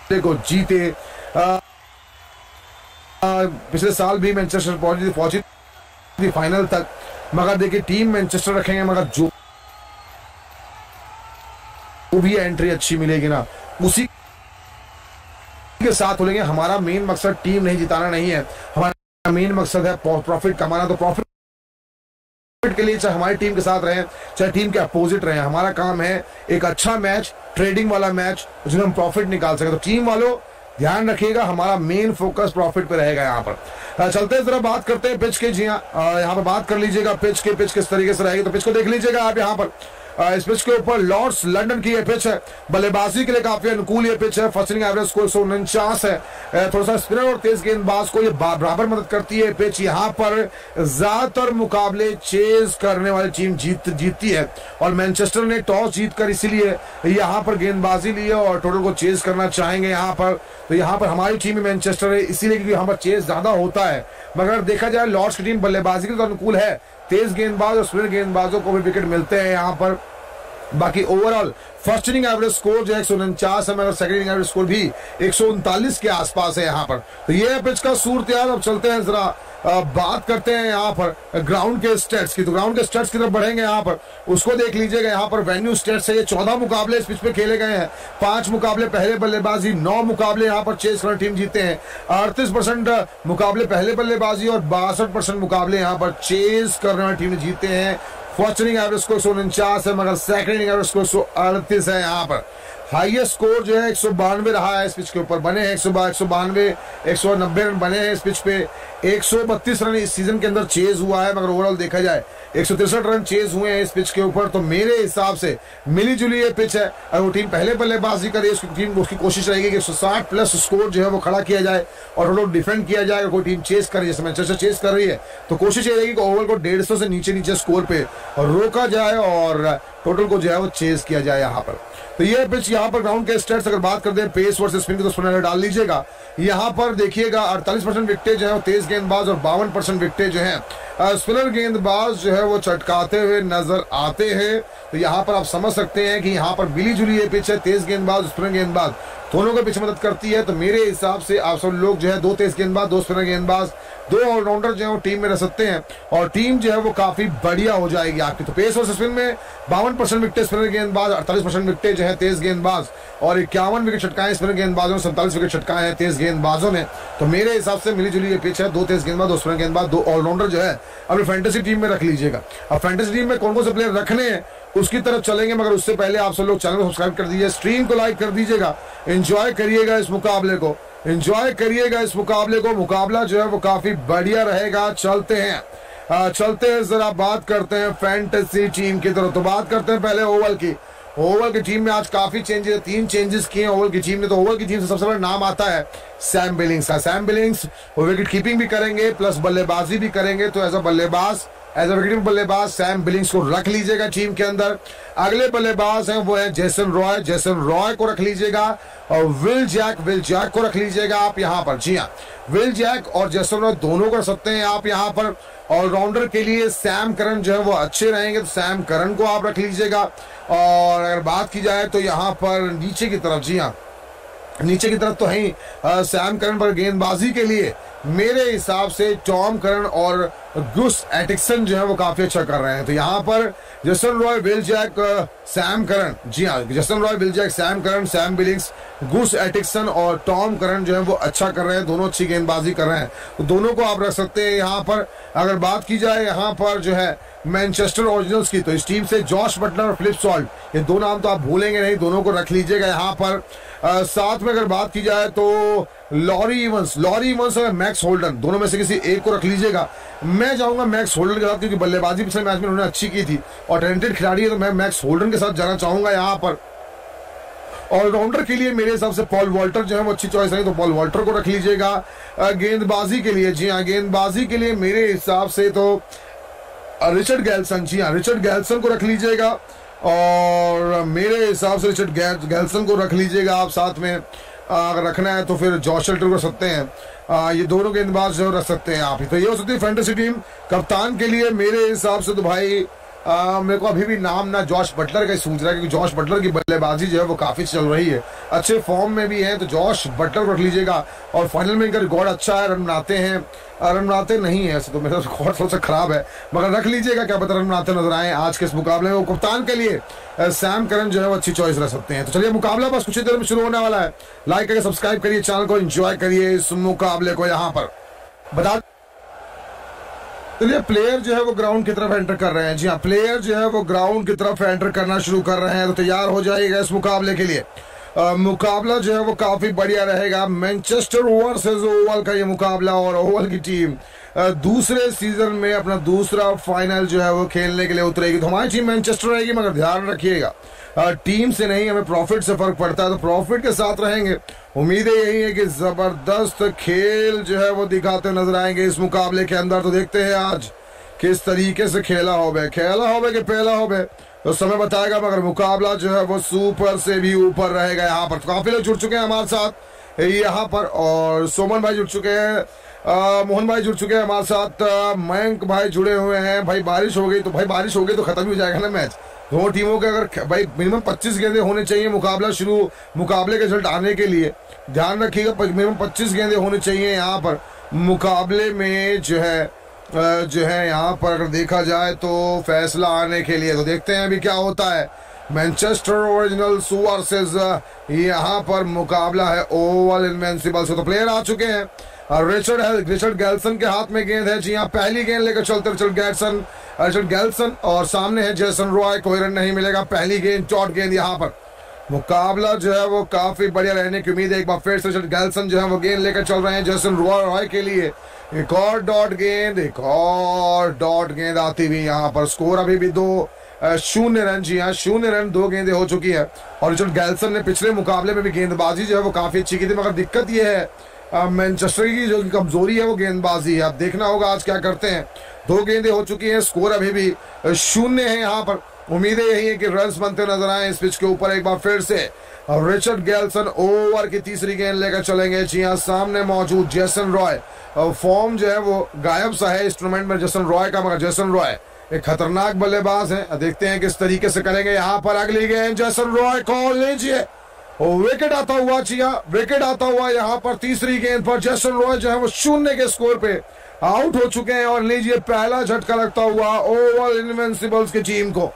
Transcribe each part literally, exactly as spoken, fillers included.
को जीते। आ, पिछले साल भी मैनचेस्टर पहुंची थी पहुंची थी फाइनल तक, मगर देखिए टीम मैनचेस्टर रखेंगे, मगर जो भी एंट्री अच्छी मिलेगी ना उसी के साथ बोलेंगे। हमारा मेन मकसद टीम नहीं जिताना नहीं है, हमारा मेन मकसद है प्रॉफिट कमाना। तो प्रॉफिट के लिए चाहे हमारी टीम के साथ रहे चाहे टीम के अपोजिट रहे, हमारा काम है एक अच्छा मैच, ट्रेडिंग वाला मैच जिसमें हम प्रॉफिट निकाल सके। तो टीम वालों ध्यान रखिएगा, हमारा मेन फोकस प्रॉफिट पे रहेगा। यहाँ पर चलते हैं, जरा बात करते हैं पिच के। जी हाँ, यहाँ पर बात कर लीजिएगा पिच के, पिच किस तरीके से रहेगी। तो पिच को देख लीजिएगा आप। यहाँ पर इस पिच के ऊपर लॉर्ड्स लंदन की ये पिच है, बल्लेबाजी के लिए काफी अनुकूल ये पिच है। फर्स्ट इनिंग एवरेज स्कोर सौ उनचास है। थोड़ा सा स्पिनर और तेज गेंदबाज को ये बराबर मदद करती है पिच। यहाँ पर ज्यादातर मुकाबले चेज करने वाली टीम जीत जीतती है, और मैनचेस्टर ने टॉस जीतकर इसीलिए यहाँ पर गेंदबाजी ली है और टोटल को चेज करना चाहेंगे यहाँ पर। तो यहाँ पर हमारी टीम में मैनचेस्टर है इसीलिए क्योंकि यहाँ पर चेज ज्यादा होता है। मगर देखा जाए लॉर्ड्स की टीम बल्लेबाजी के लिए तो अनुकूल है, तेज गेंदबाज और स्पिनर गेंदबाजों को भी विकेट मिलते हैं यहाँ पर। बाकी overall first inning average score जो है एक सौ उनचास है, मगर सेकंड इनिंग एवरेज स्कोर भी एक सौ उनतालीस के आसपास है यहाँ पर। तो ये है पिच का सूरत यार। अब चलते हैं जरा बात करते हैं यहाँ पर ग्राउंड के स्टेट्स की। तो ग्राउंड के स्टेट्स की तरफ बढ़ेंगे, यहाँ पर उसको देख लीजिएगा। यहाँ पर वेन्यू स्टेट्स है, ये चौदह मुकाबले इस पिच पे खेले गए हैं। पांच मुकाबले पहले बल्लेबाजी, नौ मुकाबले यहाँ पर चेस रन टीम जीते हैं। अड़तीस परसेंट मुकाबले पहले बल्लेबाजी और बासठ परसेंट मुकाबले यहाँ पर चेस करने वाली टीम जीते हैं। फर्स्ट इनिंग एवरेज स्कोर एक सौ उनचास है, मगर सेकंड इनिंग एवरेज स्कोर एक सौ अड़तीस है। यहाँ पर हाईएस्ट स्कोर जो है एक सौ बानवे रहा है इस पिच के ऊपर, बने हैं एक सौ एक सौ बानवे एक सौ नब्बे रन बने हैं इस पिच पे। एक सौ बत्तीस रन इस सीजन के अंदर चेज हुआ है, मगर ओवरऑल देखा जाए एक सौ तिरसठ रन चेज हुए हैं इस पिच के ऊपर। तो मेरे हिसाब से मिली जुली ये पिच है। अगर वो टीम पहले बल्लेबाजी करे, उसकी टीम उसकी कोशिश रहेगी कि एक सौ साठ प्लस स्कोर जो है वो खड़ा किया जाए और टोटल डिफेंड किया जाए। अगर कोई टीम चेस कर रही है, जैसे मैनचेस्टर चेस कर रही है, तो कोशिश ये रहेगी कि ओवरऑल को डेढ़ सौ से नीचे नीचे स्कोर पे और रोका जाए और टोटल को जो है वो चेस किया जाए यहाँ पर। तो ये पिच यहाँ पर ग्राउंड के स्टेट्स अगर बात करते हैं पेस वर्सेस स्पिन की, तो स्पिनर डाल लीजिएगा। यहाँ पर देखिएगा अड़तालीस परसेंट विकेट जो है वो तेज गेंदबाज और बावन परसेंट विकेट जो है स्पिनर गेंदबाज जो है वो चटकाते हुए नजर आते हैं। तो यहाँ पर आप समझ सकते हैं कि यहाँ पर मिली जुली ये पिच है, तेज गेंदबाज स्पिनर गेंदबाज दोनों को पिच मदद करती है। तो मेरे हिसाब से आप सब लोग जो है दो तेज गेंदबाज, दो स्पिनर गेंदबाज, दो ऑलराउंडर जो है वो टीम में रह सकते हैं और टीम जो है वो काफी बढ़िया हो जाएगी आपकी। तो पेस वर्सेस स्पिन में बावन परसेंट विकेट स्पिनर गेंदबाज, अड़तालीस परसेंट विकेट जो है तेज गेंदबाज और इक्यावन विकेट छटकाए स्पिनर गेंदबाजों ने, सैंतालीस विकेट छटकाए हैं तेज गेंदबाजों ने। तो मेरे हिसाब से मिली जुली ये पिच है, दो तेज गेंदबाज, दो स्पिनर गेंदबाज, दो ऑलराउंडर जो है अपनी फैंटेसी टीम में रख लीजिएगा। अब फैंटेसी टीम में कौन कौन से प्लेयर रखने हैं उसकी तरफ चलेंगे, मगर उससे पहले आप सब लोग चैनल को सब्सक्राइब कर दीजिए, स्ट्रीम को लाइक कर दीजिएगा, एंजॉय करिएगा इस मुकाबले को, एंजॉय करिएगा इस मुकाबले को। मुकाबला जो है वो काफी बढ़िया रहेगा। चलते हैं आ, चलते हैं जरा बात करते हैं फैंटेसी टीम की तरफ। तो बात करते हैं पहले ओवल की। ओवल की टीम में आज काफी चेंजेस, तीन चेंजेस किए ओवल की टीम ने। तो ओवल की टीम से सबसे बड़ा नाम आता है सैम बिलिंग्स का। सैम बिलिंग्स वो विकेट कीपिंग भी करेंगे प्लस बल्लेबाजी भी करेंगे। तो एज अ बल्लेबाज, एज अ विकेटिंग बल्लेबाज सैम बिलिंग्स को रख लीजिएगा टीम के अंदर। अगले बल्लेबाज हैं वो है जेसन रॉय, जेसन रॉय को रख लीजिएगा और विल जैक, विल जैक को रख लीजिएगा आप यहाँ पर। जी हाँ, विल जैक और जेसन रॉय दोनों को रख सकते हैं आप यहाँ पर। ऑलराउंडर के लिए सैम करन जो है वो अच्छे रहेंगे, तो सैम करन को आप रख लीजिएगा। और अगर बात की जाए तो यहाँ पर नीचे की तरफ, जी हाँ नीचे की तरफ तो है सैम करन पर गेंदबाजी के लिए मेरे हिसाब से टॉम करन और गुस एटिक्सन जो है वो काफी अच्छा कर रहे हैं। तो यहाँ पर Jason Roy, Will Jack, Sam Curran, जी हाँ Jason Roy, Will Jack, Sam Curran, Sam Billings, Gus Atkinson और टॉम करन जो है वो अच्छा कर रहे हैं, दोनों अच्छी गेंदबाजी कर रहे हैं। तो दोनों को आप रख सकते हैं यहाँ पर। अगर बात की जाए यहाँ पर जो है मैनचेस्टर ओरिजिनल्स की, तो इस टीम से जॉश बटलर और फिलिप सॉल्ट, ये दो नाम तो आप भूलेंगे नहीं, दोनों को रख लीजिएगा यहाँ पर। आ, साथ में अगर बात की जाए तो लॉरी इवंस, लॉरी इवंस और मैक्स होल्डन, दोनों में से किसी एक को रख लीजिएगा। मैं जाऊंगा मैक्स होल्डन के साथ क्योंकि बल्लेबाजी पिछले मैच में उन्होंने अच्छी की थी और टैलेंटेड खिलाड़ी है, तो मैं मैक्स होल्डन के साथ जाना चाहूंगा यहाँ पर। ऑलराउंडर के लिए मेरे हिसाब से पॉल वॉल्टर जो है वो अच्छी चॉइस है, तो पॉल वॉल्टर को रख लीजिएगा। गेंदबाजी के लिए, जी हाँ गेंदबाजी के लिए मेरे हिसाब से तो रिचर्ड गैल्सन, जी हाँ रिचर्ड गैल्सन को रख लीजिएगा। और मेरे हिसाब से रिचर्ड गैल्सन को रख लीजिएगा आप साथ में। अगर रखना है तो फिर जॉश शेल्टर को रख सकते हैं। आ, ये दोनों गेंदबाज जो रख सकते हैं आप ही। तो ये हो सकती है फैंटेसी टीम। कप्तान के लिए मेरे हिसाब से तो भाई आ, मेरे को अभी भी नाम ना जॉश बटलर का ही सूझ रहा है, क्योंकि जॉश बटलर की बल्लेबाजी जो है वो काफी चल रही है, अच्छे फॉर्म में भी है, तो जॉश बटलर रख लीजिएगा। और फाइनल में इनका रिकॉर्ड अच्छा है, रन बनाते हैं, रन बनाते नहीं है ऐसे तो मेरा रिकॉर्ड थोड़ा सा खराब है, मगर रख लीजिएगा, क्या पता रन बनाते नजर आए आज के इस मुकाबले में। कप्तान के लिए सैम करन जो है वो अच्छी चॉइस रह सकते हैं। तो चलिए मुकाबला बस कुछ ही देर में शुरू होने वाला है, लाइक करके सब्सक्राइब करिए, चैनल को एंजॉय करिए इस मुकाबले को। यहाँ पर बता चलिए प्लेयर जो है वो ग्राउंड की तरफ एंटर कर रहे हैं। जी हाँ, प्लेयर जो है वो ग्राउंड की तरफ एंटर करना शुरू कर रहे हैं, तो तैयार हो जाएगा इस मुकाबले के लिए। आ, मुकाबला जो है वो काफी बढ़िया रहेगा, मैनचेस्टर वर्सेस ओवल का ये मुकाबला, और ओवल की टीम आ, दूसरे सीजन में अपना दूसरा फाइनल जो है वो खेलने के लिए उतरेगी। तो हमारी टीम मैनचेस्टर रहेगी, मगर ध्यान रखिएगा टीम से नहीं, हमें प्रॉफिट से फर्क पड़ता है, तो प्रॉफिट के साथ रहेंगे। उम्मीदें यही है कि जबरदस्त खेल जो है वो दिखाते नजर आएंगे इस मुकाबले के अंदर। तो देखते हैं आज किस तरीके से खेला हो बे खेला हो बे कि पहला हो बे, तो समय बताएगा, मगर मुकाबला जो है वो सुपर से भी ऊपर रहेगा। यहाँ पर काफी लोग जुड़ चुके हैं हमारे साथ यहाँ पर, और सोमन भाई जुड़ चुके हैं, आ, मोहन भाई जुड़ चुके हैं हमारे साथ, मयंक भाई जुड़े हुए हैं। भाई बारिश हो गई तो भाई बारिश हो गई तो खत्म ही हो जाएगा ना मैच। दो टीमों के अगर भाई मिनिमम पच्चीस गेंदे होने चाहिए मुकाबला शुरू मुकाबले के रिजल्ट आने के लिए, ध्यान रखिएगा मिनिमम पच्चीस गेंदे होने चाहिए यहाँ पर मुकाबले में जो है जो है यहाँ पर अगर देखा जाए तो फैसला आने के लिए। तो देखते हैं अभी क्या होता है। मैनचेस्टर ओरिजिनल्स वर्सेस यहाँ पर मुकाबला है ओवल इनविंसिबल से। तो प्लेयर आ चुके हैं, रिचर्ड है रिचर्ड गैल्सन के हाथ में गेंद है। जी हाँ, पहली गेंद लेकर चलते रिचर्ड गैल्सन रिचर्ड गैल्सन और सामने है जेसन रॉय, कोई रन नहीं मिलेगा। पहली गेंद चौट गेंद, यहाँ पर मुकाबला जो है वो काफी बढ़िया रहने की उम्मीद है। एक बार फिर से रिचर्ड गैल्सन जो है वो गेंद लेकर चल रहे हैं जेसन रॉय रॉय के लिए। एक और डॉट गेंद, एक और डॉट गेंद आती हुई यहाँ पर। स्कोर अभी भी दो शून्य रन। जी हाँ, शून्य रन, दो गेंदें हो चुकी है। और रिचर्ड गैल्सन ने पिछले मुकाबले में भी गेंदबाजी जो है वो काफी अच्छी की थी, मगर दिक्कत ये है मैनचेस्टर की जो कमजोरी है वो गेंदबाजी है। अब देखना होगा आज क्या करते हैं। दो गेंदें हो चुकी हैं, स्कोर अभी भी शून्य है यहाँ पर। उम्मीदें यही है कि रन्स बनते नजर आए इस पिच के ऊपर। एक बार फिर से रिचर्ड गैल्सन ओवर की तीसरी गेंद लेकर चलेंगे। जी हाँ, सामने मौजूद जेसन रॉय, फॉर्म जो है वो गायब सा है इस टूर्नामेंट में जेसन रॉय का, मगर जेसन रॉय एक खतरनाक बल्लेबाज है। देखते हैं किस तरीके से करेंगे यहाँ पर। अगली गेंद जेसन रॉय कॉल लीजिए, विकेट आता हुआ, जी हाँ विकेट आता हुआ यहाँ पर। तीसरी गेंद पर जेसन रॉय जो है वो शून्य के स्कोर पे आउट हो चुके हैं। और लीजिए पहला झटका लगता हुआ ओवल इनविंसिबल्स की टीम को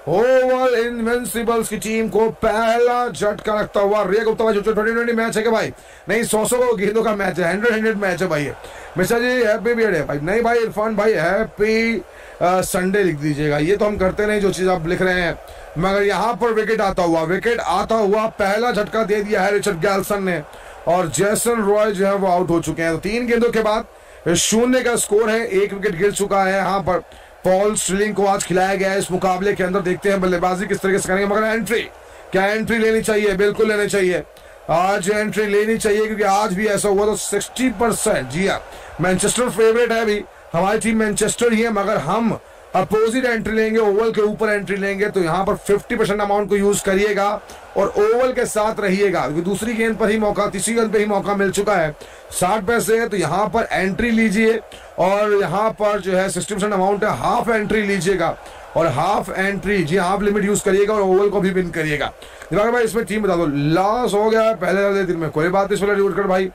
ओवल इनविंसिबल्स की टीम को पहला झटका लगता हुआ। रिया गुप्ता भाई ट्वेंटी ट्वेंटी मैच है क्या भाई? नहीं, सौ सौ गेंदों का मैच है, हंड्रेड हंड्रेड मैच है भाई। मिश्रा जी हैप्पी बर्थडे भाई। नहीं भाई इरफान भाई हैप्पी संडे लिख दीजिएगा, ये तो हम करते नहीं जो चीज आप लिख रहे हैं। मगर यहाँ पर विकेट आता हुआ विकेट आता हुआ पहला झटका दे दिया है रिचर्ड गैल्सन ने, और जेसन रॉय जो है वो आउट हो चुके हैं। तो तीन गेंदों के बाद शून्य का स्कोर है, एक विकेट गिर चुका है। यहाँ पर पॉल स्टिलिंग को आज खिलाया गया है इस मुकाबले के अंदर। देखते हैं बल्लेबाजी किस तरीके से करेंगे, मगर एंट्री क्या एंट्री लेनी चाहिए? बिल्कुल लेनी चाहिए, आज एंट्री लेनी चाहिए, क्योंकि आज भी ऐसा हुआ तो सिक्सटी परसेंट। जी हाँ, मैनचेस्टर फेवरेट है अभी, हमारी टीम मैनचेस्टर ही है, मगर हम अपोजिट एंट्री लेंगे, ओवल के ऊपर एंट्री लेंगे। तो यहाँ पर फिफ्टी परसेंट अमाउंट को यूज करिएगा और ओवल के साथ रहिएगा, क्योंकि दूसरी गेंद पर ही मौका तीसरी गेंद पे ही मौका मिल चुका है। साठ पैसे है, तो यहाँ पर एंट्री लीजिए, और यहाँ पर जो है सिक्सटी परसेंट अमाउंट है, हाफ एंट्री लीजिएगा, और हाफ एंट्री जी हाफ लिमिट यूज करिएगा, और ओवल को भी विन करिएगा। दिमाग भाई इसमें टीम बता दो, लॉस हो गया है पहले वाले दिन में, कोई बात नहीं, इसमें कर भाई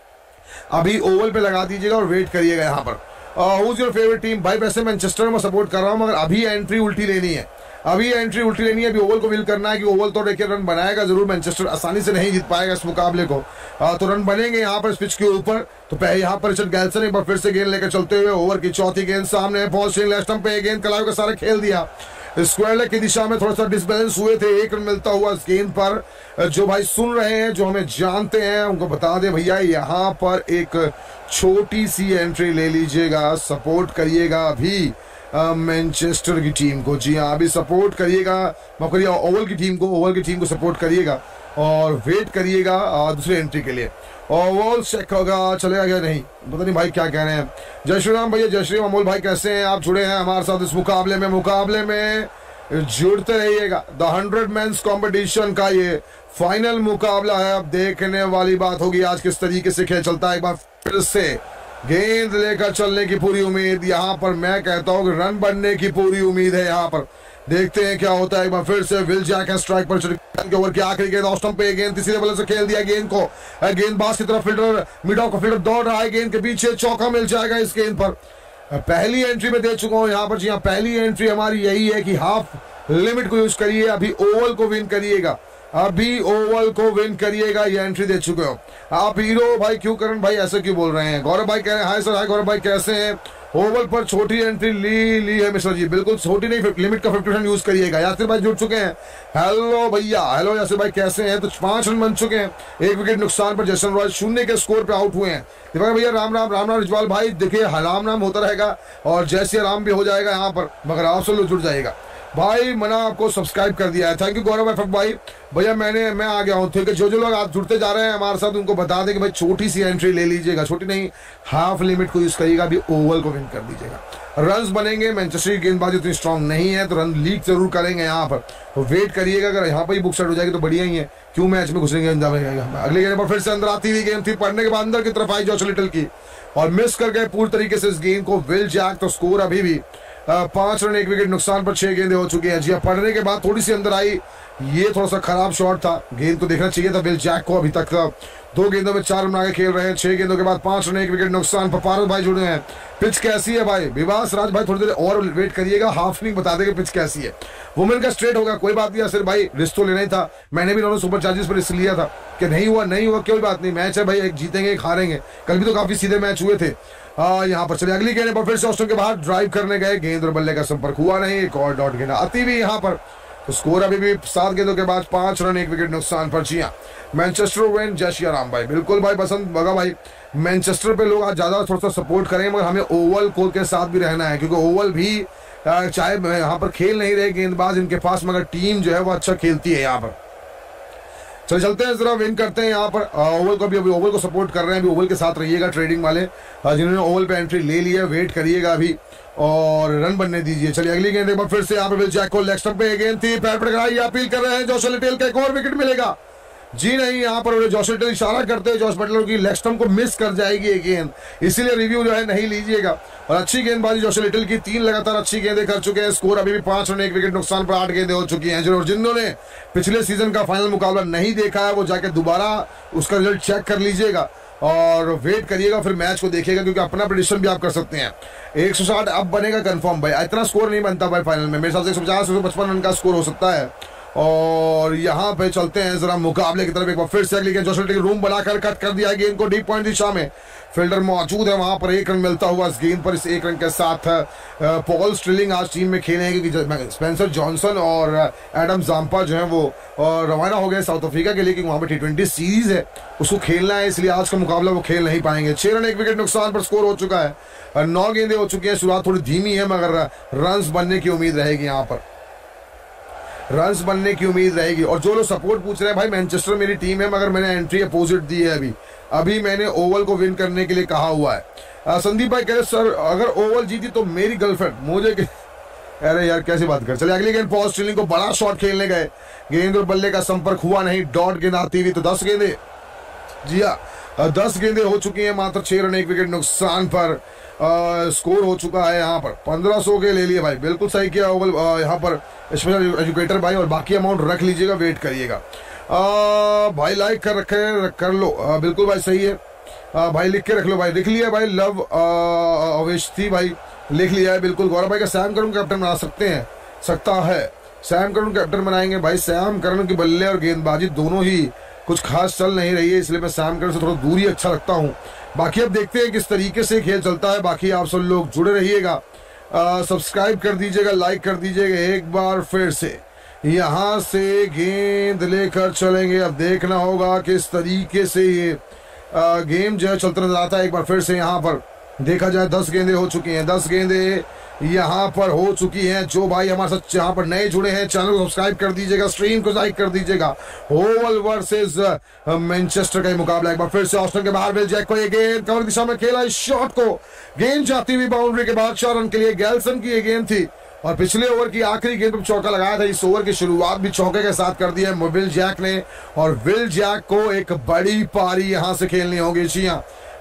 अभी ओवल पे लगा दीजिएगा और वेट करिएगा। यहाँ पर हूज योर फेवरेट टीम? भाई वैसे मैनचेस्टर में सपोर्ट कर रहा हूँ, मगर अभी एंट्री उल्टी लेनी है, अभी एंट्री उल्टी लेनी है। अभी ओवल को विल करना है, कि ओवल तो देखिए रन बनाएगा जरूर, मैनचेस्टर आसानी से नहीं जीत पाएगा इस मुकाबले को। आ, तो रन बनेंगे यहाँ पर इस पिच के ऊपर। तो पहले यहाँ पर रिचर्ड गैल्सन एक बार फिर से गेंद लेकर चलते हुए, ओवर की चौथी गेंद सामने पॉल स्टिलिंग लेफ्ट स्टंप पे गेंद कलायु का सारा खेल दिया, स्क्वायर लेग की दिशा में थोड़ा सा डिसबैलेंस हुए थे, एक रन मिलता हुआ इस गेंद पर। जो भाई सुन रहे हैं, जो हमें जानते हैं, उनको बता दे भैया यहाँ पर एक छोटी सी एंट्री ले लीजिएगा, सपोर्ट करिएगा अभी मैनचेस्टर की टीम को। जी हाँ, अभी सपोर्ट करिएगा, माफ करिए ओवल की टीम को ओवल की टीम को सपोर्ट करिएगा और वेट करिएगा दूसरी एंट्री के लिए। ओवल चेक होगा, चलेगा क्या नहीं पता नहीं भाई क्या कह रहे हैं। जय श्री राम भैया, जय श्री राम। अमोल भाई कैसे हैं आप? जुड़े हैं हमारे साथ इस मुकाबले में मुकाबले में जुड़ते रहिएगा। द हंड्रेड मेंस कंपटीशन का ये फाइनल मुकाबला है, अब देखने वाली बात होगी आज किस तरीके से खेल चलता है। एक बार फिर से गेंद लेकर चलने की पूरी उम्मीद, यहाँ पर मैं कहता हूँ कि रन बनने की पूरी उम्मीद है। यहाँ पर देखते हैं क्या होता है। एक बार फिर से विल जैक है स्ट्राइक पर। ओवर की आखिरी गेंद ऑफ स्टंप पे, गेंद तीसरे बल्ले से खेल दिया गेंद को, गेंदबाज की तरफ फील्डर मिड ऑफ का फील्डर दौड़ रहा है, गेंद के पीछे चौका मिल जाएगा इस गेंद पर। पहली एंट्री में दे चुका हूं यहाँ पर। जी हाँ, पहली एंट्री हमारी यही है कि हाफ लिमिट को यूज करिए, अभी ओवल को विन करिएगा, अभी ओवल को विन करिएगा। ये एंट्री दे चुके हो आप। हीरो भाई क्यों करण भाई ऐसे क्यों बोल रहे हैं? गौरव भाई कह रहे हैं हाय सर, हाय गौरव भाई कैसे हैं? ओवल पर छोटी एंट्री ली ली है मिश्रा जी, बिल्कुल छोटी नहीं, लिमिट का फिफ्टी परसेंट यूज करिएगा। यासिर भाई जुड़ चुके हैं, हेलो भैया, हेलो यासिर भाई कैसे हैं? तो पांच रन बन चुके हैं, एक विकेट नुकसान पर जैसन रॉय शून्य के स्कोर पे आउट हुए हैं। दिवाकर भैया राम राम राम राम रिजवाल भाई, देखिए राम राम होता रहेगा और जैसे राम भी हो जाएगा यहाँ पर, मगर आप सब लोग जुड़ जाएगा भाई। मना आपको सब्सक्राइब कर दिया है, थैंक यू गौरव भाई भाई। भैया मैंने मैं आ गया हूँ, ठीक है। जो जो लोग आप जुड़ते जा रहे हैं हमारे साथ उनको बता दें कि भाई छोटी सी एंट्री ले लीजिएगा, छोटी नहीं हाफ लिमिट को यूज करिएगा, अभी ओवल को विन कर दीजिएगा। रन्स बनेंगे, मैनचेस्टर की गेंदबाजी उतनी स्ट्रांग नहीं है तो रन लीक जरूर करेंगे यहाँ पर, तो वेट करिएगा। अगर यहाँ पर ही बुक सेट हो जाएगी तो बढ़िया ही है, क्यों मैच में घुसेंगे। अगले गेंद पर फिर से अंदर आती हुई गेंद थी, पढ़ने के बाद अंदर की तरफ आई जॉश लिटल की और मिस कर गए पूरी तरीके से इस गेंद को विल जैक। तो स्कोर अभी भी पांच रन एक विकेट नुकसान पर छह गेंदें हो चुकी हैं। जी पढ़ने के बाद थोड़ी सी अंदर आई, ये थोड़ा सा खराब शॉट था, गेंद तो देखना चाहिए था विल जैक को। अभी तक दो गेंदों में चार रन आगे खेल रहे हैं, छह गेंदों के बाद पांच रन एक विकेट नुकसान पर। पारस भाई जुड़े हैं, पिच कैसी है भाई? विवास राज भाई थोड़ी देर और वेट करिएगा, हाफ इनिंग बता देंगे पिच कैसी है। वुमेन का स्ट्रेट होगा, कोई बात नहीं। सिर्फ भाई रिस्क तो लेना ही था, मैंने भी दोनों सुपर चार्जेस पर रिस्क लिया था कि नहीं हुआ नहीं हुआ कोई बात नहीं, मैच है भाई, एक जीतेंगे एक हारेंगे। कल भी तो काफी सीधे मैच हुए थे। यहाँ पर चले अगली गेंद पर फिर से ऑस्ट्रेलिया के बाहर ड्राइव करने गए, गेंद और बल्ले का संपर्क हुआ नहीं, एक और डॉट गेंद आती भी यहाँ पर। तो स्कोर अभी भी सात गेंदों के बाद पांच रन एक विकेट नुकसान पर। जी मैनचेस्टर विन, जय श्री राम भाई। बिल्कुल भाई बसंत बगा भाई, मैनचेस्टर पे लोग आज ज्यादा थोड़ा सा सपोर्ट करेंगे, मगर हमें ओवल को के साथ भी रहना है, क्योंकि ओवल भी चाहे यहाँ पर खेल नहीं रहे गेंदबाज इनके पास, मगर टीम जो है वो अच्छा खेलती है यहाँ पर। चलो चलते हैं, जरा विन करते हैं यहाँ पर। ओवल को भी अभी ओवल को सपोर्ट कर रहे हैं, अभी ओवल के साथ रहिएगा ट्रेडिंग वाले जिन्होंने ओवल पे एंट्री ले ली है, वेट करिएगा अभी और रन बनने दीजिए। चलिए अगली गेंद एक बार फिर से यहाँ पे विल जैक को लेग स्टंप पे गेंद थी, पैर पकड़ाई, अपील कर रहे हैं जॉश लिटल का एक और विकेट मिलेगा। जी नहीं, यहाँ पर जॉश लिटल इशारा करते हैं जॉश बटलर की, लेग स्टंप को मिस कर जाएगी ये गेंद, इसीलिए रिव्यू जो है नहीं लीजिएगा। और अच्छी गेंदबाजी जॉश लिटल की, तीन लगातार अच्छी गेंदें कर चुके हैं। स्कोर अभी भी पांच रन एक विकेट नुकसान पर आठ गेंदें हो चुकी हैं। जो जिन्होंने पिछले सीजन का फाइनल मुकाबला नहीं देखा है वो जाके दोबारा उसका रिजल्ट चेक कर लीजिएगा और वेट करिएगा, फिर मैच को देखिएगा, क्योंकि अपना प्रेडिक्शन भी आप कर सकते हैं। एक सौ साठ अब बनेगा कंफर्म भाई, इतना स्कोर नहीं बनता भाई फाइनल में, मेरे हिसाब से एक सौ पचास एक सौ पचपन रन का स्कोर हो सकता है। और यहाँ पे चलते हैं जरा मुकाबले की तरफ। एक बार फिर से अगली गेंद जॉश लिटल रूम बनाकर कट कर दिया गेंद को डीप पॉइंट दिशा में, फील्डर मौजूद है वहां पर, एक रन मिलता हुआ इस गेंद पर। इस एक रन के साथ पॉल स्टिलिंग आज टीम में खेले हैं, क्योंकि स्पेंसर जॉनसन और एडम जाम्पा जो है वो रवाना हो गए साउथ अफ्रीका के लिए, क्योंकि वहां पर टी ट्वेंटी सीरीज है उसको खेलना है, इसलिए आज का मुकाबला वो खेल नहीं पाएंगे। छह रन एक विकेट नुकसान पर स्कोर हो चुका है, नौ गेंदें हो चुकी हैं। शुरुआत थोड़ी धीमी है, मगर रन बनने की उम्मीद रहेगी, यहाँ पर रन्स बनने की उम्मीद रहेगी। और जो लोग सपोर्ट पूछ रहे हैं भाई, मैनचेस्टर मेरी टीम है, मगर मैंने एंट्री अपोजिट दी है। अभी अभी मैंने ओवल को विन करने के लिए कहा हुआ है। संदीप भाई कह रहे सर अगर ओवल जीती तो मेरी गर्लफ्रेंड मुझे, अरे यार कैसी बात कर। चले अगली गेंद पॉल स्टिलिंग को बड़ा शॉट खेलने गए, गेंद और बल्ले का संपर्क हुआ नहीं, डॉट गेंद आती हुई। तो दस गेंदे, जी हाँ दस गेंदें हो चुकी हैं, मात्र छह रन एक विकेट नुकसान पर स्कोर हो चुका है। यहाँ पर पंद्रह सौ के ले लिए भाई, बिल्कुल सही किया ओवल यहाँ पर स्पेशल एजुकेटर भाई, और बाकी अमाउंट रख लीजिएगा, वेट करिएगा। भाई लाइक कर रखे कर लो, आ, बिल्कुल भाई सही है। आ, भाई लिख के रख लो भाई, लिख लिया भाई, लव अवेशी भाई लिख लिया है बिल्कुल। गौरव भाई का सैम करन कैप्टन बना सकते हैं, सकता है सैम करन कैप्टन बनाएंगे भाई। सैम करन की बल्ले और गेंदबाजी दोनों ही कुछ खास चल नहीं रही है, इसलिए मैं सैम करन से थोड़ा दूरी अच्छा लगता हूँ। बाकी अब देखते हैं किस तरीके से खेल चलता है। बाकी आप सब लोग जुड़े रहिएगा, सब्सक्राइब कर दीजिएगा, लाइक कर दीजिएगा। एक बार फिर से यहाँ से गेंद लेकर चलेंगे, अब देखना होगा किस तरीके से ये आ, गेम जो है चलता नजर आता है। एक बार फिर से यहाँ पर देखा जाए, दस गेंदें हो चुकी हैं, दस गेंदें यहाँ पर हो चुकी हैं। जो भाई हमारे साथ यहाँ पर नए जुड़े हैं, चैनल को सब्सक्राइब कर दीजिएगा, स्ट्रीम को लाइक कर दीजिएगा। ओवल वर्सेस मैनचेस्टर का मुकाबला। एक बार फिर से ऑस्ट्रेलिया के बाहर विल जैक को ये गेंद कवर दिशा में खेला, इस शॉट को गेंद जाती हुई बाउंड्री के बाद चार रन के लिए गैल्सन की ये गेंद थी, और पिछले ओवर की आखिरी गेंद पर चौका लगाया था। इस ओवर की शुरुआत भी चौके के साथ कर दी है विल जैक ने, और विल जैक को एक बड़ी पारी यहां से खेलनी होगी। जी हाँ,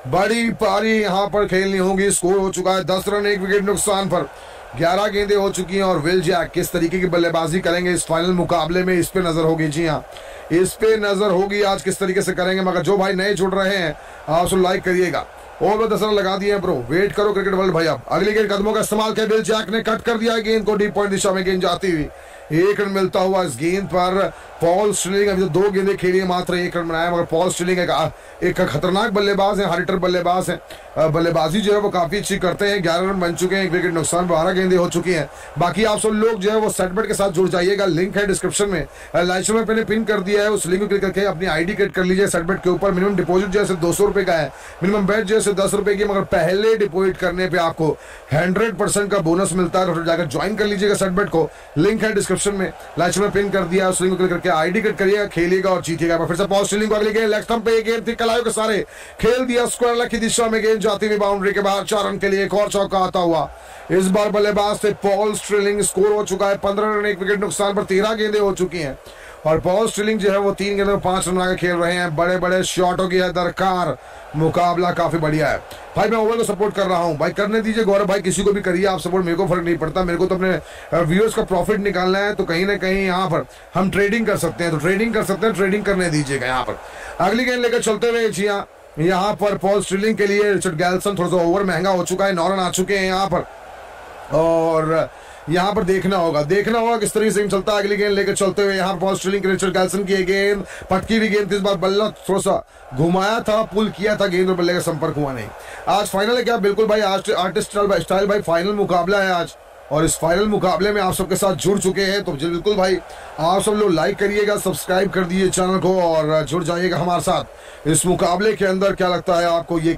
बड़ी पारी यहाँ पर खेलनी होगी। स्कोर हो चुका है दस रन, एक विकेट नुकसान पर। ग्यारह गेंदें हो चुकी हैं और विल जैक किस तरीके की बल्लेबाजी करेंगे इस फाइनल मुकाबले में, इस पे नजर होगी। जी हाँ, इस पे नजर होगी आज किस तरीके से करेंगे। मगर जो भाई नए जुड़ रहे हैं आप उसको लाइक करिएगा। ओवर दस रन लगा दिए ब्रो, वेट करो क्रिकेट वर्ल्ड भाई। अब अगली गेंद कदमों का इस्तेमाल किया, विल जैक ने कट कर दिया गेंद को, डीप पॉइंट दिशा में गेंद जाती हुई। एक रन मिलता हुआ इस गेंद पर पॉल स्टिलिंग। अभी तो दो गेंदें खेली है, मात्र एक रन बनाया। मगर पॉल स्टिलिंग एक, एक खतरनाक बल्लेबाज है, हार्टर बल्लेबाज है। बल्लेबाजी जो है वो काफी अच्छी करते हैं। ग्यारह रन बन चुके हैं, एक विकेट नुकसान, बारह गेंदें हो चुकी हैं। बाकी आप सब लोग जो है वो सेटबेट के साथ जुड़ जाइएगा, लिंक है डिस्क्रिप्शन में, लाइव में मैंने पिन कर दिया है। उस लिंक को क्लिक करके अपनी आईडी क्रिएट कर लीजिए सेटबेट के ऊपर। मिनिमम डिपॉजिट जो है दो सौ रुपए का है, मिनिमम बेट जो है दस रुपए की। मगर पहले डिपॉजिट करने पे आपको हंड्रेड परसेंट का बोनस मिलता है। तो जाकर ज्वाइन कर लीजिएगा सेटबेट को, लिंक है डिस्क्रिप्शन में, लाइव में पिन कर दिया। उस लिंक को क्लिक करके आईडी क्रिएट करिएगा, खेलिएगा और जीतिएगा। फिर से पॉल स्टिलिंग को अगली गेंद लेग स्टंप पे गेंद थी, कलायों के सारे खेल दिया, स्क्वायर लेग की दिशा में गेंद जाती हुई बाउंड्री के बाहर। चार रन के लिए एक और चौका आता हुआ इस बार बल्लेबाज से पॉल स्टिलिंग। स्कोर हो चुका है पंद्रह रन, एक विकेट नुकसान पर। तेरह गेंदें हो चुकी हैं और पॉल स्टिलिंग जो है वो तीन गेंदों में पांच रन आगे खेल रहे हैं। बड़े बड़े शॉटों की है दरकार, मुकाबला काफी बढ़िया है भाई। मैं ओवर को सपोर्ट कर रहा हूं भाई, करने दीजिए गौरव भाई, किसी को भी करिए आप सपोर्ट, मेरे को फर्क नहीं पड़ता। मेरे को तो अपने व्यूअर्स का प्रॉफिट निकालना है, तो कहीं ना कहीं यहाँ पर हम ट्रेडिंग कर सकते हैं, तो ट्रेडिंग कर सकते हैं, ट्रेडिंग करने दीजिएगा। यहाँ पर अगली गेंद लेकर चलते हुए जी हाँ, यहाँ पर पॉल स्टिलिंग के लिए रिचर्ड गैल्सन थोड़ा सा ओवर महंगा हो चुका है, नौ रन आ चुके हैं यहाँ पर। और यहाँ पर देखना होगा देखना होगा किस तरीके से चलता है। अगली गेंद लेकर चलते हुए यहाँ पॉल स्टिलिंग, रिचर्ड गैल्सन की गेंद, पटकी हुई गेंद, इस बार बल्ला थोड़ा सा घुमाया था, पुल किया था, गेंद और बल्ले का संपर्क हुआ नहीं। आज फाइनल है क्या? बिल्कुल भाई, आज आर्टिस्ट स्टाइल भाई फाइनल मुकाबला है आज, और इस फाइनल मुकाबले में आप सबके साथ जुड़ चुके हैं। तो बिल्कुल भाई आप सब लोग लाइक करिएगा, सब्सक्राइब कर दीजिए चैनल को और जुड़ जाइएगा हमारे साथ इस मुकाबले के अंदर। क्या लगता है आपको ये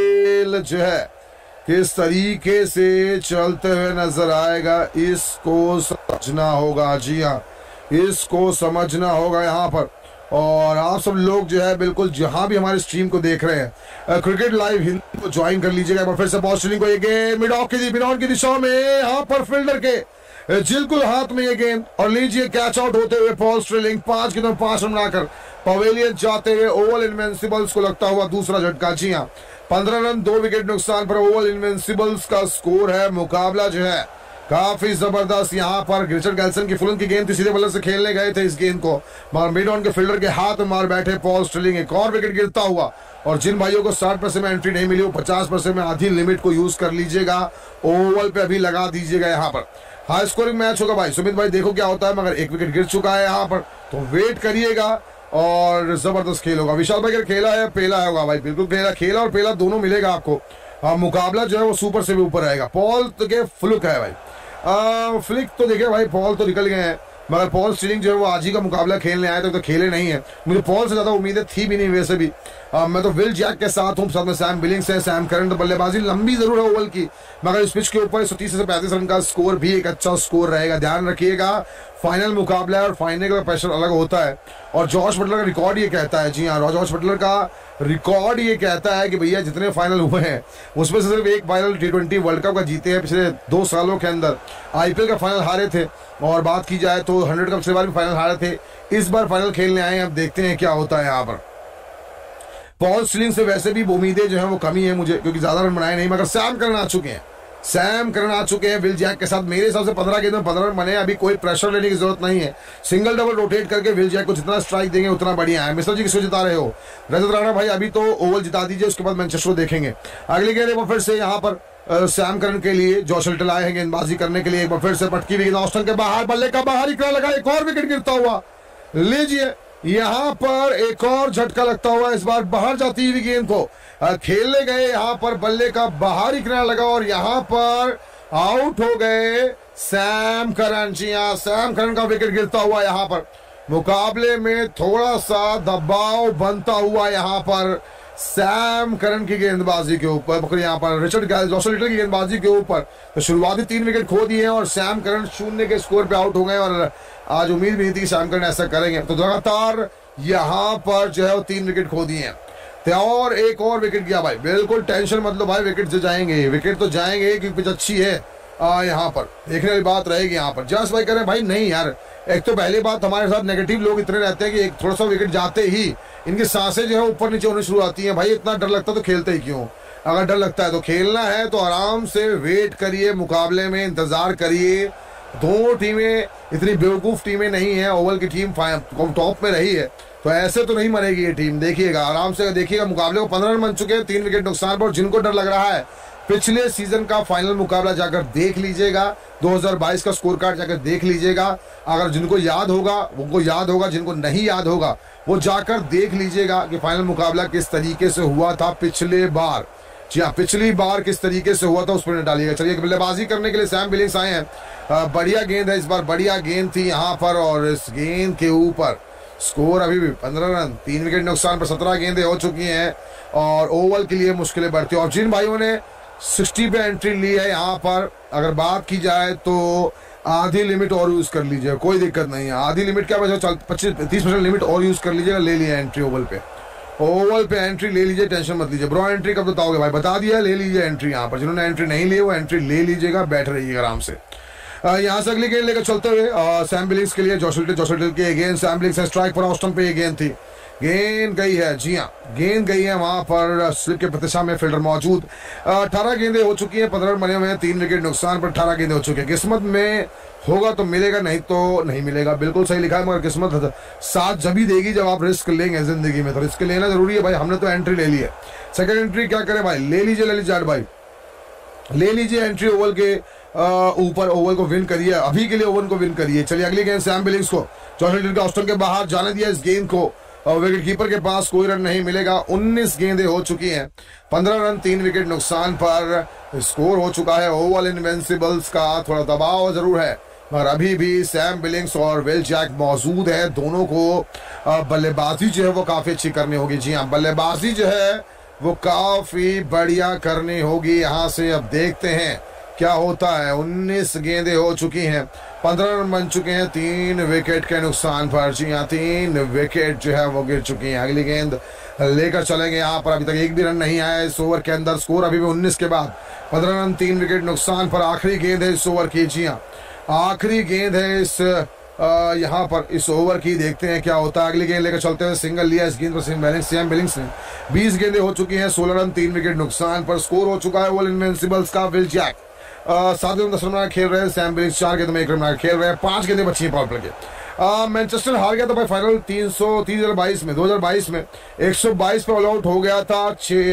खेल जो है किस तरीके से चलते हुए नजर आएगा, इसको समझना होगा। जी हाँ, इसको समझना होगा यहाँ पर। और आप सब लोग जो है बिल्कुल जहां भी हमारे स्ट्रीम को देख रहे हैं, क्रिकेट लाइव हिंदी को ज्वाइन कर लीजिएगा। फिर से पॉल स्टिलिंग को ये गेंद मिड ऑफ की मिड ऑन की दिशा में, यहाँ पर फील्डर के बिल्कुल हाथ में ये गेंद, और लीजिए कैच आउट होते हुए पॉल स्टिलिंग। पांच गेंदों में पांच रन बनाकर पवेलियन जाते हुए ओवल इनविंसिबल्स को लगता हुआ दूसरा झटका। जी हाँ, पंद्रह रन दो विकेट नुकसान पर ओवल इनविंसिबल्स का स्कोर है। मुकाबला जो है काफी जबरदस्त। यहाँ पर रिचर्ड गैल्सन की फुलन की गेंद थी, सीधे बल्ले से खेलने गए थे इस गेंद को, मगर मिड ऑन के फील्डर के हाथ में मार बैठे पॉल स्टिलिंग। एक और विकेट गिरता हुआ, और जिन भाइयों को साठ परसेंट में एंट्री नहीं मिली वो पचास परसेंट में आधी लिमिट को यूज कर लीजिएगा, ओवल पे अभी लगा दीजिएगा। यहाँ पर हाई स्कोरिंग मैच होगा भाई, सुमित भाई देखो क्या होता है। मगर एक विकेट गिर चुका है यहाँ पर, तो वेट करिएगा और जबरदस्त खेल होगा। विशाल भाई खेला है, पेला होगा भाई, बिल्कुल पेला, खेला और पेला दोनों मिलेगा आपको। आ, मुकाबला जो है वो सुपर से भी ऊपर आएगा। पॉल तो के फ्लुक है भाई, आ, फ्लिक तो देखिए भाई, पॉल तो निकल गए हैं, मगर पॉल स्टिलिंग जो है वो आज ही का मुकाबला खेलने आए थे, तो खेले नहीं है। मुझे पॉल से ज्यादा उम्मीदें थी भी नहीं वैसे भी। आ, मैं तो विल जैक के साथ हूँ, साथ में सैम बिलिंग्स है। सैम करन तो बल्लेबाजी लंबी जरूर है ओवल की, मगर इस पिच के ऊपर एक सौ तीस से पैंतीस रन का स्कोर भी एक अच्छा स्कोर रहेगा। ध्यान रखिएगा, फाइनल मुकाबला है और फाइनल का प्रेशर अलग होता है। और जॉश बटलर का रिकॉर्ड ये कहता है, जी हाँ, जॉश बटलर का रिकॉर्ड ये कहता है कि भैया जितने फाइनल हुए हैं उसमें से सिर्फ एक final T twenty world cup का जीते हैं पिछले दो सालों के अंदर। आईपीएल का फाइनल हारे थे, और बात की जाए तो हंड्रेड कप से बार भी फाइनल हारे थे। इस बार फाइनल खेलने आए हैं, अब देखते हैं क्या होता है यहाँ पर। पॉल स्टिलिंग से वैसे भी उम्मीदें जो है वो कमी है मुझे, क्योंकि ज्यादा रन बनाए नहीं। मगर सैम करन आ चुके हैं, सैम करन आ चुके हैं विल जैक के साथ। मेरे हिसाब से पंद्रह गेंद में पंद्रह रन बने, अभी कोई प्रेशर लेने की जरूरत नहीं है। सिंगल डबल रोटेट करके विल जैक को जितना स्ट्राइक देंगे उतना बढ़िया है। मिश्रा जी किसको जिता रहे हो? रजत राणा भाई अभी तो ओवल जिता दीजिए, उसके बाद मैनचेस्टर देखेंगे। अगली गेंद एक बार फिर से यहाँ पर सैम करन के लिए जॉश लिटल आए हैं गेंदबाजी करने के लिए। एक बार फिर से पटकी हुई ऑस्टन के बाहर, बल्ले का बाहर ही लगा, एक और विकेट गिरता हुआ। लीजिए यहाँ पर एक और झटका लगता हुआ, इस बार बाहर जाती हुई गेंद को खेलने गए, यहाँ पर बल्ले का बाहरी किनारा लगा और यहाँ पर आउट हो गए सैम करन। जी हाँ, सैम करन का विकेट गिरता हुआ। यहाँ पर मुकाबले में थोड़ा सा दबाव बनता हुआ यहाँ पर सैम करन की गेंदबाजी के ऊपर, यहाँ पर रिचर्ड जॉश लिटल की गेंदबाजी के ऊपर। तो शुरुआती तीन विकेट खो दिए और सैम करन शून्य के स्कोर पे आउट हो गए, और आज उम्मीद भी नहीं थी कि सैम करन ऐसा करेंगे। तो लगातार यहाँ पर जो है वो तीन विकेट खो दिए हैं, और एक और विकेट गया भाई। बिल्कुल टेंशन मतलब भाई, विकेट से जाएंगे, विकेट तो जाएंगे क्योंकि पिच अच्छी है, यहाँ पर देखने वाली बात रहेगी। यहाँ पर जस भाई कह रहे हैं भाई नहीं यार, एक तो पहली बात हमारे साथ नेगेटिव लोग इतने रहते हैं कि एक थोड़ा सा विकेट जाते ही इनकी सांसें जो है ऊपर नीचे होने शुरू आती हैं। भाई इतना डर लगता है तो खेलते ही क्यों? अगर डर लगता है तो खेलना है तो आराम से वेट करिए, मुकाबले में इंतजार करिए। दो टीमें इतनी बेवकूफ टीमें नहीं है, ओवल की टीम टॉप में रही है तो ऐसे तो नहीं मरेगी ये टीम। देखिएगा आराम से देखिएगा, मुकाबले को पंद्रह रन बन चुके हैं, तीन विकेट नुकसान पर। जिनको डर लग रहा है पिछले सीजन का फाइनल मुकाबला जाकर देख लीजिएगा, दो हज़ार बाईस का स्कोर कार्ड जाकर देख लीजिएगा। अगर जिनको याद होगा उनको याद होगा, जिनको नहीं याद होगा वो जाकर देख लीजिएगा कि फाइनल मुकाबला किस तरीके से हुआ था पिछले बार। जी हाँ, पिछली बार किस तरीके से हुआ था उस पर डालिएगा। चलिए बल्लेबाजी करने के लिए सैम बिलिंग्स आए हैं। बढ़िया गेंद है इस बार, बढ़िया गेंद थी यहाँ पर और इस गेंद के ऊपर स्कोर अभी भी पंद्रह रन, तीन विकेट नुकसान पर सत्रह गेंदें हो चुकी हैं और ओवल के लिए मुश्किलें बढ़ती हैं। और जिन भाइयों ने साठ पे एंट्री ली है यहाँ पर अगर बात की जाए तो आधी लिमिट और यूज कर लीजिए, कोई दिक्कत नहीं है। आधी लिमिट क्या बचा, पच्चीस तीस परसेंट लिमिट और यूज कर लीजिएगा। ले लिया एंट्री ओवल पे, ओवल पे एंट्री ले लीजिए, टेंशन मत लीजिए। ब्रो एंट्री कब बताओगे भाई? बता दिया, ले लीजिए एंट्री। यहाँ पर जिन्होंने एंट्री नहीं ली वो एंट्री ले लीजिएगा, बैठ रहिएगा आराम से। यहाँ से अगली गेंद लेकर चलते हुए सैम बिलिंग्स के लिए जॉश लिटिल, जॉश लिटिल की गेंद सैम बिलिंग्स स्ट्राइक पर ऑस्टन पे ये गेंद थी, गेंद गई है। जी हाँ, गेंद गई है वहां पर स्लिप के प्रतीक्षा में फील्डर मौजूद। अठारह गेंदें हो चुकी हैं, पंद्रह रन बने हुए हैं, तीन विकेट नुकसान पर अठारह गेंदें हो चुकी हैं। किस्मत में होगा तो मिलेगा, नहीं तो नहीं मिलेगा। बिल्कुल सही लिखा है, मगर किस्मत साथ जब ही देगी जब आप रिस्क लेंगे जिंदगी में। तो रिस्क लेना जरूरी है भाई। हमने तो एंट्री ले ली है, सेकंड एंट्री क्या करें भाई? ले लीजिए, ले लीजिए भाई, ले लीजिए एंट्री ओवल के ऊपर। ओवल को विन करिए, अभी के लिए ओवल को विन करिए। चलिए अगली गेंद सैम बिलिंग्स को जॉश लिटिल के ऑस्टन के बाहर जाने दिया इस गेंद को, विकेट कीपर के पास कोई रन नहीं मिलेगा। उन्नीस गेंदें हो चुकी हैं, पंद्रह रन, तीन विकेट नुकसान पर स्कोर हो चुका है। ओवल इनविंसिबल्स का थोड़ा दबाव जरूर है मगर अभी भी सैम बिलिंग्स और विल जैक मौजूद है। दोनों को बल्लेबाजी जो है वो काफी अच्छी करनी होगी। जी हाँ, बल्लेबाजी जो है वो काफी बढ़िया करनी होगी। यहाँ से अब देखते हैं क्या होता है। उन्नीस गेंदें हो चुकी हैं, पंद्रह रन बन चुके हैं, तीन विकेट के नुकसान पर। जी हाँ, तीन विकेट जो है वो गिर चुकी हैं। अगली गेंद लेकर चलेंगे। यहाँ पर अभी तक एक भी रन नहीं आया इस ओवर के अंदर। स्कोर अभी भी उन्नीस के बाद पंद्रह रन, तीन विकेट नुकसान पर। आखिरी गेंद है इस ओवर की। जी हाँ, आखिरी गेंद है इस यहाँ पर इस ओवर की। देखते हैं क्या होता है। अगली गेंद लेकर चलते हैं। सिंगल लिया इस गेंद पर सैम बिलिंग्स ने। बीस गेंदें हो चुकी हैं, सोलह रन, तीन विकेट नुकसान पर। स्कोर हो चुका है ओवल इनविंसिबल्स का। विल जैक सात गेंद दस रन खेल रहे हैं, सैम बिलिंग्स चार गेंद में एक रन खेल रहे हैं। पांच गेंदें बची हैं पावर प्ले के। मैनचेस्टर हार गया था भाई फाइनल तीन सौ तीन हजार बाईस में, दो हजार बाईस में एक सौ बाईस पे ऑल आउट हो गया था।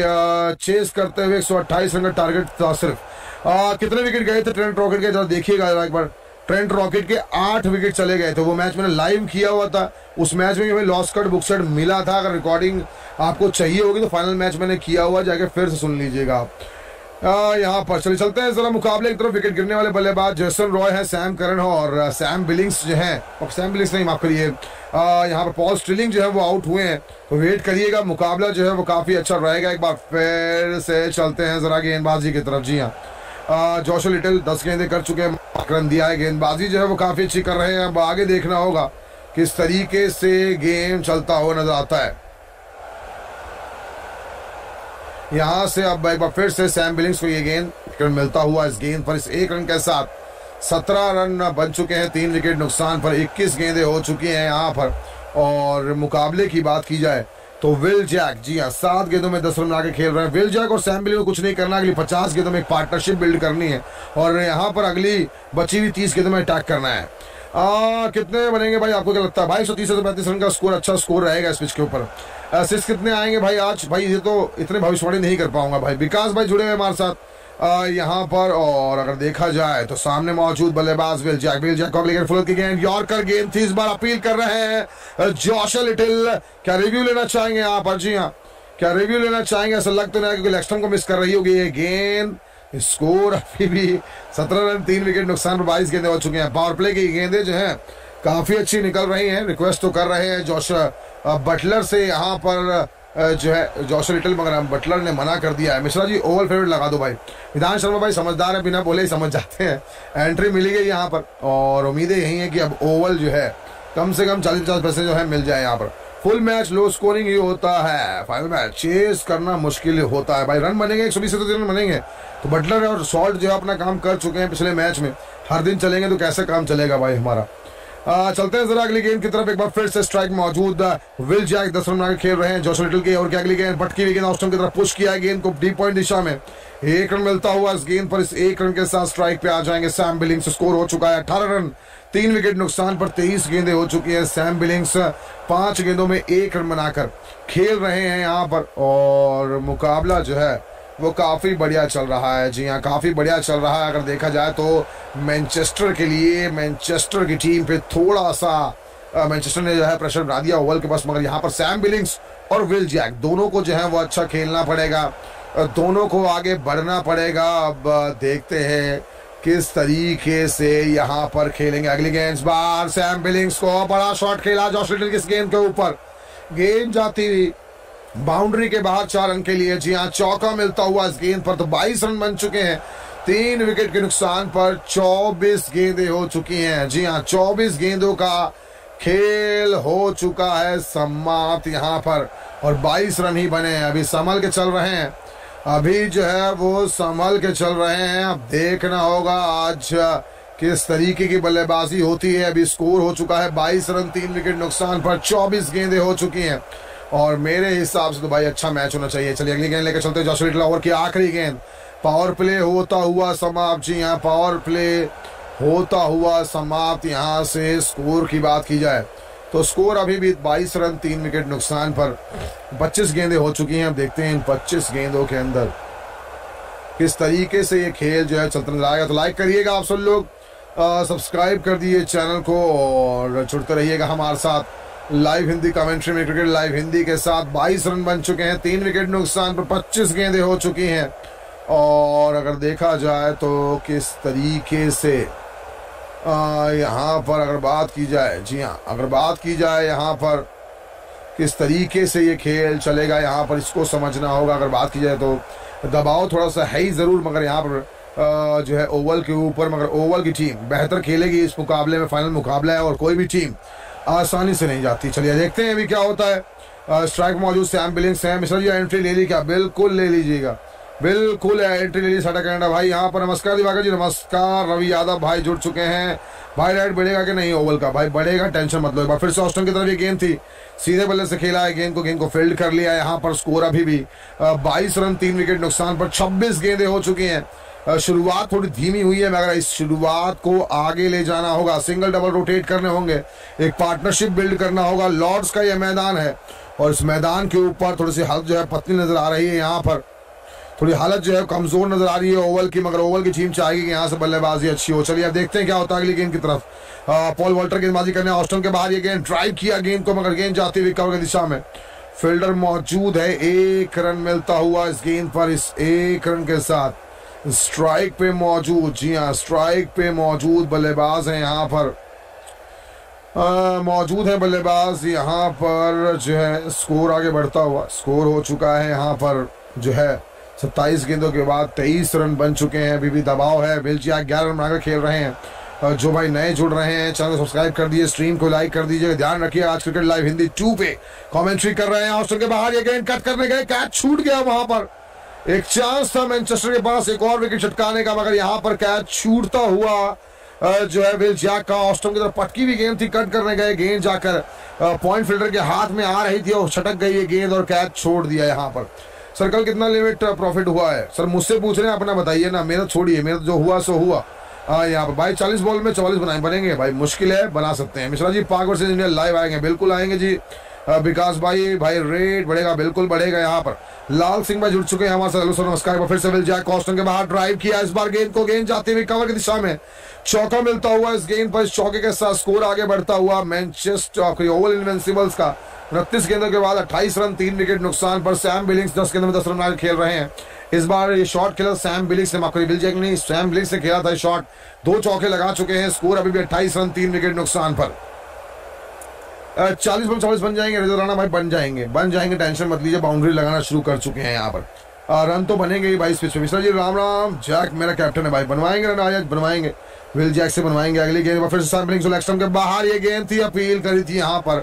चेस करते हुए एक सौ अट्ठाईस रन का टारगेट था सिर्फ। आ, कितने विकेट गए थे ट्रेंट रॉकेट के? जरा देखिएगा एक बार। ट्रेंट रॉकेट के आठ विकेट चले गए थे। वो मैच मैंने लाइव किया हुआ था। उस मैच में हमें लॉस कट बुक सेट मिला था। अगर रिकॉर्डिंग आपको चाहिए होगी तो फाइनल मैच मैंने किया हुआ, जाके फिर से सुन लीजिएगा आप। यहाँ पर चलिए चलते हैं जरा मुकाबले की तरफ। विकेट गिरने वाले बल्लेबाज जेसन रॉय है, सैम करन और सैम बिलिंग्स जो है, और सैम बिलिंग्स नहीं माफ करिए, यहाँ पर पॉल स्टिलिंग जो है वो आउट हुए हैं। तो वेट करिएगा, मुकाबला जो है वो काफी अच्छा रहेगा। एक बार फिर से चलते हैं जरा गेंदबाजी की तरफ। जी हाँ, जॉश लिटिल दस गेंदें कर चुके हैं, रन दिया है। गेंदबाजी जो है वो काफी अच्छी कर रहे हैं। अब आगे देखना होगा किस तरीके से गेम चलता हुआ नजर आता है। यहां से अब एक बार फिर से सैम बिलिंग्स को ये गेंद मिलता हुआ इस गेंद पर इस एक रन के साथ सत्रह रन बन चुके हैं, तीन विकेट नुकसान पर। इक्कीस गेंदें हो चुकी हैं यहाँ पर। और मुकाबले की बात की जाए तो विल जैक, जी हाँ, सात गेंदों में दस रन आके खेल रहे हैं। विल जैक और सैम बिलिंग्स को कुछ नहीं करना, अगली पचास गेंदों में एक पार्टनरशिप बिल्ड करनी है और यहाँ पर अगली बची हुई तीस गेंदों में अटैक करना है। आ, कितने बनेंगे भाई, आपको क्या लगता है? भाई सौ तीस से पैंतीस रन का स्कोर, अच्छा स्कोर रहेगा इस पिच के ऊपर। असिस्ट कितने आएंगे भाई आज? भाई ये तो इतने भविष्यवाणी नहीं कर पाऊंगा भाई। विकास भाई जुड़े हुए हमारे साथ यहाँ पर। और अगर देखा जाए तो सामने मौजूद बल्लेबाज विल जैक, विल जैक को की गेंद, यॉर्कर गेंद थी, इस बार अपील कर रहे हैं जॉश लिटिल। क्या रिव्यू लेना चाहेंगे यहाँ पर? जी हाँ, क्या रिव्यू लेना चाहेंगे? ऐसा लग तो नहीं क्योंकि लेक्स्टन को मिस कर रही होगी ये गेंद। स्कोर अभी भी सत्रह रन, तीन विकेट नुकसान पर बाईस गेंदें हो चुके हैं। पावर प्ले की गेंदें जो है काफी अच्छी निकल रही हैं। रिक्वेस्ट तो कर रहे हैं जॉश बटलर से यहाँ पर जो है जॉश लिटिल, मगर बटलर ने मना कर दिया है। मिश्रा जी ओवल फेवरेट लगा दो भाई। विधान शर्मा भाई समझदार है, बिना बोले ही समझ जाते हैं। एंट्री मिली गई यहाँ पर और उम्मीदें यही है कि अब ओवल जो है कम से कम चालीस पचास पैसे जो है मिल जाए यहाँ पर। फुल मैच लो स्कोरिंग ही होता है, फाइनल मैच चेस करना मुश्किल होता है भाई। रन बनेंगे एक सौ बीस रन बनेंगे, तो बटलर और सॉल्ट जो है अपना काम कर चुके हैं पिछले मैच में। हर दिन चलेंगे तो कैसे काम चलेगा भाई हमारा। आ, चलते हैं जरा अगली गेंद की तरफ। एक बार फिर से स्ट्राइक मौजूद, विल जैक दस रन बनाकर खेल रहे हैं। जोश लिटल की ओवर की अगली गेंद भटकी हुई गेंद ऑस्टन की तरफ पुश किया है गेंद को डीप पॉइंट दिशा में। एक रन मिलता हुआ इस गेंद पर, इस एक रन के साथ स्ट्राइक पे आ जाएंगे सैम बिलिंग्स। स्कोर हो चुका है अठारह रन, तीन विकेट नुकसान पर तेईस गेंदें हो चुकी है। सैम बिलिंग्स पांच गेंदों में एक रन बनाकर खेल रहे हैं यहाँ पर, और मुकाबला जो है वो काफी बढ़िया चल रहा है। जी हाँ, काफी बढ़िया चल रहा है। अगर देखा जाए तो मैनचेस्टर के लिए, मैनचेस्टर की टीम पे थोड़ा सा मैनचेस्टर ने जो है प्रेशर बना दिया ओवल के पास, मगर यहाँ पर सैम बिलिंग्स और विल जैक दोनों को जो है वो अच्छा खेलना पड़ेगा, दोनों को आगे बढ़ना पड़ेगा। अब देखते हैं किस तरीके से यहाँ पर खेलेंगे। अगली गेंद बार सैम बिलिंग्स को बड़ा शॉट खेला जॉश लिटल की इस गेंद के ऊपर, गेंद जाती हुई बाउंड्री के बाहर चार रन के लिए। जी हाँ, चौका मिलता हुआ इस गेंद पर, तो बाईस रन बन चुके हैं। तीन विकेट के नुकसान पर चौबीस गेंदें हो चुकी हैं। जी हाँ, चौबीस गेंदों का खेल हो चुका है समाप्त यहाँ पर, और बाईस रन ही बने हैं। अभी संभल के चल रहे हैं, अभी जो है वो संभल के चल रहे हैं। अब देखना होगा आज किस तरीके की बल्लेबाजी होती है। अभी स्कोर हो चुका है बाईस रन, तीन विकेट नुकसान पर चौबीस गेंदें हो चुकी हैं, और मेरे हिसाब से तो भाई अच्छा मैच होना चाहिए। चलिए अगली गेंद लेकर चलते हैं। जोश लिटल ओवर की आखिरी गेंद, पावर प्ले होता हुआ समाप्त। जी यहाँ पावर प्ले होता हुआ समाप्त। यहाँ से स्कोर की बात की जाए तो स्कोर अभी भी बाईस रन, तीन विकेट नुकसान पर पच्चीस गेंदें हो चुकी हैं। अब देखते हैं इन पच्चीस गेंदों के अंदर किस तरीके से ये खेल जो है चलता नजर आएगा। तो लाइक करिएगा आप सब लोग, सब्सक्राइब कर दिए चैनल को, और जुड़ते रहिएगा हमारे साथ लाइव हिंदी कमेंट्री में। क्रिकेट लाइव हिंदी के साथ बाईस रन बन चुके हैं, तीन विकेट नुकसान पर पच्चीस गेंदें हो चुकी हैं। और अगर देखा जाए तो किस तरीके से यहाँ पर अगर बात की जाए, जी हाँ अगर बात की जाए यहाँ पर किस तरीके से ये खेल चलेगा, यहाँ पर इसको समझना होगा। अगर बात की जाए तो दबाव थोड़ा सा है ही ज़रूर, मगर यहाँ पर जो है ओवल के ऊपर, मगर ओवल की टीम बेहतर खेलेगी इस मुकाबले में। फाइनल मुकाबला है और कोई भी टीम आसानी से नहीं जाती। चलिए देखते हैं अभी क्या होता है। स्ट्राइक मौजूद सैम बिलिंग्स है। मिश्रा जी एंट्री ले ली क्या? बिल्कुल ले लीजिएगा, बिल्कुल एंट्री ले ली। साडा कनाडा भाई यहाँ पर, नमस्कार दिवाकर जी, नमस्कार। रवि यादव भाई जुड़ चुके हैं। भाई राइट बढ़ेगा कि नहीं ओवल का? भाई बढ़ेगा, टेंशन मत लो। एक बार फिर से ऑस्टन की तरफ ये गेंद थी, सीधे बल्ले से खेला है गेंद को, गेंद को फील्ड कर लिया। यहाँ पर स्कोर अभी भी बाईस रन, तीन विकेट नुकसान पर छब्बीस गेंदें हो चुकी हैं। शुरुआत थोड़ी धीमी हुई है, मगर इस शुरुआत को आगे ले जाना होगा। सिंगल डबल रोटेट करने होंगे, एक पार्टनरशिप बिल्ड करना होगा। लॉर्ड्स का यह मैदान है, और इस मैदान के ऊपर थोड़ी सी हालत जो है पतली नजर आ रही है। यहाँ पर थोड़ी हालत जो है कमजोर नजर आ रही है ओवल की, मगर ओवल की टीम चाहेगी कि यहाँ से बल्लेबाजी अच्छी हो। चलिए अब देखते हैं क्या होता है अगली गेंद की तरफ। पॉल वॉल्टर गेंदबाजी करने ऑस्टन के बाहर, ये गेंद ड्राइव किया गेंद को, मगर गेंद जाती हुई कवर की दिशा में। फील्डर मौजूद है, एक रन मिलता हुआ इस गेंद पर। इस एक रन के साथ स्ट्राइक पे मौजूद, जी हाँ स्ट्राइक पे मौजूद बल्लेबाज है यहाँ पर, मौजूद है बल्लेबाज यहाँ पर। जो है स्कोर आगे बढ़ता हुआ, स्कोर हो चुका है यहाँ पर जो है सत्ताईस गेंदों के बाद तेईस रन बन चुके हैं। अभी भी दबाव है। विल जैक ग्यारह रन बनाकर खेल रहे हैं। जो भाई नए जुड़ रहे हैं चैनल सब्सक्राइब कर दिए, स्ट्रीम को लाइक कर दीजिए। ध्यान रखिए आज क्रिकेट लाइव हिंदी टू पे कमेंट्री कर रहे हैं। ऑस्ट्रेलिया के बाहर ये गेंद कट करने गए, कैच छूट गया। वहां पर एक चांस था मैनचेस्टर के पास एक और विकेट छटकाने का, मगर यहाँ पर कैच छूटता हुआ जो है विल जैक का। ऑस्ट्रेलिया की तरफ पटकी हुई गेंद थी, कट करने गए, गेंद जाकर पॉइंट फील्डर के हाथ में आ रही थी और छटक गई ये गेंद, और कैच छोड़ दिया यहाँ पर। सर कल कितना लिमिट प्रॉफिट हुआ है? सर मुझसे पूछ रहे हैं, अपना बताइए ना, मेरा छोड़िए, मेरा जो हुआ सो हुआ। हाँ यहाँ पर भाई चालीस बॉल में चौवालीस बनाए बनेंगे भाई, मुश्किल है, बना सकते हैं। मिश्रा जी पाक वर्सेस इंडिया लाइव आएंगे, बिल्कुल आएंगे जी। विकास भाई भाई रेट बढ़ेगा, बिल्कुल बढ़ेगा। यहाँ पर लाल सिंह भाई जुड़ चुके हैं हमारे साथ, हेलो सर नमस्कार। फिर से विल जैक ऑस्टन के बाहर ड्राइव किया, इस बार गेंद को, गेंद जाती हुई कवर की दिशा में, चौका मिलता हुआ इस गेंद पर। इस चौके के साथ स्कोर आगे बढ़ता हुआ मैनचेस्टर ओवल इनविंसिबल्स का उनतीस गेंदों के बाद अट्ठाईस रन, तीन विकेट नुकसान पर। सैम बिलिंग्स दस गेंदों में दस रन खेल रहे हैं। इस बार ये शॉट खेला सैम बिलिंग्स ने, माफ विल जैक नहीं, सैम बिलिंग्स ने खेला था शॉट, दो चौके लगा चुके हैं। स्कोर अभी भी अट्ठाईस रन, तीन विकेट नुकसान पर। चालीस बन चौलीस बन जाएंगे रिजो राणा भाई, बन जाएंगे बन जाएंगे टेंशन मत लीजिए। बाउंड्री लगाना शुरू कर चुके हैं यहाँ पर, आ, रन तो बनेंगे ही भाई इस पिच में। मिश्रा जी राम राम, जैक मेरा कैप्टन है भाई, बनवाएंगे रन आज, बनवाएंगे, विल जैक से बनवाएंगे। अगली गेंद फिर से सैम बिलिंग्स लेग स्टंप के बाहर ये गेंद थी, अपील करी थी यहाँ पर।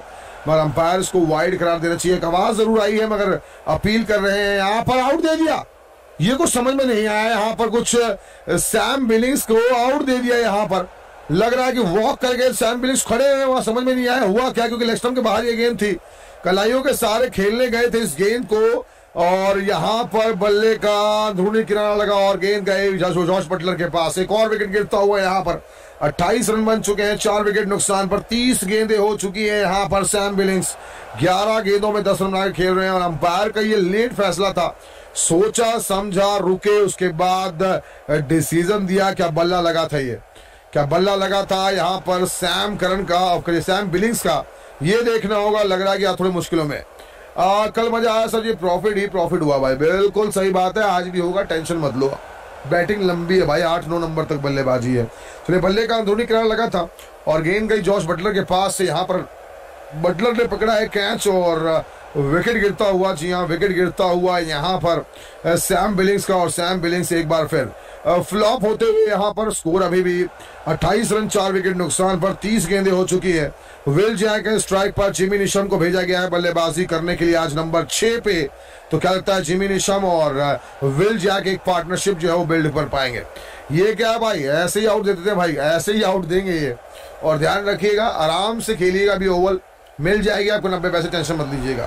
मगर अंपायर को वाइड करार देना चाहिए। एक आवाज जरूर आई है मगर अपील कर रहे हैं, यहाँ पर आउट दे दिया। ये कुछ समझ में नहीं आया, यहाँ पर कुछ सैम बिलिंग्स को आउट दे दिया। यहाँ पर लग रहा है कि वॉक करके सैम बिलिंग्स खड़े हैं, वहां समझ में नहीं आया हुआ क्या, क्योंकि लेग स्टंप के बाहर ये गेंद थी। कलाइयों के सारे खेलने गए थे इस गेंद को और यहाँ पर बल्ले का अंदरूनी किनारा लगा और गेंद गए जॉश बटलर के पास। एक और विकेट गिरता हुआ यहाँ पर अट्ठाईस रन बन चुके हैं, चार विकेट नुकसान पर। तीस गेंदें हो चुकी है यहाँ पर। सैम बिलिंग्स ग्यारह गेंदों में दस रन बनाकर खेल रहे हैं और अंपायर का ये लेट फैसला था। सोचा समझा, रुके, उसके बाद डिसीजन दिया। क्या बल्ला लगा था, ये क्या बल्ला लगा था यहाँ पर सैम करन का और सैम बिलिंग्स का, ये देखना होगा। लग रहा है कि आप थोड़ी मुश्किलों में। आ, कल मजा आया सर, ये प्रॉफिट ही प्रॉफिट हुआ भाई, बिल्कुल सही बात है। आज भी होगा, टेंशन मत लो। बैटिंग लंबी है भाई, आठ नौ नंबर तक बल्लेबाजी है। तो बल्ले का अंदरूनी किनारा लगा था और गेंद गई जॉश बटलर के पास से। यहाँ पर बटलर ने पकड़ा है कैच और विकेट गिरता हुआ, जी हाँ विकेट गिरता हुआ यहाँ पर सैम बिलिंग्स का। और सैम बिलिंग्स एक बार फिर फ्लॉप होते हुए यहाँ पर। स्कोर अभी भी अट्ठाईस रन, चार विकेट नुकसान पर। तीस गेंदें हो चुकी है। विल जैक के स्ट्राइक पर जिमी निशम को भेजा गया है बल्लेबाजी करने के लिए आज नंबर छह पे। तो क्या लगता है जिमी निशम और विल जैक एक पार्टनरशिप जो है वो बिल्ड कर पाएंगे? ये क्या भाई, ऐसे ही आउट देते थे भाई, ऐसे ही आउट देंगे ये। और ध्यान रखिएगा, आराम से खेलिएगा, अभी ओवल मिल जाएगी आपको नब्बे पैसे, टेंशन मत लीजिएगा।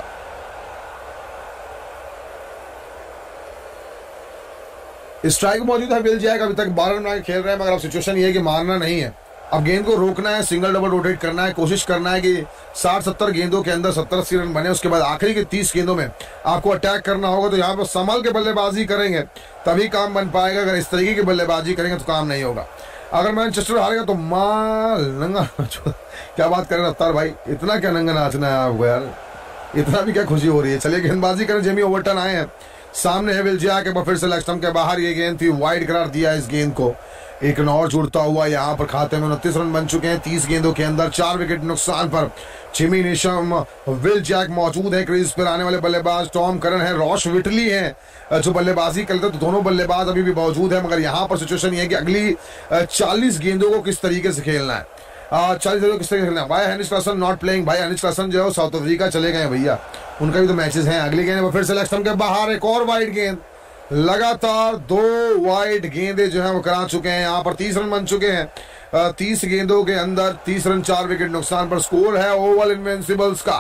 स्ट्राइक मौजूद है, विल जैक अभी तक बारह रन खेल रहे हैं मगर अब सिचुएशन ये है कि मारना नहीं है, अब गेंद को रोकना है, सिंगल डबल रोटेट करना है, कोशिश करना है कि साठ सत्तर गेंदों के अंदर सत्तर अस्सी रन बने। उसके बाद आखिरी के तीस गेंदों में आपको अटैक करना होगा। तो यहाँ पर संभल के बल्लेबाजी करेंगे तभी काम बन पाएगा। अगर इस तरीके की बल्लेबाजी करेंगे तो काम नहीं होगा। अगर मैनचेस्टर हारेगा तो माल नंगा क्या बात करें रफ्तार भाई, इतना क्या नंगा नाचना है आपको यार, इतना भी क्या खुशी हो रही है। चलिए गेंदबाजी करें। जेमी ओवरटन आए हैं, सामने है विल जैक के, फिर से लेग स्टंप के बाहर ये गेंद थी, वाइड करार दिया इस गेंद को। एक रन और जुड़ता हुआ यहाँ पर खाते में उनतीस रन बन चुके हैं तीस गेंदों के अंदर, चार विकेट नुकसान पर। जिमी निशम, विल जैक मौजूद है क्रीज पर। आने वाले बल्लेबाज टॉम करन है, रॉश विटली है जो बल्लेबाजी करते, तो दोनों बल्लेबाज अभी भी मौजूद है। मगर यहाँ पर सिचुएशन ये है कि अगली चालीस गेंदों को किस तरीके से खेलना है, चालीस गेंदों किस तरीके से खेलना है। भाई हेनिस क्लासन नॉट प्लेइंग, भाई हेनिस क्लासन जो है साउथ अफ्रीका चले गए भैया, उनका भी तो मैचेस हैं। अगली गेंद फिर से लेग स्टंप के बाहर एक और वाइड गेंद, लगातार दो वाइड गेंदे जो है वो करा चुके हैं। यहाँ पर तीस रन बन चुके हैं तीस गेंदों के अंदर, तीस रन चार विकेट नुकसान पर। स्कोर है ओवल इनविंसिबल्स का।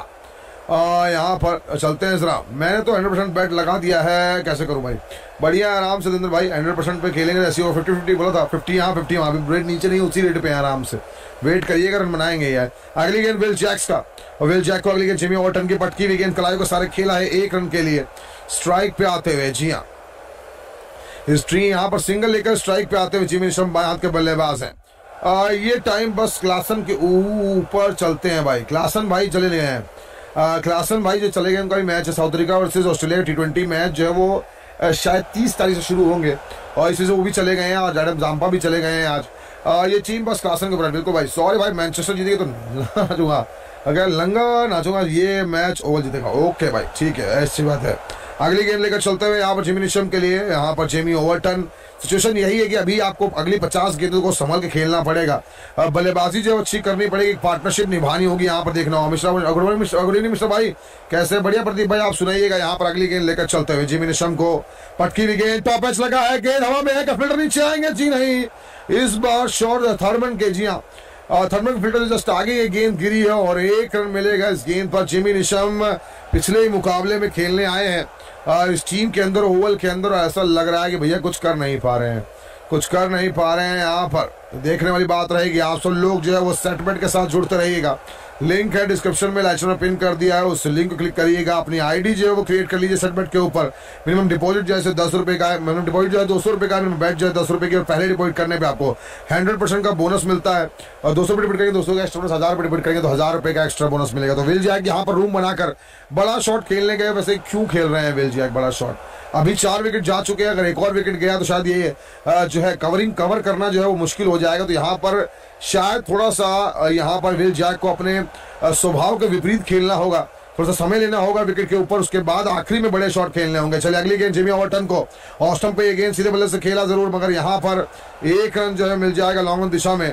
यहाँ पर चलते हैं जरा, मैंने तो हंड्रेड परसेंट बैट लगा दिया है, कैसे करूं भाई, बढ़िया आराम से दिंदर भाई हंड्रेड परसेंट पे खेलेंगे। ऐसी फिफ्टी फिफ्टी बोला था, फिफ्टी यहाँ फिफ्टी वहाँ, रेट नीचे नहीं, उसी रेट पे आराम से वेट करिएगा, रन बनाएंगे यार। अगली गेंद विल जैक्स का, और विल जैक को अगली गेंद जिमी ओवरटन की पटकी हुई गेंद, कलाई को सारे खेला है एक रन के लिए स्ट्राइक पे आते हुए। जी हाँ, हिस्ट्री यहाँ पर सिंगल लेकर स्ट्राइक पे आते हुए जिमी निशम बाएं हाथ के बल्लेबाज हैं। आ, ये टाइम बस क्लासन के ऊपर चलते हैं भाई, क्लासन भाई चले गए हैं। क्लासन भाई जो चले गए, उनका भी मैच है South Africa versus Australia T twenty match जो है वो आ, शायद तीस तारीख से शुरू होंगे और इसी से वो भी चले गए हैं और एडम जाम्पा भी चले गए हैं आज। आ, ये टीम बस क्लासन के ऊपर। बिल्कुल भाई, सॉरी भाई, मैनचेस्टर जीतेगी तो नाचूंगा, अगर लंगा नाचूंगा, ये मैच ओवल जीतेगा। ओके भाई ठीक है, ऐसी बात है। अगली गेंद लेकर चलते हुए यहाँ पर जिमी निशम के लिए, यहाँ पर जेमी ओवरटन। सिचुएशन यही है कि अभी आपको अगली पचास गेंदों को संभल के खेलना पड़ेगा, बल्लेबाजी जो अच्छी करनी पड़ेगी, पार्टनरशिप निभानी होगी। यहाँ पर देखना होगा मिश्रा अग्रवाल मिश्रा भाई कैसे, बढ़िया प्रदीप भाई आप सुनाइएगा। यहाँ पर अगली गेंद लेकर चलते हुए जिमी निशम को पटकी हुई गेंद, टॉप एच लगा है, गेंद हवा में है, फील्डर नीचे आएंगे, जी नहीं, इस बार शॉट थर्मन के, जी हाँ थर्मन फील्डर जस्ट आगे ये गेंद गिरी है और एक रन मिलेगा इस गेंद पर। जिमी निशम पिछले ही मुकाबले में खेलने आए हैं और इस टीम के अंदर, ओवल के अंदर, ऐसा लग रहा है कि भैया कुछ कर नहीं पा रहे हैं, कुछ कर नहीं पा रहे हैं। यहाँ पर देखने वाली बात रहेगी, आप सब लोग जो है वो सेटमेंट के साथ जुड़ते रहिएगा। लिंक है डिस्क्रिप्शन में, लाइक में पिन कर दिया है, उस लिंक को क्लिक करिएगा, अपनी आईडी जो है वो क्रिएट कर लीजिए सेटमेंट के ऊपर। मिनिमम डिपॉजिट जैसे दस रुपए का है, मिनिमम डिपॉजिट जो है दो सौ रुपए का, मिनिमम बैच जो है दस रुपए की, और पहले डिपॉजिट करने पे आपको हंड्रेड परसेंट का बोनस मिलता है। और दो सौ रुपये डिपॉजिट करेंगे दो सौ का एक्स्ट्रा बोनस, हजार रुपये डिपॉजिट करेंगे तो हजार रुपये का एक्स्ट्रा बोनस मिलेगा। तो विल जैक यहाँ पर रूम बनाकर बड़ा शॉट खेलने गए, वैसे क्यों खेल रहे हैं विल जैक बड़ा शॉट, अभी चार विकेट जा चुके हैं, अगर एक और विकेट गया तो शायद ये जो है कवरिंग कवर करना जो है वो मुश्किल हो जाएगा। तो यहाँ पर शायद थोड़ा सा यहाँ पर विल जैक को अपने स्वभाव के विपरीत खेलना होगा, थोड़ा सा समय लेना होगा विकेट के ऊपर, उसके बाद आखिरी में बड़े शॉट खेलने होंगे। चलिए अगली गेंद जिमी ओवरटन को, ऑफ स्टंप पे ये गेंद सीधे बल्ले से खेला जरूर, मगर यहाँ पर एक रन जो है मिल जाएगा लॉन्ग ऑन दिशा में।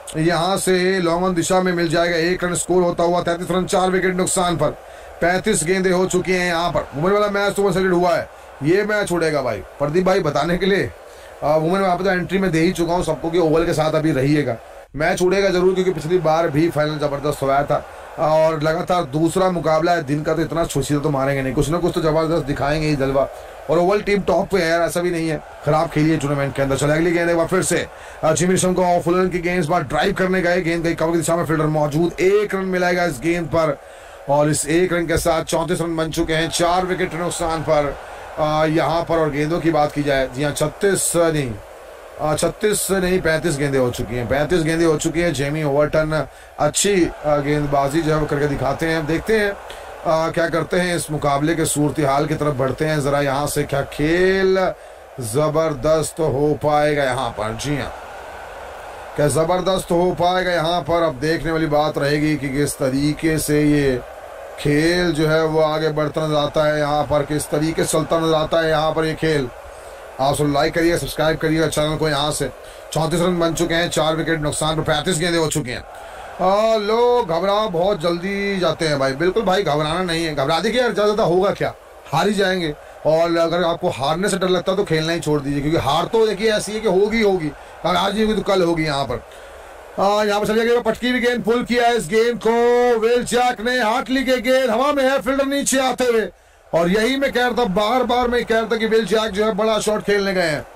यहाँ से लॉन्ग ऑन दिशा में मिल जाएगा, एक रन स्कोर होता हुआ तैंतीस रन चार विकेट नुकसान पर। पैंतीस गेंदें हो चुकी हैं यहाँ पर। वुमेन वाला मैच तो सेलेक्ट हुआ है, ये मैच उड़ेगा भाई प्रदीप भाई बताने के लिए। वुमेन वहाँ पर तो एंट्री में दे ही चुका हूँ सबको कि ओवल के साथ अभी रहिएगा, मैच उड़ेगा जरूर, क्योंकि पिछली बार भी फाइनल जबरदस्त हुआ था और लगातार दूसरा मुकाबला है दिन का, तो इतना छोसीदा तो मारेंगे नहीं, कुछ ना कुछ तो जबरदस्त दिखाएंगे ही जलवा। और ओवल टीम टॉप पे है यार, ऐसा भी नहीं है खराब खेली है टूर्नामेंट के अंदर। चले अगली गेंद एक बार फिर से जिमी निशम को ऑफ रन की गेंद, इस बार ड्राइव करने गए, गेंद गई कवर की दिशा में, फील्डर मौजूद, एक रन मिलेगा इस गेंद पर और इस एक रन के साथ चौंतीस रन बन चुके हैं चार विकेट नुकसान पर यहाँ पर। और गेंदों की बात की जाए, जी हाँ छत्तीस नहीं छत्तीस नहीं पैंतीस गेंदें हो चुकी हैं, पैंतीस गेंदें हो चुकी हैं। जेमी ओवरटन अच्छी गेंदबाजी जो है वो करके दिखाते हैं। देखते हैं आ, क्या करते हैं इस मुकाबले के सूरत हाल की तरफ बढ़ते हैं जरा। यहाँ से क्या खेल जबरदस्त हो पाएगा यहाँ पर, जी हाँ क्या जबरदस्त हो पाएगा यहाँ पर। अब देखने वाली बात रहेगी कि किस तरीके से ये खेल जो है वो आगे बढ़ता नजर आता है यहाँ पर, किस तरीके से चलता नजर आता है यहाँ पर ये खेल। आप सब लाइक करिए, सब्सक्राइब करिएगा चैनल को। यहाँ से चौंतीस रन बन चुके हैं चार विकेट नुकसान पर, पैंतीस गेंदें हो चुकी हैं। आ, लोग घबरा बहुत जल्दी जाते हैं भाई, बिल्कुल भाई घबराना नहीं है। घबरा देखिए यार ज़्यादा होगा क्या, हार ही जाएंगे। और अगर आपको हारने से डर लगता है तो खेलना ही छोड़ दीजिए, क्योंकि हार तो देखिए ऐसी है कि होगी होगी, अगर आज नहीं होगी तो कल होगी। यहाँ पर यहाँ पर चलिए पटकी भी गेंद पुल किया है इस गेंद को, विल जैक ने हाथ ली के गेंद हवा में है, फील्डर नीचे आते हुए। और यही मैं कह रहा था, बार बार मैं कह रहा था कि विल जैक जो है बड़ा शॉट खेलने गए हैं।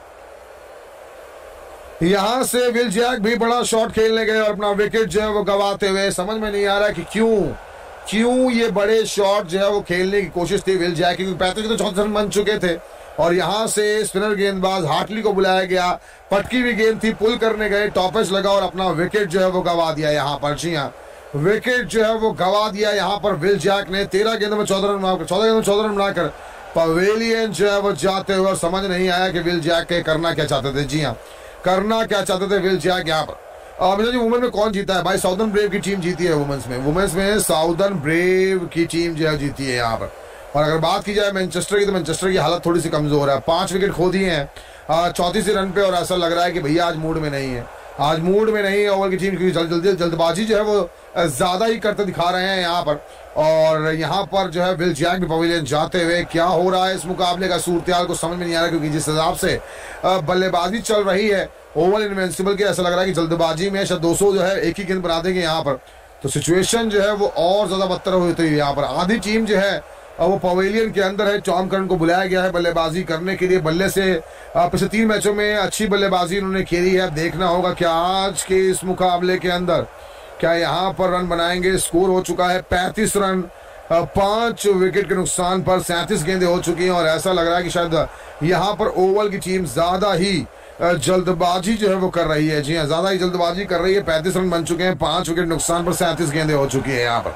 यहां से विल जैक भी बड़ा शॉट खेलने गए और अपना विकेट जो है वो गवाते हुए। समझ में नहीं आ रहा कि क्यों क्यों ये बड़े शॉट जो है वो खेलने की कोशिश थी विल जैक, क्योंकि पैंतीस तो चौंतीस रन बन चुके थे। और यहां से स्पिनर गेंदबाज हार्टली को बुलाया गया, पटकी भी गेंद थी, पुल करने गए, टॉपेज लगा और अपना विकेट जो है वो गवा दिया यहाँ पर। जी हाँ विकेट जो है वो गवा दिया यहाँ पर विल जैक ने। तेरह गेंदों में चौदह रन बनाकर चौदह गेंदों में चौदह रन बनाकर पवेलियन जो है वो जाते हुए। समझ नहीं आया कि विल जैक के करना क्या चाहते थे। जी हाँ करना क्या चाहते थे विल जैक यहाँ पर। अभी जी वुमेन में कौन जीता है भाई, साउदर्न ब्रेव की टीम जीती है वुमेन्स में। वुमेन्स में साउदर्न ब्रेव की टीम जो है जीती है यहाँ पर। और अगर बात की जाए मैनचेस्टर की, तो मैनचेस्टर की हालत थोड़ी सी कमजोर है, पांच विकेट खो दिए हैं चौंतीस रन पे। और ऐसा लग रहा है कि भैया आज मूड में नहीं है, आज मूड में नहीं है ओवर की टीम, क्योंकि जल्दी जल्दी जल्दबाजी जो है वो ज्यादा ही करते दिखा रहे हैं यहाँ पर। और यहाँ पर जो है विल जैक भी पवेलियन जाते हुए। क्या हो रहा है इस मुकाबले का सूरत को समझ में नहीं आ रहा, क्योंकि जिस हिसाब से बल्लेबाजी चल रही है ओवल इनविंसिबल की, ऐसा लग रहा है कि जल्दबाजी में शायद दो सौ जो है एक ही गेंद बना देंगे यहाँ पर, तो सिचुएशन जो है वो और ज्यादा बदतर हुई थी यहाँ पर। आधी टीम जो है वो पवेलियन के अंदर है। टॉम करन को बुलाया गया है बल्लेबाजी करने के लिए। बल्ले से पिछले तीन मैचों में अच्छी बल्लेबाजी उन्होंने खेली है। देखना होगा क्या आज के इस मुकाबले के अंदर क्या यहाँ पर रन बनाएंगे। स्कोर हो चुका है पैंतीस रन पांच विकेट के नुकसान पर, सैंतीस गेंदें हो चुकी हैं। और ऐसा लग रहा है कि शायद यहाँ पर ओवल की टीम ज्यादा ही जल्दबाजी जो है वो कर रही है। जी हाँ ज्यादा ही जल्दबाजी कर रही है। पैंतीस रन बन चुके हैं, पांच विकेट नुकसान पर, सैंतीस गेंदें हो चुकी है यहाँ पर।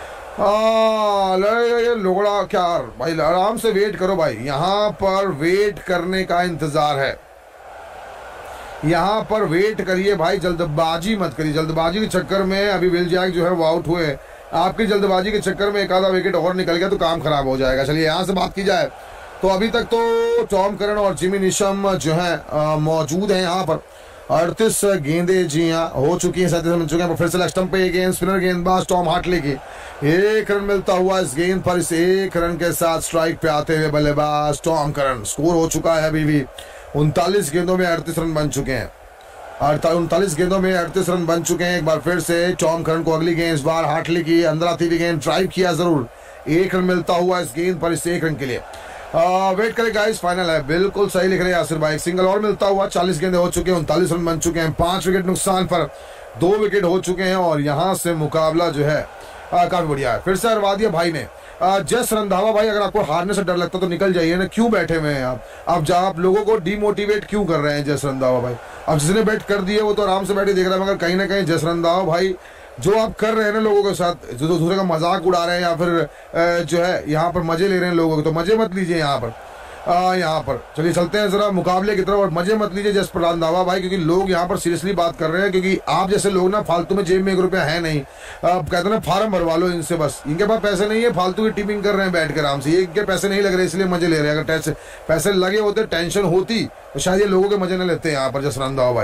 लोगड़ा क्या भाई, आराम से वेट करो भाई, यहाँ पर वेट करने का इंतजार है, यहाँ पर वेट करिए भाई, जल्दबाजी मत करिए। जल्दबाजी के चक्कर में अभी विल जैक जो है वो आउट हुए, आपकी जल्दबाजी के चक्कर में एक आधा विकेट और निकल गया तो काम खराब हो जाएगा। चलिए यहाँ से बात की जाए तो अभी तक तो टॉम करन और जिमी निशम जो है मौजूद हैं यहाँ पर। अड़तीस गेंदे जी हाँ हो चुकी हैं, सैंतीस बन चुके हैं। फिर से लेग स्टंप पे ये गेंद, स्पिनर गेंदबाज टॉम हार्टली की, एक रन मिलता हुआ इस गेंद पर। इस एक रन के साथ स्ट्राइक पे आते हुए बल्लेबाज टॉम करन। स्कोर हो चुका है अभी भी उनतालीस गेंदों में अड़तीस रन बन चुके हैं। उनतालीस गेंदों में अड़तीस रन बन चुके हैं। एक बार फिर से टॉम करन को अगली गेंद, इस बार हार्टली की अंदर आती हुई गेंद, ड्राइव किया जरूर, एक रन मिलता हुआ इस गेंद पर, इस एक रन के लिए। आ, वेट करें गाइस, फाइनल है, बिल्कुल सही लिख रहे हैं यासिर भाई। सिंगल और मिलता हुआ, चालीस गेंदे हो चुके हैं, उनतालीस रन बन चुके हैं, पांच विकेट नुकसान पर, दो विकेट हो चुके हैं। और यहां से मुकाबला जो है आ, काफी बढ़िया है। फिर से हरवा दिया भाई ने। जस रंधावा भाई, अगर आपको हारने से डर लगता तो निकल जाइए ना, क्यों बैठे हुए हैं आप आप जहाँ आप लोगों को डिमोटिवेट क्यों कर रहे हैं जस रंधावा भाई। अब जिसने बैट कर दिए वो तो आराम से बैठे देख रहा है, मगर कहीं ना कहीं जस रंधावा भाई जो आप कर रहे हैं ना लोगों के साथ, जो दूसरे का मजाक उड़ा रहे हैं या फिर जो है यहाँ पर मजे ले रहे हैं लोगों के, तो मजे मत लीजिए यहाँ पर। आ, यहाँ पर चलिए चलते हैं जरा मुकाबले की तरफ, और मजे मत लीजिए जस रंधावा भाई, क्योंकि लोग यहाँ पर सीरियसली बात कर रहे हैं, क्योंकि आप जैसे लोग ना फालतू में जेब में एक रुपया है नहीं, आप कहते ना फार्म भरवा लो इनसे, बस इनके पास पैसे नहीं है, फालतू की टिपिंग कर रहे हैं बैठ कर आराम से, ये इनके पैसे नहीं लग रहे इसलिए मजे ले रहे हैं। अगर टैक्स पैसे लगे होते, टेंशन होती, तो शायद ये लोगों के मजे न लेते हैं यहाँ पर जस रंधावा भाई।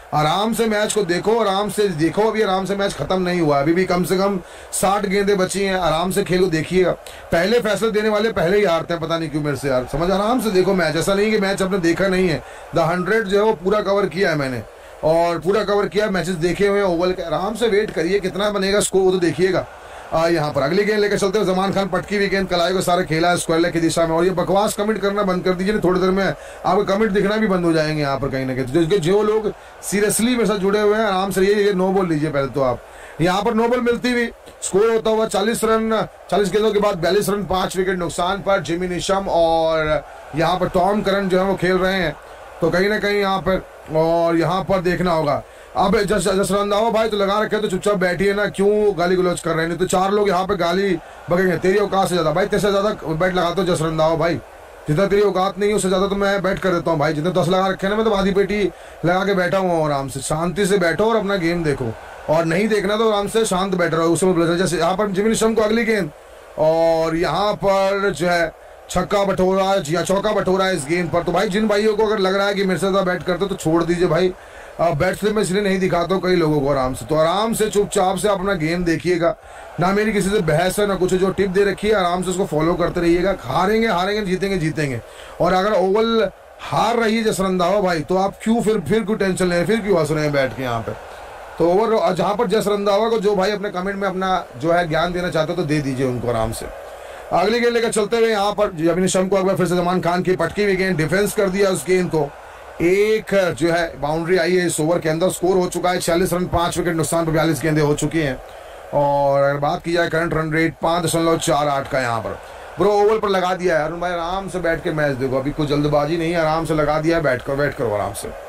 आराम से मैच को देखो, आराम से देखो, अभी आराम से मैच खत्म नहीं हुआ, अभी भी कम से कम साठ गेंदें बची हैं, आराम से खेलो, देखिएगा। पहले फैसले देने वाले पहले ही हारते हैं, पता नहीं क्यों मेरे से यार, समझ, आराम से देखो मैच, ऐसा नहीं कि मैच आपने देखा नहीं है। द हंड्रेड जो है वो पूरा कवर किया है मैंने, और पूरा कवर किया, मैचेस देखे हुए हैं ओवल के, आराम से वेट करिए कितना बनेगा स्कोर वो तो देखिएगा। यहाँ पर अगली गेंद लेकर चलते हैं, जमान खान पटकी हुई गेंद कलाई को सारे खेला है स्क्वायर लेग की दिशा में, और ये बकवास कमेंट करना बंद कर दीजिए, थोड़ी देर में आपको कमेंट दिखना भी बंद हो जाएंगे यहाँ पर कहीं ना कहीं। जो, जो लोग सीरियसली मेरे साथ जुड़े हुए हैं आराम से ये नो बॉल लीजिए पहले तो आप। यहाँ पर नो बॉल मिलती हुई स्कोर होता हुआ चालीस रन, चालीस गेंदों के बाद बयालीस रन, पांच विकेट नुकसान पर जिमी निशम और यहाँ पर टॉम करन जो है वो खेल रहे हैं, तो कहीं ना कहीं यहाँ पर, और यहाँ पर देखना होगा अब जस जस रंधावा भाई तो लगा रखे तो चुपचाप बैठिए ना, क्यों गाली गलौज कर रहे हैं, नहीं तो चार लोग यहाँ पे गाली बगेंगे, तेरी औकात से ज्यादा भाई, तेरे से ज्यादा बैट लगाता हूँ जस रंधावा भाई, जितना तेरी औकात नहीं है उससे ज्यादा तो मैं बैट कर देता हूँ भाई, जितने दस लगा रखे ना मैं तो आधी पेटी लगा के बैठा हूँ, आराम से शांति से बैठो और अपना गेम देखो, और नहीं देखना तो आराम से शांत बैठ रहो उसमें। जैसे यहाँ पर जिमी निशम को अगली गेंद, और यहाँ पर जो है छक्का बटोरा या चौका बटोरा इस गेंद पर, तो भाई जिन भाइयों को अगर लग रहा है कि मेरे से ज्यादा बैट करते तो छोड़ दीजिए भाई, बैट से मैं इसलिए नहीं दिखाता हूँ कई लोगों को, आराम से तो आराम से चुपचाप से अपना गेम देखिएगा, ना मेरी किसी से बहस है ना कुछ, जो टिप दे रखी है आराम से उसको फॉलो करते रहिएगा, हारेंगे हारेंगे जीतेंगे जीतेंगे, और अगर ओवल हार रही है जस रंधावा भाई तो आप क्यों फिर फिर क्यों टेंशन ले, फिर क्यों हंस रहे हैं बैठ के यहाँ पे, तो ओवर जहाँ पर जस रंधावा को जो भाई अपने कमेंट में अपना जो है ज्ञान देना चाहते हो तो दे दीजिए उनको आराम से। अगली गेंद लेकर चलते हुए यहाँ पर जिमी निशम को फिर से जमान खान की पटकी हुई गेंद, डिफेंस कर दिया उस गेंद को, एक जो है बाउंड्री आई है इस ओवर के अंदर, स्कोर हो चुका है छियालीस रन, पांच विकेट नुकसान पर बयालीस गेंदें हो चुकी हैं, और अगर बात की जाए करंट रन रेट पांच दशमलव चार आठ का यहाँ पर ब्रो ओवर पर लगा दिया है अरुण भाई, आराम से बैठ के मैच देखो, अभी कोई जल्दबाजी नहीं है, आराम से लगा दिया है, बैठ कर बैठ करो आराम से।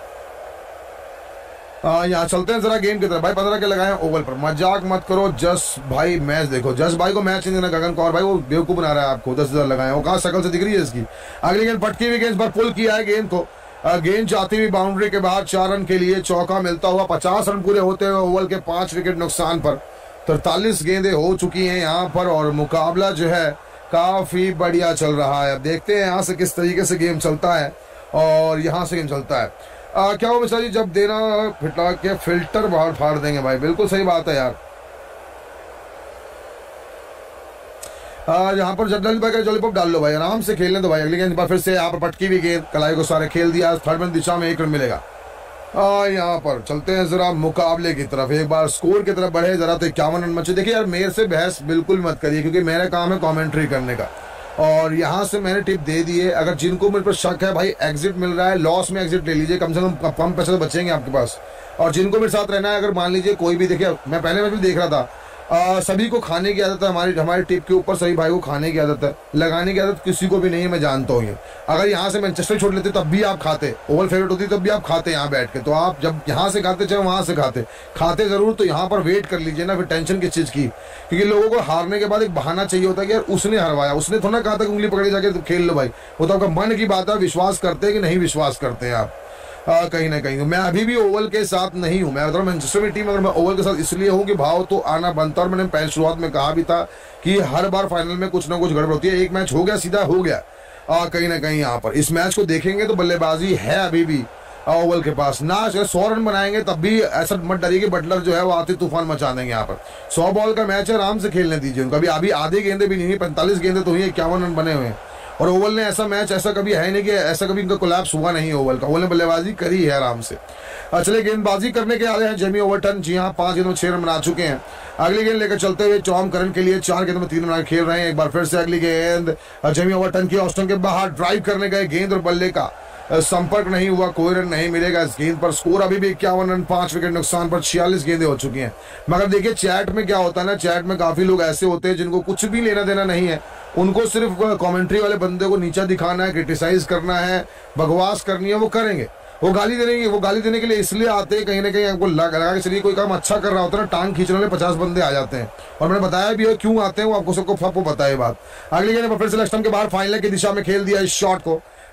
यहाँ चलते हैं जरा गेम की तरफ भाई, पंद्रह के लगाए ओवर पर, मजाक मत करो, जस भाई मैच देखो, जस भाई को मैच नहीं देना, गगन कौर भाई वो बेवकूफ बना रहा है आपको, दस हजार लगाए वो कहाँ शकल से दिख रही है इसकी। अगली गेंद पटकी हुई गेंद पर पुल किया है गेंद को, गेंद जाती हुई बाउंड्री के बाद चार रन के लिए चौका मिलता हुआ, पचास रन पूरे होते हुए ओवर के पांच विकेट नुकसान पर तैतालीस गेंदें हो चुकी हैं यहाँ पर, और मुकाबला जो है काफी बढ़िया चल रहा है। अब देखते हैं यहाँ से किस तरीके से गेम चलता है, और यहाँ से गेम चलता है आ, क्या हो मिश्रा जी, जब देना फिटा के फिल्टर बाहर फाड़ देंगे भाई, बिल्कुल सही बात है यार। यहाँ पर जल्दी भाई जॉलीपॉप डाल लो भाई, आराम से खेलने दो भाई। अगली गेंद पर फिर से यहाँ पर पटकी हुई गेंद, कलाई को सारे खेल दिया, थर्ड मैन दिशा में एक रन मिलेगा। यहाँ पर चलते हैं जरा मुकाबले की तरफ, एक बार स्कोर की तरफ बढ़े जरा, तो इक्यावन रन बचे। देखिए यार मेरे से बहस बिल्कुल मत करिए, क्योंकि मेरा काम है कमेंट्री करने का, और यहाँ से मैंने टिप दे दी है, अगर जिनको मेरे पर शक है भाई एग्जिट मिल रहा है, लॉस में एग्जिट ले लीजिए, कम से कम कम पैसे तो बचेंगे आपके पास। और जिनको मेरे साथ रहना है, अगर मान लीजिए कोई भी, देखिए मैं पहले मैं भी देख रहा था, आ, सभी को खाने की आदत है, हमारी हमारी टिप के ऊपर सभी भाई को खाने की आदत है, लगाने की आदत किसी को भी नहीं है, मैं जानता हूँ ये। अगर यहाँ से मैनचेस्टर छोड़ लेते तब भी आप खाते, ओवर फेवरेट होती तब भी आप खाते यहाँ बैठ के, तो आप जब यहाँ से खाते चाहे वहाँ से खाते खाते जरूर, तो यहाँ पर वेट कर लीजिए ना, फिर टेंशन किस चीज़ की, क्योंकि लोगों को हारने के बाद एक बहाना चाहिए होता है कि यार उसने हरवाया, उसने थोड़ा कहा था कि उंगली पकड़ी जाके तो खेल लो भाई, वो तो आपका मन की बात है, विश्वास करते हैं कि नहीं विश्वास करते हैं आप। आ, कहीं ना कहीं मैं अभी भी ओवल के साथ नहीं हूं, मैं मतलब मैनचेस्टर में टीम, अगर मैं ओवल के साथ इसलिए हूं कि भाव तो आना बनता, और मैंने पहले शुरुआत में कहा भी था कि हर बार फाइनल में कुछ ना कुछ गड़बड़ होती है, एक मैच हो गया सीधा हो गया, आ, कहीं ना कहीं यहाँ पर इस मैच को देखेंगे तो बल्लेबाजी है अभी भी ओवल के पास, ना सौ रन बनाएंगे तब भी ऐसा मत डरिए कि बटलर जो है वो आते तूफान मचा देंगे यहाँ पर। सौ बॉल का मैच है, आराम से खेलने दीजिए उनको, अभी अभी आधी गेंदे भी नहीं, पैंतालीस गेंदे तो हुई, इक्यावन रन बने हुए हैं, और ओवल ने ऐसा मैच ऐसा कभी है नहीं कि ऐसा कभी इनका कोलैप्स हुआ नहीं, ओवल का ओवल ने बल्लेबाजी करी है आराम से। चले गेंदबाजी करने के आ रहे हैं जेमी ओवरटन, जी हाँ पांच गेंदों में छह रन बना चुके हैं। अगली गेंद लेकर चलते हुए टॉम करन के लिए चार गेंदों में तीन रन खेल रहे हैं, एक बार फिर से अगली गेंद जेमी ओवरटन की, ऑस्टन के बाहर ड्राइव करने गए, गेंद और बल्ले का संपर्क नहीं हुआ, कोई रन नहीं मिलेगा इस गेंद पर, स्कोर अभी भी इक्यावन रन, पांच विकेट नुकसान पर छियालीस गेंदें हो चुकी हैं। मगर देखिए चैट में क्या होता है ना, चैट में काफी लोग ऐसे होते हैं जिनको कुछ भी लेना देना नहीं है, उनको सिर्फ कमेंट्री वाले बंदे को नीचा दिखाना है, क्रिटिसाइज करना है, बकवास करनी है, वो करेंगे, वो गाली देंगे, वो गाली देने के लिए इसलिए आते हैं, कहीं ना कहीं आपको लगा के चलिए कोई काम अच्छा कर रहा होता है ना, टांग खींचने वाले पचास बंदे आ जाते हैं, और मैंने बताया भी है क्यों आते हैं, वो आपको सबको सबको पता है बात। अगली गेंद पर फिर से लेग स्टंप के बाहर फाइनल की दिशा में खेल दिया इस शॉट को,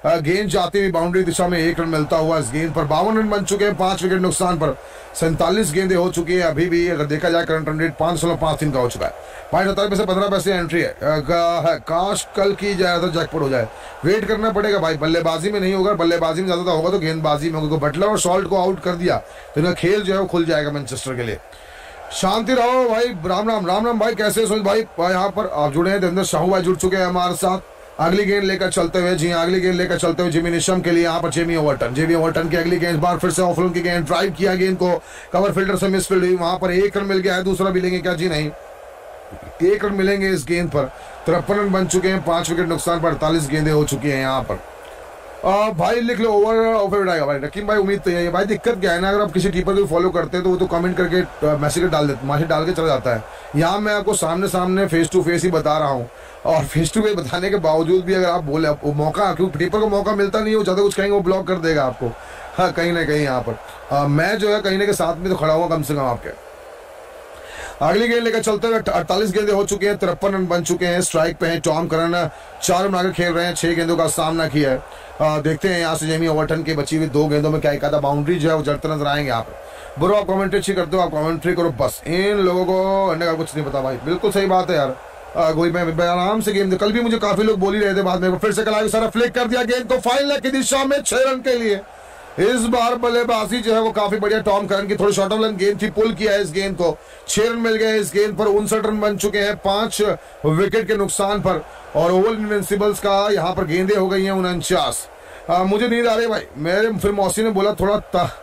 गेंद जाती हुई बाउंड्री दिशा में एक रन मिलता हुआ इस गेंद पर बावन रन बन चुके हैं पांच विकेट नुकसान पर। सैंतालीस गेंदें हो चुकी है अभी भी, अगर देखा जाए करंट रन रेट पांच दशमलव पांच तीन का हो चुका है। पाँच सत्तर पैसे पंद्रह पैसे एंट्री है, है। काश कल की जाए तो जैकपॉट हो जाए, वेट करना पड़ेगा भाई। बल्लेबाजी में नहीं होगा, बल्लेबाजी में ज्यादा होगा तो गेंदबाजी में होगा। बटलर और सॉल्ट को आउट कर दिया तो इनका खेल जो है वो खुल जाएगा मैनचेस्टर के लिए। शांति रहो भाई, राम राम राम राम भाई, कैसे सुनील भाई यहाँ पर आप जुड़े हैं। देवेंद्र साहू भाई जुड़ चुके हैं हमारे साथ। अगली गेंद लेकर चलते हुए, जी अगली गेंद लेकर चलते हुए जिमी निशम के लिए यहाँ पर जेमी ओवरटन। जेमी ओवरटन की अगली गेंद बार फिर से ऑफ की गेंद, ड्राइव किया गेंद को, कवर फील्डर से मिसफील्ड हुई, वहां पर एक रन मिल गया है। दूसरा भी लेंगे क्या? जी नहीं, एक रन मिलेंगे इस गेंद पर। तिरपन रन बन चुके हैं, पांच विकेट नुकसान पर अड़तालीस गेंदें हो चुकी हैं यहाँ पर। आ, भाई लिख लो ओवर ओवर आएगा भाई। नकीम भाई उम्मीद तो यही है भाई। दिक्कत क्या है ना, अगर आप किसी कीपर को फॉलो करते हैं तो वो तो कमेंट करके मैसेज डाल देते, मैसेज डाल के चला जाता है। यहाँ मैं आपको सामने सामने फेस टू फेस ही बता रहा हूँ, और फेस टू फेस बताने के बावजूद भी अगर आप बोले मौका, क्योंकि कीपर को मौका मिलता नहीं है, वो ज्यादा कुछ कहेंगे वो ब्लॉक कर देगा आपको। हाँ कहीं ना कहीं यहाँ पर आ, मैं जो है कहीं ना के साथ में तो खड़ा हुआ कम से कम आपके। अगली गेंद लेकर चलते हुए अड़तालीस गेंदें हो चुके हैं, तिरपन रन बन चुके हैं। स्ट्राइक पे हैं टॉम करन, चार रन आगे खेल रहे हैं, छह गेंदों का सामना किया है। आ, देखते हैं यहाँ से जेमी ओवरटन की बची हुई दो गेंदों में क्या एक आधा बाउंड्री जो है वो जड़ते नजर आएंगे यहाँ पे। बुरो आप कमेंट्री अच्छी करते हो, आप कमेंट्री करो बस, इन लोगों को अन्य का कुछ नहीं पता भाई। बिल्कुल सही बात है यार। कोई मैं आराम से गेम, कल भी मुझे काफी लोग बोल ही रहे थे, बाद में फिर से कल सारा फ्लिक कर दिया गेंद को फाइनल की दिशा में छह रन के लिए। इस बार बल्लेबाजी जो है वो काफी बढ़िया टॉम करन की, थोड़ी शॉर्ट ऑफ लाइन गेंद थी, पुल किया है इस गेंद को, छह रन मिल गए इस गेंद पर। उनसठ रन बन चुके हैं पांच विकेट के नुकसान पर, और ओवल इनविंसिबल्स का यहाँ पर गेंदें हो गई हैं उनचास। मुझे नींद आ रही है भाई, मेरे फिर मौसी ने बोला थोड़ा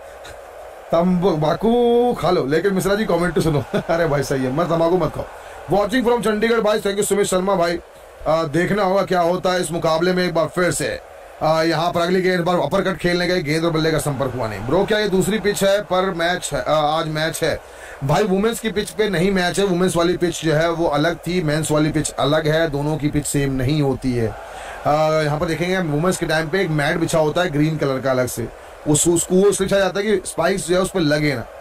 तंबाकू खा लो, लेकिन मिश्रा जी कॉमेंट सुनो। अरे भाई सही है, मत तंबाकू मत खाओ। वॉचिंग फ्रॉम चंडीगढ़ भाई, थैंक यू सुमित शर्मा भाई। आ, देखना होगा क्या होता है इस मुकाबले में एक बार फिर से। यहाँ पर अगली गेंद पर अपर कट खेलने गए, गेंद और बल्ले का संपर्क हुआ नहीं। ब्रो क्या ये दूसरी पिच है पर मैच है, आ, आज मैच है भाई। वुमेन्स की पिच पे नहीं मैच है, वुमेन्स वाली पिच जो है वो अलग थी, मेंस वाली पिच अलग है, दोनों की पिच सेम नहीं होती है। यहाँ पर देखेंगे वुमेन्स के टाइम पे एक मैट बिछा होता है ग्रीन कलर का अलग से, उस उसको लिखा जाता है कि स्पाइक्स जो है उस पर लगे ना।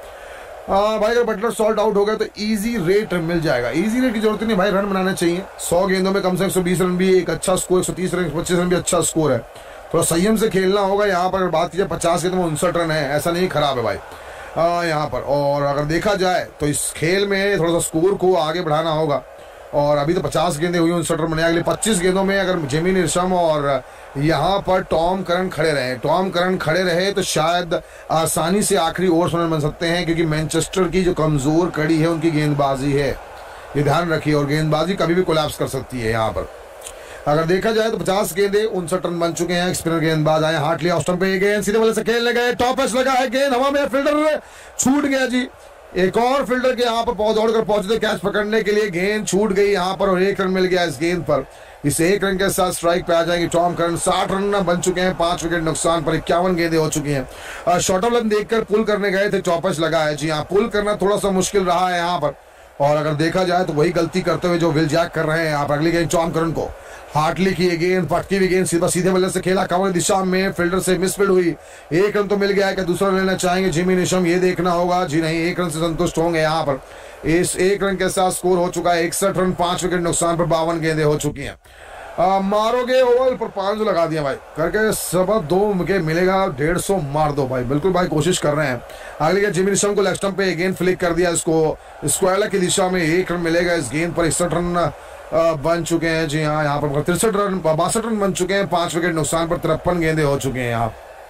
आ, भाई अगर बटलर सॉल्ट आउट हो गया तो इजी रेट मिल जाएगा। इजी रेट की जरूरत नहीं भाई, रन बनाने चाहिए। सौ गेंदों में कम से कम एक सौ बीस रन भी एक अच्छा स्कोर, एक सौ तीस रन पच्चीस रन भी अच्छा स्कोर है। थोड़ा संयम से खेलना होगा। यहाँ पर अगर बात की जाए पचास गेंदों में उनसठ रन है, ऐसा नहीं खराब है भाई आ, यहाँ पर। और अगर देखा जाए तो इस खेल में थोड़ा सा स्कोर को आगे बढ़ाना होगा, और अभी तो पचास गेंदें हुई, उनसठ रन बने। अगले पच्चीस गेंदों में अगर जेमी निशम और यहाँ पर टॉम करन खड़े रहे टॉम करन खड़े रहे तो शायद आसानी से आखिरी ओवर रन बन सकते हैं, क्योंकि मैनचेस्टर की जो कमजोर कड़ी है उनकी गेंदबाजी है, ये ध्यान रखिए। और गेंदबाजी कभी भी कोलैप्स कर सकती है। यहाँ पर अगर देखा जाए तो पचास गेंदे उनसठ रन बन चुके हैं। स्पिनर गेंदबाज आए, हार्टली ऑफ स्टंप पे गेंद सीधे वाले से खेलने गए, टॉप एज लगा है, गेंद हवा में, फील्डर छूट गया जी। एक और फील्डर के यहाँ पर दौड़कर पहुंचते कैच पकड़ने के लिए, गेंद छूट गई यहाँ पर और एक रन मिल गया इस गेंद पर। इस एक रन के साथ स्ट्राइक पे आ जाएंगे टॉम करन। साठ रन बन चुके हैं, पांच विकेट नुकसान पर, इक्यावन गेंदें हो चुकी हैं। शॉर्ट ऑफ रन देखकर पुल करने गए थे, चौपच लगा है जी हाँ। पुल करना थोड़ा सा मुश्किल रहा है यहाँ पर, और अगर देखा जाए तो वही गलती करते हुए जो विल जैक कर रहे हैं यहाँ पर। अगली गेंद टॉम करन को, हार्टली की गेंद, पटकी हुई गेंद सीधा सीधे बल्ले से खेला, कवर दिशा में, फील्डर से मिसफील्ड हुई। एक रन तो मिल गया है, क्या दूसरा लेना चाहेंगे जिमी निशम, ये देखना होगा। जी नहीं, एक रन से संतुष्ट होंगे यहाँ पर। इस एक रन के साथ स्कोर हो चुका है इकसठ रन, पांच विकेट नुकसान पर, बावन गेंदें हो चुकी हैं। आ, मारोगे ओवल पर पांच सौ लगा दिया भाई करके, सब दो के मिलेगा, डेढ़ सौ मार दो भाई। बिल्कुल भाई कोशिश कर रहे हैं। अगली गेंद जिमी निशम को लेग स्टंप पे गेंद फ्लिक कर दिया, इसको स्क्वायर की दिशा में एक रन मिलेगा इस गेंद पर। इकसठ रन बन चुके हैं जी हाँ। यहाँ पर तिरसठ रन बासठ रन बन चुके हैं, पांच विकेट नुकसान पर, तिरपन गेंदें हो चुके हैं यहाँ,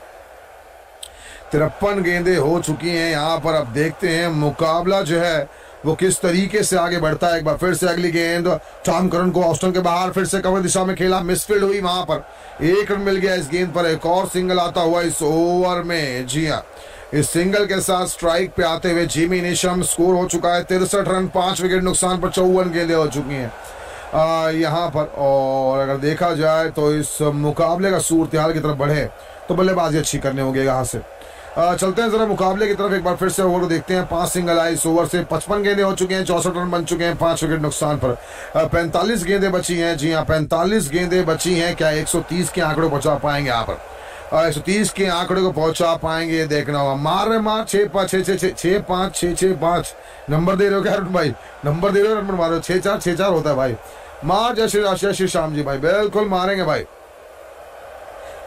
तिरपन गेंदें हो चुकी हैं यहाँ पर। अब देखते हैं मुकाबला जो है वो किस तरीके से आगे बढ़ता है। एक बार फिर से अगली गेंद टॉम करन को ऑस्टन के बाहर, फिर से कवर दिशा में खेला, मिसफील्ड हुई, वहां पर एक रन मिल गया इस गेंद पर। एक और सिंगल आता हुआ इस ओवर में जी हाँ। इस सिंगल के साथ स्ट्राइक पे आते हुए जिमी निशम, स्कोर हो चुका है तिरसठ रन, पांच विकेट नुकसान पर, चौवन गेंदें हो चुकी हैं यहाँ पर। और अगर देखा जाए तो इस मुकाबले का सूरत हाल की तरफ बढ़े तो बल्लेबाजी अच्छी करने होगी यहाँ से। आ, चलते हैं जरा मुकाबले की तरफ एक बार फिर से ओवर देखते हैं। पांच सिंगल आए इस ओवर से, पचपन गेंदें हो चुके हैं, चौसठ रन बन चुके हैं, पांच विकेट नुकसान पर, पैंतालीस गेंदें बची हैं जी हाँ। पैंतालीस गेंदें बची हैं, क्या एक सौ तीस के आंकड़े पहुंचा पाएंगे यहाँ पर? एक सौ तीस के आंकड़े को पहुंचा पाएंगे, देखना होगा। मार रहे मार, छह पांच छह छह छह पांच छह छह पांच नंबर दे रहे हो क्या अरुण भाई? नंबर दे रहे हो, रन मारो, छह चार छह चार होता है भाई। मार जय श्री राशि श्री श्याम जी भाई, बिल्कुल मारेंगे भाई।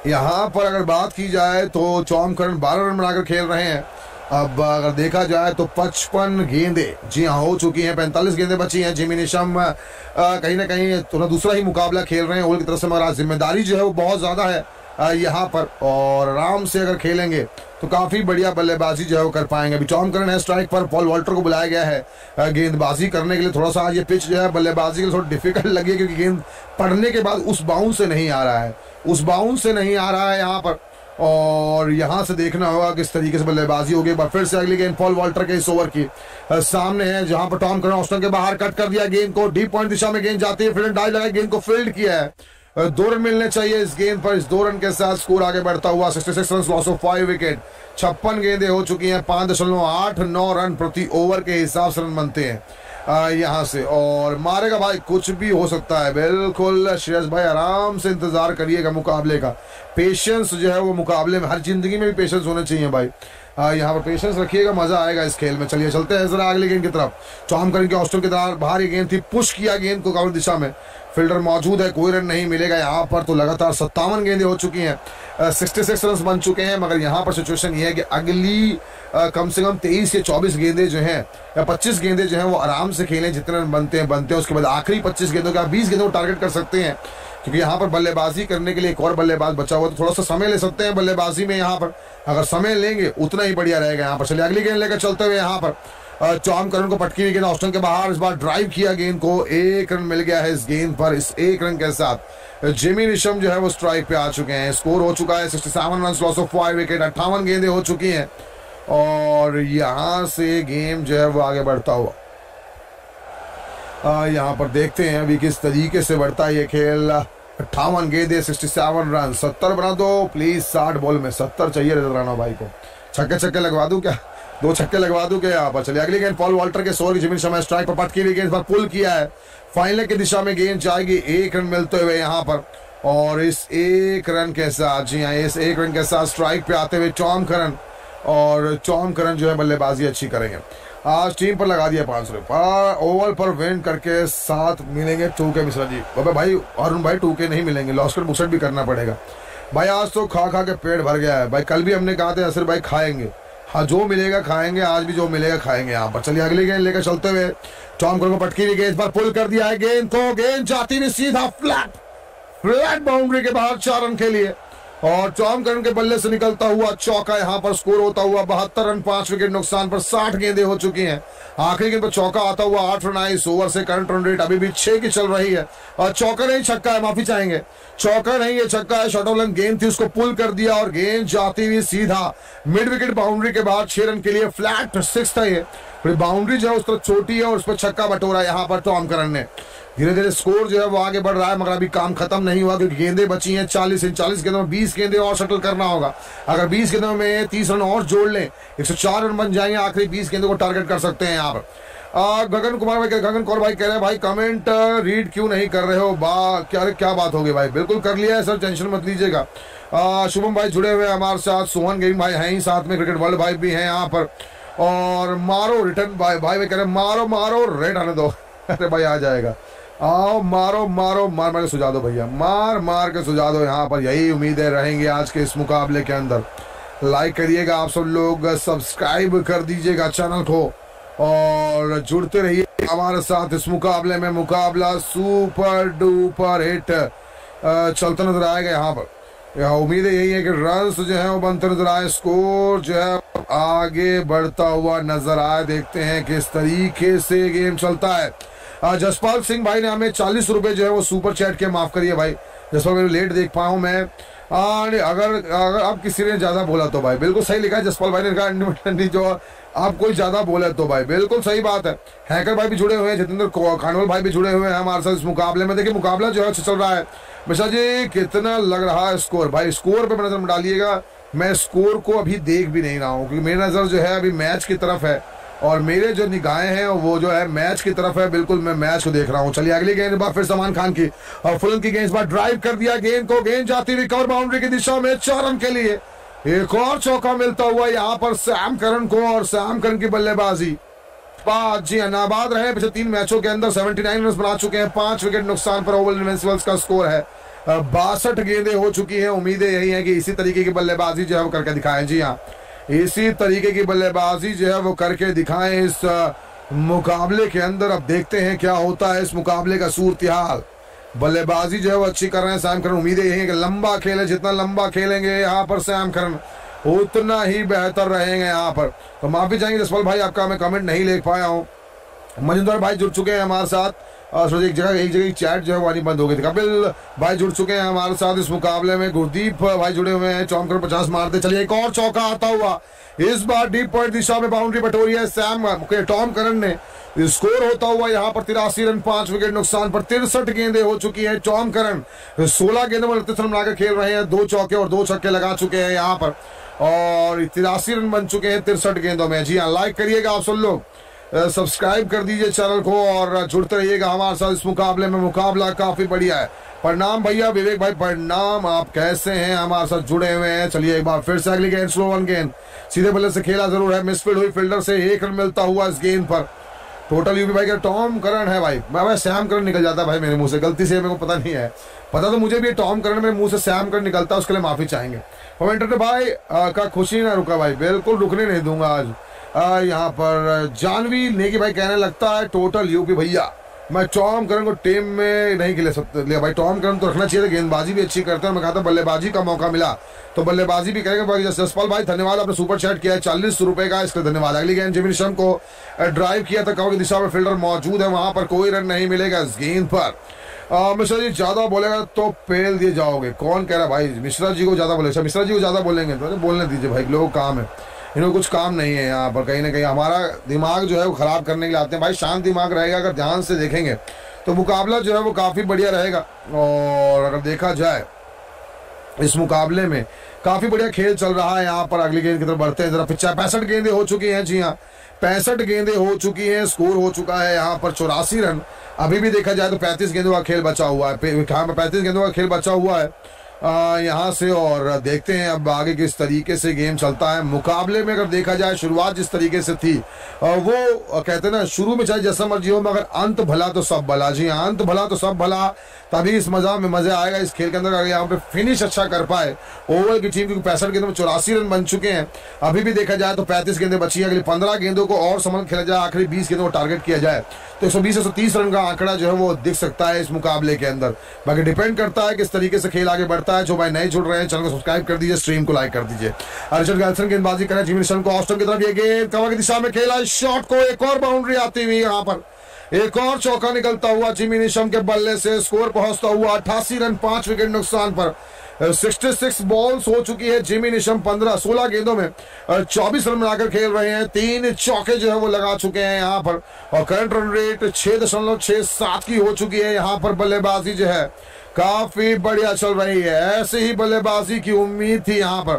यहाँ पर अगर बात की जाए तो चौम करन बारह रन बनाकर खेल रहे हैं। अब अगर देखा जाए तो पचपन गेंदे जी हाँ हो चुकी हैं, पैंतालीस गेंदे बची हैं। जिमी निशम कहीं ना कहीं थोड़ा दूसरा ही मुकाबला खेल रहे हैं ओवल की तरफ से, मगर आज जिम्मेदारी जो है वो बहुत ज़्यादा है यहाँ पर, और आराम से अगर खेलेंगे तो काफ़ी बढ़िया बल्लेबाजी जो है वो कर पाएंगे। अभी टॉम करन है स्ट्राइक पर, पॉल वॉल्टर को बुलाया गया है गेंदबाजी करने के लिए। थोड़ा सा ये पिच जो है बल्लेबाजी के लिए थोड़ा डिफिकल्ट लगी है, क्योंकि गेंद पड़ने के बाद उस बाउंस से नहीं आ रहा है, उस बाउंस से नहीं आ रहा है यहाँ पर, और यहां से देखना होगा किस तरीके से बल्लेबाजी होगी। फिर से अगली गेंद पॉल वॉल्टर के इस ओवर की सामने है, जहां पर टॉम करन ऑस्टन के बाहर कट कर दिया गेंद को, डीप पॉइंट दिशा में गेंद जाती है, फील्ड डाइव लगाई, गेंद को फील्ड किया है। दो रन मिलने चाहिए इस गेंद पर। इस दो रन के साथ स्कोर आगे बढ़ता हुआ छियासठ run, loss of five wicket. छप्पन गेंदें हो चुकी हैं, पांच दशमलव आठ नौ रन प्रति ओवर के हिसाब से रन बनते हैं यहाँ से, और मारेगा भाई, कुछ भी हो सकता है। बिल्कुल श्रेयस भाई आराम से इंतजार करिएगा मुकाबले का। पेशेंस जो है वो मुकाबले में, हर जिंदगी में भी पेशेंस होने चाहिए भाई। यहाँ पर पेशेंस रखिएगा, मजा आएगा इस खेल में। चलिए चलते हैं जरा अगली गेंद की तरफ। टॉम करन के ऑस्टन के तरफ बाहर ये गेंद थी, पुश किया गेंद को काउंटर दिशा में, फील्डर मौजूद है, कोई रन नहीं मिलेगा यहाँ पर। तो लगातार सत्तावन गेंदें हो चुकी हैं, छियासठ रन बन चुके हैं, मगर यहाँ पर सिचुएशन ये है कि अगली आ, कम से कम तेईस या चौबीस गेंदें जो हैं या पच्चीस गेंदें जो हैं वो आराम से खेलें, जितने रन बनते हैं बनते हैं। उसके बाद आखिरी पच्चीस गेंदों के आप बीस गेंदों को टारगेट कर सकते हैं, क्योंकि यहाँ पर बल्लेबाजी करने के लिए एक और बल्लेबाज बचा हुआ, तो थोड़ा सा समय ले सकते हैं बल्लेबाजी में। यहाँ पर अगर समय लेंगे उतना ही बढ़िया रहेगा यहाँ पर। चलिए अगली गेंद लेकर चलते हुए यहाँ पर टॉम करन को पटकी हुई गेंद ऑस्टन के बाहर, इस बार ड्राइव किया गेंद को, एक रन मिल गया है इस गेंद पर। इस एक रन के साथ जिमी निशम जो है वो स्ट्राइक पे आ चुके हैं। स्कोर हो चुका है सड़सठ run, loss of five wicket. अट्ठावन गेंदें हो चुकी हैं, और यहां से गेम जो है वो आगे बढ़ता हुआ यहाँ पर देखते हैं अभी किस तरीके से बढ़ता है ये खेल। अट्ठावन गेंदे, सड़सठ रन, सत्तर बना दो प्लीज। साठ बॉल में सत्तर चाहिए रजत राणा भाई को। छक्के छक्के लगवा दूं क्या, दो छक्के लगवा दूं क्या यहाँ पर। चलिए अगली गेंद पॉल वॉल्टर के सोर की जिमी निशम स्ट्राइक पर पटकी हुई गेंद पर पुल किया है, फाइनल की दिशा में गेंद जाएगी। एक रन मिलते हुए यहाँ पर, और इस एक रन के साथ, जी हाँ इस एक रन के साथ स्ट्राइक पे आते हुए टॉम करन, और टॉम करन जो है बल्लेबाजी अच्छी करेंगे। आज टीम पर लगा दिया पांच सौ ओवर पर विन करके साथ मिलेंगे टू के मिश्रा जी। बाबा भाई अरुण भाई टू के नहीं मिलेंगे, लॉस कर बुकसेट भी करना पड़ेगा भाई। आज तो खा खा के पेट भर गया है भाई। कल भी हमने कहा था असर भाई खाएंगे, हाँ जो मिलेगा खाएंगे, आज भी जो मिलेगा खाएंगे यहाँ पर। चलिए अगली गेंद लेकर चलते हुए टॉम करन को पटकी हुई गेंद पर पुल कर दिया है गेंद को, गेंद जाती हुई सीधा फ्लैट फ्लैट बाउंड्री के बाहर चार रन के लिए, और टॉम करन के बल्ले से निकलता हुआ चौका यहाँ पर। स्कोर होता हुआ बहत्तर रन, पांच विकेट नुकसान पर, साठ गेंदें हो चुकी हैं। आखिरी गेंद पर चौका आता हुआ आठ रन आए इस ओवर से। करंट रन रेट अभी भी छह की चल रही है, और चौका नहीं छक्का है, माफी चाहेंगे, चौका नहीं है छक्का है। शॉर्ट ऑफ लेंथ गेंद थी, उसको पुल कर दिया, और गेंद जाती हुई सीधा मिड विकेट बाउंड्री के बाद छह रन के लिए। फ्लैट सिक्स था ये, बाउंड्री जो है उस तरह छोटी है, और उस पर छक्का बटोरा यहाँ पर टॉम करन ने। धीरे धीरे स्कोर जो है वो आगे बढ़ रहा है, मगर अभी काम खत्म नहीं हुआ, क्योंकि गेंदें बची हैं चालीस। इन चालीस गेंदों में बीस गेंदें और शटल करना होगा। अगर बीस गेंदों में तीस रन और जोड़ लें, एक सौ चार रन बन जाएंगे। आखिरी बीस गेंदों को टारगेट कर सकते हैं यहाँ पर। गगन कुमार भाई, गगन कौर भाई कह रहे हैं भाई कमेंट रीड क्यों नहीं कर रहे हो, बा क्या क्या बात होगी भाई। बिल्कुल कर लिया है सर, टेंशन मत लीजिएगा। शुभम भाई जुड़े हुए हमारे साथ, सोहन गेम भाई हैं ही साथ में, क्रिकेट वर्ल्ड भाई भी हैं यहाँ पर, और मारो रिटर्न भाई भाई कह रहे हैं मारो मारो रेड आने दो। अरे भाई आ जाएगा, आओ मारो मारो मार मार के सुझा दो भैया, मार मार के सुझा दो। यहाँ पर यही उम्मीदें रहेंगी आज के इस मुकाबले के अंदर। लाइक करिएगा आप सब लोग, सब्सक्राइब कर दीजिएगा चैनल को, और जुड़ते रहिए हमारे साथ इस मुकाबले में। मुकाबला सुपर डुपर हिट चलता नजर आएगा यहाँ पर। यहाँ उम्मीद यही है कि रन्स जो है वो बनते नजर आए, स्कोर जो है आगे बढ़ता हुआ नजर आए। देखते हैं किस तरीके से गेम चलता है। जसपाल सिंह भाई ने हमें चालीस रुपए जो है वो सुपर चैट किया, माफ करिए भाई जसपाल भाई, लेट देख पाऊँ मैं। अगर अगर आप किसी ने ज्यादा बोला तो भाई बिल्कुल सही लिखा है जसपाल भाई ने कहा, जो आप कोई ज्यादा बोले तो भाई बिल्कुल सही बात है। हैकर भाई भी जुड़े हुए हैं, जितेंद्र खानवल भाई भी जुड़े हुए हैं हमारे साथ इस मुकाबले में। देखिए मुकाबला जो है चल रहा है। मिश्रा जी कितना लग रहा है स्कोर, भाई स्कोर पे नजर डालिएगा। मैं स्कोर को अभी देख भी नहीं रहा हूँ, क्योंकि मेरी नजर जो है अभी मैच की तरफ है, और मेरे जो निगाहें हैं वो जो है मैच की तरफ है। बिल्कुल मैं मैच को देख रहा हूं। चलिए अगली गेंद बार फिर सलमान खान की, और फुलन की गेंद बार ड्राइव कर दिया गेंद को, गेंद जाती हुई कवर बाउंड्री की दिशा में, चार रन के लिए। एक और चौका मिलता हुआ यहाँ पर सैम करन को, और सैम करन की बल्लेबाजी जी नाबाद रहे। पिछले तीन मैचों के अंदर उन्यासी रन बना चुके हैं, पांच विकेट नुकसान पर ओवल इनविंसिबल्स का स्कोर है। बासठ गेंदें हो चुकी हैं। उम्मीदें यही है कि इसी तरीके की बल्लेबाजी जो है वो करके दिखाएं। जी हाँ, इसी तरीके की बल्लेबाजी जो है वो करके दिखाएं इस मुकाबले के अंदर। अब देखते हैं क्या होता है इस मुकाबले का सूरत हाल। बल्लेबाजी जो है वो अच्छी कर रहे हैं सैम करन। उम्मीदें यही है कि लंबा खेले, जितना लंबा खेलेंगे यहाँ पर सैम करन उतना ही बेहतर रहेंगे यहाँ पर। तो माफी चाहेंगे जसपाल भाई, आपका मैं कमेंट नहीं ले पाया हूँ। मजिंदर भाई जुड़ चुके हैं हमारे साथ। एक जगह एक जगह चैट जो है वो आनी बंद हो गई थी। कपिल भाई जुड़ चुके हैं हमारे साथ इस मुकाबले में। गुरदीप भाई जुड़े हुए हैं। चौंकर पचास मारते चलिए, एक और चौका आता हुआ इस बार डीप पॉइंट दिशा में बाउंड्री बटोरी है सैम के टॉम करन ने। स्कोर होता हुआ यहाँ पर तिरासी रन, पांच विकेट नुकसान पर तिरसठ गेंदें हो चुकी है। टॉम करन सोलह गेंदों में उनतीस रन बनाकर खेल रहे हैं। दो चौके और दो छक्के लगा चुके हैं यहाँ पर और तिरासी रन बन चुके हैं तिरसठ गेंदों में। जी हाँ, लाइक करिएगा आप सब लोग, सब्सक्राइब कर दीजिए चैनल को और जुड़ते रहिएगा हमारे साथ इस मुकाबले में। मुकाबला काफी बढ़िया है। प्रणाम भैया विवेक भाई, प्रणाम। आप कैसे हैं? हमारे साथ जुड़े हुए हैं। चलिए एक बार फिर से अगली गेंद स्लो वन गेंद सीधे बल्ले से खेला जरूर है। मिसफील्ड हुई फील्डर से, एक रन मिलता हुआ इस गेंद पर। टोटल यूपी भाई का टॉम करन है भाई। मैं भाई सैम करन निकल जाता भाई मेरे मुंह से, गलती से, मेरे को पता नहीं है। पता तो मुझे भी टॉम करन मेरे मुंह से सैम करन निकलता है, उसके लिए माफी चाहेंगे। कमेंटेटर भाई आ, का खुशी ना रुका भाई, बिल्कुल रुकने नहीं दूंगा आज। यहाँ पर जानवी नेगी भाई कहने लगता है टोटल यूपी भैया मैं टॉम करन को टीम में नहीं खिले सकते लिया भाई। टॉम करन तो रखना चाहिए, गेंदबाजी भी अच्छी करते हैं। मैं कहा था बल्लेबाजी का मौका मिला तो बल्लेबाजी भी करेंगे। जसपाल भाई धन्यवाद, आपने सुपर चैट किया है चालीस रुपए का, इसके धन्यवाद। अगली गेंद जिमी निशम को ड्राइव किया था, कवर की दिशा में फील्डर मौजूद है, वहां पर कोई रन नहीं मिलेगा इस गेंद पर। मिश्रा जी ज्यादा बोलेगा तो पेल दिए जाओगे। कौन कह रहा भाई मिश्रा जी को ज्यादा बोलेगा? मिश्रा जी को ज्यादा बोलेंगे तो बोलने दीजिए भाई, लोगों का काम है, इनको कुछ काम नहीं है यहाँ पर। कहीं ना कहीं हमारा दिमाग जो है वो खराब करने के लिए आते हैं भाई। शांत दिमाग रहेगा, अगर ध्यान से देखेंगे तो मुकाबला जो है वो काफी बढ़िया रहेगा। और अगर देखा जाए इस मुकाबले में काफी बढ़िया खेल चल रहा है यहाँ पर। अगली गेंद की तरफ बढ़ते हैं जरा। पिछा पैंसठ गेंदें हो चुकी हैं। जी हाँ, पैंसठ गेंदें हो चुकी हैं। स्कोर हो चुका है यहाँ पर चौरासी रन। अभी भी देखा जाए तो पैंतीस गेंदों का खेल बचा हुआ है। पैंतीस गेंदों का खेल बचा हुआ है यहाँ से। और देखते हैं अब आगे किस तरीके से गेम चलता है। मुकाबले में अगर देखा जाए शुरुआत जिस तरीके से थी, वो कहते हैं ना शुरू में चाहे जैसा मर्जी हो मगर अंत भला तो सब भला। जी हाँ, अंत भला तो सब भला, तभी इस मजा में मजा आएगा इस खेल के अंदर। अगर यहाँ पे फिनिश अच्छा कर पाए ओवल की टीम, क्योंकि पैंसठ गेंदों में चौरासी रन बन चुके हैं। अभी भी देखा जाए तो पैंतीस गेंदें बची है। अगली पंद्रह गेंदों को और समझ खेला जाए, आखिरी बीस गेंदों को टारगेट किया जाए तो एक सौ बीस एक सौ तीस रन का आंकड़ा जो है वो दिख सकता है इस मुकाबले के अंदर। बाकी डिपेंड करता है किस तरीके से खेल आगे बढ़ता है। जो भाई नए जुड़ रहे हैं चैनल को सब्सक्राइब कर दीजिए, स्ट्रीम को लाइक कर दीजिए। अर्जुन गैल्सन गेंदबाजी करें, जिमी निशम को ऑस्टन की तरफ ये गेंद कवर की दिशा में खेला, शॉट को एक और बाउंड्री आती हुई यहाँ पर, एक और चौका निकलता हुआ जिमी निशम के बल्ले से। स्कोर पहुंचता हुआ अट्ठासी रन, पांच विकेट नुकसान पर। छियासठ बॉल्स हो चुकी है। जिमी निशम पंद्रह सोलह गेंदों में चौबीस रन बनाकर खेल रहे हैं। तीन चौके जो है वो लगा चुके हैं यहाँ पर और करंट रन रेट छह दशमलव छह सात की हो चुकी है। यहाँ पर बल्लेबाजी जो है काफी बढ़िया चल रही है। ऐसे ही बल्लेबाजी की उम्मीद थी यहाँ पर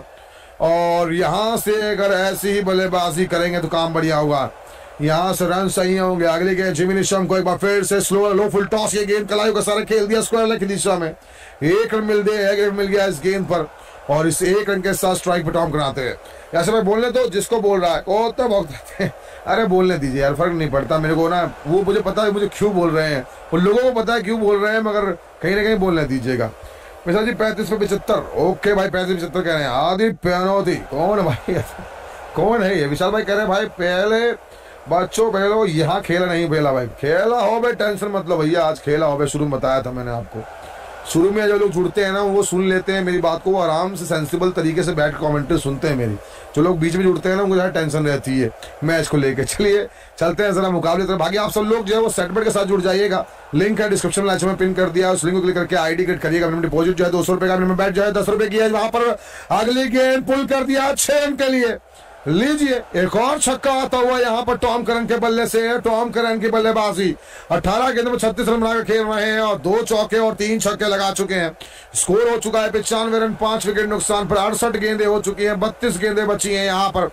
और यहाँ से अगर ऐसी ही बल्लेबाजी करेंगे तो काम बढ़िया होगा। यहाँ से रन सही होंगे। अगली गेंद जिमी निशम को एक बार फिर से स्लो लो फुल टॉस, ये गेंद कलायु का सारा खेल दिया स्क्वायर की दिशा में। एक रन मिल गया, एक रन मिल गया इस गेंद पर और इस एक रन के साथ स्ट्राइक पे टॉम कराते हैं। ऐसे मैं बोलने तो जिसको बोल रहा है वो तो बहुत अरे बोलने दीजिए यार, फर्क नहीं पड़ता मेरे को ना। वो मुझे पता है मुझे क्यों बोल रहे हैं, उन लोगों को पता है क्यों बोल रहे हैं, मगर कहीं ना कहीं बोलने दीजिएगा। मिश्रा जी पैंतीस पे पिछहत्तर, ओके भाई पैंतीस पिछहत्तर कह रहे हैं। आदि प्यानोती कौन भाई कौन है ये? विशाल भाई कह रहे हैं भाई पहले बच्चों पहले यहाँ खेला नहीं पहला भाई, खेला हो भाई टेंशन मत लो भैया, आज खेला हो भाई। शुरू में बताया था मैंने आपको, शुरू में जो लोग जुड़ते हैं ना वो सुन लेते हैं मेरी बात को, वो आराम से सेंसिबल तरीके से बैठ कमेंट्री सुनते हैं मेरी। जो लोग बीच में जुड़ते हैं ना उनको ज़्यादा टेंशन रहती है मैच को लेकर। चलिए चलते हैं जरा मुकाबले तरफ। बाकी आप सब लोग जो है वो सेटमेंट के साथ जुड़ जाइएगा, लिंक है डिस्क्रिप्शन में में पिन कर दिया, उस लिंक को क्लिक करके आईडी क्रिएट करिएगा। डिपॉजिट जो है दो सौ रुपए का, बैठ जाए दस रुपए की है। वहां पर अगली गेंद पुल कर दिया छह रन के लिए। लीजिए एक और छक्का आता हुआ यहाँ पर टॉम करन के बल्ले से। टॉम करन की बल्लेबाजी अठारह गेंदों में छत्तीस रन बनाकर खेल रहे हैं और दो चौके और तीन छक्के लगा चुके हैं। स्कोर हो चुका है पचानवे रन, पांच विकेट नुकसान पर। अड़सठ गेंदें हो चुकी हैं, बत्तीस गेंदें बची हैं यहाँ पर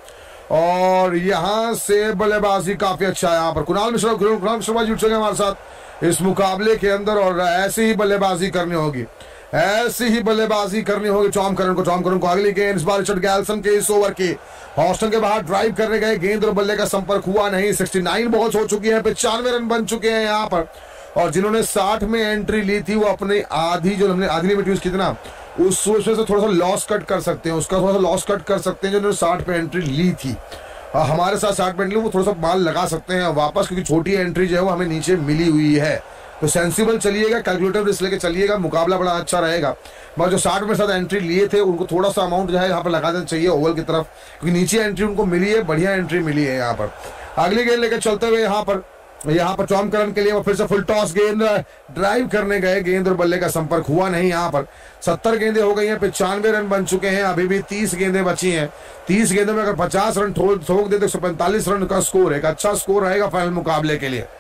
और यहाँ से बल्लेबाजी काफी अच्छा है यहाँ पर। कुणाल मिश्रा कुणाल मिश्रा जुड़ चुके हैं हमारे साथ इस मुकाबले के अंदर और ऐसी ही बल्लेबाजी करनी होगी, ऐसी ही बल्लेबाजी करनी होगी टॉम करन को। टॉम करन को अगली गेंद इस बार रिचर्ड गैल्सन के इस ओवर की हॉस्टन के बाहर ड्राइव करने गए, गेंद और बल्ले का संपर्क हुआ नहीं। उनहत्तर बॉल्स हो चुकी हैं, पचानवे रन बन चुके हैं यहाँ पर और जिन्होंने साठ में एंट्री ली थी वो अपने आधी जो हमने आधी लिमिट यूज की थी ना, उस उसमें से थोड़ा सा लॉस कट कर सकते हैं, उसका थोड़ा सा लॉस कट कर सकते हैं जिन्होंने साठ पे एंट्री ली थी। आ, हमारे साथ साठ पे एंट्री वो थोड़ा सा माल लगा सकते हैं वापस, क्योंकि छोटी एंट्री जो है वो हमें नीचे मिली हुई है। तो सेंसिबल चलिएगा, कैलकुलेटर रिस्क लेके चलिएगा, मुकाबला बड़ा अच्छा रहेगा। मगर जो साठ में साथ एंट्री लिए थे उनको थोड़ा सा अमाउंट जो है यहाँ पर लगा देना चाहिए ओवल की तरफ, क्योंकि नीचे एंट्री उनको मिली है, बढ़िया एंट्री मिली है यहाँ पर। अगली गेंद लेकर चलते हुए यहाँ पर यहाँ पर चौमकरण के लिए वो फिर से फुल टॉस गेंद ड्राइव करने गए, गेंद और बल्ले का संपर्क हुआ नहीं। यहाँ पर सत्तर गेंदें हो गई हैं, पचानवे रन बन चुके हैं, अभी भी तीस गेंदें बची हैं। तीस गेंदों में अगर पचास रन ठोक दे तो एक सौ पैंतालीस रन का स्कोर है, एक अच्छा स्कोर रहेगा फाइनल मुकाबले के लिए।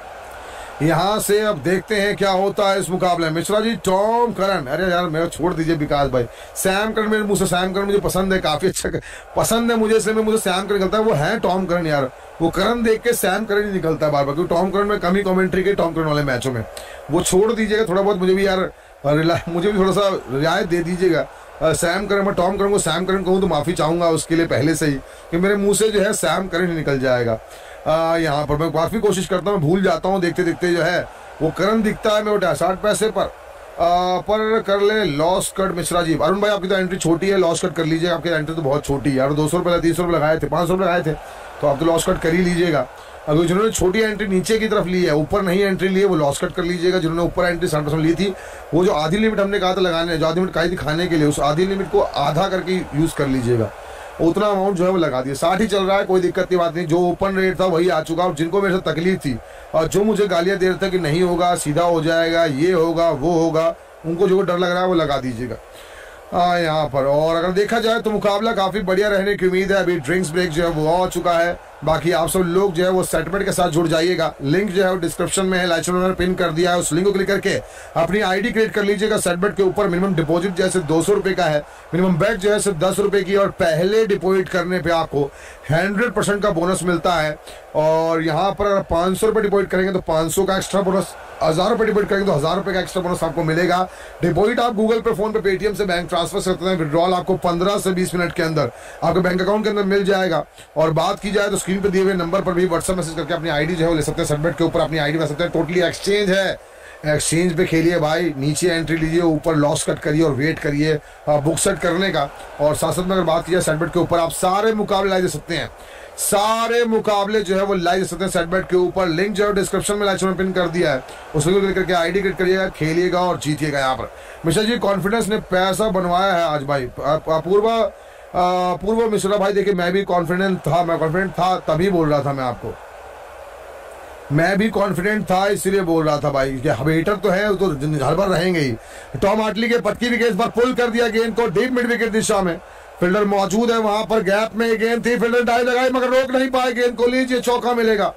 यहां से अब देखते हैं क्या होता है इस मुकाबले में। मिश्रा जी, टॉम करन, अरे यार मेरा छोड़ दीजिए विकास भाई, सैम करन मेरे मुंह से, सैम करन मुझे पसंद है, काफी अच्छा पसंद है मुझे, इसलिए मुझे सैम करन निकलता है। वो है टॉम करन यार, वो करन देख के सैम करन ही निकलता है बार बार, क्योंकि टॉम करन में कमी कमेंट्री के टॉम करन वाले मैचों में। वो छोड़ दीजिएगा थोड़ा बहुत, मुझे भी यार मुझे भी थोड़ा सा रियायत दे दीजिएगा। सैम करन, मैं टॉम करन को सैम करन कहूँ तो माफी चाहूंगा उसके लिए पहले से ही, कि मेरे मुंह से जो है सैम करन ही निकल जाएगा। आ, यहाँ पर मैं काफी कोशिश करता हूँ, भूल जाता हूँ देखते देखते जो है वो करण दिखता है। मैं उठा साठ पैसे पर आ, पर कर ले लॉस कट। मिश्रा जी, अरुण भाई आपकी तो एंट्री छोटी है, लॉस कट कर लीजिए, आपकी एंट्री तो बहुत छोटी है यार, दो सौ रुपये तीन सौ रुपये लगाए थे, पाँच सौ रुपये लगाए थे, तो आप तो लॉस कट कर ही लीजिएगा। अगर जिन्होंने छोटी एंट्री नीचे की तरफ ली है, ऊपर नहीं एंट्री ली है, वो लॉस कट कर लीजिएगा। जिन्होंने ऊपर एंट्री साठ परसेंट ली थी, वो जो आधी लिमिट हमने कहा था लगाने, जो आधी लिमिट कही थी खाने के लिए, उस आधी लिमिट को आधा करके यूज कर लीजिएगा, उतना अमाउंट जो है वो लगा दिया। साठ ही चल रहा है, कोई दिक्कत की बात नहीं, जो ओपन रेट था वही आ चुका। और जिनको मेरे से तकलीफ थी और जो मुझे गालियां दे रहे थे कि नहीं होगा, सीधा हो जाएगा, ये होगा वो होगा, उनको जो डर लग रहा है वो लगा दीजिएगा हाँ यहाँ पर। और अगर देखा जाए तो मुकाबला काफी बढ़िया रहने की उम्मीद है। अभी ड्रिंक्स ब्रेक जो है वो आ चुका है। बाकी आप सब लोग जो है वो सेटमेंट के साथ जुड़ जाइएगा, लिंक जो है वो डिस्क्रिप्शन में है, लाइक ने पिन कर दिया है, उस लिंक को क्लिक करके अपनी आईडी क्रिएट कर लीजिएगा। सेटमेंट के ऊपर मिनिमम डिपॉजिट जैसे दो सौ रुपए का है, मिनिमम बैक जो है सिर्फ दस रुपए की, और पहले डिपॉजिट करने पे आपको हंड्रेड परसेंट का बोनस मिलता है। और यहाँ पर अगर पाँच सौ रुपये डिपॉजिट करेंगे तो पाँच सौ का एक्स्ट्रा बोनस, हजार रुपये डिपॉजिट करेंगे तो हजार रुपये का एक्स्ट्रा बोनस आपको मिलेगा। डिपॉजिट आप Google Pay, PhonePe, Paytm से बैंक ट्रांसफर करते हैं, विड्रॉल आपको पंद्रह से बीस मिनट के अंदर आपके बैंक अकाउंट के अंदर मिल जाएगा। और बात की जाए तो स्क्रीन पे दिए हुए नंबर पर भी व्हाट्सएप मैसेज करके अपनी आईडी जो है वो ले सकते हैं, सेटबेट के ऊपर अपनी आईडी बना सकते हैं। टोटली एक्सचेंज है, एक्सचेंज पे खेलिए भाई, नीचे एंट्री लीजिए, ऊपर लॉस कट करिए और वेट करिए बुक सेट करने का। और साथ साथ में अगर बात की जाए सेटबेट के ऊपर आप सारे मुकाबले लाइव दे सकते हैं, सारे मुकाबले जो है वो लाइव दे सकते हैं सेटबेट के ऊपर। लिंक जो है डिस्क्रिप्शन में लाइव में पिन कर दिया है, उस लिंक को क्लिक करके आईडी क्रिएट करिएगा, खेलिएगा और जीतिएगा। यहाँ पर मिश्रा जी कॉन्फिडेंस ने पैसा बनवाया है आज भाई। पूर्वा पूर्व मिश्रा भाई देखिए, मैं भी कॉन्फिडेंट था, मैं कॉन्फिडेंट था तभी बोल रहा था, मैं आपको मैं भी कॉन्फिडेंट था इसलिए बोल रहा था भाई। हेटर तो है, तो हर बार रहेंगे ही। टॉम आटली के पटकी विकेट, इस बार पुल कर दिया गेंद को डीप मिड विकेट दिशा में, फील्डर मौजूद है वहां पर, गैप में गेंद थी, फील्डर डाई लगाई मगर रोक नहीं पाए गेंद को, लीजिए चौका मिलेगा।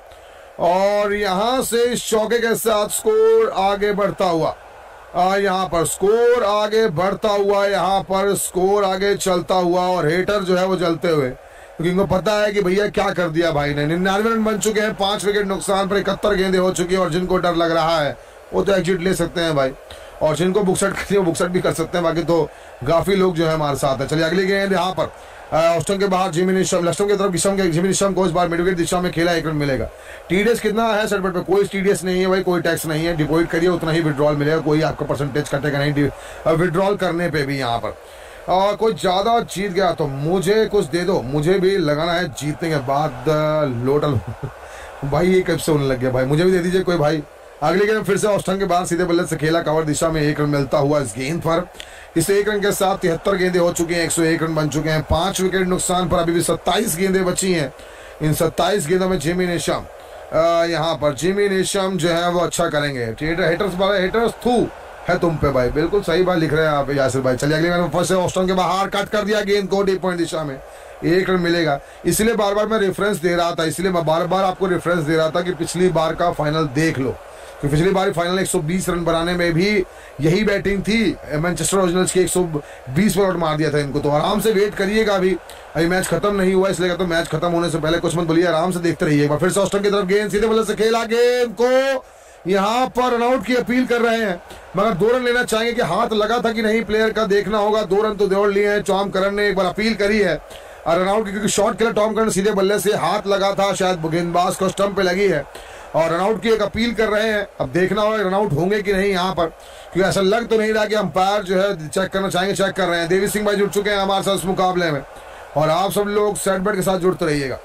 और यहां से इस चौके के साथ स्कोर आगे बढ़ता हुआ, यहाँ पर स्कोर आगे बढ़ता हुआ, यहाँ पर स्कोर आगे चलता हुआ, और हेटर जो है वो चलते हुए, क्योंकि इनको पता है कि भैया क्या कर दिया भाई ने। निन्यानवे रन बन चुके हैं, पांच विकेट नुकसान पर इकहत्तर गेंदें हो चुकी है। और जिनको डर लग रहा है वो तो एग्जिट ले सकते हैं भाई, और जिनको बुकसेट करनी है वो बुकसेट भी कर सकते हैं। बाकी तो काफी लोग जो है हमारे साथ है। चलिए अगली गेंद यहाँ पर ऑस्टन के बाहर जिमी निशम, लस्टम की तरफ गिशम के जिमी निशम को इस बार मिड विकेट दिशा में खेला, एक रन मिलेगा। टीडीएस कितना है सेटबेट पे? कोई टीडीएस नहीं है भाई, कोई टैक्स नहीं है, डिपॉजिट करिए उतना ही विड्रॉल मिलेगा, कोई आपका परसेंटेज कटेगा नहीं विड्रॉल करने पे भी। यहाँ पर और कोई ज्यादा जीत गया तो मुझे कुछ दे दो, मुझे भी लगाना है जीतने के बाद लोटल भाई, ये कब से होने लग गया भाई, मुझे भी दे दीजिए कोई भाई। अगली गेंद फिर से ऑस्टन के बाद सीधे बल्ले से खेला, कवर दिशा में एक रन मिलता हुआ इस गेंद पर। इस एक रन के साथ तिहत्तर गेंदें हो चुकी हैं, एक सौ एक रन बन चुके हैं, पांच विकेट नुकसान पर अभी भी सत्ताईस गेंदें बची हैं। इन सत्ताईस गेंदों में जिमी नेशम, यहाँ पर जिमी नेशम जो है वो अच्छा करेंगे। हेटर्स हेटर्स थू है तुम पे भाई, बिल्कुल सही बात लिख रहे हैं आप यासिर भाई। चलिए अगली गेंद फिर से ऑस्टन के बाहर कट कर दिया गेंद को डीप पॉइंट दिशा में, एक रन मिलेगा। इसलिए बार बार मैं रेफरेंस दे रहा था, इसलिए मैं बार बार आपको रेफरेंस दे रहा था कि पिछली बार का फाइनल देख लो, कि पिछली बार फाइनल एक सौ बीस रन बनाने में भी यही बैटिंग थी मैनचेस्टर ओरिजिनल्स की, एक सौ बीस पर आउट मार दिया था इनको। तो आराम से वेट करिएगा, अभी अभी मैच खत्म नहीं हुआ, इसलिए तो मैच खत्म होने से पहले कुछ मत बोलिए, आराम से देखते रहिए। फिर से ऑस्टन की तरफ गेंद सीधे बल्ले से खेला, गेंद को यहाँ पर रनआउट की अपील कर रहे हैं, मगर दो रन लेना चाहेंगे कि हाथ लगा था कि नहीं, प्लेयर का देखना होगा। दो रन तो दौड़ लिए हैं, टॉम करन ने एक बार अपील करी है और रनआउट की, क्योंकि शॉट खेला टॉम करन सीधे बल्ले से, हाथ लगा था, शायद गेंदबाज को स्टंप पे लगी है। और रनआउट की एक अपील कर रहे हैं। अब देखना होगा रनआउट होंगे कि नहीं यहाँ पर, क्योंकि ऐसा लग तो नहीं रहा कि अंपायर जो है चेक करना चाहेंगे, चेक कर रहे हैं। देवी सिंह भाई जुड़ चुके हैं हमारे साथ इस मुकाबले में, और आप सब लोग सेट बैट के साथ जुड़ते रहिएगा।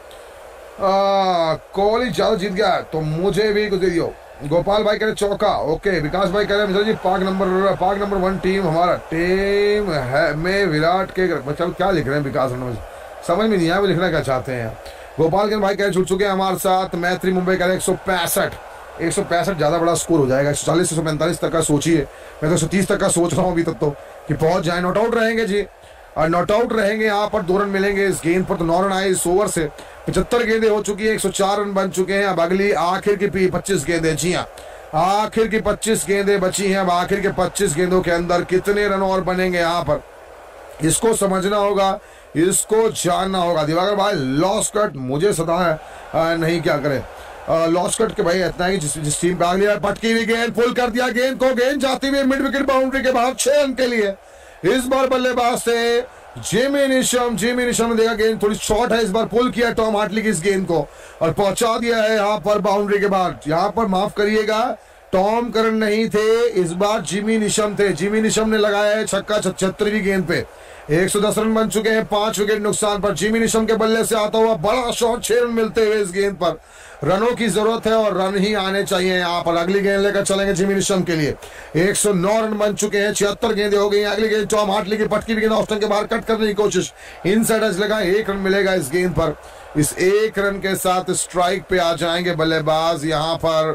कोहली ज्यादा जीत गया तो मुझे भी कुछ दे दियो। गोपाल भाई कह रहे चौका, ओके। विकास भाई कह रहे Mishra ji Pak number Pak number one team हमारा टीम है में विराट के, मतलब क्या लिख रहे हैं विकास, समझ में नहीं आया वो लिखना क्या चाहते हैं। गोपाल भाई कह रहे जुड़ चुके हैं हमारे साथ। मैत्री मुंबई कह रहे एक सौ पैंसठ एक सौ पैंसठ ज्यादा बड़ा स्कोर हो जाएगा। एक सौ चालीस एक सौ पैंतालीस तक का सोचिए, मैं तो एक सौ तीस तक का सोच रहा हूँ अभी तक तो कि पहुंच जाए। नॉट आउट रहेंगे जी, और नॉट आउट रहेंगे यहाँ पर। दो रन मिलेंगे इस गेंद पर, तो नौ रन आए इस ओवर से। पचहत्तर गेंदें हो चुकी है, एक सौ चार रन बन चुके हैं। अब अगली आखिर की पच्चीस गेंदें, जी हाँ आखिर की पच्चीस गेंदें बची हैं। अब आखिर के पच्चीस गेंदों के अंदर कितने रन और बनेंगे यहाँ पर, इसको समझना होगा, इसको जानना होगा। दिवाकर भाई लॉस कट मुझे सदा है नहीं, क्या करें लॉस कट के भाई इतना है कि जिस जिस टीम पे आ गया पटकी हुई गेंद, पुल कर दिया गेंद को, गेंद जाती हुई मिड विकेट बाउंड्री के बाहर, छह रन के लिए। इस बार बल्लेबाज से जिमी निशम जिमी निशम ने देखा गेंद थोड़ी शॉर्ट है, इस बार पुल किया टॉम हार्टली की इस गेंद को और पहुंचा दिया है यहाँ पर बाउंड्री के बाहर। यहाँ पर माफ करिएगा टॉम करन नहीं थे, इस बार जिमी निशम थे। जिमी निशम ने लगाया है छक्का छहत्तरवीं गेंद पे। एक सौ दस रन बन चुके हैं, पांच विकेट नुकसान पर। जिमी निशम के बल्ले से आता हुआ बड़ा शॉट, छह रन मिलते हुए इस गेंद पर। रनों की जरूरत है और रन ही आने चाहिए यहाँ पर। अगली गेंद लेकर चलेंगे जिमी निशम के लिए। एक सौ नौ रन बन चुके हैं, छिहत्तर गेंदें हो गई। अगली गेंद टॉम हार्टली की पटकी गेंद ऑस्टन के बाहर कट करने की कोशिश, इनसाइड एज लगा, एक रन मिलेगा इस गेंद पर। इस एक रन के साथ स्ट्राइक पे आ जाएंगे बल्लेबाज यहाँ पर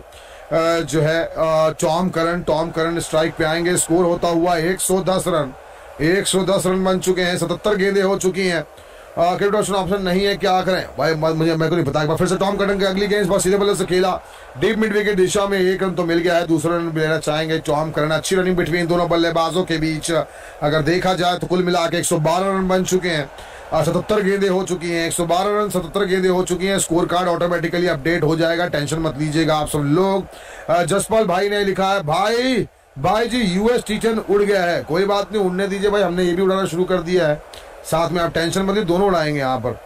जो है Tom Curran. Tom Curran strike पे आएंगे। स्कोर होता हुआ एक सौ दस रन एक सौ दस रन बन चुके हैं, सतहत्तर गेंदें हो चुकी हैं। क्रिकेट ऑप्शन ऑप्शन नहीं है, क्या करें भाई मुझे मैं को नहीं पता। फिर से टॉम करन की अगली गेंद सीधे बल्ले से खेला, डीप मिड विकेट दिशा में, एक रन तो मिल गया है। दूसरा रन लेना चाहेंगे टॉम करन। अच्छी रनिंग बिटवीन दोनों बल्लेबाजों के बीच अगर देखा जाए तो कुल मिला के एक सौ बारह रन बन चुके हैं, सतहत्तर गेंदें हो चुकी हैं। एक सौ बारह रन सतहत्तर गेंदें हो चुकी हैं। स्कोर कार्ड ऑटोमेटिकली अपडेट हो जाएगा, टेंशन मत लीजिएगा आप सब लोग। जसपाल भाई ने लिखा है भाई भाई जी यूएस टी टेन उड़ गया है, कोई बात नहीं उड़ने दीजिए भाई, हमने ये भी उड़ाना शुरू कर दिया है साथ में, आप टेंशन मत लीजिए, दोनों उड़ाएंगे यहाँ पर।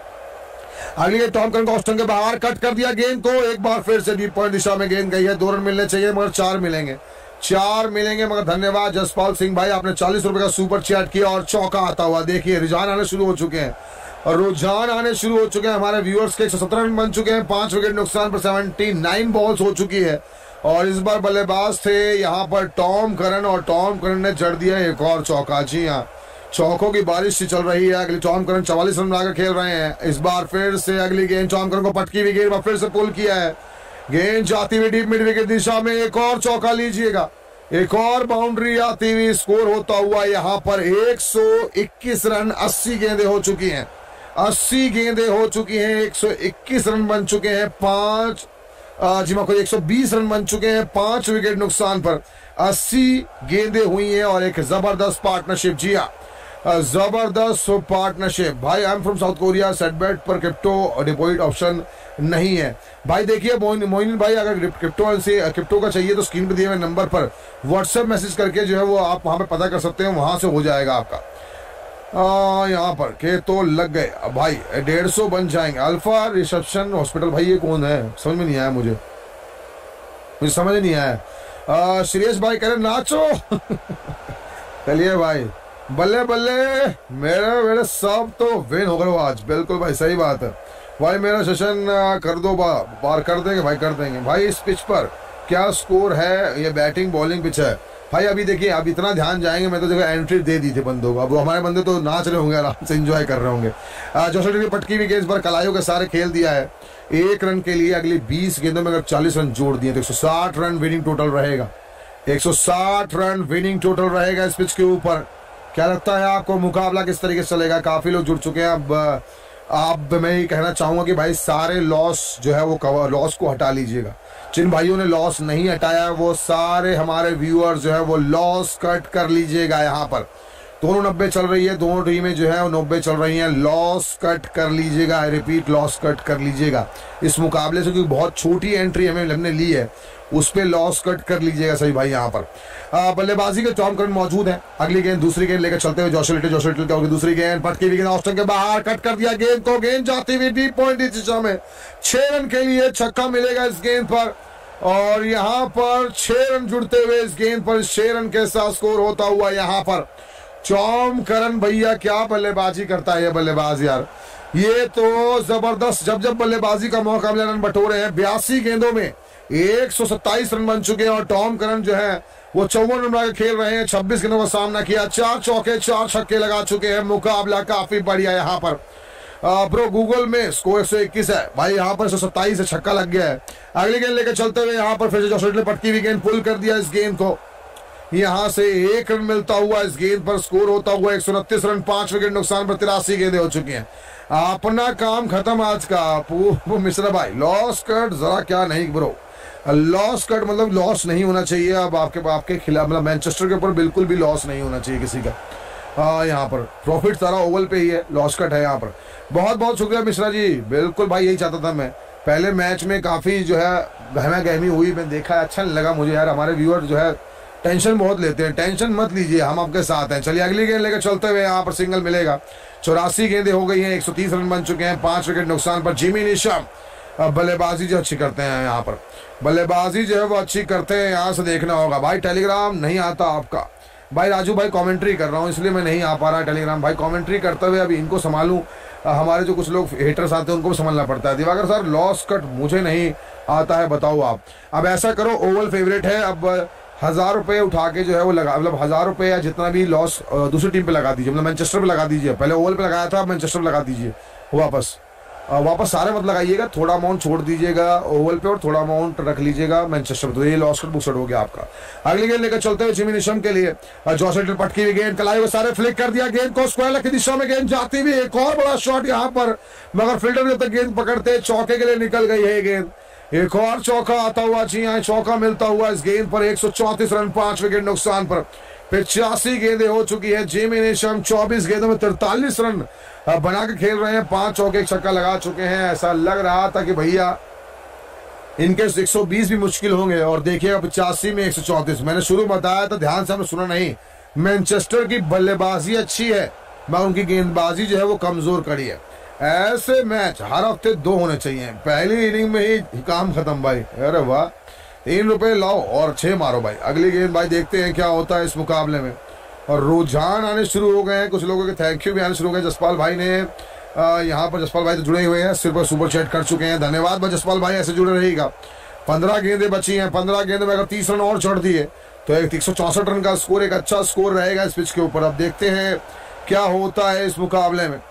अगली टॉम करन ऑस्टन के बाहर कट कर दिया गेंद को, एक बार फिर से डीप पॉइंट दिशा में गेंद गई है। दो रन मिलने चाहिए मगर चार मिलेंगे, चार मिलेंगे मगर धन्यवाद जसपाल सिंह भाई, आपने चालीस रुपए का सुपर चैट किया और चौका आता हुआ। देखिए रुझान आने शुरू हो चुके हैं और रुझान आने शुरू हो चुके हैं हमारे व्यूअर्स के। एक सौ सत्रह रन बन चुके हैं, पांच विकेट नुकसान पर सेवेंटी नाइन बॉल्स हो चुकी है। और इस बार बल्लेबाज थे यहाँ पर टॉम करन और टॉम करन ने जड़ दिया एक और चौका। जी हाँ चौकों की बारिश चल रही है। अगली टॉम करन चवालीस रन बनाकर खेल रहे हैं। इस बार फिर से अगली गेंद टॉम करन को पटकी हुई गेंद फिर से पुल किया है, गेंद जाती हुई डीप मिड विकेट दिशा में, एक और चौका लीजिएगा, एक और बाउंड्री आती हुई। स्कोर होता हुआ यहाँ पर एक सौ इक्कीस रन, अस्सी गेंदें हो चुकी हैं, अस्सी गेंदें हो चुकी हैं, एक सौ इक्कीस रन बन चुके हैं, पांच जी को एक सौ बीस रन बन चुके हैं, पांच विकेट नुकसान पर अस्सी गेंदें हुई हैं और एक जबरदस्त पार्टनरशिप। जी हाँ जबरदस्त पार्टनरशिप भाई। I am from South Korea, set bat पर क्रिप्टो डिपॉजिट ऑप्शन नहीं है भाई। देखिए मोइन भाई अगर क्रिप्टो से क्रिप्टो का चाहिए तो स्क्रीन पे दिए हुए नंबर पर व्हाट्सएप मैसेज करके जो है वो आप वहां पे पता कर सकते हैं, वहां से हो जाएगा आपका। यहाँ पर के तो लग गए भाई, डेढ़ सौ बन जाएंगे। अल्फा रिसेप्शन हॉस्पिटल भाई ये कौन है, समझ में नहीं आया मुझे मुझे समझ नहीं आया। श्रेयस भाई कह रहे नाचो चलिए भाई, बल्ले बल्ले मेरे मेरे सब तो विन हो गए आज। बिल्कुल भाई सही बात है भाई, मेरा सेशन कर दो बा, बार कर देंगे भाई, कर देंगे भाई। इस पिच पर क्या स्कोर है, ये बैटिंग बॉलिंग पिच है भाई। अभी देखिए अब इतना ध्यान जाएंगे, मैं तो जगह एंट्री दे दी थी बंदों को, अब वो हमारे बंदे तो नाच रहे होंगे, आराम से एंजॉय कर रहे होंगे। जोसेफ की पटकी भी गेंद पर कलाइयों के सारे खेल दिया है एक रन के लिए। अगली बीस गेंदों में अगर चालीस रन जोड़ दिए तो एक सौ साठ रन विनिंग टोटल रहेगा, एक सौ साठ रन विनिंग टोटल रहेगा इस पिच के ऊपर। क्या लगता है आपको मुकाबला किस तरीके से चलेगा? काफी लोग जुड़ चुके हैं। अब आप मैं ये कहना चाहूंगा कि भाई सारे लॉस जो है वो कवर लॉस को हटा लीजिएगा। जिन भाइयों ने लॉस नहीं हटाया वो सारे हमारे व्यूअर्स जो है वो लॉस कट कर लीजिएगा। यहाँ पर दोनों नब्बे चल रही है, दोनों टीमें जो है वो नब्बे चल रही हैं, लॉस कट कर लीजिएगा। रिपीट लॉस कट कर लीजिएगा इस मुकाबले से, क्योंकि बहुत छोटी एंट्री हमें हमने ली है उस पर लॉस कट कर लीजिएगा सही भाई। यहाँ पर बल्लेबाजी के टॉम करंट मौजूद है। अगली गेंद दूसरी गेंद लेकर चलते हुए जोश लिटिल जोश लिटिल क्या होगी दूसरी गेंद पटकी हुई गेंद ऑस्टन के बाहर कट कर दिया गेंद को, गेंद जाती हुई डीप पॉइंट की दिशा में छह रन के लिए छक्का मिलेगा इस गेंद पर और यहाँ पर छह रन जुड़ते हुए इस गेंद पर छह रन के साथ स्कोर होता हुआ यहाँ पर टॉम करंट भैया क्या बल्लेबाजी करता है ये बल्लेबाज यार, ये तो जबरदस्त। जब जब बल्लेबाजी का मौका मिला रन बटोरे हैं। बयासी गेंदों में एक सौ सत्ताईस रन बन चुके हैं और टॉम करंट जो है वो चौवन रन बना के खेल रहे हैं। छब्बीस गेंदों का सामना किया, चार चौके चार छक्के लगा चुके हैं। मुकाबला काफी बढ़िया यहाँ पर ब्रो गूगल में स्कोर एक सौ इक्कीस है भाई, यहाँ पर एक सौ सत्ताईस है, छक्का लग गया है। अगली गेंद लेकर चलते हुए यहाँ पर फिर से जोश पटकी हुई गेंद पुल कर दिया इस गेंद को, यहाँ से एक रन मिलता हुआ इस गेंद पर स्कोर होता हुआ एक सौ उनतीस रन, पांच विकेट नुकसान पर तिरासी गेंदें हो चुकी हैं। अपना काम खत्म आज का मिश्रा भाई। लॉस कट जरा क्या नहीं ब्रो, लॉस कट मतलब लॉस नहीं होना चाहिए। अब आपके आपके खिलाफ मतलब मैनचेस्टर के ऊपर बिल्कुल भी लॉस नहीं होना चाहिए किसी का। हाँ यहाँ पर प्रॉफिट सारा ओवल पे ही है, लॉस कट है यहाँ पर। बहुत बहुत शुक्रिया मिश्रा जी, बिल्कुल भाई यही चाहता था मैं। पहले मैच में काफी जो है गहमा गहमी हुई, मैं देखा अच्छा नहीं लगा मुझे यार। हमारे व्यूअर जो है टेंशन बहुत लेते हैं, टेंशन मत लीजिए, हम आपके साथ हैं। चलिए अगली गेंद लेकर चलते हुए यहाँ पर सिंगल मिलेगा। चौरासी गेंदें हो गई हैं, एक सौ तीस रन बन चुके हैं, पांच विकेट नुकसान पर। जिमी निशम बल्लेबाजी जो अच्छी करते हैं यहाँ पर, बल्लेबाजी जो है वो अच्छी करते हैं। यहाँ से देखना होगा भाई। टेलीग्राम नहीं आता आपका भाई, राजू भाई कमेंट्री कर रहा हूँ इसलिए मैं नहीं आ पा रहा टेलीग्राम भाई। कमेंट्री करते हुए अभी इनको संभालूं, हमारे जो कुछ लोग हेटर्स आते हैं उनको भी संभालना पड़ता है। दिवाकर सर लॉस कट मुझे नहीं आता है, बताओ आप। अब ऐसा करो, ओवल फेवरेट है, अब हजार रुपए उठा के जो है वो लगा, मतलब हजार रुपए या जितना भी लॉस दूसरी टीम पे लगा दीजिए, मतलब मैनचेस्टर पे लगा दीजिए। पहले ओवल पे लगाया था, मैनचेस्टर पे लगा दीजिए वापस। वापस सारे मत लगाइएगा, थोड़ा अमाउंट छोड़ दीजिएगा ओवल पे और थोड़ा अमाउंट रख लीजिएगा मैनचेस्टर पे, तो ये लॉस कट बुकसेट हो गया आपका। अगली गेंद लेकर चलते हुए जिमी निशम के लिए जोश लिटिल पटकी हुई गेंद, कलाई हुए सारे फ्लिक कर दिया गेंद को, स्क्वायर की दिशा में गेंद जाती हुई, एक और बड़ा शॉट यहाँ पर, मगर फील्डर जब तक गेंद पकड़ते चौके के लिए निकल गई है गेंद। एक और चौका आता हुआ, जी हाँ चौका मिलता हुआ इस गेंद पर, एक सौ चौंतीस रन, पांच विकेट नुकसान पर। पिचासी गेंदें हो चुकी है। जिमी निशम चौबीस गेंदों में तिरतालीस रन बना के खेल रहे हैं, पांच चौके एक छक्का लगा चुके हैं। ऐसा लग रहा था कि भैया इनके एक सौ बीस भी मुश्किल होंगे और देखिएगा पिचासी में एक सौ चौंतीस। मैंने शुरू बताया था, ध्यान से हमने सुना नहीं। मैनचेस्टर की बल्लेबाजी अच्छी है मगर उनकी गेंदबाजी जो है वो कमजोर कड़ी है। ऐसे मैच हर हफ्ते दो होने चाहिए, पहली इनिंग में ही काम खत्म भाई। अरे वाह, तीन रुपए लाओ और छह मारो भाई। अगली गेंद भाई देखते हैं क्या होता है इस मुकाबले में। और रुझान आने शुरू हो गए हैं, कुछ लोगों के थैंक यू भी आने शुरू हो गए। जसपाल भाई ने यहाँ पर, जसपाल भाई तो जुड़े हुए हैं, सिर पर सुपर चैट कर चुके हैं, धन्यवाद भाई जसपाल भाई, ऐसे जुड़े रहेगा। पंद्रह गेंदें बची हैं, पंद्रह गेंदों में अगर तीस रन और चढ़ दिए तो एक सौ चौसठ रन का स्कोर, एक अच्छा स्कोर रहेगा इस पिच के ऊपर। अब देखते हैं क्या होता है इस मुकाबले में।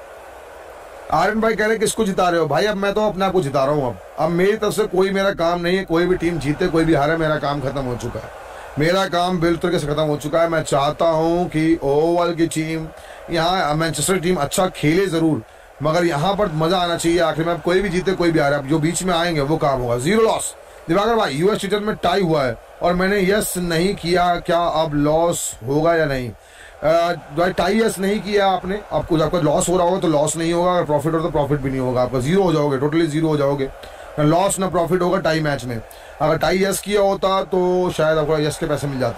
आर्यन भाई कह रहे किसको जिता रहे हो भाई? अब मैं तो अपने आप को जिता रहा हूँ। अब अब मेरी तरफ से कोई मेरा काम नहीं है, कोई भी टीम जीते कोई भी हारे, मेरा काम खत्म हो चुका है। मेरा काम बिल्कुल तरीके से खत्म हो चुका है। मैं चाहता हूं कि ओवल की टीम, यहाँ मैनचेस्टर टीम अच्छा खेले जरूर, मगर यहाँ पर मजा आना चाहिए आखिर में। अब कोई भी जीते कोई भी हारे, अब जो बीच में आएंगे वो काम होगा। Zero loss. दिवाकर भाई यूएस ट्विटर में टाई हुआ है और मैंने यस नहीं किया, क्या अब लॉस होगा या नहीं? आ, टाई यस नहीं किया आपने, आपको आपका लॉस हो रहा होगा तो लॉस नहीं होगा, अगर प्रॉफिट हो तो प्रॉफिट भी नहीं होगा आपका, जीरो हो जाओगे, टोटली जीरो हो जाओगे। लॉस ना प्रॉफिट होगा टाई मैच में। अगर टाई यस किया होता तो शायद आपको यस के पैसे मिल जाते।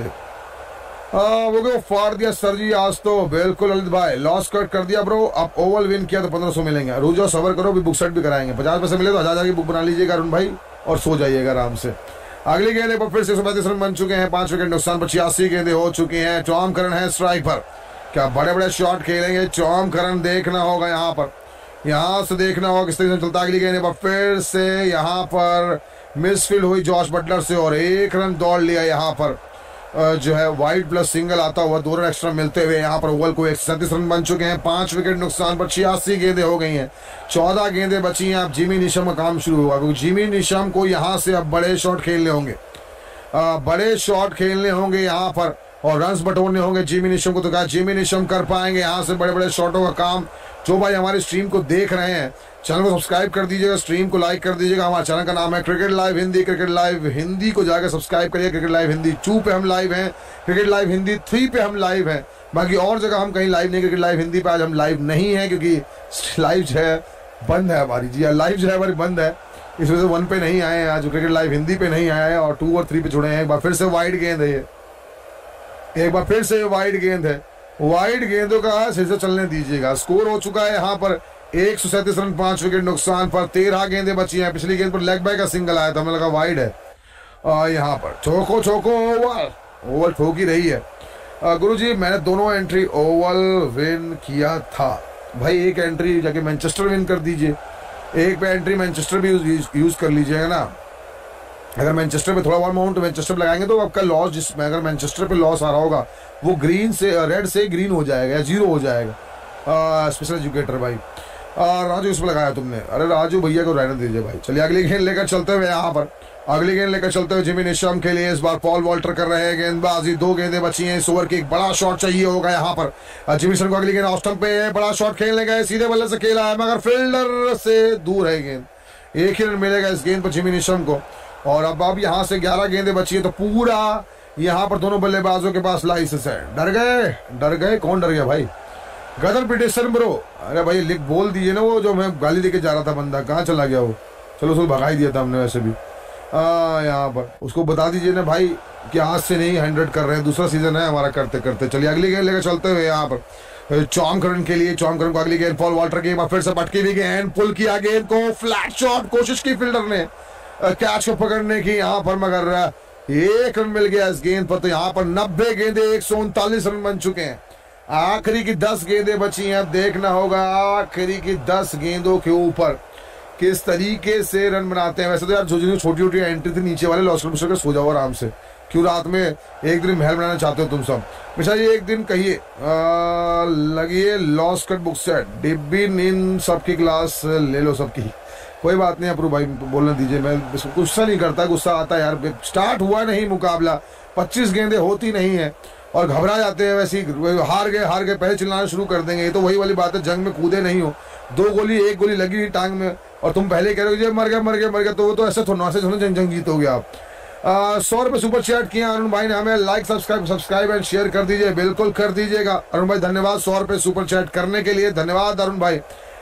वो क्यों फाड़ दिया सर जी आज तो? बिल्कुल ललित भाई, लॉस कट कर दिया ब्रो। अब ओवल विन किया तो पंद्रह सौ मिलेंगे। रुझो सबर करो, भी बुक सेट भी कराएंगे। पचास पैसे मिले तो हजार हजार की बुक बना लीजिएगा अरुण भाई और सो जाइएगा आराम से। अगली गेंदे पर फिर से एक सौ पैंतीस रन बन चुके हैं, पांच विकेट नुकसान पर छियासी गेंदे हो चुकी हैं। टॉम करन है स्ट्राइक पर, क्या बड़े बड़े शॉट खेलेंगे टॉम करन, देखना होगा यहाँ पर, यहाँ से देखना होगा किस तरीके से चलता। अगली गेंद पर फिर से यहाँ पर मिसफील्ड हुई जॉश बटलर से और एक रन दौड़ लिया। यहाँ पर जो है वाइड प्लस सिंगल आता हुआ, दो रन एक्स्ट्रा मिलते हुए यहाँ पर ओवल को एक सौ सैंतीस रन बन चुके हैं, पांच विकेट नुकसान पर छियासी गेंदें हो गई हैं, चौदह गेंदें बची हैं। अब जिमी निशम का काम शुरू होगा क्योंकि जिमी निशम को यहाँ से अब बड़े शॉट खेलने होंगे, आ, बड़े शॉट खेलने होंगे यहाँ पर और रन्स बटोरने होंगे जिमी निशम को। तो कहा जिमी निशम कर पाएंगे यहाँ से बड़े बड़े शॉटों का काम। जो भाई हमारी स्ट्रीम को देख रहे हैं, चैनल को सब्सक्राइब कर दीजिएगा, स्ट्रीम को लाइक कर दीजिएगा। हमारे चैनल का नाम है cricket live Hindi. Cricket live Hindi को जाकर सब्सक्राइब करिए। क्रिकेट लाइव हिंदी टू पे हम लाइव हैं, क्रिकेट लाइव हिंदी थ्री पे हम लाइव हैं, बाकी और जगह हम कहीं लाइव नहीं। क्रिकेट लाइव हिंदी पे आज हम लाइव नहीं है क्योंकि लाइव जो है बंद है हमारी, जी लाइव जो है हमारी बंद है। इस वजह से वन पे नहीं आए हैं आज, क्रिकेट लाइव हिंदी पे नहीं आया है और टू और थ्री पे जुड़े हैं। एक बार फिर से वाइड गेंद है ये, एक बार फिर से वाइड गेंद है, वाइड गेंदों का सिर से चलने दीजिएगा। स्कोर हो चुका है यहाँ पर एक सौ सैंतीस रन, पांच विकेट नुकसान पर, तेरह गेंदें बची हैं। पिछली गेंद पर लेग बाय का सिंगल आया था, हमें लगा वाइड है। आ, यहाँ पर ठोको ठोको ओवल, ओवल ठोकी रही है। गुरुजी मैंने दोनों एंट्री ओवल विन किया था भाई, एक एंट्री जाके मैनचेस्टर विन कर दीजिए, एक पे एंट्री मैनचेस्टर भी यूज, यूज कर लीजिएगा ना। अगर मैनचेस्टर पे थोड़ा और अमाउंट मैनचेस्टर लगाएंगे तो आपका लॉस, जिसमें अगर मैनचेस्टर पे लॉस आ रहा होगा वो ग्रीन से रेड से ग्रीन हो जाएगा या जीरो हो जाएगा। स्पेशल एजुकेटर भाई आ, राजू इसमें लगाया तुमने, अरे राजू भैया को रहने दीजिए भाई। चलिए अगली गेंद लेकर चलते हुए यहाँ पर, अगली गेंद लेकर चलते हुए जिमी निशम के लिए इस बार पॉल वॉल्टर कर रहे हैं गेंदबाजी। दो गेंदें बची हैं इस ओवर की, एक बड़ा शॉट चाहिए होगा यहाँ पर जिमी निशम को। अगली गेंद ऑफ स्टंप पे है, बड़ा शॉट खेलने गए, सीधे बल्ले से खेला है मगर फील्डर से दूर है गेंद। एक ही रन मिलेगा इस गेंद पर जिमी निशम को। और अब अब यहाँ से ग्यारह गेंदें बची है तो पूरा यहाँ पर दोनों बल्लेबाजों के पास लाइसेंस है। डर गए, डर गए, कौन डर गया भाई? गदर पिटिशन ब्रो, अरे भाई लिख बोल दीजिए ना, वो जो मैं गाली देके जा रहा था बंदा कहाँ चला गया वो? चलो उसको भगा ही दिया था हमने वैसे भी। यहाँ पर उसको बता दीजिए ना भाई कि आज से नहीं हंड्रेड कर रहे हैं, दूसरा सीजन है हमारा करते करते। चलिए अगली गेंद लेकर चलते हुए यहाँ पर चौमकरन के लिए, चौमकरन को अगली गेंद पॉल वॉल्टर की फिर से पटकी हुई गेंद, पुल किया गेंद को, फ्लैट शॉट कोशिश की फील्डर ने कैच को पकड़ने की यहाँ पर, मगर एक रन मिल गया इस गेंद पर। तो यहाँ पर नब्बे गेंदे एक सौ उनतालीस रन बन चुके हैं। आखिरी की दस गेंदें बची हैं, अब देखना होगा आखिरी की दस गेंदों के ऊपर किस तरीके से रन बनाते हैं। वैसे तो यार छोटी छोटी छोटी एंट्री थी नीचे वाले लॉस के, सो जाओ आराम से, क्यों रात में एक दिन महल बनाना चाहते हो तुम सब? मिश्रा जी एक दिन कहिए लगिए लॉस कट बुक सेट डिब्बी इन सबकी क्लास ले लो सबकी। कोई बात नहीं अप्रू भाई, बोलने दीजिए, मैं गुस्सा नहीं करता, गुस्सा आता है यार। स्टार्ट हुआ नहीं मुकाबला, पच्चीस गेंदें होती नहीं है और घबरा जाते हैं, वैसे ही हार गए हार गए पहले चिल्लाना शुरू कर देंगे। ये तो वही वाली बात है, जंग में कूदे नहीं हो, दो गोली एक गोली लगी हुई टांग में और तुम पहले कह रहे हो मर गया मर गया मर गया, तो वो तो ऐसे थोड़ा ऐसे थोड़ा जंग जंग जीतोगे आप। सौ रुपये सुपर चैट किया अरुण भाई ने हमें, like subscribe subscribe and share कर दीजिए, बिल्कुल कर दीजिएगा अरुण भाई, धन्यवाद सौ रुपये सुपर चैट करने के लिए, धन्यवाद अरुण भाई।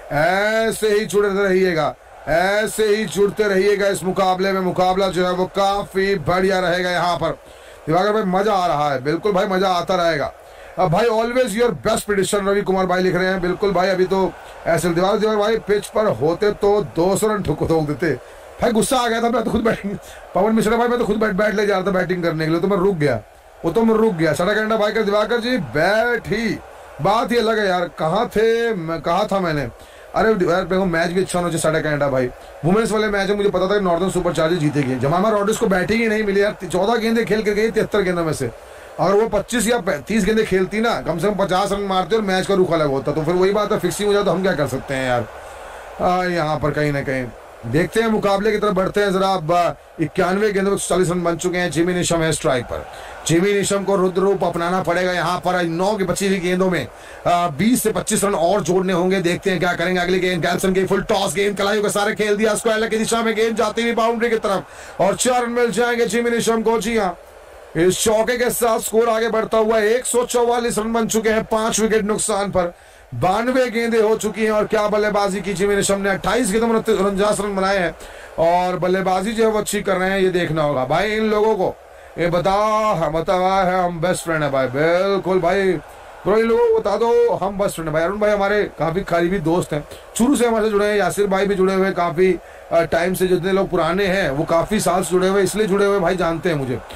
ऐसे ही जुड़े रहिएगा, ऐसे ही जुड़ते रहिएगा इस मुकाबले में, मुकाबला जो है वो काफी बढ़िया रहेगा यहाँ पर। दिवाकर भाई मजा आ रहा है, बिल्कुल भाई मजा आता रहेगा। अब भाई always your best prediction Ravi Kumar भाई लिख रहे हैं, बिल्कुल भाई। अभी तो ऐसे दिवाकर दिवाकर भाई पिच पर होते तो दो सौ रन ठुक ठोक देते भाई। गुस्सा आ गया था, मैं तो खुद बैटिंग, पवन मिश्रा भाई मैं तो खुद बैट बैट ले जा रहा था बैटिंग करने के लिए, तो मैं रुक गया, वो तो मैं रुक गया। सड़ा कंडा भाई का दिवाकर जी बैट ही बात ही अलग है यार, कहाँ थे मैं, कहा था मैंने? अरे देखो मैच भी अच्छा होना चाहिए साढ़े कैनेडा भाई। वुमेन्स वाले मैच में मुझे पता था कि नॉर्दर्न सुपर चार्जर्स जीतेगी, जमामा रॉड्रिग्स को बैटिंग ही नहीं मिली यार, चौदह गेंदें खेल कर गई तिहत्तर गेंदों में से, और वो पच्चीस या तीस गेंदें खेलती ना, कम से कम पचास रन मारते और मैच का रुख अलग होता। तो फिर वही बात है, फिक्सिंग हो जाए तो हम क्या कर सकते हैं यार। यहाँ पर कहीं ना कहीं देखते हैं, मुकाबले की तरफ बढ़ते हैं जरा। अब इक्यानवे गेंदों में चालीस रन बन चुके हैं, जिमी निशम है स्ट्राइक पर। जिमी निशम को रुद्र रूप अपनाना पड़ेगा यहाँ पर, नौ की बची हुई गेंदों में बीस से पच्चीस रन और जोड़ने होंगे, देखते हैं क्या करेंगे। अगली गेंद गैल्सन की फुल टॉस गेंद, कलाइयों के सारे खेल दिया, स्क्वायर की दिशा में गेंद जाती हुई बाउंड्री की तरफ और चार रन मिल जाएंगे जिमी निशम को। जी हाँ, इस चौके के साथ स्कोर आगे बढ़ता हुआ एक सौ चौवालीस रन बन चुके हैं, पांच विकेट नुकसान पर, बानवे गेंदें हो चुकी हैं। और क्या बल्लेबाजी की जिमी निशम ने, अट्ठाईस गेंदों में उनचास रन बनाए हैं और बल्लेबाजी जो है वो अच्छी कर रहे हैं, ये देखना होगा भाई इन लोगों को। ये बता बता है हम बेस्ट फ्रेंड है भाई, बिल्कुल भाई ब्रो, इन लोगों को बता दो हम बेस्ट फ्रेंड है भाई। अरुण भाई हमारे काफी करीबी दोस्त हैं, शुरू से हमारे से जुड़े हैं, यासिर भाई भी जुड़े हुए काफी टाइम से, जितने लोग पुराने हैं वो काफी साल से जुड़े हुए, इसलिए जुड़े हुए भाई जानते हैं मुझे।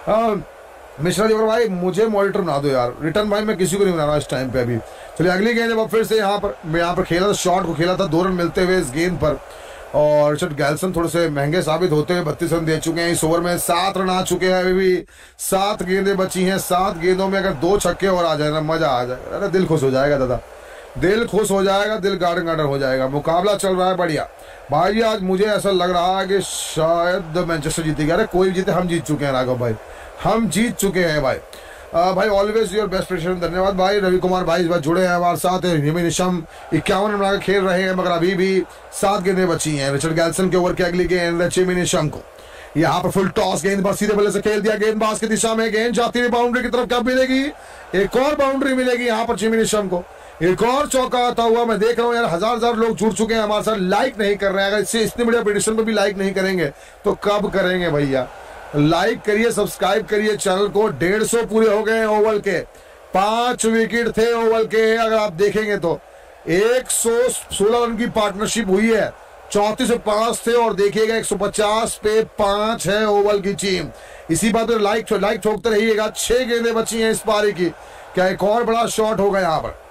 मिश्रा जी और भाई मुझे मॉनिटर बना दो यार, रिटर्न भाई मैं किसी को नहीं बना रहा इस टाइम पे अभी। चलिए अगली गेंद अब फिर से यहाँ पर, मैं यहाँ पर खेला था, शॉट को खेला था, दो रन मिलते हुए इस गेंद पर। और रिचर्ड गैल्सन थोड़े से महंगे साबित होते हुए बत्तीस रन दे चुके हैं इस ओवर में, सात रन आ चुके हैं, अभी भी सात गेंदें बची हैं। सात गेंदों में अगर दो छक्के और आ जाए ना, मजा आ जाएगा, अरे दिल खुश हो जाएगा दादा, दिल खुश हो जाएगा, दिल गार्डन गार्डन हो जाएगा। मुकाबला चल रहा है बढ़िया भाई। आज मुझे ऐसा लग रहा है कि शायद मैनचेस्टर जीतेगा। अरे कोई जीते, हम जीत चुके हैं राघव भाई, हम जीत चुके हैं भाई। आ, भाई ऑलवेज योर बेस्ट प्रेडिक्शन, धन्यवाद भाई। रवि कुमार भाई इस बार जुड़े हैं हमारे साथ। जिमी निशम इक्यावन रन बनाकर खेल रहे हैं, मगर अभी भी सात गेंदें बची हैं। रिचर्ड गैल्सन के ओवर की अगली गेंद जिमी निशम को, यहाँ पर फुल टॉस गेंद बस सीधे बल्ले से खेल दिया, गेंदबाज की दिशा में गेंद जाती हुई बाउंड्री की तरफ, क्या मिलेगी? एक और बाउंड्री मिलेगी यहाँ पर जिमी निशम को। एक और चौका आता हुआ मैं देख रहा हूँ यार, हजार हजार लोग जुड़ चुके हैं हमारे साथ, लाइक नहीं कर रहे हैं। अगर इससे इतनी बढ़िया प्रेडिक्शन पर भी लाइक नहीं करेंगे तो कब करेंगे भैया। लाइक करिए, सब्सक्राइब करिए चैनल को। डेढ़ सौ पूरे हो गए ओवल के, पांच विकेट थे ओवल के। अगर आप देखेंगे तो एक सौ सोलह रन की पार्टनरशिप हुई है, चौंतीस से पांच थे और देखिएगा एक सौ पचास पे पांच है ओवल की टीम। इसी बात पर लाइक लाइक ठोकते रहिएगा। छह गेंदें बची हैं इस पारी की, क्या एक और बड़ा शॉट होगा यहाँ पर।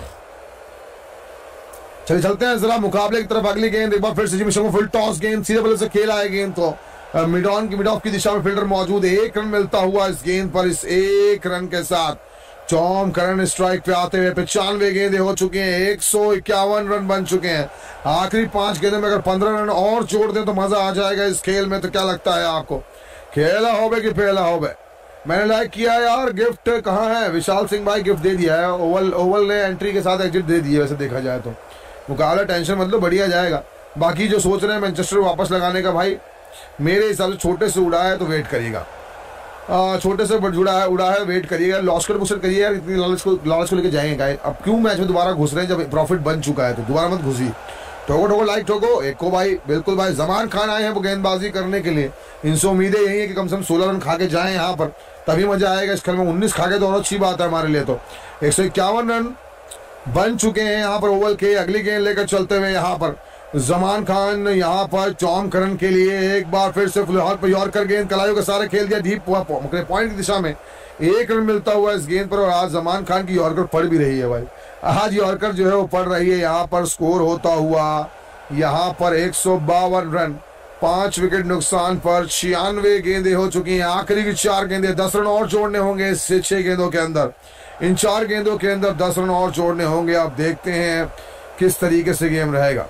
चलिए चलते हैं जरा मुकाबले की तरफ। अगली गेंद एक बार फिर से जिमी नेशम को फुल टॉस गेंद, सीधे बल्ले से खेला है गेंद तो मिड ऑन की मिड ऑफ की दिशा में फील्डर मौजूद है। एक रन मिलता हुआ इस गेंद पर। इस एक रन के साथ टॉम करन स्ट्राइक पे आते हुए पचानवे गेंदे हो चुके हैं, एक सौ इक्यावन रन बन चुके हैं। आखिरी पांच गेंदों में अगर पंद्रह रन और जोड़ दें तो मजा आ जाएगा इस खेल में। तो क्या लगता है आपको, खेला होबे कि फेला होबे? मैंने लाइक किया यार। गिफ्ट कहाँ है? विशाल सिंह भाई गिफ्ट दे दिया है। ओवल ओवल ने एंट्री के साथ एग्जिट दे दिया वैसे देखा जाए तो। मुकाबला टेंशन मतलब बढ़िया जाएगा। बाकी जो सोच रहे हैं मैनचेस्टर वापस लगाने का, भाई मेरे हिसाब से छोटे से उड़ा है तो वेट करिएगा। छोटे से जुड़ा है उड़ा है वेट करिएगा। लॉस कर पुशर करिए यार, इतनी लालच को लालच को लेके जाएंगे। अब क्यों मैच में दोबारा घुस रहे हैं जब प्रॉफिट बन चुका है? तो दोबारा मत घुसी। ठोको ठोको लाइक ठोको एक को भाई। बिल्कुल भाई, जमान खान आए हैं वो गेंदबाजी करने के लिए। इनसे उम्मीदें यही है कि कम से कम सोलह रन खा के जाए यहाँ पर, तभी मजा आएगा इस खेल में। उन्नीस खा के तो और अच्छी बात है हमारे लिए। तो एक सौ इक्यावन रन बन चुके हैं यहाँ पर ओवल के। अगली गेंद लेकर चलते हुए यहाँ पर जमान खान यहाँ पर टॉम करन के लिए एक बार फिर से फिलहाल पर यॉर्कर गेंद कलाइयों के सारे खेल दिया डीप पॉइंट की दिशा में। एक रन मिलता हुआ इस गेंद पर और आज जमान खान की यॉर्कर पड़ भी रही है भाई। आज यॉर्कर जो है वो पड़ रही है। यहाँ पर स्कोर होता हुआ यहाँ पर एक सौ बावन रन, पांच विकेट नुकसान पर छियानवे गेंदें हो चुकी हैं। आखिरी की चार गेंदें, दस रन और जोड़ने होंगे इस छह गेंदों के अंदर। इन चार गेंदों के अंदर दस रन और जोड़ने होंगे। आप देखते हैं किस तरीके से गेम रहेगा।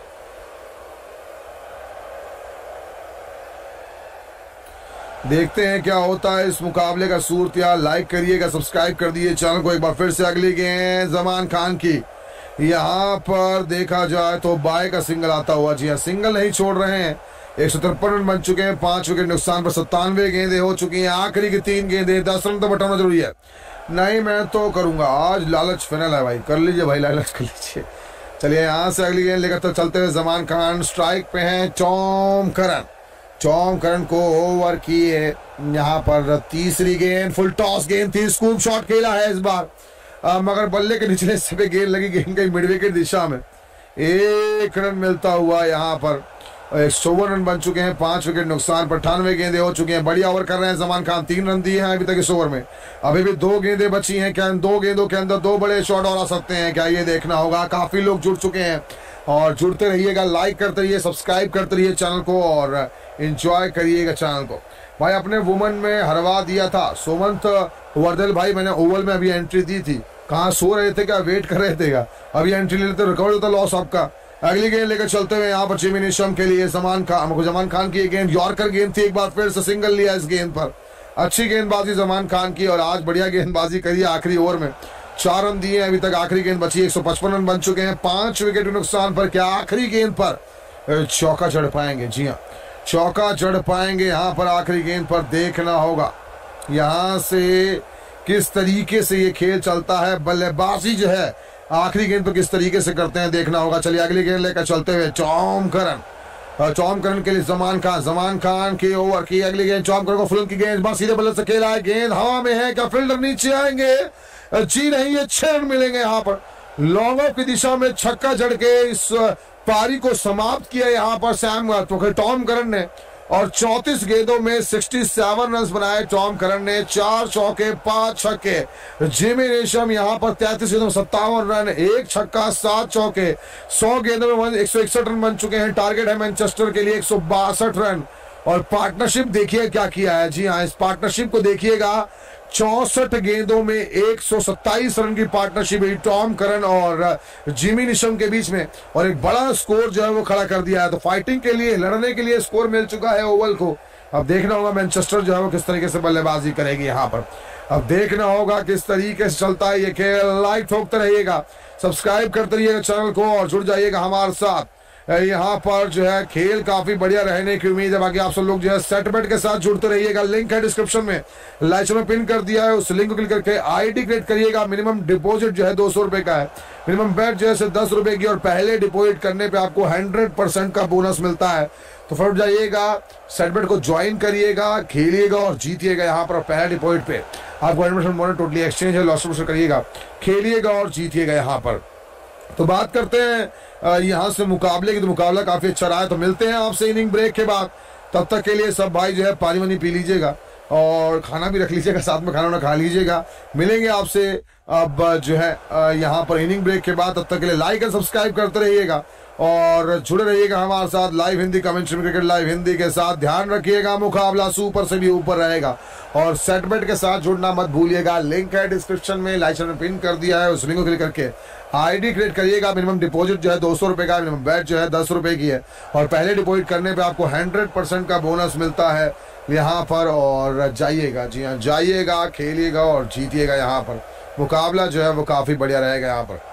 देखते हैं क्या होता है इस मुकाबले का सूरत। लाइक करिएगा, सब्सक्राइब कर दिए चैनल को एक बार फिर से। अगली गेंद जमान खान की, यहाँ पर देखा जाए तो बाय का सिंगल आता हुआ। जी हाँ, सिंगल नहीं छोड़ रहे हैं। एक सौ तिरपन रन बन चुके हैं, पांच विकेट नुकसान पर सत्तानवे गेंदें हो चुकी हैं। आखिरी की तीन गेंदें, दस रन तो बटाना जरूरी है। नहीं मैं तो करूंगा आज, लालच फाइनल है भाई। कर लीजिए भाई, लालच कर लीजिए। चलिए यहाँ से अगली गेंद लेकर तो चलते हुए जमान खान स्ट्राइक पे हैं। टॉम करन टॉम करन को ओवर किए यहाँ पर। तीसरी गेंद फुल टॉस गेंद थी, स्कूप शॉट खेला है इस बार, आ, मगर बल्ले के निचले हिस्से पे गेंद लगी, गेंद गई मिड विकेट दिशा में। एक रन मिलता हुआ यहाँ पर। एक चौवन रन बन चुके हैं, पांच विकेट नुकसान पर अठानवे गेंदे हो चुके हैं। बढ़िया ओवर कर रहे हैं जमान खान, तीन रन दिए हैं अभी तक इस ओवर में। अभी भी दो गेंदें बची हैं। क्या दो गेंदों के अंदर दो बड़े शॉट और आ सकते हैं क्या? ये देखना होगा। काफी लोग जुड़ चुके हैं और जुड़ते रहिएगा, लाइक करते रहिए, सब्सक्राइब करते रहिए चैनल को और एंजॉय करिएगा चैनल को। भाई अपने वुमेन में हरवा दिया था सोमंत वर्दल भाई। मैंने ओवल में अभी एंट्री दी थी। कहाँ सो रहे थे क्या, वेट कर रहे थे क्या? अभी एंट्री ले लेते, रिकवर होता लॉस आपका। अगली गेंद लेकर चलते हुए यहाँ पर जिमी नेशम के लिए जमान खान जमान खान की गेंद यॉर्कर गेंद थी। एक बार फिर से सिंगल लिया इस गेंद पर। अच्छी गेंदबाजी जमान खान की और आज बढ़िया गेंदबाजी करी आखिरी ओवर में। चार रन दिए अभी तक, आखिरी गेंद बची। एक सौ पचपन रन बन चुके हैं, पांच विकेट नुकसान पर। क्या आखिरी गेंद पर चौका चढ़ पाएंगे? जी हाँ, चौका चढ़ पाएंगे यहाँ पर आखिरी गेंद पर। देखना होगा यहाँ से किस तरीके से ये खेल चलता है। बल्लेबाजी जो है आखिरी गेंद पर किस तरीके से करते हैं, देखना होगा। चलिए अगली गेंद लेकर चलते हुए टॉम करन टॉम करन के लिए जमान खान जमान खान की ओवर की अगली गेंद। टॉम करन को फुल की गेंद, बस सीधे बल्ले से खेला है। गेंद हवा में है, क्या फील्डर नीचे आएंगे? जी नहीं, ये छह रन मिलेंगे यहाँ पर। लॉन्ग ऑफ की दिशा में छक्का जड़ के इस पारी को समाप्त किया यहाँ पर सैम तो टॉम करन ने। और चौंतीस गेंदों में सड़सठ रन बनाए टॉम करन ने। चार चौके पांच छक्के। जिमी नेशम यहाँ पर तैंतीस गेंदों में सत्तावन रन, एक छक्का सात चौके। सौ गेंदों में एक सौ इकसठ रन बन चुके हैं। टारगेट है मैनचेस्टर के लिए एक सौ बासठ रन। और पार्टनरशिप देखिए क्या किया है। जी हाँ, इस पार्टनरशिप को देखिएगा। चौसठ गेंदों में एक सौ सत्ताईस रन की पार्टनरशिप है टॉम करन और जिमी नेशम के बीच में। और एक बड़ा स्कोर जो है वो खड़ा कर दिया है। तो फाइटिंग के लिए, लड़ने के लिए स्कोर मिल चुका है ओवल को। अब देखना होगा मैनचेस्टर जो है वो किस तरीके से बल्लेबाजी करेगी यहाँ पर। अब देखना होगा किस तरीके से चलता है ये खेल। लाइक ठोकते रहिएगा, सब्सक्राइब करते रहिएगा चैनल को और जुड़ जाइएगा हमारे साथ। यहाँ पर जो है खेल काफी बढ़िया रहने की उम्मीद है। बाकी आप सब लोग जो है सेटबेट के साथ जुड़ते रहिएगा। लिंक है डिस्क्रिप्शन में, लाइक में पिन कर दिया है, उस लिंक को क्लिक करके आईडी क्रिएट करिएगा। मिनिमम डिपॉजिट जो है दो सौ रुपए का है, मिनिमम बेट जो है दस रुपए की, और पहले डिपॉजिट करने पे आपको हंड्रेड परसेंट का बोनस मिलता है। तो फट जाइएगा, सेटबेट को ज्वाइन करिएगा, खेलिएगा और जीतिएगा यहाँ पर। पहले डिपॉजिट पे आपको hundred percent bonus, totally exchange है, लॉस करिएगा, खेलिएगा और जीतिएगा यहाँ पर। तो बात करते हैं यहाँ से मुकाबले की, तो मुकाबला काफी अच्छा रहा है। तो मिलते हैं आपसे इनिंग ब्रेक के बाद, तब तक के लिए सब भाई जो है पानी वानी पी लीजिएगा और खाना भी रख लीजिएगा, साथ में खाना वाना खा लीजिएगा। मिलेंगे आपसे अब जो है यहाँ पर इनिंग ब्रेक के बाद। तब तक के लिए लाइक और सब्सक्राइब करते रहिएगा और जुड़े रहिएगा हमारे साथ लाइव हिंदी कमेंट्री में, क्रिकेट लाइव हिंदी के साथ। ध्यान रखिएगा, मुकाबला सुपर से भी ऊपर रहेगा और सेटबेट के साथ जुड़ना मत भूलिएगा। लिंक है डिस्क्रिप्शन में, लाइक में पिन कर दिया है, उस लिंक को क्लिक करके आईडी क्रिएट करिएगा। मिनिमम डिपॉजिट जो है दो सौ रुपए का, मिनिमम बेट जो है दस रुपए की है, और पहले डिपॉजिट करने पे आपको हंड्रेड परसेंट का बोनस मिलता है यहाँ पर। और जाइएगा, जी हाँ जाइएगा, खेलिएगा और जीतिएगा यहाँ पर। मुकाबला जो है वो काफी बढ़िया रहेगा यहाँ पर।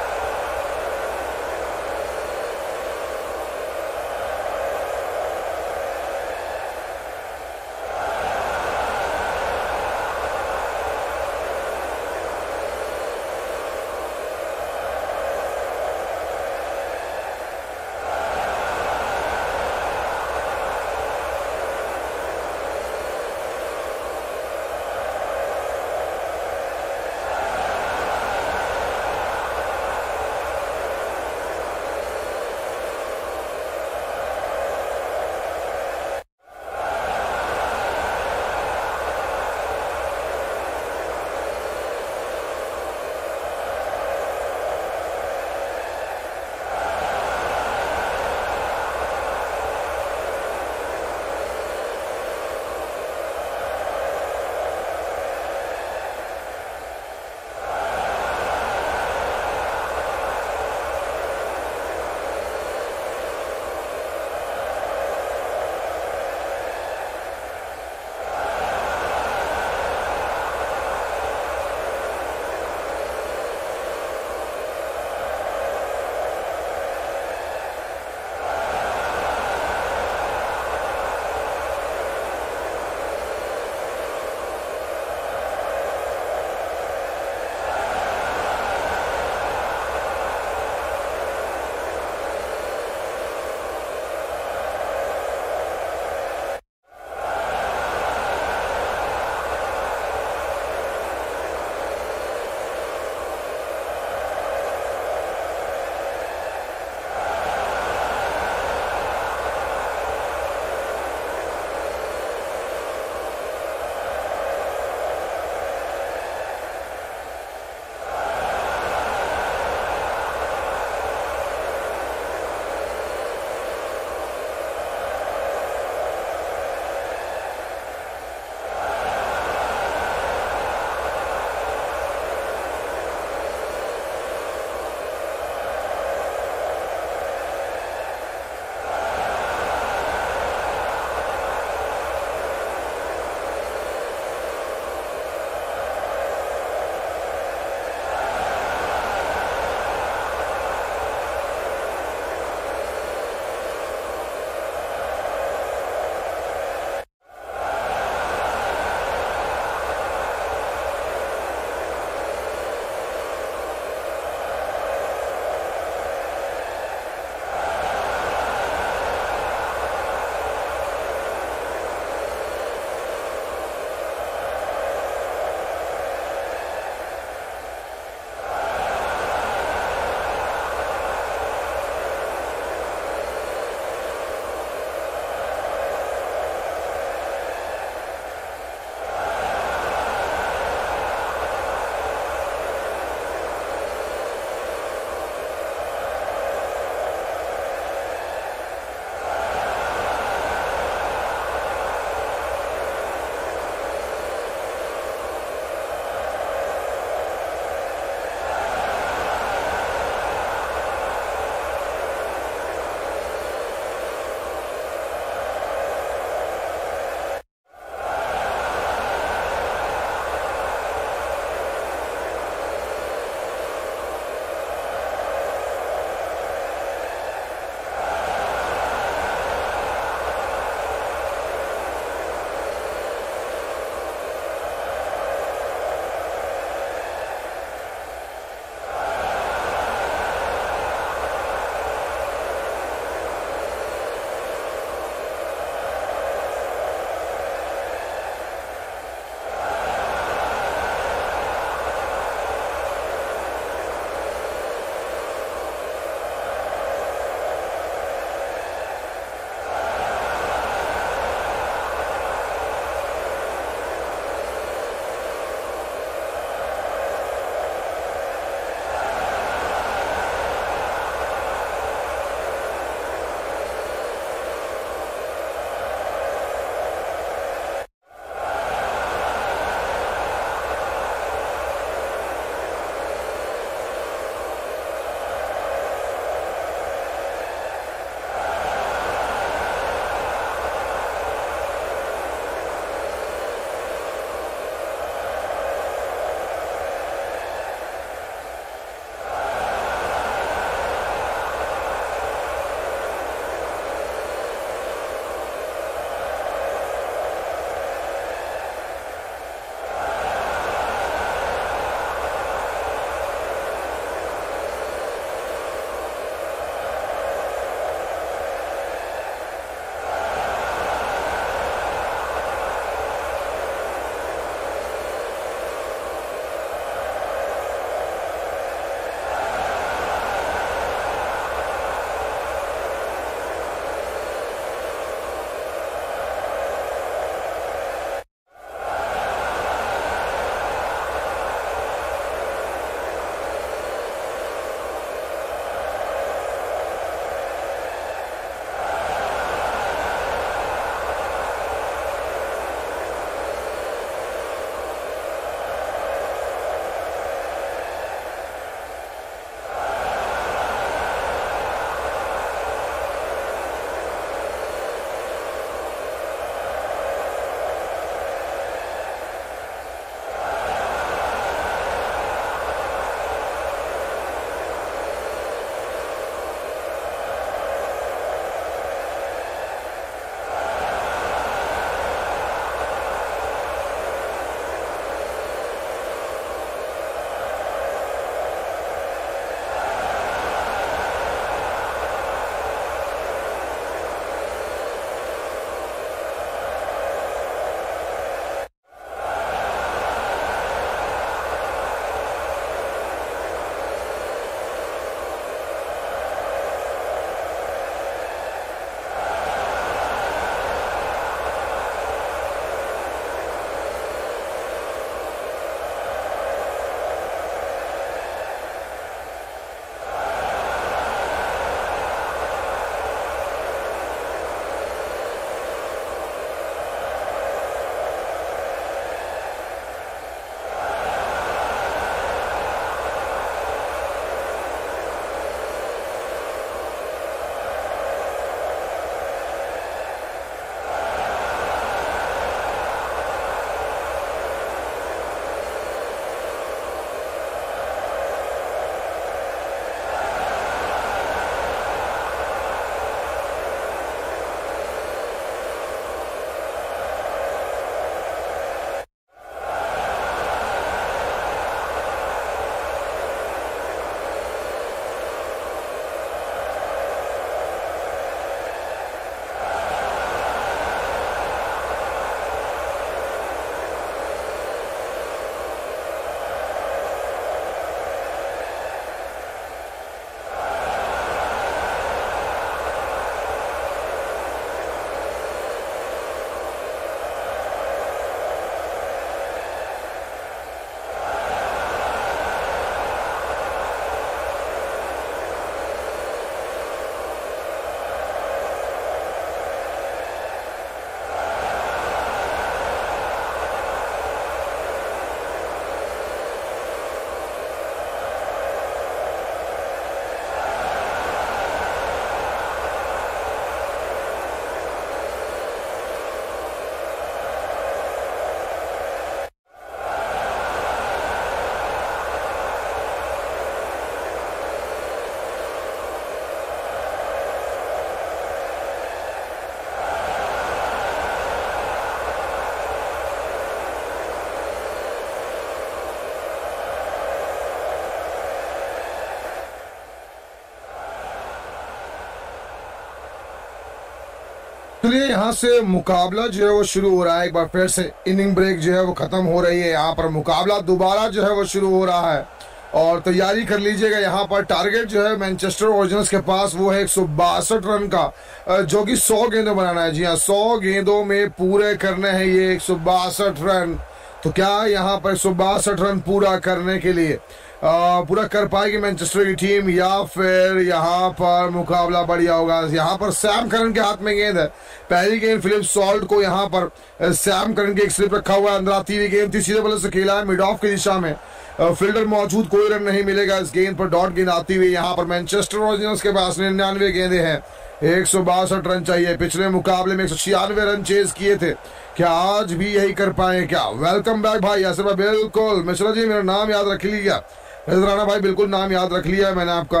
चलिए यहाँ से मुकाबला जो है वो शुरू हो रहा है। एक बार फिर से इनिंग ब्रेक जो है वो खत्म हो रही है। यहाँ पर मुकाबला दोबारा जो है वो शुरू हो रहा है और तैयारी कर लीजिएगा। यहाँ पर टारगेट जो है मैनचेस्टर ओरिजिनल्स के पास वो है एक सौ बासठ रन का, जो कि सौ गेंदों बनाना है। जी हाँ, सौ गेंदों में पूरे करने हैं ये एक सौ बासठ रन। तो क्या यहाँ पर एक सौ बासठ रन पूरा करने के लिए आ, पूरा कर पाएगी मैनचेस्टर की टीम, या फिर यहाँ पर मुकाबला बढ़िया होगा। यहाँ पर सैम करन के हाथ में गेंद है। पहली गेंद फिलिप सॉल्ट को यहाँ पर सैम करन की एक स्लिप रखा हुआ है। अंदर आती हुई गेंद थी, सीधे बल्ले से खेला है मिड ऑफ की दिशा में। फील्डर मौजूद, कोई रन नहीं मिलेगा इस गेंद पर। डॉट गेंद आती हुई यहाँ पर मैनचेस्टर ओरिजिनल्स के पास निन्यानवे गेंदे हैं। एक सौ बासठ रन चाहिए। पिछले मुकाबले में एक सौ छियानवे रन चेज किए थे। क्या आज भी यही कर पाए क्या? वेलकम बैक भाई यासिर भाई। बिल्कुल मिश्रा जी, मेरा नाम याद रख लीजिएगा। राणा भाई बिल्कुल नाम याद रख लिया है मैंने आपका,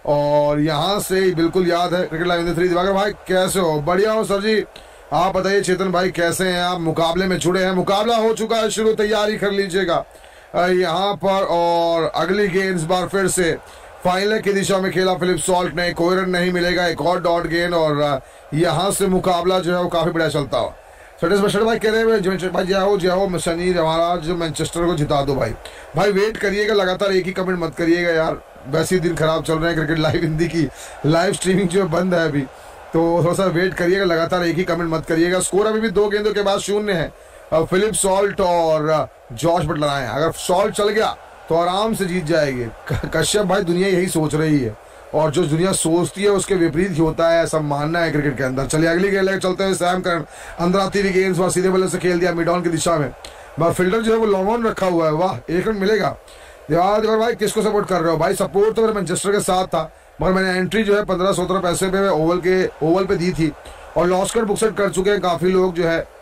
और यहाँ से बिल्कुल याद है। क्रिकेट लाइव थ्री दिवाकर भाई कैसे हो? बढ़िया हो सर जी, आप बताइए। चेतन भाई कैसे हैं आप? मुकाबले में जुड़े हैं, मुकाबला हो चुका है शुरू, तैयारी कर लीजिएगा यहाँ पर। और अगली गेंद इस बार फिर से फाइनल की दिशा में खेला फिलिप सॉल्ट ने। कोई रन नहीं मिलेगा, एक और डॉट गेंद, और यहाँ से मुकाबला जो है वो काफी बढ़िया चलता हो। सटिस भाई कह रहे हैं भाई जाओ जाओ शनि हमारा जो मैनचेस्टर को जिता दो भाई। भाई वेट करिएगा, लगातार एक ही कमेंट मत करिएगा यार, वैसे ही दिन खराब चल रहे हैं। क्रिकेट लाइव हिंदी की लाइव स्ट्रीमिंग जो है बंद है अभी, तो थोड़ा सा वेट करिएगा, लगातार एक ही कमेंट मत करिएगा। स्कोर अभी भी दो गेंदों के बाद शून्य है। फिलिप सॉल्ट और जॉश बटलर आए। अगर सॉल्ट चल गया तो आराम से जीत जाएगी। कश्यप भाई दुनिया यही सोच रही है, और जो दुनिया सोचती है उसके विपरीत ही होता है, ऐसा मानना है क्रिकेट के अंदर। चलिए अगली गेंद लेकर चलते हुए सैम करन। अंदर आती हुई गेंद सीधे बल्ले से खेल दिया मिड ऑन की दिशा में। बार फील्डर जो है वो लॉन्ग ऑन रखा हुआ है। वाह, एक रन मिलेगा। यार भाई किसको सपोर्ट कर रहे हो भाई? सपोर्ट तो मेरे मैनचेस्टर के साथ था, मगर मैंने एंट्री जो है पंद्रह सत्रह पैसे पे ओवल के ओवल पे दी थी, और लॉस्कर बुकसेट कर चुके हैं काफी लोग जो है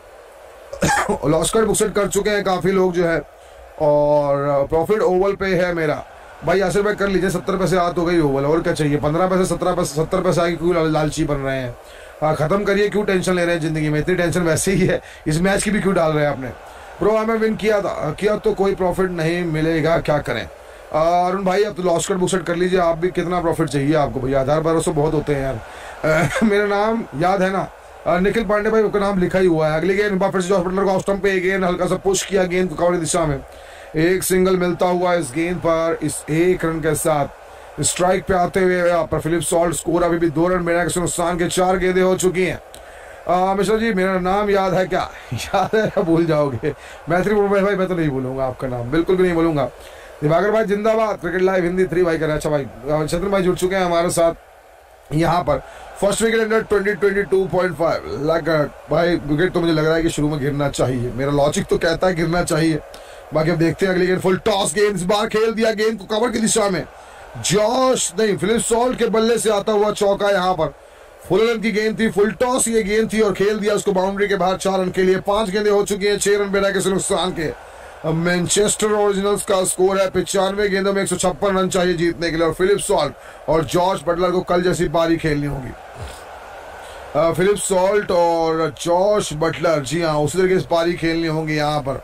लॉस्कर बुकसेट कर चुके हैं काफी लोग जो है, और प्रॉफिट ओवल पे है मेरा। भाई यासिर भाई कर लीजिए, सत्तर पैसे हाथ हो गई ओवल, और क्या चाहिए? पंद्रह पैसे सत्रह पैसे सत्तर पैसे आगे क्यों लालची बन रहे हैं? हाँ खत्म करिए, क्यों टेंशन ले रहे हैं जिंदगी में? इतनी टेंशन वैसे ही है, इस मैच की भी क्यों डाल रहे हैं आपने? प्रो हमें विन किया था किया तो कोई प्रॉफिट नहीं मिलेगा, क्या करें? अरुण भाई अब तो लॉस कट बुकसेट कर लीजिए आप भी। कितना प्रॉफिट चाहिए आपको भैया? आधार भरोसे बहुत होते हैं यार। मेरा नाम याद है ना, निखिल पांडे भाई का नाम लिखा ही हुआ है। अगली गेंद फिर से जॉस बटलर को ऑफ स्टंप पे गेंद हल्का सा पुश किया गेंद को कवर की दिशा में। एक सिंगल मिलता हुआ इस गेंद पर, इस एक रन के साथ स्ट्राइक पे आते हुए पर फिलिप सॉल्ट। स्कोर अभी भी दो रन बिना किसी नुकसान के चार गेंदें हो चुकी हैं। मिश्रा जी मेरा नाम याद है क्या? याद है, भूल जाओगे। मैत्री भाई मैं तो नहीं भूलूंगा आपका नाम, बिल्कुल भी नहीं भूलूंगा। दिवाकर भाई जिंदाबाद। क्रिकेट लाइव हिंदी थ्री भाई कर। अच्छा भाई चंद्र भाई जुड़ चुके हैं हमारे साथ यहाँ पर। First wicket under twenty twenty two point five लग भाई। विकेट तो मुझे लग रहा है कि शुरू में गिरना चाहिए, मेरा लॉजिक तो कहता है गिरना चाहिए। बाकी अब देखते हैं अगली गेंद। फुल टॉस गेंद इस बार खेल दिया गेंद को कवर की दिशा में। जॉश नहीं फिलिप सॉल्ट के बल्ले से आता हुआ चौका यहाँ पर। फुल रन की गेंद थी, फुल टॉस ये गेंद थी, और खेल दिया उसको बाउंड्री के बाहर चार रन के लिए। पांच गेंदें हो चुकी हैं, छह रन बिना किसी नुकसान के। मैनचेस्टर ओरिजिनल्स का स्कोर है पिचानवे गेंदों में एक सौ छप्पन रन चाहिए जीतने के लिए, और फिलिप सॉल्ट और जॉश बटलर को कल जैसी पारी खेलनी होगी। फिलिप सॉल्ट और जॉश बटलर, जी हाँ उसी तरीके से पारी खेलनी होगी। यहाँ पर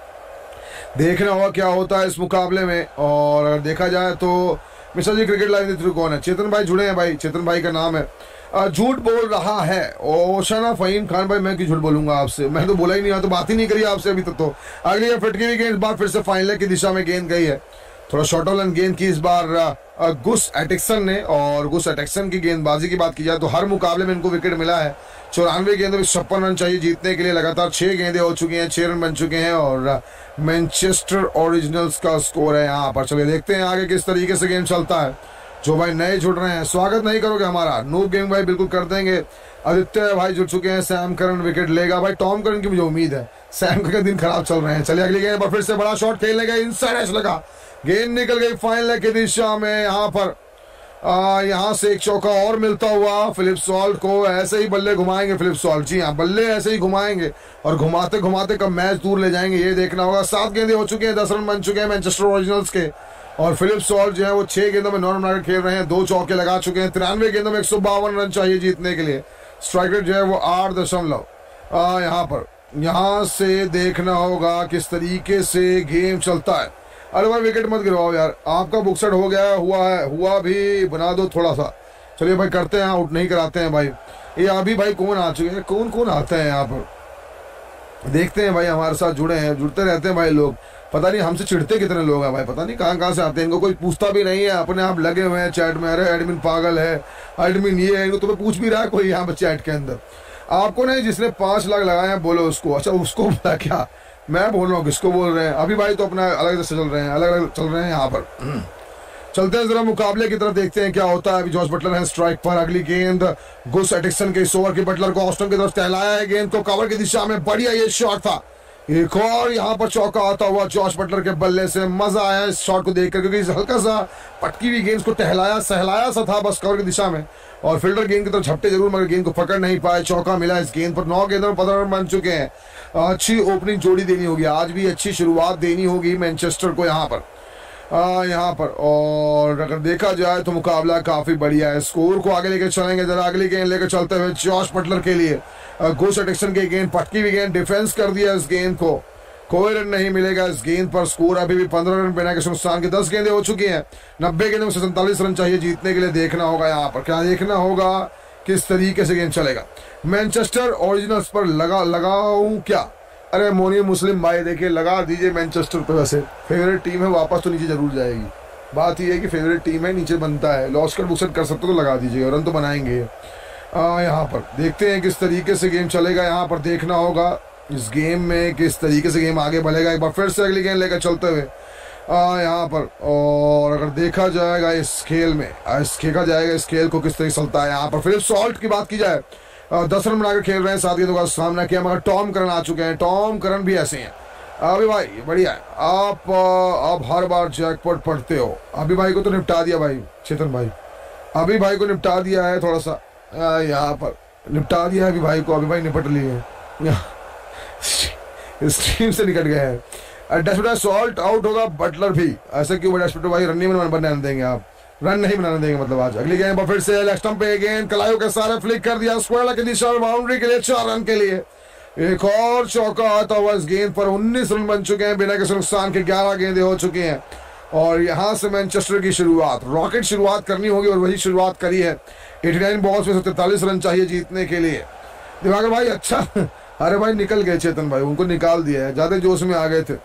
देखना होगा क्या होता है इस मुकाबले में। और अगर देखा जाए तो Mishra ji cricket live through कौन है? चेतन भाई जुड़े हैं भाई, चेतन भाई का नाम है। झूठ बोल रहा है ओशाना फहीम खान भाई। मैं क्यों झूठ बोलूंगा आपसे? मैं तो बोला ही नहीं, तो बात ही नहीं करी आपसे अभी तक। तो अगली फटकी हुई गेंद बार फिर से फाइनल की दिशा में गेंद गई है। थोड़ा शॉर्ट ऑन गेंद की इस बार गुस एटिक्सन ने, और गुस एटिक्सन की गेंदबाजी की बात की जाए तो हर मुकाबले में इनको विकेट मिला है। चौरानवे गेंदों में छप्पन रन चाहिए जीतने के लिए। लगातार छह गेंदें हो चुकी हैं, छह रन बन चुके हैं, और मैनचेस्टर ओरिजिनल्स का स्कोर है यहाँ पर। चलिए देखते हैं आगे किस तरीके से गेम चलता है। जो भाई नए जुड़ रहे हैं स्वागत नहीं करोगे हमारा? नूब गेम भाई बिल्कुल कर देंगे। आदित्य भाई जुड़ चुके हैं। सैम करन विकेट लेगा भाई, टॉम करन की मुझे उम्मीद है। सैम का दिन खराब चल रहे हैं। चलिए अगली गेंद पर फिर से बड़ा शॉट खेलने गए, इनसाइड एज लगा, गेंद निकल गई फाइनल की दिशा में। यहाँ पर यहाँ से एक चौका और मिलता हुआ फिलिप सॉल्ट को। ऐसे ही बल्ले घुमाएंगे फिलिप सॉल्ट, जी हाँ बल्ले ऐसे ही घुमाएंगे, और घुमाते घुमाते कब मैच दूर ले जाएंगे ये देखना होगा। सात गेंदें हो चुके हैं, दस रन बन चुके हैं मैनचेस्टर ओरिजिनल्स के, और फिलिप सॉल्ट जो है वो छह गेंदों में नौ रन बनाकर खेल रहे हैं। दो चौके लगा चुके हैं। तिरानवे गेंदों में एक सौ बावन रन चाहिए जीतने के लिए। स्ट्राइक रेट जो है वो आठ दशमलव यहाँ पर। यहाँ से देखना होगा किस तरीके से गेम चलता है। अरे भाई विकेट मत गिरवाओ यार, आपका बुकसेट हो गया हुआ है, हुआ भी बना दो थोड़ा सा। चलिए भाई करते हैं, आउट नहीं कराते हैं भाई। ये अभी भाई कौन आ चुके हैं, कौन कौन आता है यहाँ पर, देखते हैं भाई, हमारे साथ जुड़े हैं, जुड़ते रहते हैं भाई लोग। पता नहीं हमसे चिढ़ते कितने लोग हैं भाई, पता नहीं कहाँ कहाँ से आते हैं, इनको कोई पूछता भी नहीं है, अपने आप लगे हुए हैं चैट में। अरे एडमिन पागल है, एडमिन ये है, इनको तुम्हें पूछ भी रहा है कोई यहाँ पर चैट के अंदर। आपको नहीं, जिसने पाँच लाख लगाए हैं बोलो उसको। अच्छा उसको बोला क्या, मैं बोल रहा हूँ किसको बोल रहे हैं। अभी भाई तो अपना अलग से चल रहे हैं, अलग अलग चल रहे हैं यहाँ पर। चलते हैं जरा मुकाबले की तरफ, देखते हैं क्या होता है। अभी जॉश बटलर है स्ट्राइक पर, अगली गेंद गुस एटिक्सन के इस ओवर की, बटलर को ऑस्टन की तरफ टहलाया है, गेंद को कवर की दिशा में, बढ़िया ये शॉट था। एक और यहाँ पर चौका आता हुआ जॉश बटलर के बल्ले से, मजा आया इस शॉट को देखकर, क्योंकि हल्का सा पटकी हुई गेंद को टहलाया सहलाया सा था बस कवर की दिशा में, और फील्डर गेंद की तरफ झपटे जरूर मगर गेंद को पकड़ नहीं पाए। चौका मिला इस गेंद पर। नौ गेंदों में पंद्रह रन बन चुके हैं। अच्छी ओपनिंग जोड़ी देनी होगी आज भी, अच्छी शुरुआत देनी होगी मैनचेस्टर को यहाँ पर, आ, यहाँ पर। और अगर देखा जाए तो मुकाबला काफी बढ़िया है। स्कोर को आगे लेकर चलेंगे जरा, अगली गेंद लेकर चलते हुए जॉश बटलर के लिए। गुस एटिक्सन की गेंद, पटकी हुई गेंद, डिफेंस कर दिया इस गेंद को, कोई रन नहीं मिलेगा इस गेंद पर। स्कोर अभी भी पंद्रह रन बिना किसी नुकसान के। दस गेंदें हो चुकी हैं, नब्बे गेंदों में सैंतालीस रन चाहिए जीतने के लिए। देखना होगा यहाँ पर, क्या देखना होगा, किस तरीके से गेंद चलेगा। मैनचेस्टर ओरिजिनल्स पर लगा लगाऊं क्या? अरे मोनी मुस्लिम भाई देखिए, लगा दीजिए मैनचेस्टर पे। वैसे फेवरेट टीम है, वापस तो नीचे जरूर जाएगी। बात यह है कि फेवरेट टीम है, नीचे बनता है, लॉस कर बुक्सट कर सकते तो लगा दीजिए, रन तो बनाएंगे। यहाँ पर देखते हैं किस तरीके से गेम चलेगा। यहाँ पर देखना होगा इस गेम में किस तरीके से गेम आगे बढ़ेगा। एक बार फिर से अगली गेंद लेकर चलते हुए यहाँ पर, और अगर देखा जाएगा इस खेल में, इस खेला जाएगा इस खेल को किस तरीके से चलता है। यहाँ पर फिलिप सॉल्ट की बात की जाए, दस रन बनाकर खेल रहे हैं, सात गेंदों का सामना किया, मगर टॉम करन आ चुके हैं। टॉम करन भी ऐसे हैं। अभी भाई बढ़िया है, आप आप हर बार जैकपॉट पढ़ते हो। अभी भाई को तो निपटा दिया भाई चेतन भाई, अभी भाई को निपटा दिया है, थोड़ा सा यहाँ पर निपटा दिया है अभी भाई को। अभी भाई निपट लिए इस टीम से निकट गए हैं। डेस्पेटो सॉल्ट आउट होगा, बटलर भी। ऐसे क्यों डेस्पेटो भाई, रन नहीं बनाने देंगे आप, रन नहीं बनाने देंगे मतलब आज। अगली गेंद पर फिर से लेग स्टंप पे गेंद, कलायो के सारे फ्लिक कर दिया स्क्वायर की दिशा में, बाउंड्री के लिए, चार रन के लिए। एक और चौका आता हुआ इस गेंद पर। उन्नीस रन बन चुके हैं बिना किसी नुकसान के, ग्यारह गेंदें हो चुकी हैं। और यहां से मैनचेस्टर की शुरुआत, रॉकेट शुरुआत करनी होगी, और वही शुरुआत करी है। नवासी बॉल्स में तैंतालीस रन चाहिए जीतने के लिए। दिवाकर भाई अच्छा, अरे भाई निकल गए चेतन भाई, उनको निकाल दिया है, ज्यादा जोश में आ गए थे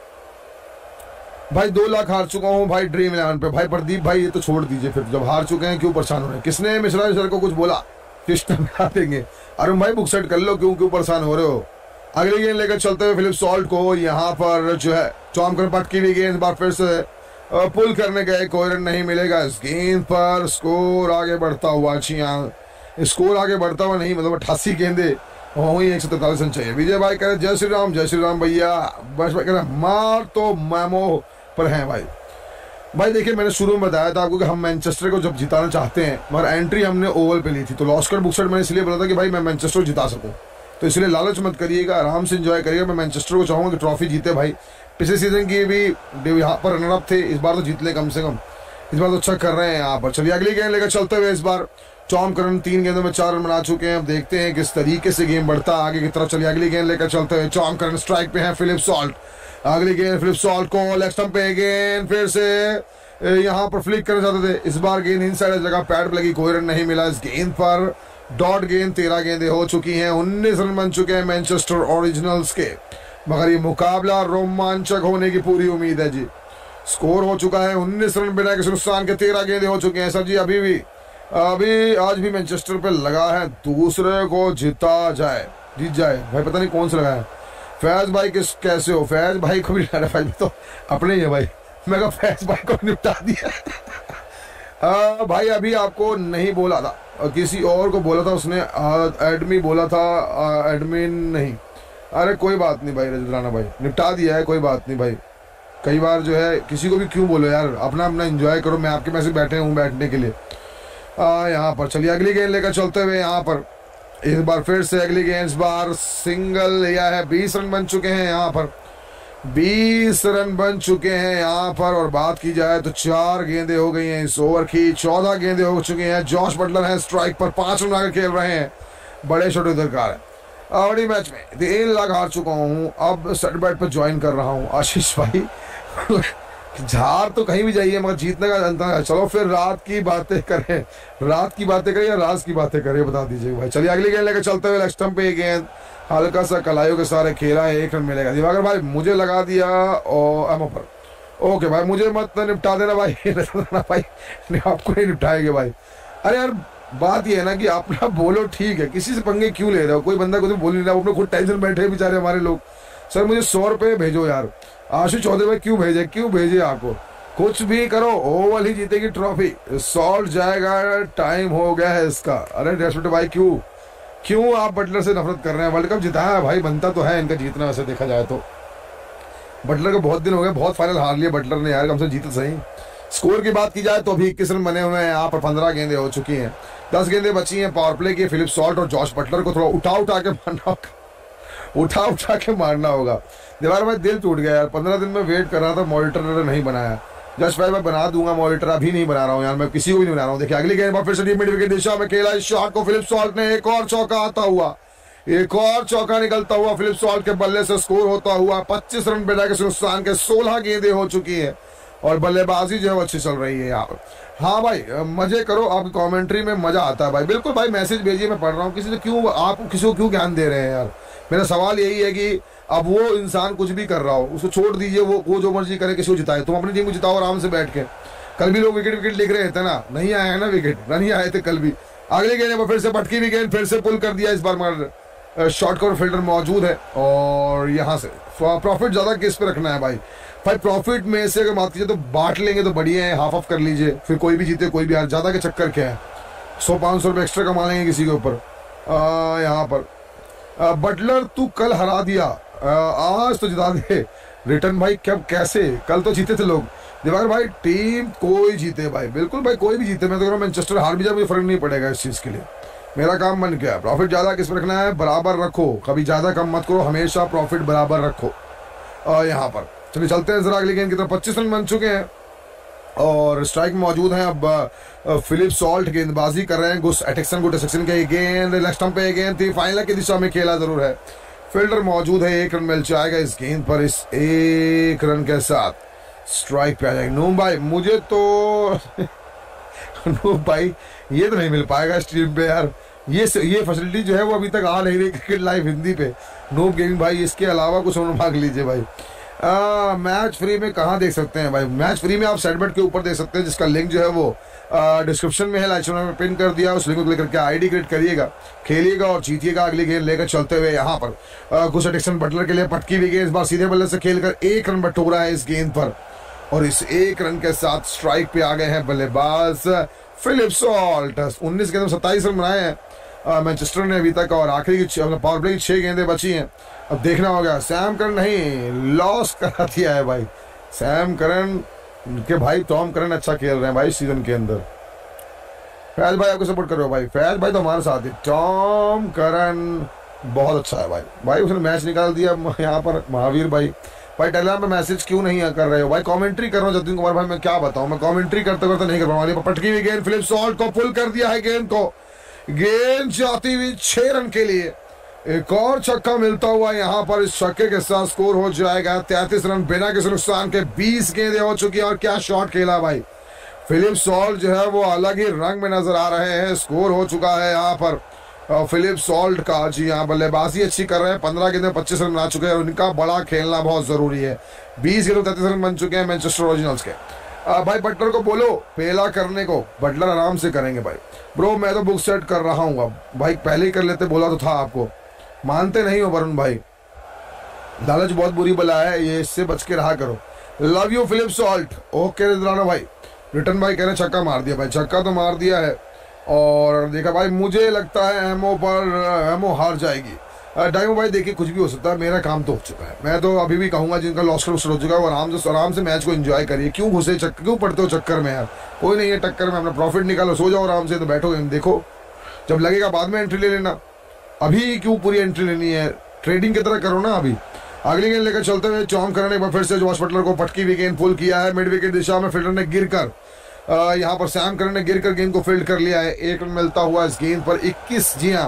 भाई। दो लाख हार चुका हूँ भाई ड्रीम इलेवन पे। भाई प्रदीप भाई ये तो छोड़ दीजिए फिर, जब हार चुके हैं क्यों परेशान हो रहे हैं। किसने मिश्रा सर को कुछ बोला, सिस्टम में देंगे। अरे भाई बुक सेट कर लो, क्यों क्यों परेशान हो रहे हो। अगली गेंद लेकर चलते हुए फिलिप सॉल्ट को, यहाँ पर जो है चौम कर पटकी हुई गेंद, बार फिर से पुल करने गए, कोई रन नहीं मिलेगा इस गेंद पर। स्कोर आगे बढ़ता हुआ, स्कोर आगे बढ़ता हुआ नहीं मतलब अट्ठासी गेंदे वही, एक सौ तैतालीस रन चाहिए। विजय भाई कह रहे जय श्री राम, जय श्री राम भैया। बस भाई कह रहे मार तो मैमो पर हैं भाई। भाई देखिए मैंने शुरू में बताया था आपको कि हम मैनचेस्टर को जब जिताना चाहते हैं, मगर एंट्री हमने ओवल पे ली थी, तो लॉस्कर बुकसेट मैंने इसलिए बोला था कि भाई मैं मैनचेस्टर को जिता सकूं, तो इसलिए लालच मत करिएगा, आराम से एंजॉय करिएगा। मैं मैनचेस्टर को चाहूंगा कि ट्रॉफी जीते भाई। पिछले सीजन की भी यहाँ पर रनर अप थे, इस बार तो जीत ले कम से कम, इस बार तो अच्छा कर रहे हैं यहाँ पर। चलिए अगली गेंद लेकर चलते हुए, इस बार टॉम करन तीन गेंदों में चार रन बना चुके हैं। अब देखते हैं किस तरीके से गेम बढ़ता है आगे की तरफ। चलिए अगली गेंद लेकर चलते हुए, टॉम करन स्ट्राइक पे हैं, फिलिप सॉल्ट। अगली गेंद फिलिप सॉल्ट को लेग स्टंप पे गेंद, फिर से यहाँ पर फ्लिक करना चाहते थे, इस बार गेंद इनसाइड जगह पैड पे लगी, कोई रन नहीं मिला इस गेंद पर। डॉट गेंद, तेरह गेंदें हो चुकी हैं, उन्नीस रन बन चुके हैं मैनचेस्टर ओरिजिनल्स के, मगर ये मुकाबला रोमांचक होने की पूरी उम्मीद है जी। स्कोर हो चुका है उन्नीस रन बिना किसी नुकसान के, तेरह गेंदें हो चुके हैं सर जी। अभी भी अभी आज भी मैनचेस्टर पे लगा है दूसरे को जिता जाए, जीत जाए भाई। पता नहीं कौन सा लगा है। फैज भाई किस कैसे हो? फैज भाई को भी भाई तो अपने ही है भाई, मैं कहा फैज भाई को निपटा दिया। आ, भाई अभी आपको नहीं बोला था, किसी और को बोला था उसने, एडमी बोला था, एडमिन नहीं। अरे कोई बात नहीं भाई रजत राणा भाई, निपटा दिया है, कोई बात नहीं भाई। कई बार जो है किसी को भी क्यों बोलो यार, अपना अपना एंजॉय करो। मैं आपके पैसे बैठे हूँ बैठने के लिए। आ, यहाँ पर चलिए अगली गेंद लेकर चलते हुए, यहाँ पर इस बार फिर से अगली गेंद, इस बार सिंगल लिया है। बीस रन बन चुके हैं यहाँ पर, बीस रन बन चुके हैं यहाँ पर। और बात की जाए तो चार गेंदें हो गई हैं इस ओवर की, चौदह गेंदें हो चुकी हैं। जॉश बटलर है स्ट्राइक पर, पांच रन आकर खेल रहे हैं, बड़े छोटे दरकार है। बड़ी मैच में तीन लाख हार चुका हूँ, अब सेट बैट पर ज्वाइन कर रहा हूँ। आशीष भाई झार तो कहीं भी जाइए मगर जीतने का जनता है। चलो फिर रात की बातें करें, रात की बातें करें या राज की बातें करें, बता दीजिए भाई। चलिए अगली गेंद लेकर चलते हुए, लेग स्टंप पे गेंद हल्का सा कलाइयों के सारे खेला है, एक रन मिलेगा। दिवाकर भाई मुझे लगा दिया और एमओ पर। ओके भाई, मुझे मत निपटा देना भाई भाई आपको नहीं निपटाएंगे भाई। अरे यार बात ये है ना कि आप ना बोलो ठीक है, किसी से पंगे क्यों ले रहे हो? कोई बंदा कुछ बोल नहीं रहा, अपने खुद टेंशन बैठे बेचारे हमारे लोग। सर मुझे सौ रुपये भेजो यार। आशीष चौधरी भाई क्यों भेजे, क्यों भेजे आपको? कुछ भी करो, ओवल ही जीतेगी ट्रॉफी। सॉल्ट जाएगा, टाइम हो गया है इसका। अरे रेस्पेक्ट भाई, क्यों क्यों आप बटलर से नफरत कर रहे हैं? वर्ल्ड कप जिताया भाई, बनता तो है इनका जीतना। वैसे देखा जाए तो बटलर को बहुत दिन हो गए, बहुत फाइनल हार लिए बटलर ने यार, कम से जीते सही। स्कोर की बात की जाए तो अभी इक्कीस रन बने हुए हैं यहाँ पर, पंद्रह गेंदें हो चुकी हैं, दस गेंदें बची हैं पावर प्ले की। फिलिप सॉल्ट और जॉश बटलर को थोड़ा उठा उठा के मारना होगा, उठा उठा के मारना होगा। दीवार भाई दिल टूट गया यार, पंद्रह दिन में वेट कर रहा था, मॉनिटर नहीं बनाया। जस्ट भाई मैं बना दूंगा मॉनिटर, अभी नहीं बना रहा हूँ यार, मैं किसी को भी नहीं बना रहा हूँ। देखिए अगली गेंद फिर से मिड विकेट दिशा में खेला, इस शॉट को फिलिप सॉल्ट ने, एक और चौका आता हुआ, एक और चौका निकलता हुआ फिलिप सॉल्ट के बल्ले से स्कोर होता हुआ पच्चीस रन बिना किसी नुकसान के। सोलह गेंदें हो चुकी है और बल्लेबाजी जो है वो अच्छी चल रही है यहाँ पर। हाँ भाई मजे करो, आपकी कमेंट्री में मजा आता है भाई। बिल्कुल भाई, मैसेज भेजिए, मैं पढ़ रहा हूँ। किसी से क्यों आप किसी को क्यों ज्ञान दे रहे हैं यार? मेरा सवाल यही है कि अब वो इंसान कुछ भी कर रहा हो, उसको छोड़ दीजिए, वो वो जो मर्जी करे, किसी को जिताए। तुम अपनी टीम को जिताओ आराम से बैठ के। कल भी लोग विकेट विकेट लिख रहे थे ना, नहीं आए हैं ना विकेट, रन ही आए थे कल भी। अगले गेंद में फिर से पटकी भी गेंद, फिर से पुल कर दिया इस बार, मगर शॉर्ट कवर फील्डर मौजूद है और यहाँ से प्रॉफिट ज्यादा किस पे रखना है भाई? भाई प्रॉफिट में से अगर बात कीजिए तो बांट लेंगे तो बढ़िया है, हाफ ऑफ कर लीजिए, फिर कोई भी जीते कोई भी हार, ज्यादा के चक्कर क्या है? सौ पाँच सौ रुपये एक्स्ट्रा कमा लेंगे किसी के ऊपर। यहाँ पर आ, बटलर तू कल हरा दिया, आ, आज तो जिता दे। रिटर्न भाई कब कैसे? कल तो जीते थे लोग। दिवाकर भाई टीम कोई जीते भाई, बिल्कुल भाई कोई भी जीते, मैं तो कह रहा हूँ मैनचेस्टर हार भी जाए मुझे फर्क नहीं पड़ेगा इस चीज़ के लिए। मेरा काम बन गया, प्रॉफिट ज़्यादा किस पर रखना है, बराबर रखो, कभी ज़्यादा कम मत करो, हमेशा प्रॉफिट बराबर रखो। यहाँ पर चलिए चलते हैं जरा अगली गेंद की तरफ। पच्चीस रन बन चुके हैं और स्ट्राइक मौजूद हैं। अब फिलिप सॉल्ट गेंदबाजी कर रहे हैं, गुस एटिक्सन गुड सेक्शन के गेंद, लेग स्टंप पे गेंद थी, फाइनल की दिशा में खेला जरूर है, फील्डर मौजूद है, एक रन मिल जाएगा इस गेंद पर। इस एक रन के साथ स्ट्राइक पे आ जाएगा नूम भाई। मुझे तो नूम भाई ये तो नहीं मिल पाएगा इस टीम पे यार, ये ये फैसिलिटी जो है वो अभी तक आ नहीं रही क्रिकेट लाइव हिंदी पे। नूम गेमिंग भाई इसके अलावा कुछ और मांग लीजिए भाई। आ, मैच फ्री में कहाँ देख सकते हैं भाई? मैच फ्री में आप सेटबेट के ऊपर देख सकते हैं, जिसका लिंक जो है वो डिस्क्रिप्शन में है, लाइक में पिन कर दिया, उस लिंक को क्लिक करके आईडी क्रिएट करिएगा, खेलिएगा और जीतिएगा। अगली गेंद लेकर चलते हुए यहाँ पर गुस एटिक्सन बटलर के लिए पटकी हुई गेंद, इस बार सीधे बल्ले से खेलकर एक रन बटोरा है इस गेंद पर और इस एक रन के साथ स्ट्राइक पे आ गए हैं बल्लेबाज फिलिप सॉल्ट। उन्नीस गेंद में सत्ताईस रन बनाए हैं मैनचेस्टर ने अभी तक और आखिरी की पावर प्ले की छह गेंदें बची हैं। अब देखना होगा, सैम करन नहीं लॉस करा दिया है भाई। सैम करन के भाई टॉम करन अच्छा खेल रहे हैं भाई सीजन के अंदर। फैज भाई आपको सपोर्ट कर रहे हो भाई, फैज भाई तो हमारे साथ है। टॉम करन बहुत अच्छा है भाई, भाई उसने मैच निकाल दिया यहाँ पर। महावीर भाई भाई टेलीग्राम पे मैसेज क्यों नहीं कर रहे हो भाई? कमेंट्री कर रहा हूँ जतिन कुमार भाई, मैं क्या बताऊं, मैं कमेंट्री करते करते नहीं कर पाऊंगा। पटकी हुई गेंद, फिलिप सॉल्ट को पुल कर दिया है गेंद को, गेंद जाती हुई छह रन के लिए। एक और छक्का मिलता हुआ यहाँ पर, इस छक्के के साथ स्कोर हो जाएगा तैंतीस रन बिना किसी नुकसान के। बीस गेंदें हो चुकी हैं और क्या शॉट खेला भाई। फिलिप सॉल्ट जो है वो अलग ही रंग में नजर आ रहे हैं। स्कोर हो चुका है यहाँ पर फिलिप सॉल्ट का, जी यहाँ बल्लेबाजी अच्छी कर रहे हैं। पंद्रह गेंदे पच्चीस रन आ चुके हैं, उनका बड़ा खेलना बहुत जरूरी है। बीस गेंदों तैंतीस रन बन चुके हैं मैनचेस्टर ओरिजिनल्स के। आ, भाई बटलर को बोलो पहला करने को, बटलर आराम से करेंगे भाई। ब्रो मैं तो बुक सेट कर रहा हूँ, भाई पहले ही कर लेते, बोला तो था आपको, मानते नहीं हो वरुण भाई। लालच बहुत बुरी बला है, ये इससे बच के रहा करो। Love you Philip Salt. Okay Rizwana भाई, रिटर्न भाई कह रहे छक्का मार दिया भाई, छक्का तो मार दिया है। और देखा भाई मुझे लगता है एमओ पर एमओ हार जाएगी। डाइमो भाई देखिए कुछ भी हो सकता है, मेरा काम तो हो चुका है। मैं तो अभी भी कहूंगा जिनका लॉस हो चुका है वो आराम से आराम से मैच को एंजॉय करिए। क्यों घुसे चक्कर, क्यों पड़ते हो चक्कर में यार? कोई नहीं है टक्कर में, अपना प्रॉफिट निकालो, सो जाओ आराम से, तो बैठो गेम देखो, जब लगेगा बाद में एंट्री ले लेना। अभी क्यों पूरी एंट्री लेनी है? ट्रेडिंग की तरह करो ना अभी। अगली गेंद लेकर चलते हुए चौम करने पर फिर से जॉश बटलर को पटकी हुई गेंद पुल किया है मिड विकेट दिशा में, फील्डर ने गिरकर यहाँ पर सैम करन ने गिरकर गेंद को फील्ड कर लिया है। एक रन मिलता हुआ इस गेंद पर। इक्कीस जी हाँ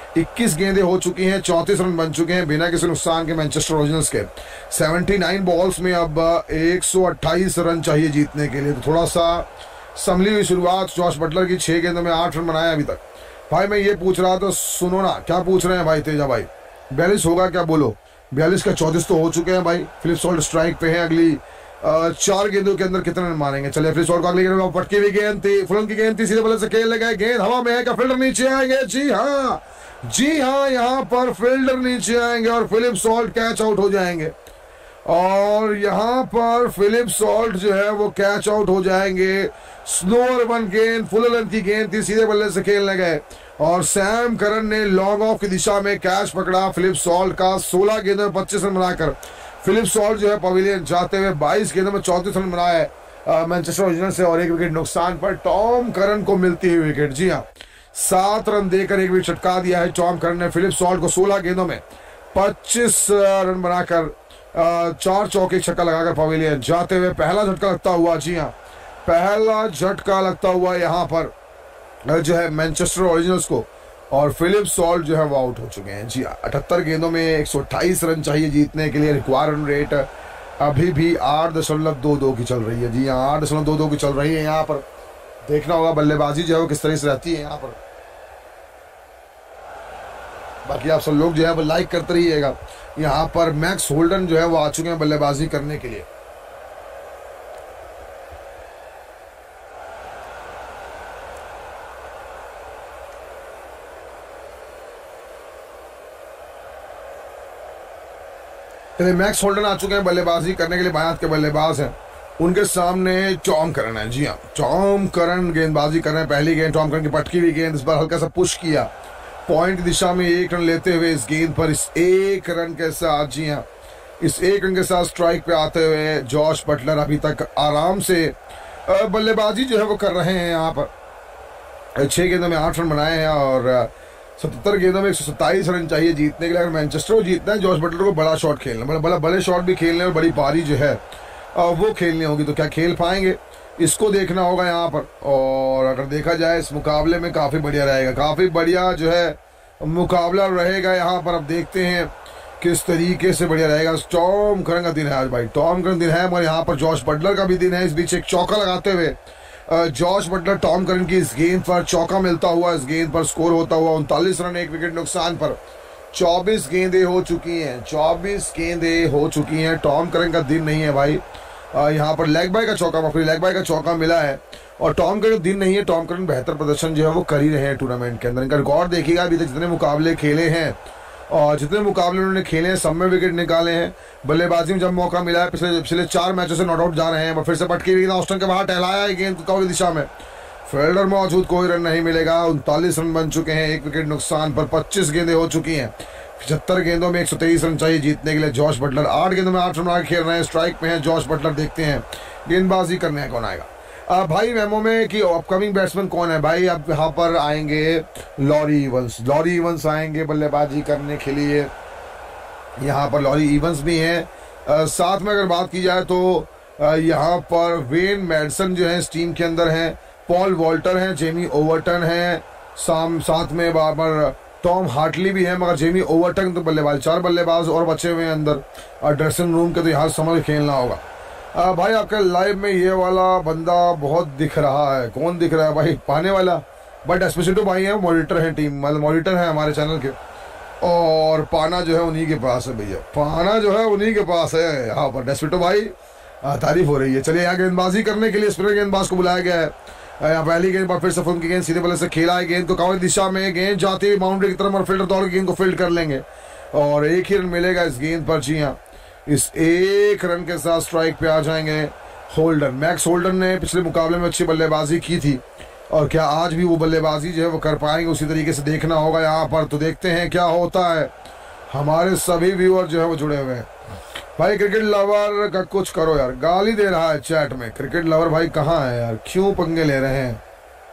इक्कीस गेंदें हो चुकी हैं, चौंतीस रन बन चुके हैं बिना किसी नुकसान के मैनचेस्टर ओरिजिनल्स के। उन्यासी बॉल्स में अब एक सौ अट्ठाईस रन चाहिए जीतने के लिए। तो थोड़ा सा संभली हुई शुरुआत जॉश बटलर की, छह गेंदों में आठ रन बनाए अभी तक। भाई मैं ये पूछ रहा था, सुनो ना, क्या पूछ रहे हैं भाई तेजा भाई? बयालीस होगा क्या? बोलो। बयालीस का चौंतीस तो हो चुके हैं भाई। फिलिप सॉल्ट स्ट्राइक पे है। अगली आ, चार गेंदों के अंदर कितने रन मारेंगे? चलिए फिलिप सॉल्ट को अगली गेंद पटकी हुई गेंद थी, फुलन की गेंद थी, सीधे बल्ले से खेलने गए, गेंद हवा में है, क्या फील्डर नीचे आएंगे? जी हाँ, जी हाँ, यहाँ पर फील्डर नीचे आएंगे और फिलिप सॉल्ट कैच आउट हो जाएंगे। और यहाँ पर फिलिप सॉल्ट जो है वो कैच आउट हो जाएंगे। स्लोअर वन गेंद, फुल लेंथ की गेंद थी, सीधे बल्ले से खेलने गए और सैम करन ने लॉन्ग ऑफ की दिशा में कैच पकड़ा फिलिप सॉल्ट का। सोलह गेंदों में पच्चीस रन बनाकर फिलिप सॉल्ट जो है पवेलियन जाते हुए बाईस गेंदों में चौंतीस रन बनाए मैनचेस्टर ओरिजिनल से और एक विकेट नुकसान पर टॉम करन को मिलती हुई विकेट। जी हाँ, सात रन देकर एक विकेट चटका दिया है टॉम करन ने फिलिप सॉल्ट को। सोलह गेंदों में पच्चीस रन बनाकर चार चौके छक्का लगाकर पवेलियन जाते हुए पहला झटका लगता हुआ, जी हाँ, पहला झटका लगता हुआ यहाँ पर जो है मैनचेस्टर ओरिजिनल्स को। और फिलिप सॉल्ट जो है वो आउट हो चुके हैं। जी हाँ, अठहत्तर गेंदों में एक सौ अट्ठाईस रन चाहिए जीतने के लिए। रिक्वायर रन रेट अभी भी आठ दशमलव दो दो की चल रही है। जी हाँ, आठ दशमलव दो दो की चल रही है। यहाँ पर देखना होगा बल्लेबाजी जो है वो किस तरह से रहती है यहाँ पर। बाकी आप सब लोग जो है वो लाइक करते रहिएगा। यहाँ पर मैक्स होल्डन जो है वो आ चुके हैं बल्लेबाजी करने के लिए। मैक्स होल्डन आ चुके हैं बल्लेबाजी करने के लिए। बायां हाथ के बल्लेबाज हैं, उनके सामने टॉम करन है। जी हाँ, टॉम करन गेंदबाजी कर रहे हैं। पहली गेंद टॉम करन की पटकी हुई गेंद, इस बार हल्का सा पुश किया, पॉइंट दिशा में एक रन लेते हुए इस गेंद पर इस एक रन के साथ, जी हाँ, इस एक रन के साथ स्ट्राइक पे आते हुए जॉश बटलर अभी तक आराम से बल्लेबाजी जो है वो कर रहे हैं। यहाँ पर छह गेंदों में आठ रन बनाए हैं और सतहत्तर गेंदों में एक सौ सत्ताईस रन चाहिए जीतने के लिए। अगर मैनचेस्टर को जीतना है, जॉश बटलर को बड़ा शॉट खेलना, बड़ा बड़ा बड़े शॉट भी खेलने और बड़ी पारी जो है वो खेलनी होगी। तो क्या खेल पाएंगे, इसको देखना होगा यहाँ पर। और अगर देखा जाए इस मुकाबले में काफ़ी बढ़िया रहेगा, काफ़ी बढ़िया जो है मुकाबला रहेगा यहाँ पर। अब देखते हैं किस तरीके से बढ़िया रहेगा। टॉम करन का दिन है आज भाई, टॉम करन दिन है, मगर यहाँ पर जॉश बटलर का भी दिन है। इस बीच एक चौका लगाते हुए जॉश बटलर टॉम करन की इस गेंद पर चौका मिलता हुआ, इस गेंद पर स्कोर होता हुआ उनतालीस रन, एक विकेट नुकसान पर। चौबीस गेंदें हो चुकी हैं, चौबीस गेंदें हो चुकी हैं। टॉम करन का दिन नहीं है भाई। यहाँ पर लेग बाय का चौका, मफरी लेग बाय का चौका मिला है और टॉम करन दिन नहीं है। टॉम करन बेहतर प्रदर्शन जो है वो कर ही रहे हैं टूर्नामेंट के अंदर। इनका रिकॉर्ड देखिएगा, अभी तक जितने मुकाबले खेले हैं और जितने मुकाबले उन्होंने खेले हैं सब में विकेट निकाले हैं। बल्लेबाजी में जब मौका मिला है, पिछले पिछले चार मैचों से नॉट आउट जा रहे हैं। फिर से पटकी हुई ऑस्टन के बाहर टहलाया है गेंद की दिशा में, फील्डर मौजूद, कोई रन नहीं मिलेगा। उनतालीस रन बन चुके हैं, एक विकेट नुकसान पर। पच्चीस गेंदें हो चुकी हैं, पचहत्तर गेंदों में एक सौ तेईस रन चाहिए जीतने के लिए। जॉश बटलर आठ गेंदों में आठ रन आगे खेल रहे हैं, स्ट्राइक पे हैं जॉश बटलर। देखते हैं गेंदबाजी करने कौन आएगा। आ, भाई मेमो में कि अपकमिंग बैट्समैन कौन है भाई। अब यहाँ पर आएंगे लॉरी इवंस, लॉरी इवंस आएंगे बल्लेबाजी करने के लिए। यहाँ पर लॉरी इवंस भी हैं। आ, साथ में अगर बात की जाए तो आ, यहाँ पर वेन मैडसन जो है इस टीम के अंदर हैं, पॉल वॉल्टर हैं, जेमी ओवरटन हैं, साम साथ में बार बार टॉम हार्टली भी है, मगर जेमी ओवरटन तो बल्लेबाज, चार बल्लेबाज और बचे हुए हैं अंदर। और ड्रेसिंग रूम के तो यहाँ समझ खेलना होगा। आ, भाई आपके लाइव में ये वाला बंदा बहुत दिख रहा है, कौन दिख रहा है भाई? पाने वाला, बट एस्पेसिटो भाई है, मॉनिटर है टीम, मतलब मॉनिटर है हमारे चैनल के। और पाना जो है उन्हीं के पास है भैया, पाना जो है उन्हीं के पास है। यहाँ पर डेस्पिटो भाई तारीफ हो रही है। चलिए यहाँ गेंदबाजी करने के लिए स्पिनर गेंदबाज को बुलाया गया है। यहाँ पहली गेंद पर फिर से फुल की गेंद सीधे बल्ले से खेला है, गेंद को काउंटर दिशा में, गेंद जाती हुई बाउंड्री की तरफ और फील्डर दौड़ के गेंद को फील्ड कर लेंगे और एक ही रन मिलेगा इस गेंद पर। जी हाँ, इस एक रन के साथ स्ट्राइक पे आ जाएंगे होल्डन। मैक्स होल्डन ने पिछले मुकाबले में अच्छी बल्लेबाजी की थी और क्या आज भी वो बल्लेबाजी जो है वो कर पाएंगे, उसी तरीके से देखना होगा यहाँ पर। तो देखते हैं क्या होता है। हमारे सभी व्यूअर जो है वो जुड़े हुए हैं भाई। क्रिकेट लवर का कुछ करो यार, गाली दे रहा है चैट में। क्रिकेट लवर भाई कहाँ है यार, क्यों पंगे ले रहे हैं,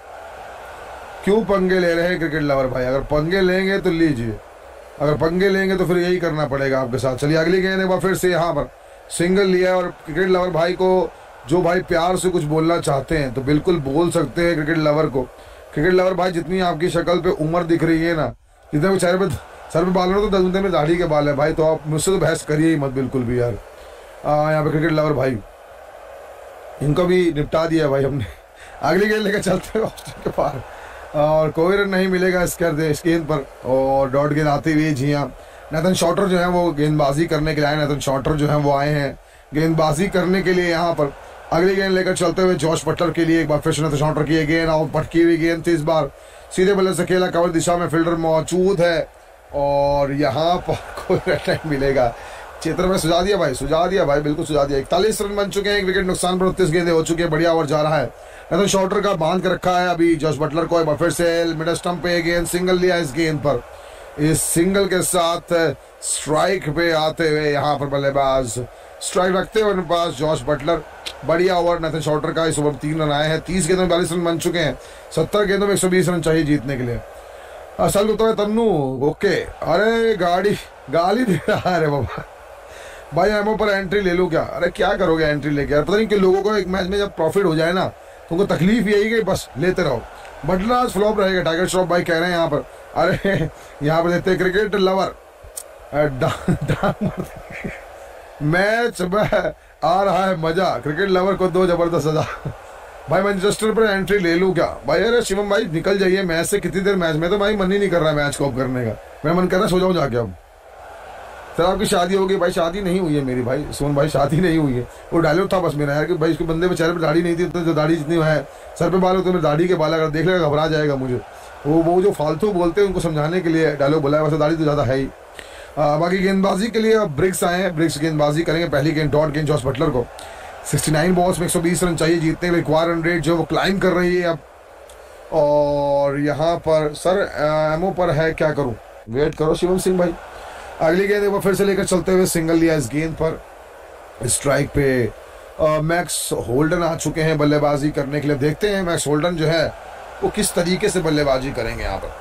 क्यों पंगे ले रहे हैं क्रिकेट लवर भाई? अगर पंगे लेंगे तो लीजिए, अगर पंगे लेंगे तो फिर यही करना पड़ेगा आपके साथ। चलिए अगली गेंद एक बार फिर से यहाँ पर सिंगल लिया और क्रिकेट लवर भाई को, जो भाई प्यार से कुछ बोलना चाहते हैं तो बिल्कुल बोल सकते हैं क्रिकेट लवर को। क्रिकेट लवर भाई जितनी आपकी शक्ल पे उम्र दिख रही है ना, जितने को चेहरे पे सर पे बाल हो तो दस घंटे में दाढ़ी के बाल है भाई, तो आप मुझसे तो बहस करिए ही मत बिल्कुल भी यार। यहाँ पे क्रिकेट लवर भाई, इनको भी निपटा दिया भाई हमने। अगली गेंद लेकर चलते हैं ऑस्टिन के पार, और कोई रन नहीं मिलेगा इस कर दे इस गेंद पर, और डॉट गेंद आती हुई। जी हाँ, नेथन शॉर्टर जो है वो गेंदबाजी करने के लिए आए, नेथन शॉर्टर जो है वो आए हैं गेंदबाजी करने के लिए यहाँ पर। अगली गेंद लेकर चलते हुए जॉश बटलर के लिए एक बार फिर से नेथन शॉर्टर की गेंद, और पटकी हुई गेंद थी इस बार सीधे बल्ले से खेला, कवर दिशा में फील्डर मौजूद है, और यहाँ पर कोई रन नहीं मिलेगा। क्षेत्र में सुझा दिया भाई, सुझा दिया भाई, बिल्कुल सुझा दिया। इकतालीस रन बन चुके हैं, एक विकेट नुकसान पर उनतीस गेंदें हो चुकी है, बढ़िया ओवर जा रहा है। नेथन शॉर्टर का बांध के रखा है अभी जॉश बटलर को, एक बार फिर से मिडल स्टंप पे गेंद, सिंगल लिया इस गेंद पर। इस सिंगल के साथ स्ट्राइक पे आते हुए यहाँ पर बल्लेबाज, स्ट्राइक रखते हुए पास जॉश बटलर। बढ़िया ओवर नेथन शॉर्टर का, इस ओवर तीन रन आए हैं, तीस गेंदों में बयालीस रन बन चुके हैं, सत्तर गेंदों में एक सौ बीस रन चाहिए जीतने के लिए। असल तो है तन्नू, ओके। अरे गाड़ी गाली दे रहा है, अरे बाबा भाई एमओ पर एंट्री ले लो क्या? अरे क्या करोगे एंट्री लेके यार, पता नहीं कि लोगों को एक मैच में जब प्रॉफिट हो जाए ना तो उनको तकलीफ यही कि बस लेते रहो। बटलर आज फ्लॉप रहेगा, टाइगर श्रॉफ भाई कह रहे हैं यहाँ पर। अरे यहाँ पर देते क्रिकेट लवर मैच आ रहा है मजा, क्रिकेट लवर को दो जबरदस्त सजा। भाई मैनचेस्टर पर एंट्री ले लूँ क्या भाई? अरे शिवम भाई निकल जाइए मैच से, कितनी देर मैच में, तो भाई मन ही नहीं कर रहा है मैच को अब करने का, मेरा मन कर रहा है सो जाऊँ जाके। अब सर आपकी शादी होगी भाई? शादी नहीं हुई है मेरी भाई, सोन भाई शादी नहीं हुई है। वो डायलॉग था बस मेरा यार कि भाई इसके बंदे पे चेहरे पे दाढ़ी नहीं थी, तो दाढ़ी जितनी है सर पे बाल होते मेरे दाढ़ी के बाल, अगर देख लेगा घबरा जाएगा मुझे। वो वो जो फालतू बोलते हैं उनको समझाने के लिए डायलॉग बोला है, वैसे दाढ़ी तो ज़्यादा है ही। आ, बाकी गेंदबाजी के लिए अब ब्रिक्स आए हैं, ब्रिक्स गेंदबाजी करेंगे। पहली गेंद डॉट गेंद जॉस बटलर को, उनहत्तर बॉल्स में एक सौ बीस रन चाहिए जीतने के लिए। एक रन रेट जो वो क्लाइम कर रही है अब, और यहाँ पर सर एमओ पर है, क्या करूँ? वेट करो शिवम सिंह भाई। अगली गेंद एक बार फिर से लेकर चलते हुए सिंगल लिया इस गेंद पर, स्ट्राइक पे आ, मैक्स होल्डन आ चुके हैं बल्लेबाजी करने के लिए। देखते हैं मैक्स होल्डन जो है वो किस तरीके से बल्लेबाजी करेंगे यहाँ पर।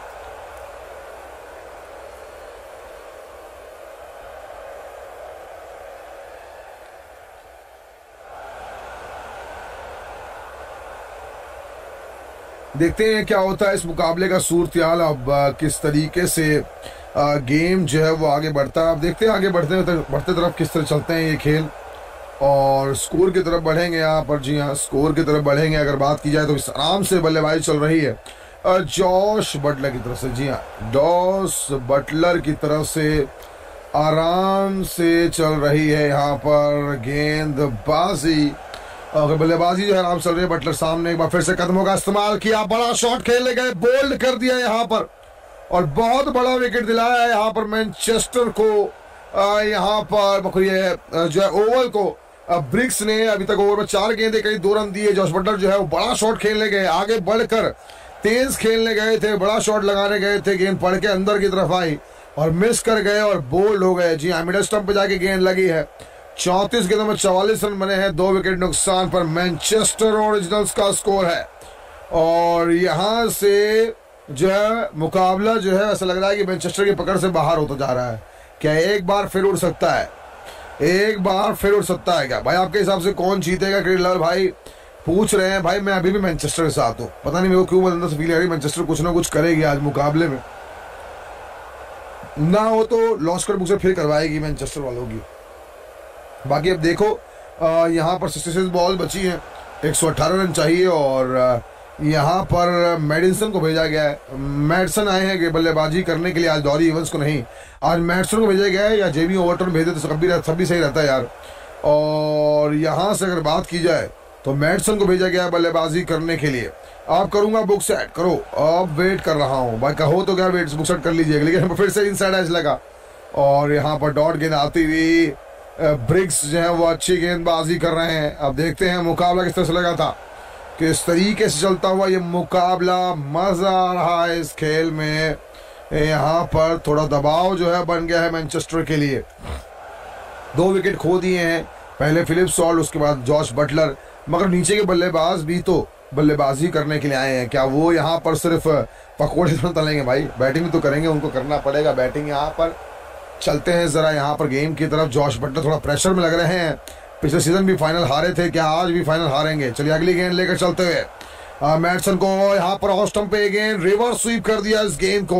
देखते हैं क्या होता है इस मुकाबले का सूरत-ए-हाल, अब किस तरीके से आ, गेम जो है वो आगे बढ़ता है। अब देखते हैं आगे बढ़ते बढ़ते तरफ किस तरह चलते हैं ये खेल, और स्कोर की तरफ बढ़ेंगे यहाँ पर। जी हाँ, स्कोर की तरफ बढ़ेंगे। अगर बात की जाए तो इस आराम से बल्लेबाजी चल रही है जॉश बटलर की तरफ से। जी हाँ, जॉश बटलर की तरफ से आराम से चल रही है यहाँ पर गेंदबाजी, और बल्लेबाजी जो है आराम चल रही है। बटलर सामने एक बार फिर से कदमों का इस्तेमाल किया, बड़ा शॉट खेलने गए, बोल्ड कर दिया यहाँ पर, और बहुत बड़ा विकेट दिलाया है यहाँ पर मैनचेस्टर को। यहाँ पर ये जो है ओवल को ब्रिक्स ने अभी तक ओवर में चार गेंदे कहीं दो रन दिए। जॉश बटलर जो है वो बड़ा शॉट खेलने गए, आगे बढ़कर तेज खेलने गए थे, बड़ा शॉट लगाने गए थे, गेंद पड़ के अंदर की तरफ आई और मिस कर गए और बोल्ड हो गए। जी हाँ, मिडल स्टंप पे जाके गेंद लगी है। चौंतीस गेंदों में चौवालीस रन बने हैं, दो विकेट नुकसान पर मैनचेस्टर ओरिजिनल्स का स्कोर है। और यहाँ से जो है मुकाबला जो है ऐसा लग रहा है कि मैनचेस्टर की पकड़ से बाहर होता जा रहा है। क्या एक बार फिर उड़ सकता है? एक बार फिर उड़ सकता है क्या भाई? आपके हिसाब से कौन जीतेगा? क्रिकेट लवर भाई पूछ रहे हैं। भाई मैं अभी भी मैनचेस्टर के साथ हूँ, पता नहीं मेरे को क्यों अंदर से फील आ रही मैनचेस्टर कुछ ना कुछ करेगी आज मुकाबले में, ना हो तो लॉस कर बुक से फिर करवाएगी मैनचेस्टर वालों की। बाकी अब देखो यहाँ पर छियासठ बॉल बची हैं, एक सौ अठारह रन चाहिए, और यहाँ पर मेडिसन को भेजा गया है। मैडसन आए हैं बल्लेबाजी करने के लिए आज, डॉरी इवंस को नहीं, आज मैडसन को भेजा गया है, या जेमी ओवरटन भेजे तो सब भी सब भी सही रहता है यार। और यहाँ से अगर बात की जाए तो मैडसन को भेजा गया है बल्लेबाजी करने के लिए। आप करूंगा बुक सेट करो, अब वेट कर रहा हूँ भाई, कहो तो क्या वेट बुक सेट कर लीजिएगा, लेकिन फिर से इनसाइड एज लगा, और यहाँ पर डॉट गेंद आती हुई ब्रिक्स जो है वो अच्छी गेंदबाजी कर रहे हैं। अब देखते हैं मुकाबला किस तरह से लगा था, किस तरीके से चलता हुआ ये मुकाबला, मजा आ रहा है इस खेल में। यहाँ पर थोड़ा दबाव जो है बन गया है मैनचेस्टर के लिए। दो विकेट खो दिए हैं, पहले फिलिप सॉल्ट, उसके बाद जॉश बटलर, मगर नीचे के बल्लेबाज भी तो बल्लेबाजी करने के लिए आए हैं। क्या वो यहाँ पर सिर्फ पकौड़े तो तलेंगे भाई? बैटिंग भी तो करेंगे, उनको करना पड़ेगा बैटिंग। यहाँ पर चलते हैं जरा यहाँ पर गेम की तरफ। जॉश बटलर थोड़ा प्रेशर में लग रहे हैं, पिछले सीजन भी फाइनल हारे थे, क्या आज भी फाइनल हारेंगे? चलिए अगली गेंद लेकर चलते हुए मैडसन को यहाँ पर ऑफ स्टंप पे गेंद, रिवर्स स्वीप कर दिया इस गेंद को,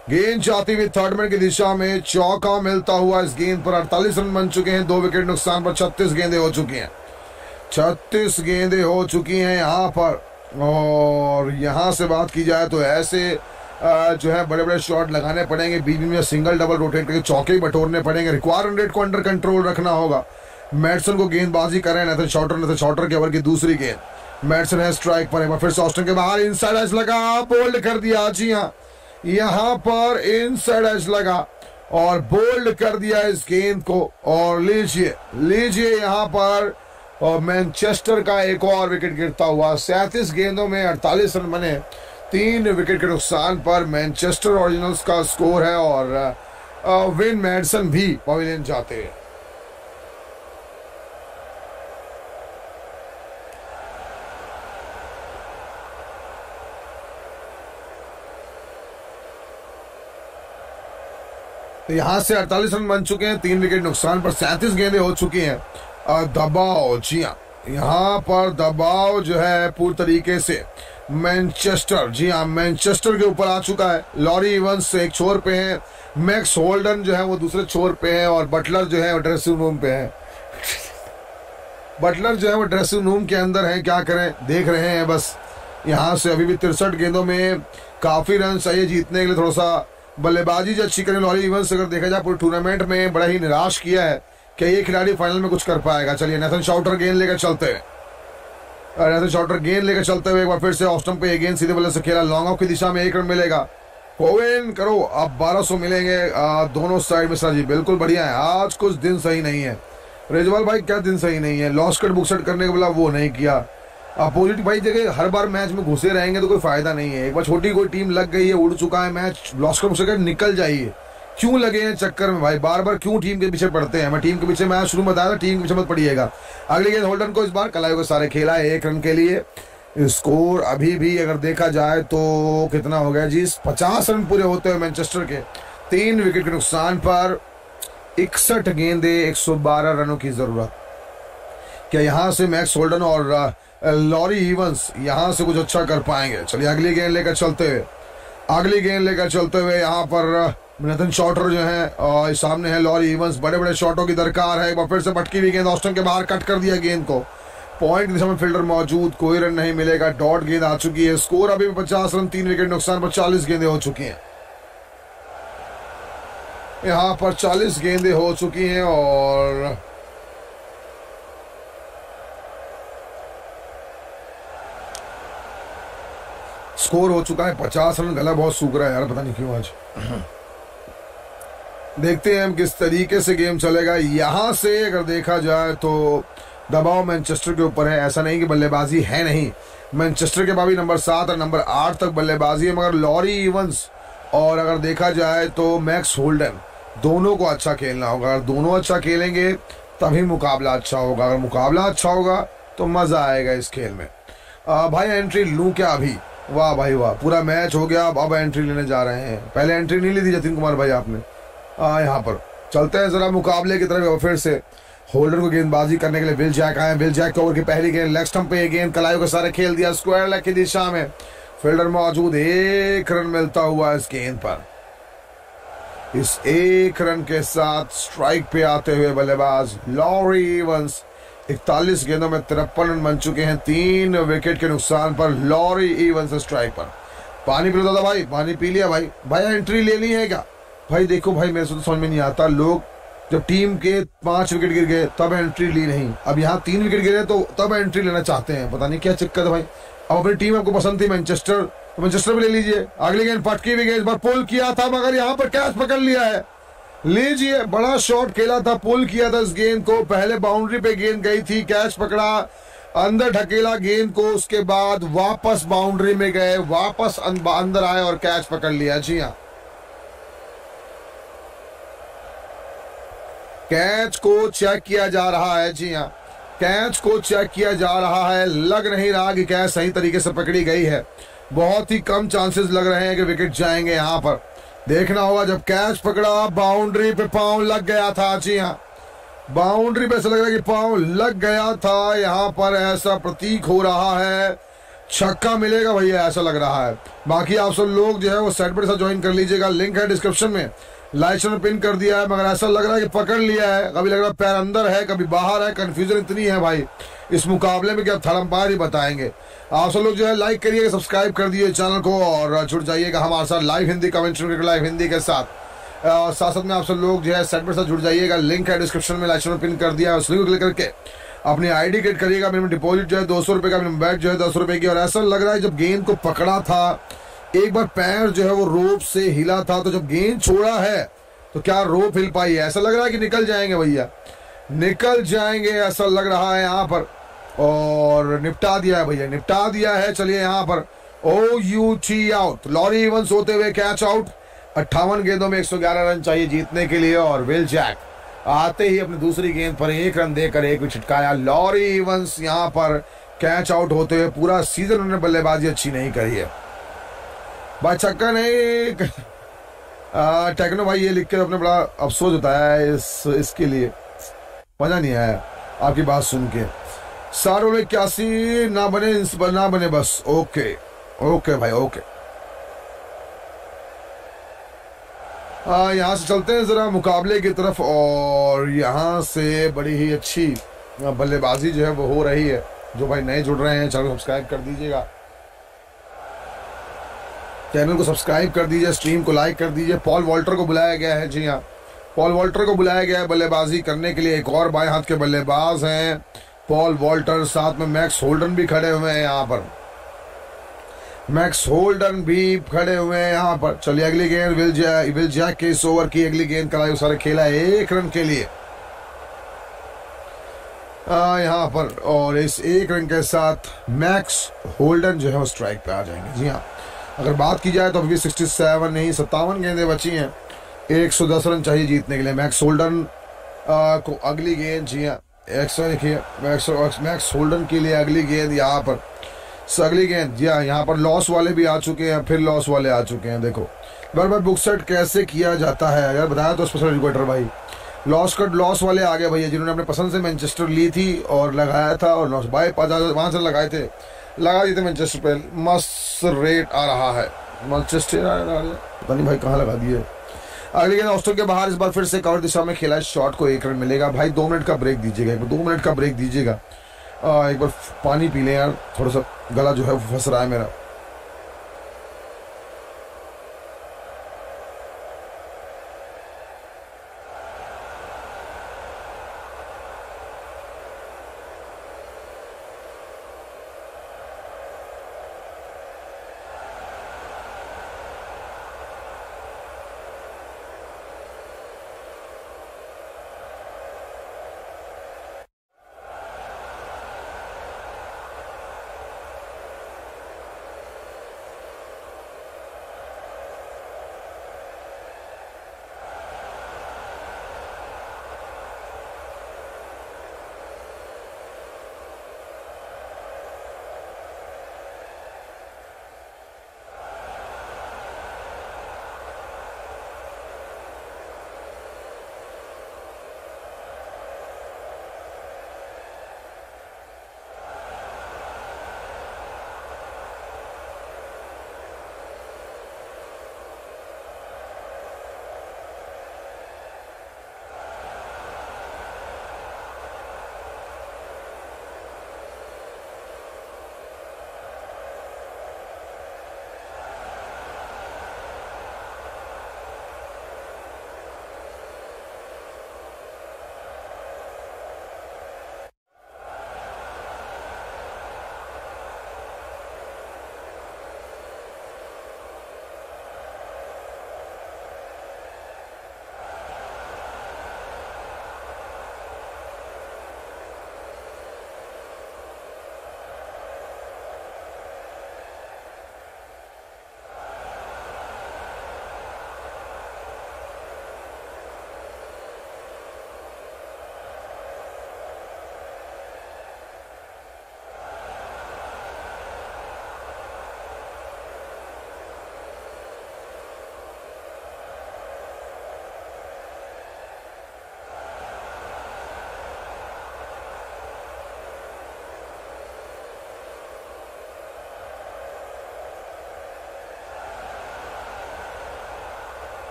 गेंद जाती हुई थर्ड मैन की दिशा में, चौका मिलता हुआ इस गेंद पर। अड़तालीस रन बन चुके हैं, दो विकेट नुकसान पर छत्तीस गेंदें हो चुकी हैं, छत्तीस गेंदें हो चुकी हैं यहाँ पर। और यहाँ से बात की जाए तो ऐसे जो है बड़े बड़े शॉट लगाने पड़ेंगे, बीच बीच में सिंगल डबल रोटेट करके चौके बटोरने पड़ेंगे। रिक्वायर रन रेट को अंडर कंट्रोल रखना होगा। मैडसन को गेंदबाजी करें, नेथन शॉर्टर नेथन शॉर्टर के ओवर की दूसरी गेंद, मैडसन है स्ट्राइक पर, एक बार फिर से ऑस्टिन के बाहर इनसाइड एज लगा, बोल्ड कर दिया। जी हाँ, यहाँ पर इनसाइड एज लगा और बोल्ड कर दिया इस गेंद को। और लीजिए लीजिए यहाँ पर और मैनचेस्टर का एक और विकेट गिरता हुआ। सैंतीस गेंदों में अड़तालीस रन बने, तीन विकेट के नुकसान पर मैनचेस्टर ओरिजिनल्स का स्कोर है। और विन मैडसन भी पवेलियन जाते हैं। तो यहां से अड़तालीस रन बन चुके हैं, तीन विकेट नुकसान पर सैंतीस गेंदें हो चुकी हैं। दबाव, जी हाँ, यहाँ पर दबाव जो है पूरी तरीके से मैनचेस्टर, जी हाँ, मैनचेस्टर के ऊपर आ चुका है। लॉरी इवंस एक छोर पे है, मैक्स होल्डन जो है वो दूसरे छोर पे है, और बटलर जो है वो ड्रेसिंग रूम पे है। बटलर जो है वो ड्रेसिंग रूम के अंदर है, क्या करें, देख रहे हैं बस। यहाँ से अभी भी तिरसठ गेंदों में काफी रन चाहिए जीतने के लिए। थोड़ा सा बल्लेबाजी जो अच्छी करें लॉरी इवंस, अगर देखा जाए पूरे टूर्नामेंट में बड़ा ही निराश किया है कि ये खिलाड़ी फाइनल में कुछ कर पाएगा। चलिए नेथन शॉर्टर गेंद लेकर चलते हैं, नेथन शॉर्टर गेंद लेकर चलते हुए एक बार फिर से ऑस्टम पे गेंद सीधे बल्ले से खेला, लॉन्ग ऑफ की दिशा में एक रन मिलेगा। कोविन करो, अब बारह सौ मिलेंगे आ, दोनों साइड में। सर जी बिल्कुल बढ़िया है, आज कुछ दिन सही नहीं है। रेजवाल भाई क्या दिन सही नहीं है, लॉस कट बुकसेट करने के बोला वो नहीं किया। अपोजिट भाई जगह हर बार मैच में घुसे रहेंगे तो कोई फायदा नहीं है। एक बार छोटी कोई टीम लग गई है, उड़ चुका है मैच, लॉस कट बुकसेट निकल जाइए। क्यों लगे हैं चक्कर में भाई, बार बार क्यों टीम के पीछे पड़ते हैं। मैं टीम के पीछे मैच शुरू में बताया था, टीम के पीछे मत पड़िएगा। अगली गेंद होल्डन को, इस बार कलायो को सारे खेला है एक रन के लिए। स्कोर अभी भी अगर देखा जाए तो कितना हो गया जी, पचास रन पूरे होते हुए मैनचेस्टर के, तीन विकेट के नुकसान पर इकसठ गेंदे, एक सौ बारह रनों की जरूरत। क्या यहाँ से मैक्स होल्डन और लॉरी इवंस यहाँ से कुछ अच्छा कर पाएंगे? चलिए अगली गेंद लेकर चलते हुए, अगली गेंद लेकर चलते हुए यहाँ पर नेथन शॉर्टर जो है और सामने है लॉरी इवंस। बड़े बड़े शॉटों की दरकार है। एक बार फिर से भटकी हुई गेंद, ऑस्टन के बाहर कट कर दिया गेंद को, पॉइंट की दिशा में फील्डर मौजूद, कोई रन नहीं मिलेगा। डॉट गेंद आ चुकी है। स्कोर अभी पचास रन, तीन विकेट नुकसान पर चालीस गेंदें हो चुकी हैं। यहाँ पर चालीस गेंदें हो चुकी हैं और स्कोर हो चुका है पचास रन। गला बहुत सूख रहा है यार, पता नहीं क्यों आज। देखते हैं हम किस तरीके से गेम चलेगा। यहां से अगर देखा जाए तो दबाव मैनचेस्टर के ऊपर है। ऐसा नहीं कि बल्लेबाजी है नहीं, मैनचेस्टर के पास नंबर सात और नंबर आठ तक बल्लेबाजी है, मगर लॉरी इवंस और अगर देखा जाए तो मैक्स होल्डन, दोनों को अच्छा खेलना होगा। अगर दोनों अच्छा खेलेंगे तभी मुकाबला अच्छा होगा। अगर मुकाबला अच्छा होगा तो मजा आएगा इस खेल में। आ, भाई एंट्री लूं क्या अभी? वाह भाई वाह, पूरा मैच हो गया, अब एंट्री लेने जा रहे हैं। पहले एंट्री नहीं ली थी जतिन कुमार भाई आपने। आ, यहाँ पर चलते हैं जरा मुकाबले की तरफ। फिर से होल्डर को गेंदबाजी करने के लिए विल जैक आए। विल जैक ओवर की पहली गेंद लेग स्टंप पे, गेंद कलायो के सारे खेल दिया स्क्वायर लेग की दिशा में, फील्डर मौजूद, एक रन मिलता हुआ इस गेंद पर। इस एक रन के साथ स्ट्राइक पे आते हुए बल्लेबाज लॉरी इवंस। इकतालीस गेंदों में तिरपन रन बन चुके हैं, तीन विकेट के नुकसान पर लॉरी इवंस स्ट्राइक पर। पानी पी लो दादा भाई, पानी पी लिया भाई। भाई एंट्री लेनी है क्या भाई? देखो भाई मेरे से तो समझ में नहीं आता, लोग जब टीम के पांच विकेट गिर गए तब एंट्री ली नहीं, अब यहाँ तीन विकेट गिरे तो तब एंट्री लेना चाहते हैं। पता नहीं क्या चक्कर है भाई। अब अपनी टीम आपको पसंद थी मैनचेस्टर, तो मैनचेस्टर में ले लीजिए। अगली गेंद पटकी हुई गेंद, इस बार पुल किया था मगर यहाँ पर कैच पकड़ लिया है। लीजिए, बड़ा शॉट खेला था, पुल किया था इस गेंद को। पहले बाउंड्री पे गेंद गई थी, कैच पकड़ा, अंदर ढकेला गेंद को, उसके बाद वापस बाउंड्री में गए, वापस अंदर आए और कैच पकड़ लिया। जी हाँ, कैच को चेक किया जा रहा है। जी हाँ, कैच को चेक किया जा रहा है। लग नहीं रहा कि कैच सही तरीके से पकड़ी गई है। बहुत ही कम चांसेस लग रहे हैं कि विकेट जाएंगे। यहाँ पर देखना होगा, जब कैच पकड़ा बाउंड्री पे पांव लग गया था। जी हाँ, बाउंड्री पे ऐसा लग रहा है कि पांव लग गया था। यहाँ पर ऐसा प्रतीक हो रहा है। छक्का मिलेगा भैया, ऐसा लग रहा है। बाकी आप सब लोग जो है वो सेट पर ज्वाइन कर लीजिएगा, लिंक है डिस्क्रिप्शन में, लाइक चैनल पिन कर दिया है। मगर ऐसा लग रहा है कि पकड़ लिया है, कभी लग रहा है पैर अंदर है कभी बाहर है, कंफ्यूजन इतनी है भाई इस मुकाबले में कि अब थड़म्पार ही बताएंगे। आप सब लोग जो है लाइक करिएगा, सब्सक्राइब कर दिए चैनल को और जुड़ जाइएगा हमारे साथ live Hindi commentary live Hindi के साथ। साथ साथ में आप सब लोग जो है सेट पर साथ जुड़ जाइएगा, लिंक है डिस्क्रिप्शन में, लाइक चैनल पिन कर दिया, उस लिंक को क्लिक करके अपनी आईडी क्रिएट करिएगा। मिनिमम डिपॉजिट जो है दो सौ रुपए का, मिनिमम बैट जो है दस रुपए की। और ऐसा लग रहा है जब गेंद को पकड़ा था एक बार पैर जो है वो रोप से हिला था, तो जब गेंद छोड़ा है तो क्या रोप हिल पाई है? ऐसा लग रहा है कि निकल जाएंगे भैया, निकल जाएंगे ऐसा लग रहा है यहाँ पर। और निपटा दिया है भैया, निपटा दिया है। चलिए यहाँ पर O U T out, Laurie Evans होते हुए कैच आउट। अट्ठावन गेंदों में एक सौ ग्यारह रन चाहिए जीतने के लिए। और विल जैक आते ही अपनी दूसरी गेंद पर एक रन देकर एक विकेट छिटकाया। लॉरी इवंस यहाँ पर कैच आउट होते हुए, पूरा सीजन उन्होंने बल्लेबाजी अच्छी नहीं करी है भाई, छक्का नहीं। टेक्नो भाई ये लिख के अपने बड़ा अफसोस बताया है इस इसके लिए, मजा नहीं आया आपकी बात सुन के। साठ में इक्यासी ना बने ना बने बस। ओके ओके भाई ओके। यहाँ से चलते हैं जरा मुकाबले की तरफ। और यहाँ से बड़ी ही अच्छी बल्लेबाजी जो है वो हो रही है। जो भाई नए जुड़ रहे हैं चैनल को सब्सक्राइब कर दीजिएगा, चैनल को सब्सक्राइब कर दीजिए, स्ट्रीम को लाइक कर दीजिए। पॉल वॉल्टर को बुलाया गया है, जी हाँ पॉल वॉल्टर को बुलाया गया है बल्लेबाजी करने के लिए। एक और बाएं हाथ के बल्लेबाज हैं पॉल वॉल्टर, साथ में मैक्स होल्डन भी खड़े हुए हैं यहाँ पर, मैक्स होल्डन भी खड़े हुए हैं यहाँ पर। चलिए अगली गेंद विल जैक, विल जैक के इस ओवर की अगली गेंद कराई, सारे खेला एक रन के लिए यहाँ पर। और इस एक रन के साथ मैक्स होल्डन जो है वो स्ट्राइक पे आ जाएंगे। जी हाँ, अगर बात की जाए तो अभी सड़सठ नहीं सत्तावन गेंदें बची हैं, एक सौ दस रन चाहिए जीतने के लिए। मैक्स होल्डन को अगली गेंद, जी हाँ एक्सट्रा देखिए मैक्स मैक्स होल्डन के लिए अगली गेंद यहाँ पर, अगली गेंद। जी हाँ यहाँ पर लॉस वाले भी आ चुके हैं, फिर लॉस वाले आ चुके हैं। देखो बार बार बुक सेट कैसे किया जाता है अगर बताया तो स्पेशल एजुकेटर भाई। लॉस कट लॉस वाले आ गए भैया, जिन्होंने अपने पसंद से मैनचेस्टर ली थी और लगाया था और लॉस बाय वहां से लगाए थे, लगा दिए थे मैनचेस्टर पे। मस्त रेट आ रहा है मैनचेस्टर, पता नहीं भाई कहाँ लगा दिए। अगली गेंद ऑस्ट्रेलिया के बाहर, इस बार फिर से कवर दिशा में खेला है, शॉट को एक रन मिलेगा। भाई दो मिनट का ब्रेक दीजिएगा, एक बार दो मिनट का ब्रेक दीजिएगा। एक बार पानी पी लें यार, थोड़ा सा गला जो है फंस रहा है मेरा।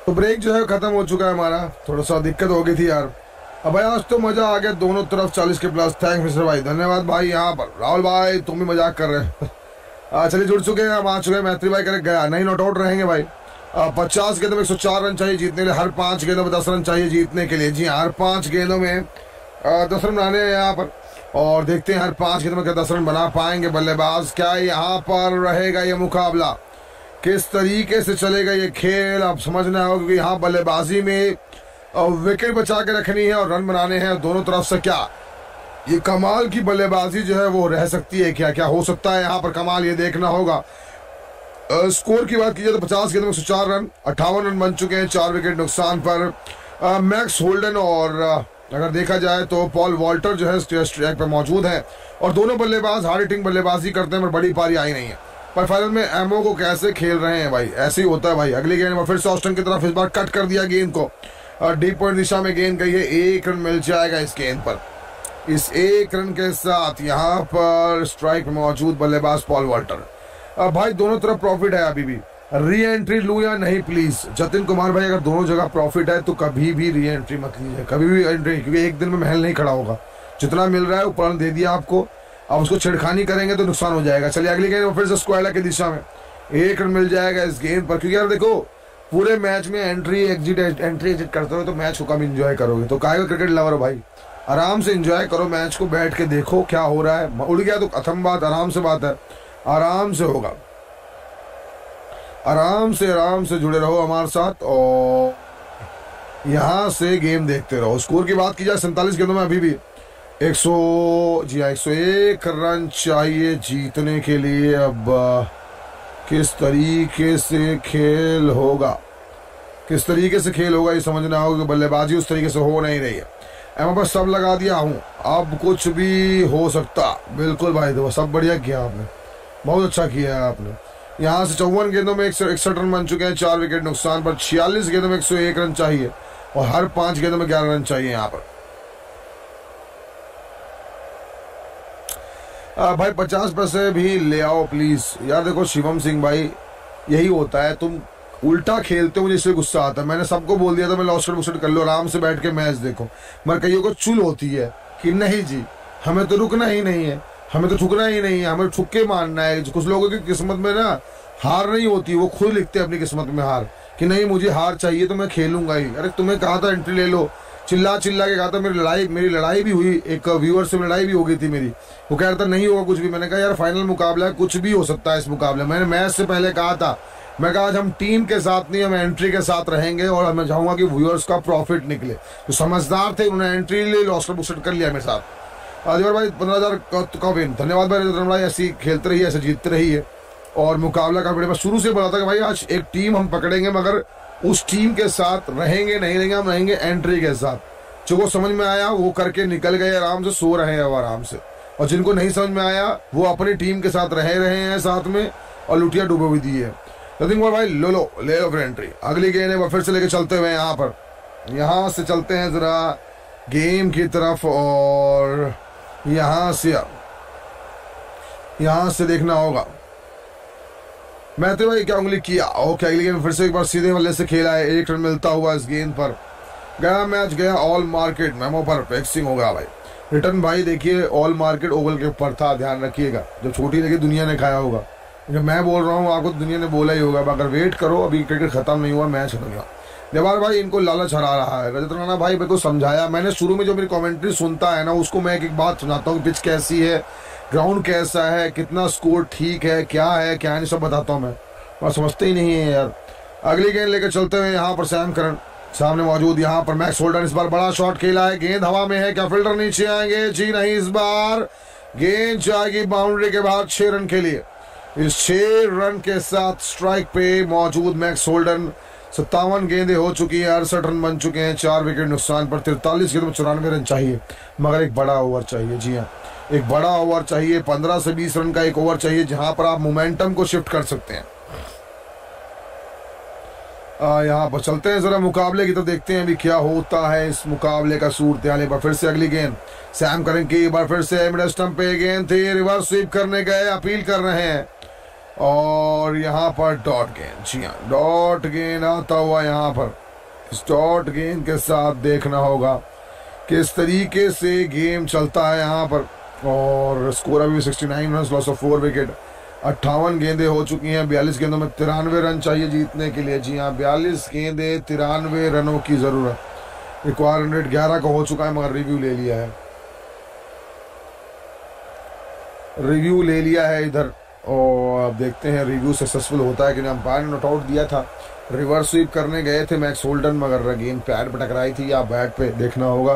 तो ब्रेक जो है खत्म हो चुका है हमारा, थोड़ा सा दिक्कत हो गई थी यार। अब भाई आज तो मजा आ गया दोनों तरफ, चालीस के प्लस। थैंक मिस्टर भाई, धन्यवाद भाई। यहाँ पर राहुल भाई तुम भी मजाक कर रहे हैं। चलिए जुड़ चुके हैं, हम आ चुके हैं। मैत्री भाई करेक्ट गया नहीं, नॉट आउट रहेंगे भाई। पचास गेंदों में एक सौ चार रन चाहिए जीतने के लिए, हर पांच गेंदों में दस रन चाहिए जीतने के लिए। जी हर पांच गेंदों में दस रन बनाने हैं यहाँ पर, और देखते हैं हर पांच गेंदों में क्या दस रन बना पाएंगे बल्लेबाज। क्या यहाँ पर रहेगा ये मुकाबला, किस तरीके से चलेगा ये खेल, अब समझना होगा। क्योंकि यहाँ बल्लेबाजी में विकेट बचा के रखनी है और रन बनाने हैं दोनों तरफ से। क्या ये कमाल की बल्लेबाजी जो है वो रह सकती है, क्या क्या हो सकता है यहाँ पर कमाल, ये देखना होगा। आ, स्कोर की बात की जाए तो पचास गेंदों में एक सौ चार रन, अट्ठावन रन बन चुके हैं, चार विकेट नुकसान पर। आ, मैक्स होल्डन और आ, अगर देखा जाए तो पॉल वॉल्टर जो है स्ट्राइक पर मौजूद है, और दोनों बल्लेबाज हार्ड हिटिंग बल्लेबाजी करते हैं, पर बड़ी पारी आई नहीं है। पर फाइनल में एमओ को कैसे खेल रहे हैं भाई, ऐसे ही होता है भाई। अगली गेंद में फिर से ऑस्टन की तरफ, इस बार कट कर दिया गेंद को, डीप पॉइंट दिशा में गेंद गई है, एक रन मिल जाएगा इस गेंद पर। इस एक रन के साथ यहाँ पर स्ट्राइक में मौजूद बल्लेबाज पॉल वॉल्टर। अब भाई दोनों तरफ प्रॉफिट है, अभी भी री एंट्री लूं या नहीं प्लीज जतिन कुमार भाई, अगर दोनों जगह प्रॉफिट है तो कभी भी री एंट्री मत लीजिए, कभी भी एंट्री, क्योंकि एक दिन में महल नहीं खड़ा होगा। जितना मिल रहा है ऊपर दे दिया आपको, अब उसको छिड़खानी करेंगे तो नुकसान हो जाएगा। चलिए अगली गेंद फिर से स्क्वायर की दिशा में एक रन मिल जाएगा इस गेंद पर। क्योंकि यार देखो पूरे मैच में एंट्री एग्जिट एंट्री एग्जिट करते हो तो मैच को कम एंजॉय करोगे। तो काहे क्रिकेट लवर भाई, आराम से एंजॉय करो मैच को, बैठ के देखो क्या हो रहा है। उड़ गया तो खत्म बात, आराम से बात है, आराम से होगा, आराम से आराम से जुड़े रहो हमारे साथ और यहाँ से गेम देखते रहो। स्कोर की बात की जाए सैंतालीस गेंदों में अभी भी एक सौ जी हाँ एक सौ एक रन चाहिए जीतने के लिए। अब किस तरीके से खेल होगा, किस तरीके से खेल होगा ये समझना होगा कि बल्लेबाजी उस तरीके से हो नहीं रही है। एम पर सब लगा दिया हूँ, अब कुछ भी हो सकता। बिल्कुल भाई देखो सब बढ़िया किया आपने, बहुत अच्छा किया है आपने। यहाँ से चौवन गेंदों में एक सौ इकसठ रन बन चुके हैं, चार विकेट नुकसान पर। छियालीस गेंदों में एक सौ एक रन चाहिए और हर पांच गेंदों में ग्यारह रन चाहिए यहाँ पर। आ, भाई पचास पैसे भी ले आओ प्लीज। यार देखो शिवम सिंह भाई यही होता है, तुम उल्टा खेलते हो, मुझे इसलिए गुस्सा आता है। मैंने सबको बोल दिया था मैं लॉस्ट बुस्टर कर लो, आराम से बैठ के मैच देखो, मगर कईयों को चुल होती है कि नहीं जी हमें तो रुकना ही नहीं है, हमें तो ठुकना ही नहीं है, हमें ठुक के मानना है। कुछ लोगों की किस्मत में ना हार नहीं होती, वो खुद लिखते हैं अपनी किस्मत में हार कि नहीं मुझे हार चाहिए तो मैं खेलूंगा ही। अरे तुम्हें कहा था एंट्री ले लो, चिल्ला चिल्ला के कहा था। मेरी लड़ाई मेरी लड़ाई भी हुई, एक व्यूअर से लड़ाई भी हो गई थी मेरी, वो कह रहा था नहीं होगा कुछ भी। मैंने कहा यार फाइनल मुकाबला है, कुछ भी हो सकता है इस मुकाबले। मैंने मैच से पहले कहा था, मैं कहा आज हम टीम के साथ नहीं हम एंट्री के साथ रहेंगे और मैं चाहूंगा कि व्यूअर्स का प्रॉफिट निकले। तो समझदार थे, उन्होंने एंट्री ले लॉस्टर बुस्टर कर लिया मेरे साथ। आदिवार भाई पंद्रह हजार का विन, धन्यवाद भाई रतन भाई, ऐसी खेलते रहिए, ऐसे जीतते रहिए और मुकाबला का बड़े। मैं शुरू से बोला था कि भाई आज एक टीम हम पकड़ेंगे, मगर उस टीम के साथ रहेंगे नहीं रहेंगे, हम रहेंगे एंट्री के साथ। जो को समझ में आया वो करके निकल गए, आराम से सो रहे हैं वो आराम से, और जिनको नहीं समझ में आया वो अपनी टीम के साथ रहे रहे हैं साथ में और लुटिया डूबे हुई दी है। नथिंग मोर भाई लो लो ले लो फिर एंट्री। अगली गेंद है वो फिर से लेके चलते हुए यहाँ पर, यहाँ से चलते हैं जरा गेम की तरफ और यहाँ से यहाँ से देखना होगा। मैं तो भाई क्या उंगली किया ओके। अगली गेंद फिर से एक बार सीधे बल्ले से खेला है, एक रन मिलता हुआ इस गेंद पर। गया मैच गया ऑल मार्केट मेमो पर, फिक्सिंग होगा भाई। रिटर्न भाई देखिए ऑल मार्केट ओवल के ऊपर था, ध्यान रखिएगा। जो छोटी लगी दुनिया ने खाया होगा, जो मैं बोल रहा हूँ आपको दुनिया ने बोला ही होगा। अगर वेट करो, अभी क्रिकेट खत्म नहीं हुआ, मैच हो गया। देवार भाई इनको लालच हरा रहा है। रजत राणा भाई मेरे को समझाया, मैंने शुरू में जो मेरी कमेंट्री सुनता है ना उसको मैं एक एक बात सुनाता हूँ, पिच कैसी है, ग्राउंड कैसा है, कितना स्कोर ठीक है, क्या है क्या नहीं सब बताता हूँ मैं, और समझते ही नहीं है यार। अगली गेंद लेकर चलते हुए यहाँ पर सैम करन सामने मौजूद, यहाँ पर मैक्स होल्डन इस बार बड़ा शॉट खेला है, गेंद हवा में है, क्या फील्डर नीचे आएंगे? जी नहीं, इस बार गेंद जाएगी बाउंड्री के बाद छह रन के लिए। इस छह रन के साथ स्ट्राइक पे मौजूद मैक्स होल्डन। सत्तावन गेंदें हो चुकी है, अड़सठ रन बन चुके हैं, चार विकेट नुकसान पर। तिरतालीस गेंद में चौरानवे रन चाहिए, मगर एक बड़ा ओवर चाहिए। जी हाँ, एक बड़ा ओवर चाहिए, पंद्रह से बीस रन का एक ओवर चाहिए जहां पर आप मोमेंटम को शिफ्ट कर सकते हैं। यहाँ पर चलते हैं जरा मुकाबले की तो देखते हैं अभी क्या होता है इस मुकाबले का सूरत हाल। पर फिर से अगली गेंद सैम करन की, एक बार फिर से मिड स्टंप पे गेंद थी, रिवर्स स्वीप करने गए, अपील कर रहे हैं। और यहाँ पर डॉट गेंद, जी हाँ डॉट गेंद आता हुआ यहाँ पर। इस डॉट गेंद के साथ देखना होगा किस तरीके से गेम चलता है यहाँ पर। और स्कोर अभी sixty nine run, loss of four wicket. अट्ठावन गेंदें हो चुकी हैं, बयालीस गेंदों में तिरानवे रन चाहिए जीतने के लिए। जी हाँ बयालीस गेंदें, तिरानवे रनों की ज़रूरत। रिक्वायर रन रेट ग्यारह का हो चुका है, मगर रिव्यू ले लिया है, रिव्यू ले लिया है इधर। और अब देखते हैं रिव्यू सक्सेसफुल होता है कि नहीं। अंपायर ने नॉट आउट दिया था, रिवर्स स्वीप करने गए थे मैक्स होल्डन, मगर गेंद पैड पर टकराई थी या बैट पे, देखना होगा।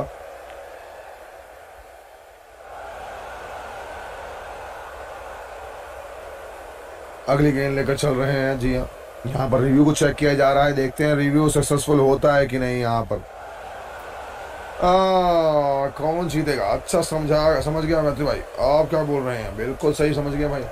अगली गेंद लेकर चल रहे हैं। जी हाँ यहाँ पर रिव्यू को चेक किया जा रहा है, देखते हैं रिव्यू सक्सेसफुल होता है कि नहीं। यहाँ पर आ, कौन जीतेगा, अच्छा समझा समझ गया मैत्री भाई, आप क्या बोल रहे हैं, बिल्कुल सही समझ गया भाई।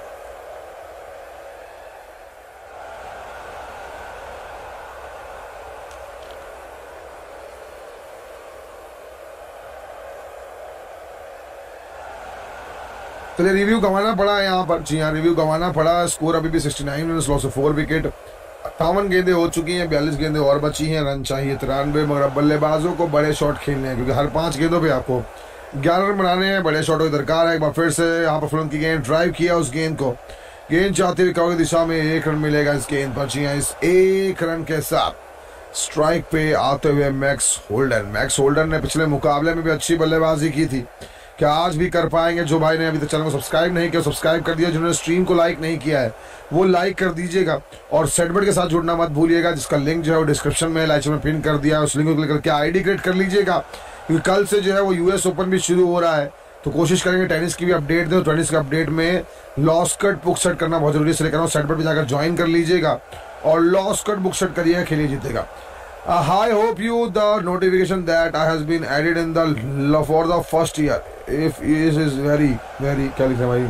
चलिए रिव्यू गंवाना पड़ा है यहाँ पर। जी हाँ रिव्यू गंवाना पड़ा। स्कोर अभी भी sixty nine run, loss of four wicket. अट्ठावन गेंदें हो चुकी हैं, बयालीस गेंदें और बची हैं, रन चाहिए तिरानवे। मगर बल्लेबाजों को बड़े शॉट खेलने हैं, क्योंकि हर पांच गेंदों पे आपको ग्यारह रन बनाने हैं, बड़े शॉटों की दरकार है। एक बार फिर से यहाँ पर फिल्म की गेंद ड्राइव किया उस गेंद को, गेंद जाते हुए कवर की दिशा में एक रन मिलेगा इस गेंद पर। जी हाँ इस एक रन के साथ स्ट्राइक पे आते हुए मैक्स होल्डन। मैक्स होल्डन ने पिछले मुकाबले में भी अच्छी बल्लेबाजी की थी, क्या आज भी कर पाएंगे। जो भाई ने अभी तक चैनल को सब्सक्राइब नहीं किया सब्सक्राइब कर दिया, जिन्होंने स्ट्रीम को लाइक नहीं किया है वो लाइक कर दीजिएगा। और सेटबेट के साथ जुड़ना मत भूलिएगा, जिसका लिंक जो है वो डिस्क्रिप्शन में लाइक में पिन कर दिया है। उस लिंक को क्लिक करके आईडी क्रिएट कर लीजिएगा, क्योंकि कल से जो है वो यूएस ओपन भी शुरू हो रहा है, तो कोशिश करेंगे टेनिस की भी अपडेट दें। टेनिस के अपडेट में लॉस कट बुक सेट करना बहुत जरूरी है, इसलिए कह रहा हूँ सेटबेट पर जाकर ज्वाइन कर लीजिएगा और लॉस कट बुक सेट करिएगा, खेलिए जीतेगा। Uh, I hope you the notification that I has been added in the for the first year. If this is very very क्या लिख रहे हैं भाई,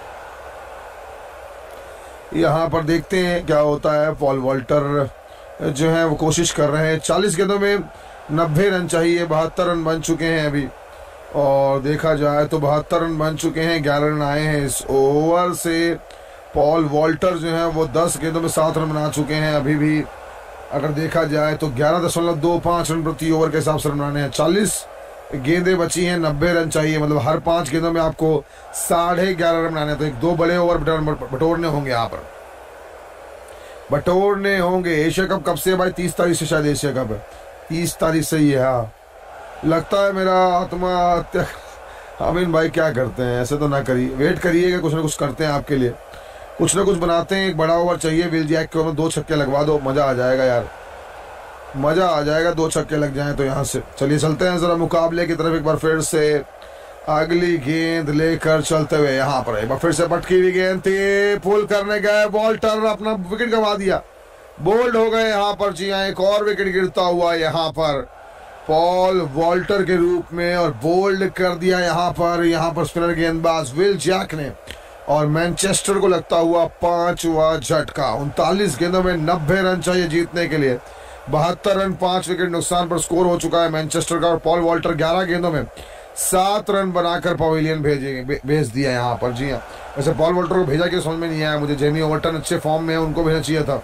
यहाँ पर देखते हैं क्या होता है। पॉल वॉल्टर जो है वो कोशिश कर रहे हैं, चालीस गेंदों में नब्बे रन चाहिए, बहत्तर रन बन चुके हैं अभी। और देखा जाए तो बहत्तर रन बन चुके हैं, ग्यारह रन आए हैं इस ओवर से। पॉल वॉल्टर जो है वो दस गेंदों में सात रन बना चुके हैं अभी भी। अगर देखा जाए तो ग्यारह दशमलव दो पाँच रन प्रति ओवर के हिसाब से रन बनाने हैं। चालीस गेंदें बची हैं, नब्बे रन चाहिए, मतलब हर पांच गेंदों में आपको साढ़े ग्यारह रन बनाने हैं। तो एक दो बड़े ओवर बटोरने होंगे, यहाँ पर बटोरने होंगे। एशिया कप कब से है भाई? तीस तारीख से शायद एशिया कप है, तीस तारीख से ही है। हाँ लगता है मेरा आत्महत्या। अमीन भाई क्या करते हैं, ऐसे तो ना करिए, वेट करिएगा, कुछ ना कुछ करते हैं आपके लिए, कुछ ना कुछ बनाते हैं। एक बड़ा ओवर चाहिए विल जैक के, दो छक्के लगवा दो, मजा आ जाएगा यार, मजा आ जाएगा, दो छक्के लग जाएं तो यहाँ से। चलिए चलते हैं जरा मुकाबले की तरफ एक बार फिर से। अगली गेंद लेकर चलते हुए यहाँ पर एक बार फिर से पटकी हुई गेंद थी, पुल करने गए वॉल्टर, अपना विकेट गंवा दिया, बोल्ड हो गए यहाँ पर। जी हाँ एक और विकेट गिरता हुआ यहाँ पर पॉल वॉल्टर के रूप में, और बोल्ड कर दिया यहाँ पर यहाँ पर स्पिनर गेंदबाज विल जैक ने। और मैनचेस्टर को लगता हुआ पांचवा झटका। उनतालीस गेंदों में नब्बे रन चाहिए जीतने के लिए, बहत्तर रन पांच विकेट नुकसान पर स्कोर हो चुका है मैनचेस्टर का। और पॉल वॉल्टर ग्यारह गेंदों में सात रन बनाकर पवेलियन भेजेंगे भेज दिया यहाँ पर। जी हाँ वैसे पॉल वॉल्टर को भेजा कि समझ में नहीं आया मुझे, जेमी ओवर्टन अच्छे फॉर्म में है, उनको भेजना चाहिए था।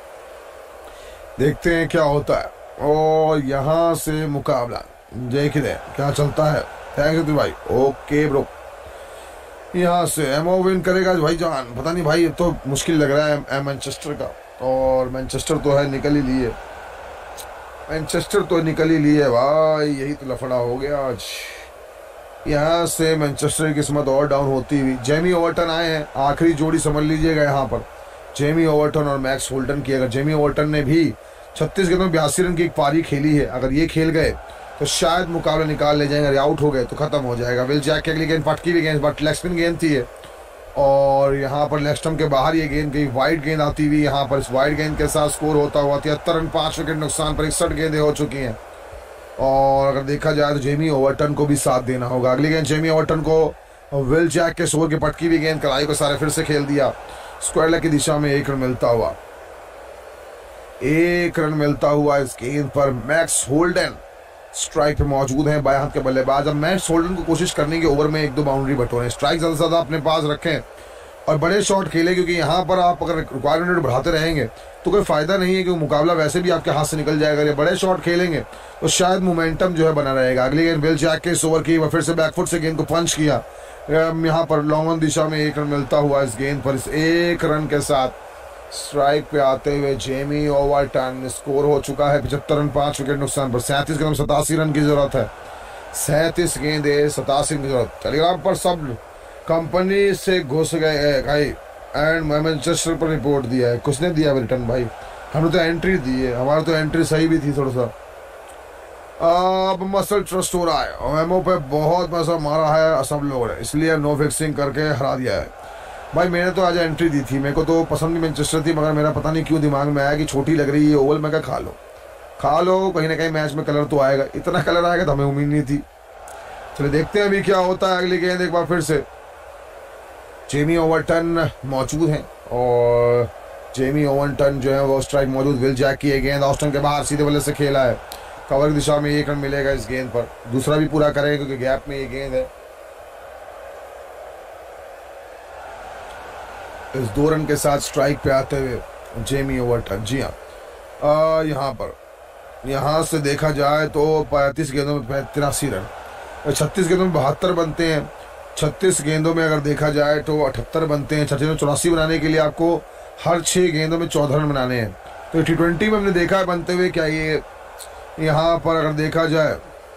देखते हैं क्या होता है। और यहाँ से मुकाबला देखिए क्या चलता है। थैंक यू भाई, ओके ब्रो। यहाँ से एमओ विन करेगा भाईजान, पता नहीं भाई, तो मुश्किल लग रहा है मैनचेस्टर का। और मैनचेस्टर तो है निकल ही लिए, मैनचेस्टर तो निकल ही लिए भाई, यही तो लफड़ा हो गया आज। यहाँ से मैनचेस्टर की किस्मत और डाउन होती हुई। जेमी ओवर्टन आए हैं, आखिरी जोड़ी समझ लीजिएगा यहाँ पर, जेमी ओवर्टन और मैक्स होल्डन की। अगर जेमी ओवर्टन ने भी छत्तीस गेंदों में बयासी रन की एक पारी खेली है, अगर ये खेल गए तो शायद मुकाबला निकाल ले जाएंगे। आउट हो गए तो खत्म हो जाएगा। विल जैक की अगली गेंद पटकी हुई गेंद, बट लेग स्पिन गेंद थी, और यहाँ पर लेग स्टंप के बाहर ये गेंद गई, वाइड गेंद आती हुई। यहाँ पर इस वाइड गेंद के साथ स्कोर होता हुआ तिहत्तर रन पांच विकेट नुकसान पर इकसठ गेंदें हो चुकी हैं। और अगर देखा जाए तो जेमी ओवर्टन को भी साथ देना होगा। अगली गेंद जेमी ओवर्टन को विल जैक के स्कोर की पटकी हुई गेंद, कलाई को सारे फिर से खेल दिया, स्क्वायर लेग की दिशा में एक रन मिलता हुआ, एक रन मिलता हुआ इस गेंद पर। मैक्स होल्डन स्ट्राइक पे मौजूद हैं, बाएं हाथ के बल्लेबाज। अब मैक्स होल्डन को कोशिश करने की ओवर में एक दो बाउंड्री बटोरें, स्ट्राइक ज्यादा से ज्यादा अपने पास रखें और बड़े शॉट खेले, क्योंकि यहाँ पर आप अगर रिक्वायरमेंट रेट बढ़ाते रहेंगे तो कोई फायदा नहीं है, क्योंकि मुकाबला वैसे भी आपके हाथ से निकल जाएगा। ये बड़े शॉट खेलेंगे तो शायद मोमेंटम जो है बना रहेगा। अगली गेंद विल जैक के इस ओवर की, फिर से बैकफुट से गेंद को पंच किया, यहाँ पर लॉन्ग ऑन दिशा में एक रन मिलता हुआ इस गेंद पर। इस एक रन के साथ स्ट्राइक पे आते हुए जेमी ओवरटन, स्कोर हो चुका है पचहत्तर रन पांच विकेट नुकसान पर। सैंतीस गेंद में सतासी रन की जरूरत है, सैंतीस गेंदे सतासी की जरूरत। टेलीग्राम पर सब कंपनी से घुस गए भाई, एंड मैनचेस्टर पर रिपोर्ट दिया है। किसने दिया रिटर्न भाई? हमने तो एंट्री दी है, हमारी तो एंट्री सही भी थी थोड़ा सा। अब मसल ट्रस्ट हो रहा है, एमओ पे बहुत मसल मारा है सब लोगों ने, इसलिए नो फिक्सिंग करके हरा दिया है भाई। मैंने तो आज एंट्री दी थी, मेरे को तो पसंद नहीं मैनचेस्टर थी, मगर मेरा पता नहीं क्यों दिमाग में आया कि छोटी लग रही है ओवल, मैं क्या खा लो खा लो कहीं ना कहीं मैच में कलर तो आएगा। इतना कलर आएगा तो हमें उम्मीद नहीं थी। चलिए देखते हैं अभी क्या होता है। अगली गेंद एक बार फिर से जेमी ओवरटन मौजूद हैं, और जेमी ओवरटन जो है वो स्ट्राइक मौजूद। विल जैक की गेंद ऑस्टन के बाहर सीधे बल्ले से खेला है, कवर की दिशा में एक रन मिलेगा इस गेंद पर। दूसरा भी पूरा करेंगे क्योंकि गैप में ये गेंद है। इस दो रन के साथ स्ट्राइक पे आते हुए जेमी ओवरटन। जी हाँ, यहाँ पर यहाँ से देखा जाए तो पैंतीस गेंदों में तिरासी रन, छत्तीस गेंदों में बहत्तर बनते हैं। छत्तीस गेंदों में अगर देखा जाए तो अठहत्तर बनते हैं। छत्तीस में चौरासी बनाने के लिए आपको हर छः गेंदों में चौदह रन बनाने हैं। तो टी ट्वेंटी में हमने देखा है बनते हुए। क्या ये यहाँ पर अगर देखा जाए,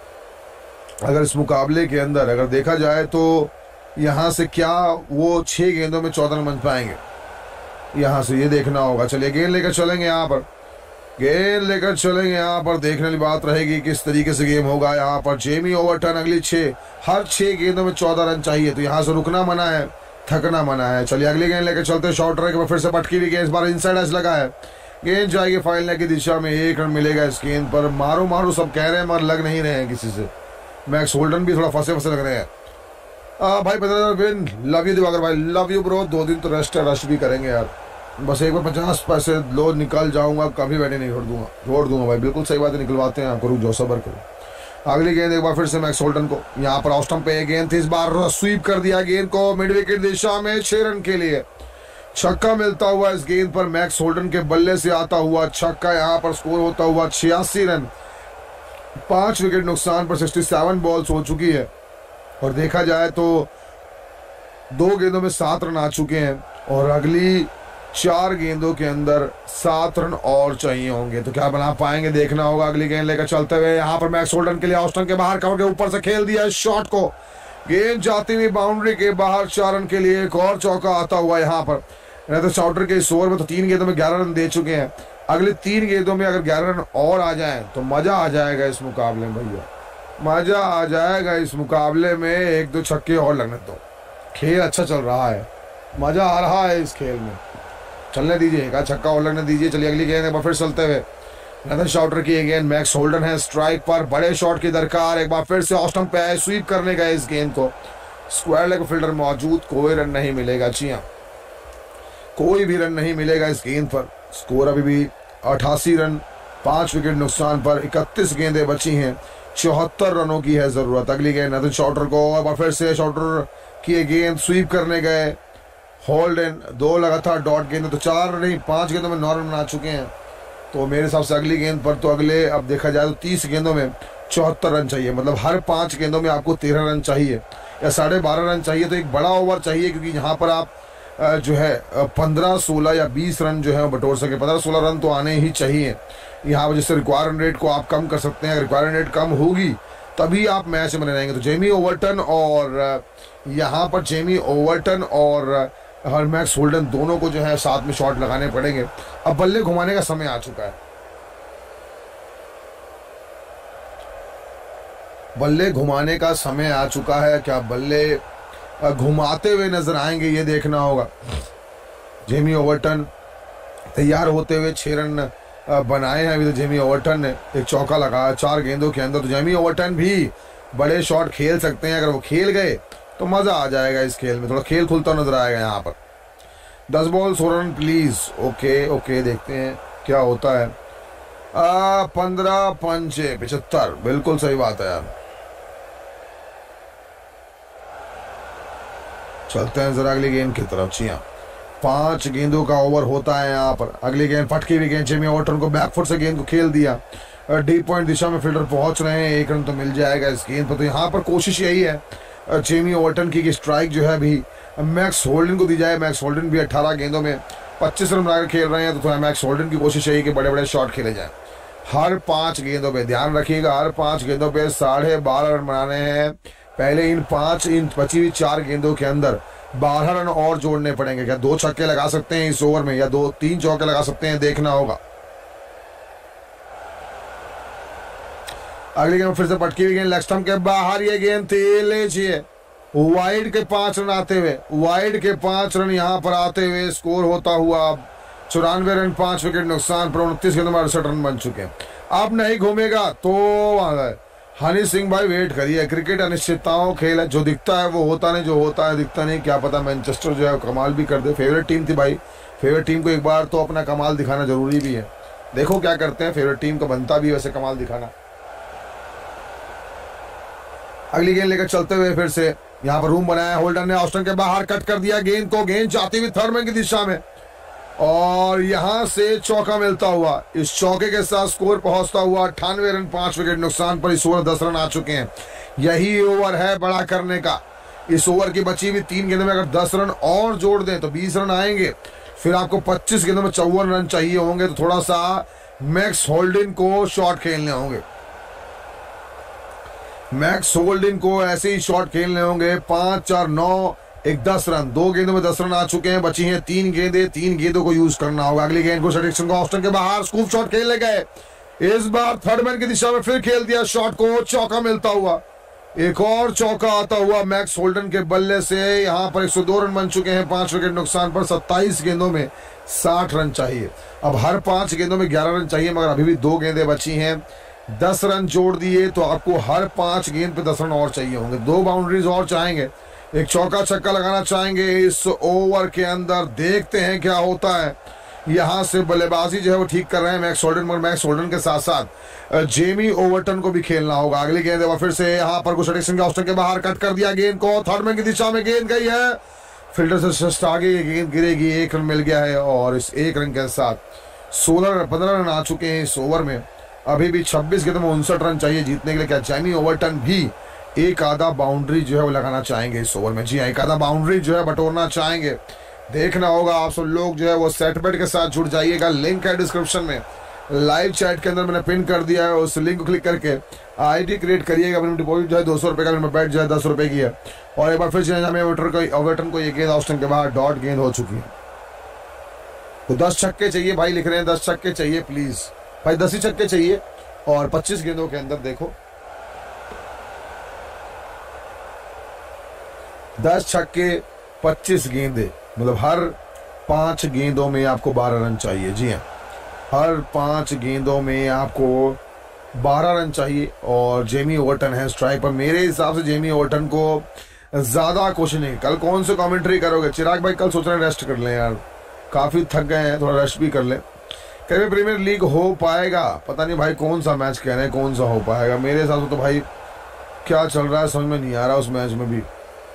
अगर इस मुकाबले के अंदर अगर देखा जाए तो यहाँ से क्या वो छः गेंदों में चौदह रन बन पाएंगे, यहाँ से ये देखना होगा। चलिए गेंद लेकर चलेंगे, यहाँ पर गेंद लेकर चलेंगे। यहाँ पर देखने वाली बात रहेगी किस तरीके से गेम होगा। यहाँ पर जेमी ओवरटन अगली छः, हर छः गेंदों में चौदह रन चाहिए, तो यहाँ से रुकना मना है, थकना मना है। चलिए अगली गेंद लेकर चलते हैं। शॉर्ट रन के फिर से पटकी हुई गेंद, इस बार इनसाइड एज लगा है, गेंद जाएगी फाइनल की दिशा में। एक रन मिलेगा इस गेंद पर। मारो मारो सब कह रहे हैं मगर लग नहीं रहे हैं किसी से। मैक्स होल्डन भी थोड़ा फंसे फंसे लग रहे हैं। आ, भाई पंद्रह बिन लव यू दिवाकर भाई, लव यू ब्रो। दो दिन तो रेस्ट है, रेस्ट भी करेंगे यार। बस एक बार पचास पैसे लो निकल जाऊंगा, कभी बैठे नहीं छोड़ दूंगा, छोड़ दूंगा भाई, बिल्कुल सही बात है, निकलवाते हैं आपको, रुक जाओ सबर करो। अगली गेंद एक बार फिर से मैक्स होल्डन को, यहाँ पर ऑस्टम पे एक गेंद थी, इस बार स्वीप कर दिया गेंद को मिड विकेट दिशा में। छह रन के लिए छक्का मिलता हुआ इस गेंद पर, मैक्स होल्डन के बल्ले से आता हुआ छक्का। यहाँ पर स्कोर होता हुआ छियासी रन, पांच विकेट नुकसान पर सड़सठ बॉल्स हो चुकी है। और देखा जाए तो दो गेंदों में सात रन आ चुके हैं, और अगली चार गेंदों के अंदर सात रन और चाहिए होंगे, तो क्या बना पाएंगे देखना होगा। अगली गेंद लेकर चलते हुए यहाँ पर मैक्स होल्डन के लिए ऑस्टन के बाहर कवर के ऊपर से खेल दिया शॉट को, गेंद जाती हुई बाउंड्री के बाहर। चार रन के लिए एक और चौका आता हुआ यहाँ पर। तो चाउटर के इस ओवर में तो तीन गेंदों में ग्यारह रन दे चुके हैं, अगली तीन गेंदों में अगर ग्यारह रन और आ जाए तो मजा आ जाएगा इस मुकाबले में भैया, मजा आ जाएगा इस मुकाबले में। एक दो छक्के और लगने दो, खेल अच्छा चल रहा है, मजा आ रहा है इस खेल में, चलने दीजिए, एक छक्का और लगने दीजिए। चलिए अगली गेंद एक बार फिर चलते हुए नदन शाउटर की गेंद, मैक्स होल्डन है स्ट्राइक पर, बड़े शॉट की दरकार। एक बार फिर से ऑस्टन पे है, स्वीप करने का इस गेंद को, स्क्वायर लेग फील्डर मौजूद, कोई रन नहीं मिलेगा। जी हाँ, कोई भी रन नहीं मिलेगा इस गेंद पर। स्कोर अभी भी अठासी रन, पांच विकेट नुकसान पर, इकतीस गेंदें बची हैं, चौहत्तर रनों की है जरूरत। अगली गेंद नदन शाउटर को, एक बार फिर से शाउटर की गेंद, स्वीप करने गए होल्डन, दो लगातार डॉट गेंद, तो चार नहीं पांच गेंदों में नौ रन बना चुके हैं। तो मेरे हिसाब से अगली गेंद पर तो अगले अब देखा जाए तो तीस गेंदों में चौहत्तर रन चाहिए, मतलब हर पांच गेंदों में आपको तेरह रन चाहिए या साढ़े बारह रन चाहिए। तो एक बड़ा ओवर चाहिए, क्योंकि यहाँ पर आप जो है पंद्रह सोलह या बीस रन जो है बटोर सके। पंद्रह सोलह रन तो आने ही चाहिए यहाँ पर, जिससे रिक्वायरमेंट रेट को आप कम कर सकते हैं। अगर रिक्वायरमेंट रेट कम होगी तभी आप मैच में रहेंगे। तो जेमी ओवरटन और यहाँ पर जेमी ओवरटन और हर मैक्स होल्डन दोनों को जो है साथ में शॉट लगाने पड़ेंगे। अब बल्ले घुमाने का समय आ चुका है, बल्ले घुमाने का समय आ चुका है। क्या बल्ले घुमाते हुए नजर आएंगे ये देखना होगा। जेमी ओवरटन तैयार होते हुए छह रन बनाए हैं अभी तो जेमी ओवरटन ने, एक चौका लगाया चार गेंदों के अंदर। तो जेमी ओवरटन भी बड़े शॉट खेल सकते हैं, अगर वो खेल गए तो मजा आ जाएगा इस खेल में, थोड़ा खेल खुलता नजर आएगा यहाँ पर। दस बॉल सोलह रन प्लीज। ओके ओके देखते हैं क्या होता है। पंद्रह पंचे पिछहत्तर, बिल्कुल सही बात है यार। चलते हैं जरा अगली गेंद की तरफ। जी हाँ, पांच गेंदों का ओवर होता है यहाँ पर। अगली गेंद फटकी हुई गेंद, जेमी ओवरटन को बैकफुट से गेंद को खेल दिया, डीप पॉइंट दिशा में फील्डर पहुंच रहे हैं, एक रन तो मिल जाएगा इस गेंद पर। तो यहाँ पर कोशिश यही है जेमी ओवरटन की कि स्ट्राइक जो है अभी मैक्स होल्डन को दी जाए। मैक्स होल्डन भी अठारह गेंदों में पच्चीस रन बनाकर खेल रहे हैं, तो थोड़ा मैक्स होल्डन की कोशिश यही कि बड़े बड़े शॉट खेले जाएं। हर पांच गेंदों पे ध्यान रखिएगा, हर पांच गेंदों पे साढ़े बारह रन बनाने हैं। पहले इन पांच इन बची हुई चार गेंदों के अंदर बारह रन और जोड़ने पड़ेंगे। क्या दो छक्के लगा सकते हैं इस ओवर में या दो तीन चौके लगा सकते हैं, देखना होगा। अगली गेंद फिर से पटकी हुई गेंद, लेग स्टंप के बाहर ये गेंद थी, लीजिए वाइड के पांच रन आते हुए, वाइड के पांच रन यहां पर आते हुए स्कोर होता हुआ चौरानवे रन, पांच विकेट नुकसान पर उनतीस गेंदों में अड़सठ रन बन चुके हैं। अब नहीं घूमेगा तो हनी सिंह भाई वेट करिए, क्रिकेट अनिश्चितताओं खेल है, जो दिखता है वो होता नहीं, जो होता है दिखता नहीं। क्या पता मैनचेस्टर जो है कमाल भी कर दे। फेवरेट टीम थी भाई, फेवरेट टीम को एक बार तो अपना कमाल दिखाना जरूरी भी है। देखो क्या करते हैं, फेवरेट टीम को बनता भी वैसे कमाल दिखाना। अगली गेंद लेकर चलते हुए फिर से यहाँ पर रूम बनाया, होल्डन ने ऑस्टन के बाहर कट कर दिया गेंद को, गेंद जाती हुई थर्ड मैन की दिशा में और यहां से चौका मिलता हुआ, इस चौके के साथ स्कोर पहुंचता हुआ अट्ठानवे रन, पांच विकेट नुकसान पर इस ओवर दस रन आ चुके हैं। यही ओवर है बड़ा करने का। इस ओवर की बची हुई तीन गेंदों में अगर दस रन और जोड़ दें तो बीस रन आएंगे, फिर आपको पच्चीस गेंदों में चौवन रन चाहिए होंगे। तो थोड़ा सा मैक्स होल्डन को शॉट खेलने होंगे, मैक्स होल्डन को ऐसे ही शॉट खेलने होंगे। पांच चार नौ एक दस रन, दो गेंदों में दस रन आ चुके हैं, बची हैं तीन गेंदें, तीन गेंदों को यूज करना होगा। अगली गेंद को सडिक्सन को ऑस्टन के बाहर स्कूप शॉट खेलने गए, इस बार थर्ड मैन की दिशा में फिर खेल दिया शॉट को, चौका मिलता हुआ, एक और चौका आता हुआ मैक्स होल्डन के बल्ले से। यहां पर एक सौ दो रन बन चुके हैं, पांच विकेट नुकसान पर। सत्ताईस गेंदों में साठ रन चाहिए। अब हर पांच गेंदों में ग्यारह रन चाहिए, मगर अभी भी दो गेंदें बची हैं। दस रन जोड़ दिए तो आपको हर पांच गेंद पे दस रन और चाहिए होंगे। दो बाउंड्रीज और चाहेंगे, एक चौका छक्का लगाना चाहेंगे इस ओवर के अंदर। देखते हैं क्या होता है। यहां से बल्लेबाजी जो है वो ठीक कर रहे हैं मैक्स होल्डन, मगर मैक्स होल्डन के साथ साथ जेमी ओवरटन को भी खेलना होगा। अगली गेंद है फिर से यहाँ पर कुछ सडिक्सन के ऑस्टन के बाहर कट कर दिया गेंद को, थर्ड मैन की दिशा में गेंद गई है, फील्डर से जस्ट आगे ये गेंद गिरेगी, एक रन मिल गया है और इस एक रन के साथ सोलह पंद्रह रन आ चुके हैं इस ओवर में। अभी भी छब्बीस गेंदों में उनसठ रन चाहिए जीतने के लिए। क्या जेमी ओवरटन भी एक आधा बाउंड्री जो है वो लगाना चाहेंगे इस ओवर में? जी हाँ, एक आधा बाउंड्री जो है बटोरना चाहेंगे। देखना होगा। आप सब लोग जो है वो सेटबेट के साथ जुड़ जाइएगा, लिंक है डिस्क्रिप्शन में, लाइव चैट के अंदर मैंने पिन कर दिया है, उस लिंक को क्लिक करके आईडी क्रिएट करिएगा। मैंने डिपॉजिट जो है दो सौ रुपये का, मैंने बैट जो है दस रुपये की है। और एक बार फिर से हमें ओवरटन को ये गेंद ऑस्टन के बाहर डॉट गेंद हो चुकी है। तो दस छक्के चाहिए भाई, लिख रहे हैं दस छक्के चाहिए प्लीज भाई, दस ही छक्के चाहिए। और पच्चीस गेंदों के अंदर देखो दस छक्के पच्चीस गेंदे, मतलब हर पांच गेंदों में आपको बारह रन चाहिए। जी हाँ, हर पांच गेंदों में आपको बारह रन चाहिए। और जेमी ओवरटन है स्ट्राइक पर। मेरे हिसाब से जेमी ओवरटन को ज्यादा कोशिश नहीं। कल कौन से कमेंट्री करोगे चिराग भाई? कल सोच रहे हैं रेस्ट कर लें यार, काफी थक गए हैं, थोड़ा रेस्ट भी कर लें। कभी प्रीमियर लीग हो पाएगा? पता नहीं भाई कौन सा मैच कह रहे हैं, कौन सा हो पाएगा। मेरे हिसाब से तो भाई क्या चल रहा है समझ में नहीं आ रहा उस मैच में भी।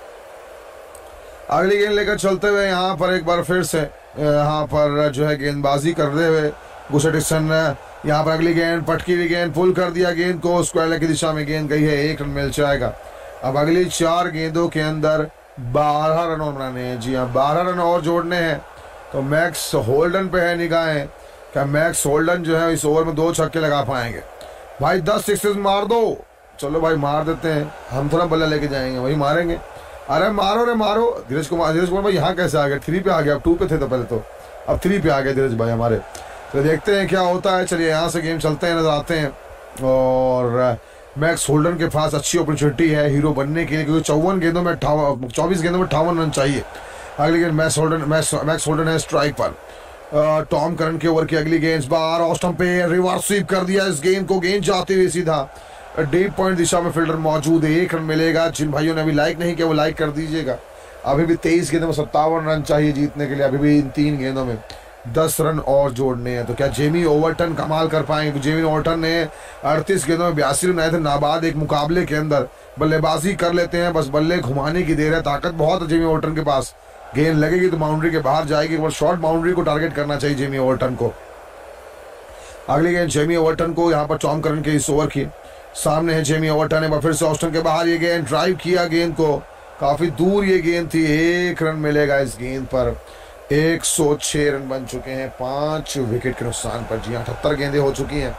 अगली गेंद लेकर चलते हुए यहाँ पर एक बार फिर से यहाँ पर जो है गेंदबाजी करते हुए गुसटिक्सन ने यहाँ पर अगली गेंद पटकी हुई गेंद पुल कर दिया गेंद को, स्क्वायर की दिशा में गेंद गई है, एक रन मिल जाएगा। अब अगली चार गेंदों के अंदर बारह रन और बनाने हैं। जी हाँ, बारह रन और जोड़ने हैं। तो मैक्स होल्डन पे है निगाहें, क्या मैक्स होल्डन जो है इस ओवर में दो छक्के लगा पाएंगे? भाई दस सिक्सेस मार दो। चलो भाई मार देते हैं, हम थोड़ा बल्ला लेके जाएंगे, वही मारेंगे। अरे मारो रे मारो। धीरज कुमार धीरज कुमार भाई यहाँ कैसे आ गए? थ्री पे आ गया, अब टू पे थे तो पहले तो, अब थ्री पे आ गए धीरज भाई हमारे। तो देखते हैं क्या होता है। चलिए यहाँ से गेम चलते हैं, नजर आते हैं। और मैक्स होल्डन के पास अच्छी अपॉर्चुनिटी है हीरो बनने के लिए, क्योंकि चौवन गेंदों में अट्ठावन चौबीस गेंदों में अट्ठावन रन चाहिए। अगली गेंद मैक्स होल्डन मैक्स होल्डन है स्ट्राइक पर। टॉम करन के ओवर की अगली गेंद, बार ऑस्टन पे रिवर्स स्वीप कर दिया इस गेंद को, गेंद जाती हुई सीधा डीप पॉइंट दिशा में फील्डर मौजूद है, एक रन मिलेगा। जिन भाइयों ने अभी लाइक नहीं किया वो लाइक कर दीजिएगा। अभी भी तेईस गेंदों में सत्तावन रन चाहिए जीतने के लिए, अभी भी इन तीन गेंदों में। दस रन और जोड़ने हैं। तो क्या जेमी ओवरटन कमाल कर पाएंगे? जेमी ओवरटन ने अड़तीस गेंदों में बयासी रन आए थे नाबाद एक मुकाबले के अंदर। बल्लेबाजी कर लेते हैं, बस बल्ले घुमाने की देर है। ताकत बहुत है जेमी ओवरटन के पास। गेंद लगेगी तो बाउंड्री के बाहर जाएगी, और शॉर्ट बाउंड्री को टारगेट करना चाहिए जेमी ओवरटन को। अगली गेंद जेमी ओवरटन को यहाँ पर टॉम करन के इस ओवर की सामने है। जेमी ओवरटन ने फिर से ऑस्टन के बाहर ये गेंद ड्राइव किया, गेंद को काफी दूर ये गेंद थी। एक रन मिलेगा इस गेंद पर। एक सौ छह रन बन चुके हैं पांच विकेट के नुकसान पर। जी अठहत्तर गेंदें हो चुकी हैं,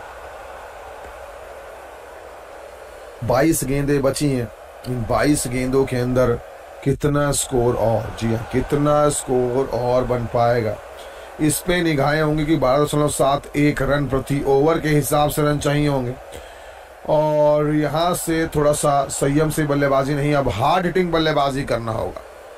बाईस गेंदें बची हैं। इन बाईस गेंदों के अंदर कितना स्कोर और, जी हाँ कितना स्कोर और बन पाएगा, इस पे निगाहें होंगी कि बारह दशमलव सात एक रन प्रति ओवर के हिसाब से रन चाहिए होंगे। और यहां से थोड़ा सा संयम से बल्लेबाजी नहीं, अब हार्ड हिटिंग बल्लेबाजी करना होगा।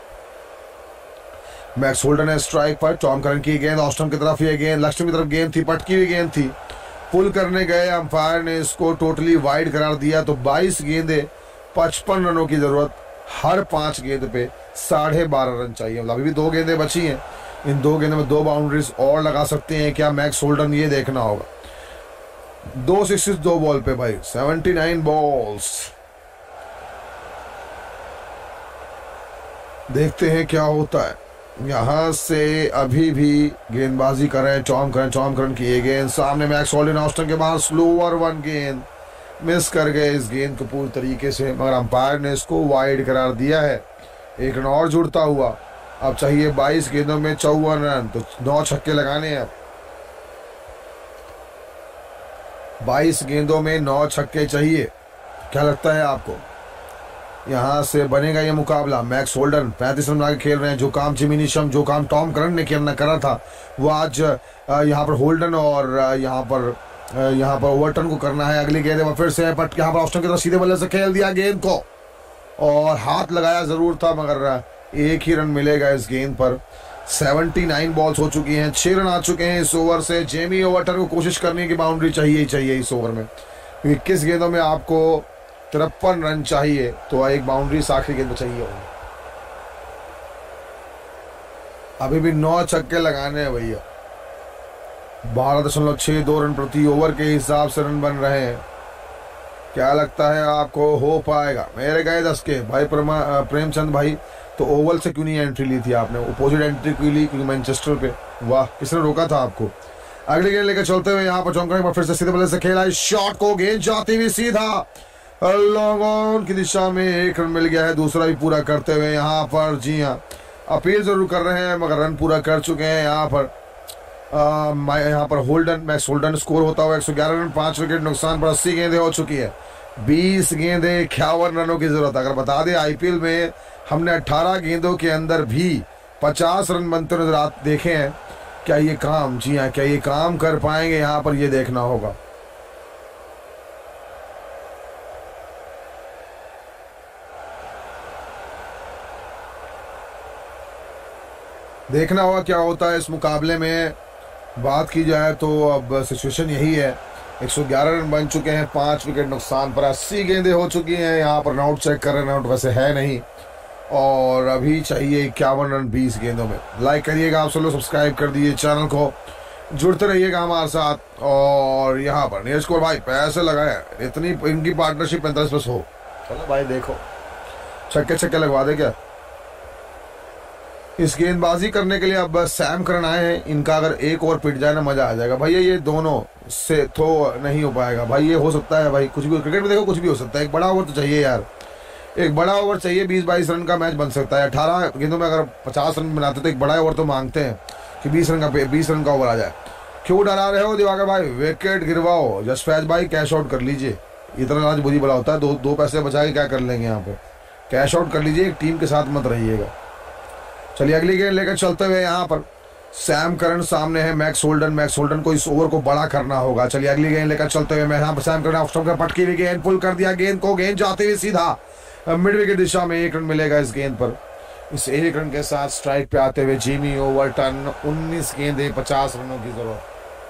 मैक्स होल्डन है स्ट्राइक पर। टॉम करन की गेंद ऑस्टन की तरफ, ये गेंद लक्ष्मी की तरफ गेंद थी, पटकी हुई गेंद थी। पुल करने गए अंपायर ने इसको टोटली वाइड करार दिया। तो बाईस गेंदे पचपन रनों की जरूरत, हर पांच गेंद पे साढ़े बारह रन चाहिए। मतलब अभी भी दो गेंदें बची हैं, इन दो गेंदों में दो बाउंड्रीज और लगा सकते हैं क्या मैक्स होल्डन, ये देखना होगा। दो सिक्सेस दो बॉल पे भाई, सेवेंटी नाइन बॉल्स। देखते हैं क्या होता है। यहां से अभी भी गेंदबाजी कर रहे हैं टॉम करन। टॉम करन की ये गेंद सामने मैक्स होल्डन, ऑस्टन के बाहर स्लोअर वन गेंद, मिस कर गए इस गेंद को पूरी तरीके से, मगर अंपायर ने इसको वाइड करार दिया है। एक रन और जुड़ता हुआ, अब चाहिए बाईस गेंदों में चौवन रन, तो नौ छक्के लगाने हैं। बाईस गेंदों में नौ छक्के चाहिए, क्या लगता है आपको यहां से बनेगा ये मुकाबला? मैक्स होल्डन पैंतीस रन आगे खेल रहे हैं। जो काम जिमी नीशम, जो काम टॉम करन ने करना करा था, वो आज यहाँ पर होल्डन और यहाँ पर यहाँ पर ओवरटन को करना है। अगली गेंद फिर से, बट यहाँ पर ऑस्टन की तरफ सीधे बल्ले से खेल दिया गेंद को, और हाथ लगाया जरूर था, मगर एक ही रन मिलेगा इस गेंद पर। उन्यासी बॉल्स हो चुकी हैं, छह रन आ चुके हैं इस ओवर से। जेमी ओवरटन को कोशिश करने की बाउंड्री चाहिए ही चाहिए इस ओवर में। इक्कीस गेंदों में आपको तिरपन रन चाहिए, तो एक बाउंड्री आखिरी गेंद में चाहिए होगी। अभी भी नौ छक्के लगाने हैं भैया। बारह दशमलव छह दो रन प्रति ओवर के हिसाब से रन बन रहे हैं। क्या लगता है आपको हो पाएगा? मेरे गए दस के भाई प्रेमचंद भाई, तो ओवल से क्यों नहीं एंट्री ली थी आपने? अपोजिट एंट्री क्यों ली? क्योंकि मैनचेस्टर पे, वाह किसने रोका था आपको? अगली गेंद लेकर चलते हुए यहाँ पर चौंकने पर फिर से सीधे बल्ले से खेला इस शॉट को, गेंद जाती हुई सीधा लॉन्ग ऑन की दिशा में। एक रन मिल गया है, दूसरा भी पूरा करते हुए यहाँ पर। जी हाँ, अपील जरूर कर रहे हैं मगर रन पूरा कर चुके हैं यहाँ पर। यहाँ पर होल्डन, मैक्स होल्डन स्कोर होता हुआ एक सौ ग्यारह रन, पांच विकेट नुकसान पर। अस्सी गेंदें हो चुकी है, बीस गेंदें इक्यावन रनों की जरूरत। अगर बता दें आईपीएल में हमने अठारह गेंदों के अंदर भी पचास रन बनते नजर आ देखे हैं। क्या ये काम, जी हाँ, क्या ये काम कर पाएंगे? यहाँ पर ये देखना होगा। देखना होगा क्या होता है इस मुकाबले में। बात की जाए तो अब सिचुएशन यही है, एक सौ ग्यारह रन बन चुके हैं, पांच विकेट नुकसान पर। अस्सी गेंदें हो चुकी हैं। यहाँ पर राउंड चेक कर रहे हैं, राउंड वैसे है नहीं, और अभी चाहिए इक्यावन रन बीस गेंदों में। लाइक करिएगा आप सब लोग, सब्सक्राइब कर दीजिए चैनल को, जुड़ते रहिएगा हमारे साथ। और यहाँ पर नीरज कुमार भाई पैसे लगाए, इतनी इनकी पार्टनरशिप पैंतालीस प्लस हो। चलो भाई देखो, छक्के छक्के लगवा दे क्या? इस गेंदबाजी करने के लिए अब सैम करन आए हैं। इनका अगर एक ओवर पिट जाए ना, मजा आ जाएगा भैया। ये दोनों से तो नहीं हो पाएगा भाई, ये हो सकता है भाई, कुछ भी क्रिकेट में देखो कुछ भी हो सकता है। एक बड़ा ओवर तो चाहिए यार, एक बड़ा ओवर चाहिए। बीस बाईस रन का मैच बन सकता है। अठारह गेंदों में अगर पचास रन बनाते तो एक बड़ा ओवर तो मांगते हैं कि बीस रन का बीस रन का ओवर आ जाए। क्यों डरा रहे हो दिवाकर भाई? विकेट गिरवाओ, जसफैज भाई कैश आउट कर लीजिए। इतना आज बुरी बड़ा होता है, दो दो पैसे बचा के क्या कर लेंगे यहाँ पे? कैश आउट कर लीजिए, एक टीम के साथ मत रहिएगा। चलिए अगली गेंद लेकर चलते हुए यहाँ पर सैम करन सामने है मैक्स होल्डन। मैक्स होल्डन को इस ओवर को बड़ा करना होगा। चलिए अगली गेंद लेकर चलते हुए मैं यहाँ पर सैम करन ऑफ का पटकी हुई गेंद, पुल कर दिया गेंद को, गेंद जाते हुए सीधा मिड विकेट दिशा में। एक रन मिलेगा इस गेंद पर। इस एक रन के साथ स्ट्राइक पे आते हुए जेमी ओवरटन। उन्नीस गेंदें पचास रनों की जरूरत।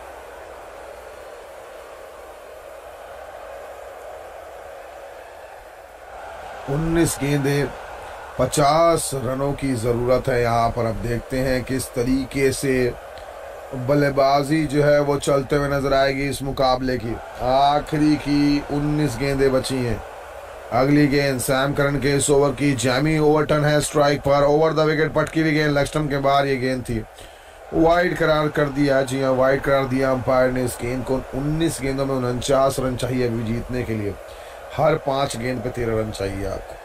उन्नीस गेंदें पचास रनों की जरूरत है यहाँ पर। अब देखते हैं किस तरीके से बल्लेबाजी जो है वो चलते हुए नजर आएगी इस मुकाबले की। आखिरी की उन्नीस गेंदें बची हैं। अगली गेंद सैम करन के इस ओवर की, जैमी ओवरटन है स्ट्राइक पर, ओवर द विकेट पटकी हुई गेंद लेग स्टंप के बाहर ये गेंद थी, वाइड करार कर दिया। जी हाँ, वाइड करार दिया अंपायर ने इस गेंद को। उन्नीस गेंदों में उनचास रन चाहिए अभी जीतने के लिए। हर पांच गेंद पे तेरह रन चाहिए आपको।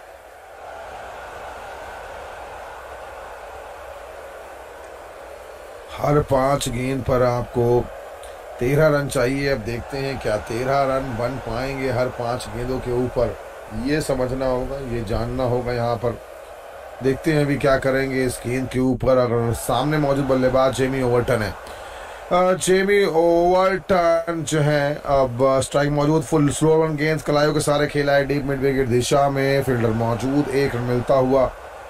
हर पांच गेंद पर आपको तेरह रन चाहिए। अब देखते हैं क्या तेरह रन बन पाएंगे हर पांच गेंदों के ऊपर, ये समझना होगा, ये जानना होगा। यहाँ पर देखते हैं अभी क्या करेंगे इस गेंद के ऊपर। अगर सामने मौजूद बल्लेबाज जेमी ओवरटन है, जेमी ओवरटन जो है अब स्ट्राइक मौजूद, फुल स्लो वन गेंद कलाइयों के सारे खेला है डीप मिड विकेट दिशा में, फील्डर मौजूद, एक रन मिलता हुआ।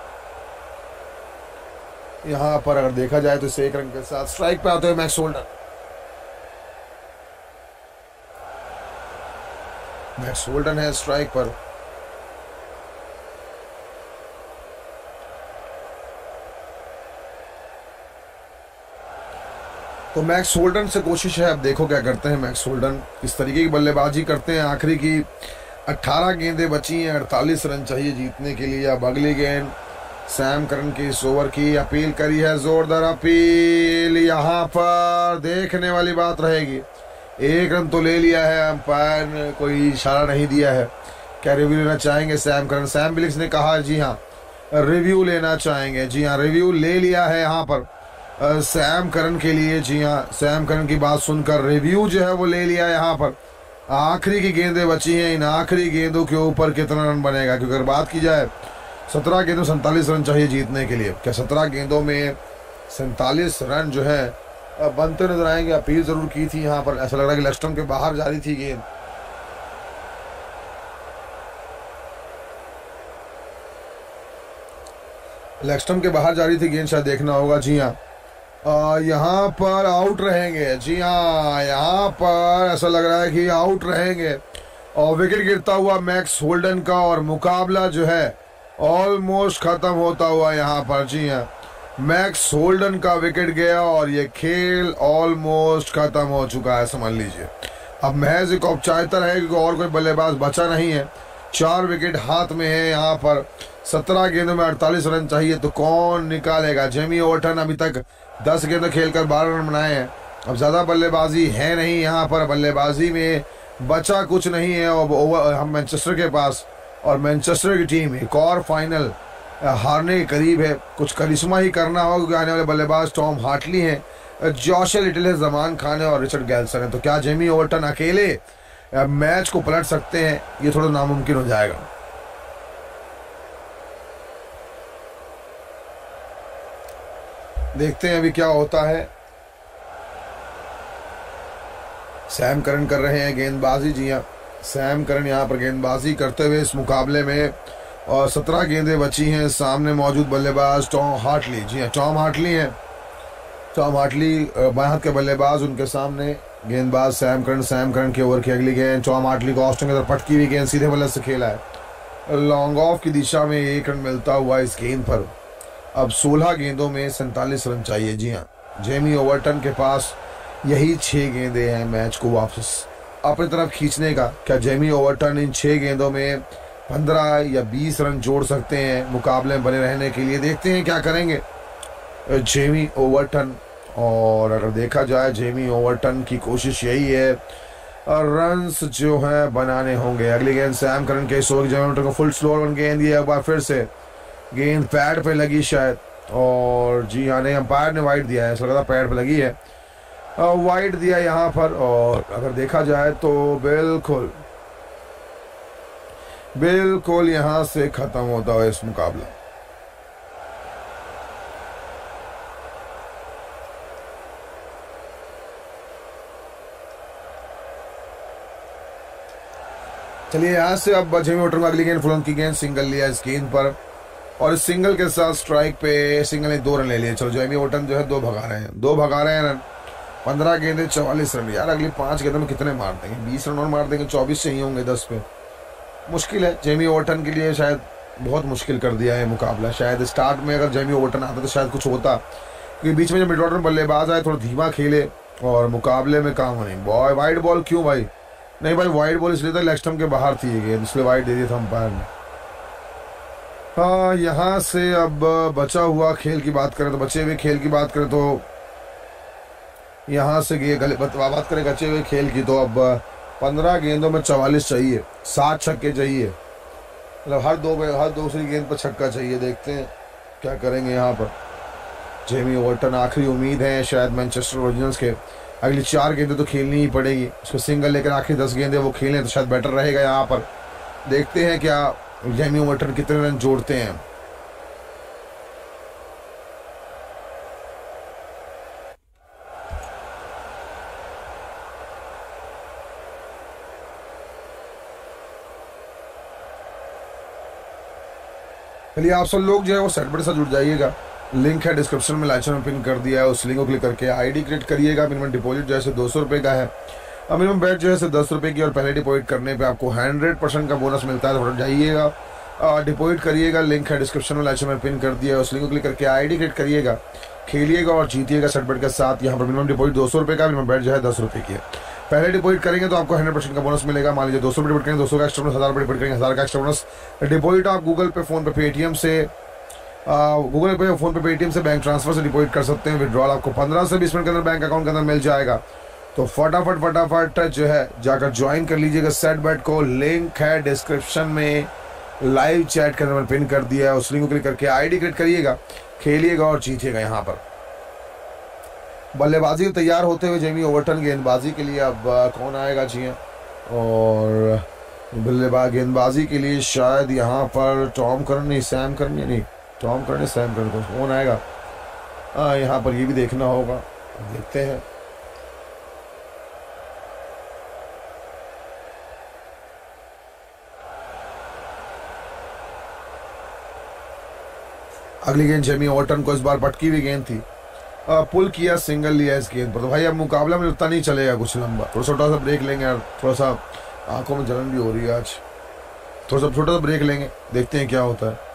यहाँ पर अगर देखा जाए तो इस एक रन के साथ स्ट्राइक पे आते हुए मैक्स होल्डन, मैक्स होल्डन है स्ट्राइक पर। तो मैक्स होल्डन से कोशिश है, अब देखो क्या करते हैं मैक्स होल्डन, किस तरीके की बल्लेबाजी करते हैं। आखिरी की अठारह गेंदें बची हैं, अड़तालीस रन चाहिए जीतने के लिए। अब अगली गेंद सैम करन की इस ओवर की, अपील करी है, जोरदार अपील। यहाँ पर देखने वाली बात रहेगी, एक रन तो ले लिया है, अंपायर ने कोई इशारा नहीं दिया है। क्या रिव्यू लेना चाहेंगे सैम करन? सैम बिलिक्स ने कहा जी हाँ रिव्यू लेना चाहेंगे। जी हाँ, रिव्यू ले लिया है यहाँ पर सैम करन के लिए। जी हाँ, सैम करन की बात सुनकर रिव्यू जो है वो ले लिया यहाँ पर। आखिरी की गेंदें बची हैं, इन आखिरी गेंदों के ऊपर कितना रन बनेगा, क्योंकि अगर बात की जाए सत्रह गेंदों सैंतालीस रन चाहिए जीतने के लिए। क्या सत्रह गेंदों में सैंतालीस रन जो है बनते नजर आएंगे? अपील जरूर की थी यहाँ पर, ऐसा लग रहा है कि लेग स्टंप के बाहर जा रही थी गेंद। लेग स्टंप के बाहर जा रही थी गेंद, शायद देखना होगा। जी हाँ, यहाँ पर आउट रहेंगे। जी हाँ, यहाँ पर ऐसा लग रहा है कि आउट रहेंगे और विकेट गिरता हुआ मैक्स होल्डन का, और मुकाबला जो है ऑलमोस्ट खत्म होता हुआ यहाँ पर। जी हाँ, मैक्स होल्डन का विकेट गया और ये खेल ऑलमोस्ट खत्म हो चुका है, समझ लीजिए। अब महज एक औपचारिकता है क्योंकि और कोई बल्लेबाज बचा नहीं है। चार विकेट हाथ में है यहाँ पर, सत्रह गेंदों में अड़तालीस रन चाहिए, तो कौन निकालेगा? जेमी ओवरटन अभी तक दस गेंदें खेलकर बारह रन बनाए हैं। अब ज़्यादा बल्लेबाजी है नहीं यहाँ पर, बल्लेबाजी में बचा कुछ नहीं है। अब ओवर हम मैनचेस्टर के पास, और मैनचेस्टर की टीम एक और फाइनल हारने के करीब है। कुछ करिश्मा ही करना होगा क्योंकि आने वाले बल्लेबाज टॉम हार्टली हैं, जॉश लिटिल है, जमान खान है और रिचर्ड गैल्सन है। तो क्या जेमी ओवरटन अकेले मैच को पलट सकते हैं? ये थोड़ा नामुमकिन हो जाएगा। देखते हैं अभी क्या होता है। सैम करन कर रहे हैं गेंदबाजी। जी हाँ, सैम करन यहाँ पर गेंदबाजी करते हुए इस मुकाबले में, और सत्रह गेंदें बची हैं। सामने मौजूद बल्लेबाज टॉम हार्टली। जी हाँ, टॉम हार्टली हैं, टॉम हार्टली बाएं हाथ के बल्लेबाज, उनके सामने गेंदबाज सैम करन। सैम करन के ओवर की अगली गेंद, टॉम हार्टली को ऑस्टिन की तरफ पटकी हुई गेंद सीधे बल्ले से खेला है, लॉन्ग ऑफ की दिशा में एक रन मिलता हुआ इस गेंद पर। अब सोलह गेंदों में सैंतालीस रन चाहिए। जी हाँ, जेमी ओवरटन के पास यही छः गेंदें हैं मैच को वापस अपनी तरफ खींचने का। क्या जेमी ओवरटन इन छः गेंदों में पंद्रह या बीस रन जोड़ सकते हैं मुकाबले में बने रहने के लिए? देखते हैं क्या करेंगे जेमी ओवरटन। और अगर देखा जाए जेमी ओवरटन की कोशिश यही है, रन्स जो है बनाने होंगे। अगली गेंद सैम करन के इस ओवर जेमी ओवरटन को फुल स्लो वन गेंद, ये एक बार फिर से गेंद पैड पे लगी शायद, और जी हाँ नहीं, अंपायर ने वाइड दिया है, ऐसा लगा पैड पे लगी है, वाइड दिया यहाँ पर। और अगर देखा जाए तो बिल्कुल बिल्कुल यहाँ से खत्म होता है इस मुकाबला। चलिए यहाँ से अब जेमी ओवरटन अगली गेंद फुल की गेंद, सिंगल लिया इस गेंद पर, और इस सिंगल के साथ स्ट्राइक पे सिंगल ने दो रन ले लिए। चलो जेमी ओवरटन जो है दो भगा रहे हैं, दो भगा रहे हैं रन, पंद्रह गेंदे चौवालीस रन। यार अगली पांच गेंदों में कितने मार देंगे? बीस रन और मार देंगे, चौबीस चाहिए होंगे दस पे। मुश्किल है जेमी ओवरटन के लिए, शायद बहुत मुश्किल कर दिया है मुकाबला। शायद स्टार्ट में अगर जेमी ओवरटन आता तो शायद कुछ होता, क्योंकि बीच में जो मिड ऑर्डर बल्लेबाज आए थोड़ा धीमा खेले और मुकाबले में काम नहीं। बॉय वाइड बॉल क्यों भाई? नहीं भाई, वाइड बॉल इसलिए था लेग स्टंप के बाहर थी ये गेंद, इसलिए वाइड दे दिया था अंपायर ने। हाँ, यहाँ से अब बचा हुआ खेल की बात करें तो बचे हुए खेल की बात करें तो यहाँ से ये गले बात करें बचे हुए खेल की तो अब पंद्रह गेंदों में चवालीस चाहिए, सात छक्के चाहिए, मतलब हर दो हर दूसरी गेंद पर छक्का चाहिए। देखते हैं क्या करेंगे यहाँ पर जेमी ओवर्टन। आखिरी उम्मीद है शायद मैनचेस्टर ओरिजिनल्स के, अगली चार गेंदें तो खेलनी ही पड़ेगी उसको सिंगल, लेकिन आखिरी दस गेंदें वो खेलें तो शायद बेटर रहेगा यहाँ पर। देखते हैं क्या जेमी ओवर्टन कितने रन जोड़ते हैं। चलिए आप सब लोग जो है वो सेट बड़े साथ जुड़ जाइएगा, लिंक है डिस्क्रिप्शन में, लाइचर में पिन कर दिया है, उस लिंक को क्लिक करके आईडी क्रिएट करिएगा। मिनिमम डिपॉजिट जो है दो सौ रुपये का है और मिनिमम बैट जो है दस रुपये की, और पहले डिपॉजिट करने पे आपको हंड्रेड परसेंट का बोनस मिलता है। तो जाइएगा डिपॉजिट करिएगा, लिंक है डिस्क्रिप्शन में, लाइचर में पिन कर दिया है, उस लिंक को क्लिक करके आईडी क्रिएट करिएगा, खेलिएगा और जीतिएगा सेट बैट के साथ। यहाँ पर मिनिमम डिपॉजिट दो सौ रुपये का, मिनिमम बैट जो है दस रुपये की है। पहले डिपॉजिट करेंगे तो आपको हंड्रेड परसेंट का बोनस मिलेगा। मान लीजिए दो सौ रुपये डिपॉजिट करेंगे, दो सौ का एक्स्ट्रा बोनस, हज़ार रुपये डिपॉजिट करेंगे, हज़ार का एक्स्ट्रा बोनस। डिपॉजिट आप Google Pay, PhonePe, Paytm से, Google Pay, PhonePe, Paytm से, बैंक ट्रांसफर से डिपॉजिट कर सकते हैं। विड्रॉल आपको पंद्रह से बीस मिनट के अंदर बैंक अकाउंट के अंदर मिल जाएगा। तो फटाफट फटाफट जो है जाकर ज्वाइन कर लीजिएगा सेट बैट को, लिंक है डिस्क्रिप्शन में, लाइव चैट के अंदर पिन कर दिया है, उस लिंक को क्लिक करके आईडी क्रिएट करिएगा, खेलिएगा और जीतिएगा। यहाँ पर बल्लेबाजी तैयार होते हुए जेमी ओवर्टन, गेंदबाजी के लिए अब कौन आएगा जी? और बल्लेबाज गेंदबाजी के लिए शायद यहाँ पर टॉम करन, नहीं सैम करन, नहीं टॉम करन, सैम करन, कौन आएगा? हाँ, यहाँ पर ये भी देखना होगा, देखते हैं। अगली गेंद जेमी ओवर्टन को इस बार पटकी हुई गेंद थी, आ, पुल किया, सिंगल लिया इस गेंद पर। तो भाई अब मुकाबला में उतना नहीं चलेगा कुछ लंबा, थोड़ा छोटा सा ब्रेक लेंगे यार, थोड़ा सा आंखों में जलन भी हो रही है आज, थोड़ा सा छोटा सा ब्रेक लेंगे, देखते हैं क्या होता है।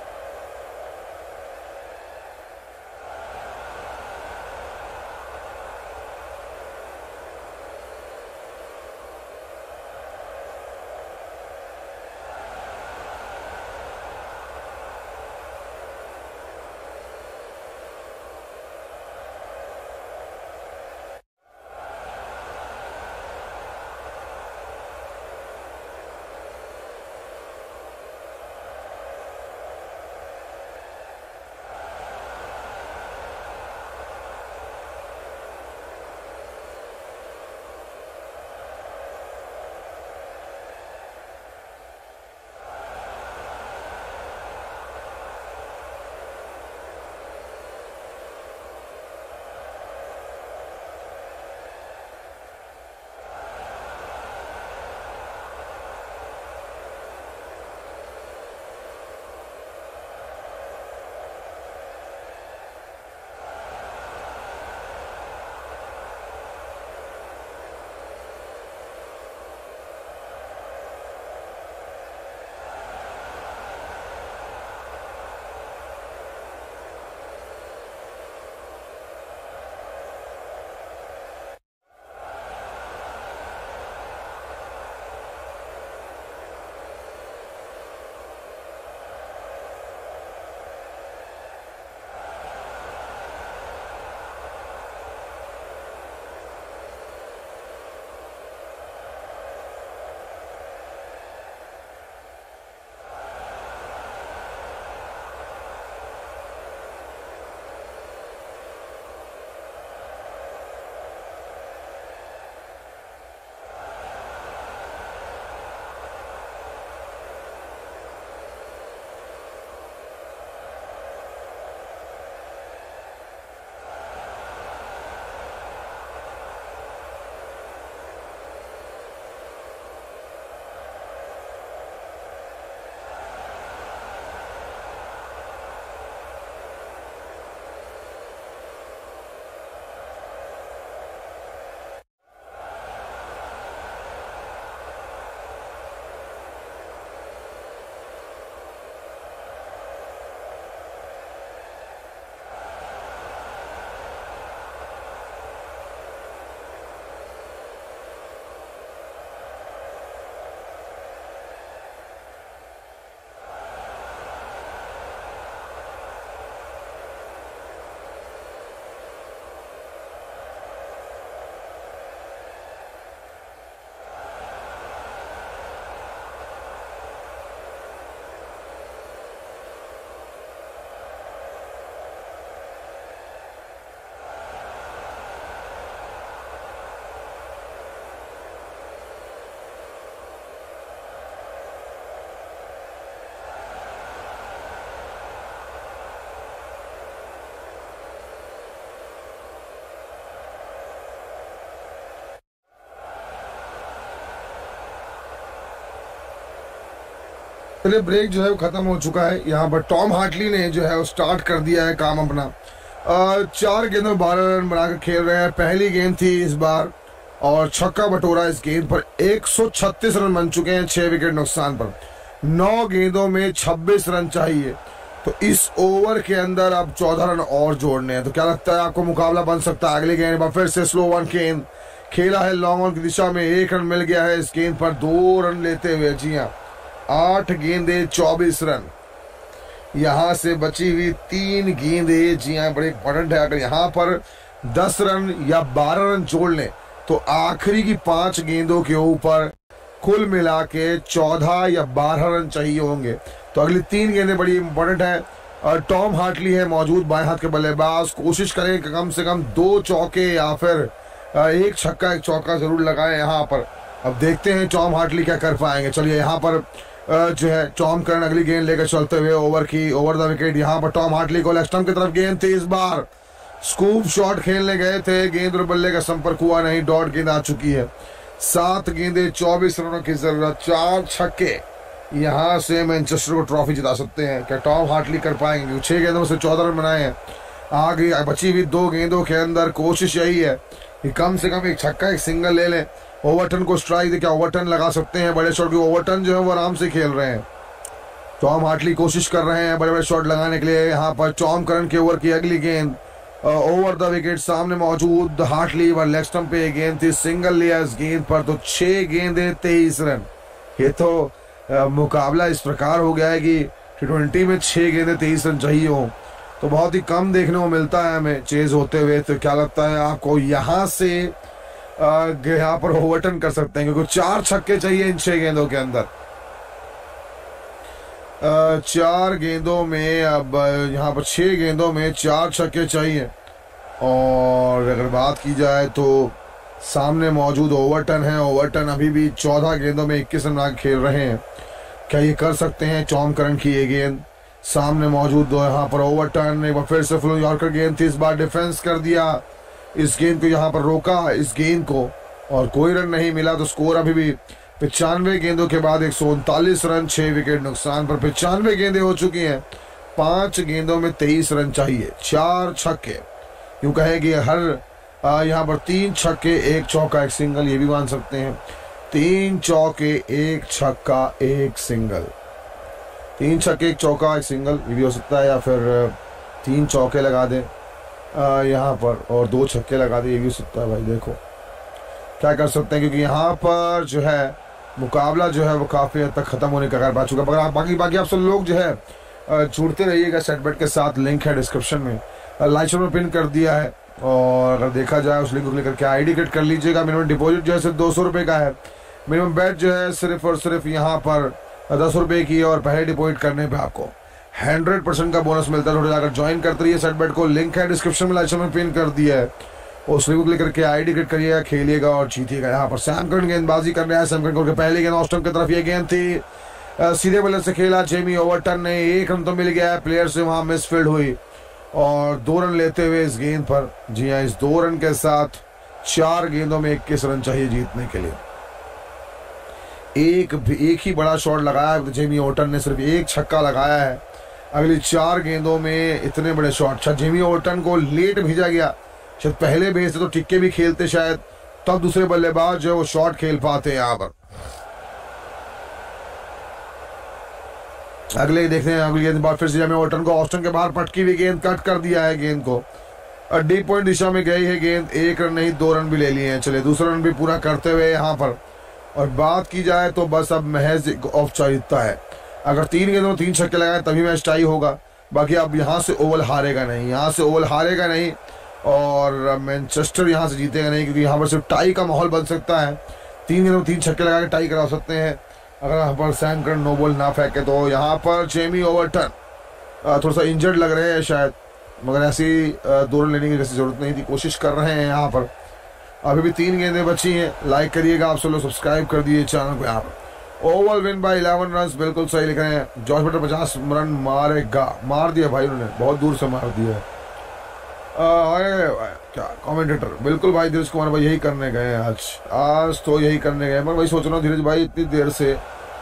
पहले ब्रेक जो है वो खत्म हो चुका है। यहाँ पर टॉम हार्टली ने जो है वो स्टार्ट कर दिया है काम अपना। आ, चार गेंदों में बारह रन बनाकर खेल रहे हैं। पहली गेंद थी इस बार और छक्का बटोरा इस गेंद पर। एक सौ छत्तीस रन बन चुके हैं छह विकेट नुकसान पर। नौ गेंदों में छब्बीस रन चाहिए, तो इस ओवर के अंदर अब चौदह रन और जोड़ने हैं। तो क्या लगता है आपको मुकाबला बन सकता है? अगली गेंद फिर से स्लो वन गेंद खेला है लॉन्ग ऑन की दिशा में। एक रन मिल गया है इस गेंद पर, दो रन लेते हुए। जी हाँ, आठ गेंदे चौबीस रन। यहां से बची हुई तीन गेंदे, जी हाँ, बड़े इंपॉर्टेंट है। अगर यहाँ पर दस रन या बारह रन जोड़ लें तो आखिरी की पांच गेंदों के ऊपर कुल मिला के चौदह या बारह रन चाहिए होंगे। तो अगली तीन गेंदें बड़ी इंपॉर्टेंट है। और टॉम हार्टली है मौजूद बाएं हाथ के बल्लेबाज, कोशिश करें कि कम से कम दो चौके या फिर एक छक्का एक चौका जरूर लगाएं यहाँ पर। अब देखते हैं टॉम हार्टली क्या कर पाएंगे। चलिए यहाँ पर जो है टॉम करन अगली गेंद लेकर चलते हुए ओवर की ओवर द विकेट। यहाँ पर टॉम हार्टली को लेग स्टंप की तरफ गेंद थी। इस बार स्कूप शॉट खेलने गए थे, गेंद और बल्ले का संपर्क हुआ नहीं। डॉट गेंद आ चुकी है। सात गेंदे चौबीस रनों की जरूरत, चार छक्के यहाँ से मैनचेस्टर को ट्रॉफी जिता सकते हैं। क्या टॉम हार्टली कर पाएंगे? छह गेंदों में से चौदह रन बनाए हैं। आगे बची हुई दो गेंदों के अंदर कोशिश यही है कि कम से कम एक छक्का एक सिंगल ले लें। ओवरटन को स्ट्राइक दे, क्या ओवरटन लगा सकते हैं? बड़े शॉट की ओवरटन जो है वो आराम से खेल रहे हैं। टॉम हार्टली कोशिश कर रहे हैं बड़े बड़े शॉट लगाने के लिए। यहाँ पर टॉम करन के ओवर की अगली गेंद ओवर द विकेट सामने मौजूद हार्टली पर लेग स्टंप पे गेंद थी, सिंगल लिया इस गेंद पर। तो छह गेंदे तेईस रन। ये तो आ, मुकाबला इस प्रकार हो गया है कि टी ट्वेंटी में छह गेंदे तेईस रन चाहिए हो तो बहुत ही कम देखने को मिलता है हमें चेज होते हुए। तो क्या लगता है आपको यहाँ से यहाँ पर ओवरटर्न कर सकते हैं? क्योंकि चार छक्के चाहिए इन छह गेंदों के अंदर। आ, चार गेंदों में अब यहाँ पर छह गेंदों में चार छक्के चाहिए। और अगर बात की जाए तो सामने मौजूद ओवरटन है। ओवरटन अभी भी चौदह गेंदों में इक्कीस रन खेल रहे हैं। क्या ये कर सकते हैं? टॉम करन की ये गेंद सामने मौजूद दो, यहाँ पर ओवरटन एक बार फिर से फुल यॉर्कर गेंद थी। इस बार डिफेंस कर दिया, इस गेंद को यहाँ पर रोका इस गेंद को और कोई रन नहीं मिला। तो स्कोर अभी भी पचानवे गेंदों के बाद एक सौ उनतालीस रन, छह विकेट नुकसान पर। पचानवे गेंदें हो चुकी हैं, पांच गेंदों में तेईस रन चाहिए, चार छक्के। यूं कहे कि हर यहाँ पर तीन छक्के एक चौका एक सिंगल, ये भी मान सकते हैं। तीन चौके एक छक्का एक सिंगल, तीन छक्के एक चौका एक सिंगल, ये भी हो सकता है। या फिर तीन चौके लगा दें यहाँ पर और दो छक्के लगा दें, ये भी हो सकता है। भाई देखो क्या कर सकते हैं, क्योंकि यहाँ पर जो है मुकाबला जो है वो काफ़ी हद तक ख़त्म होने का कगार पा चुका है। मगर आप बाकी बाकी आप सब लोग जो है जुड़ते रहिएगा सेटबेट के साथ। लिंक है डिस्क्रिप्शन में, लाइक में पिन कर दिया है। और अगर देखा जाए उस लिंक को क्लिक करके आई डी गेट कर लीजिएगा। मिनिमम डिपॉजिट जो है सिर्फ दो सौ रुपये का है। मिनिमम बैट जो है सिर्फ और सिर्फ यहाँ पर दस रुपये की है और पहले डिपॉजिट करने पे आपको हंड्रेड परसेंट का बोनस मिलता है। थोड़ा जाकर ज्वाइन करते रहिए सेटबेट को। लिंक है डिस्क्रिप्शन में, लाइक में पिन कर दिया है। उस लिंक को क्लिक करके आई डी गेट करिएगा, खेलिएगा और जीतिएगा। यहाँ पर सैम करन गेंदबाजी कर रहे हैं। सैम करन पहली गेंद ऑस्टन की तरफ ये गेंद थी, सीधे बल्ले से खेला जेमी ओवरटन ने। एक रन तो मिल गया है, प्लेयर से वहां मिसफील्ड हुई और दो रन लेते हुए इस गेंद पर। जी हाँ, इस दो रन के साथ चार गेंदों में इक्कीस रन चाहिए जीतने के लिए। एक एक ही बड़ा शॉट लगाया है जेमी ओवरटन ने, सिर्फ एक छक्का लगाया है। अगली चार गेंदों में इतने बड़े शॉट। अच्छा, जेमी ओवरटन को लेट भेजा गया, शायद पहले भेजते तो टिक्के भी खेलते शायद, तब दूसरे बल्लेबाज जो है वो शॉट खेल पाते हैं। यहाँ पर अगले देखते हैं अगली गेंद बार फिर से जेमी ओवरटन को ऑस्टन के बाहर पटकी हुई गेंद, कट कर दिया है गेंद को। डीप पॉइंट दिशा में गई है गेंद, एक रन नहीं दो रन भी ले लिए हैं। चलिए दूसरा रन भी पूरा करते हुए यहाँ पर। और बात की जाए तो बस अब महज औपचारिकता है। अगर तीन गेंदों में तीन छक्के लगाए तभी मैच टाई होगा। बाकी अब यहाँ से ओवल हारेगा नहीं, यहाँ से ओवल हारेगा नहीं और मैनचेस्टर यहाँ से जीतेगा नहीं, क्योंकि यहाँ पर सिर्फ टाई का माहौल बन सकता है। तीन गेंदों में तीन छक्के लगा के टाई करा सकते हैं अगर यहाँ पर सैम करन नो बॉल ना फेंके तो। यहाँ पर जेमी ओवरटन थोड़ा सा इंजर्ड लग रहे हैं शायद, मगर ऐसी दो रन लेने की जैसी जरूरत नहीं थी। कोशिश कर रहे हैं यहाँ पर। अभी भी तीन गेंदें बची हैं। लाइक करिएगा आप सब लोग, सब्सक्राइब कर दिए चैनल को। यहाँ पर Oval win by eleven run, बिल्कुल सही लिख रहे हैं। जॉर्ज बटलर पचास रन मारेगा, मार दिया भाई उन्होंने, बहुत दूर से मार दिया। अरे क्या कमेंटेटर, बिल्कुल भाई धीरज कुमार भाई यही करने गए आज आज तो यही करने गए। मैं वही सोच रहा हूँ धीरज भाई इतनी देर से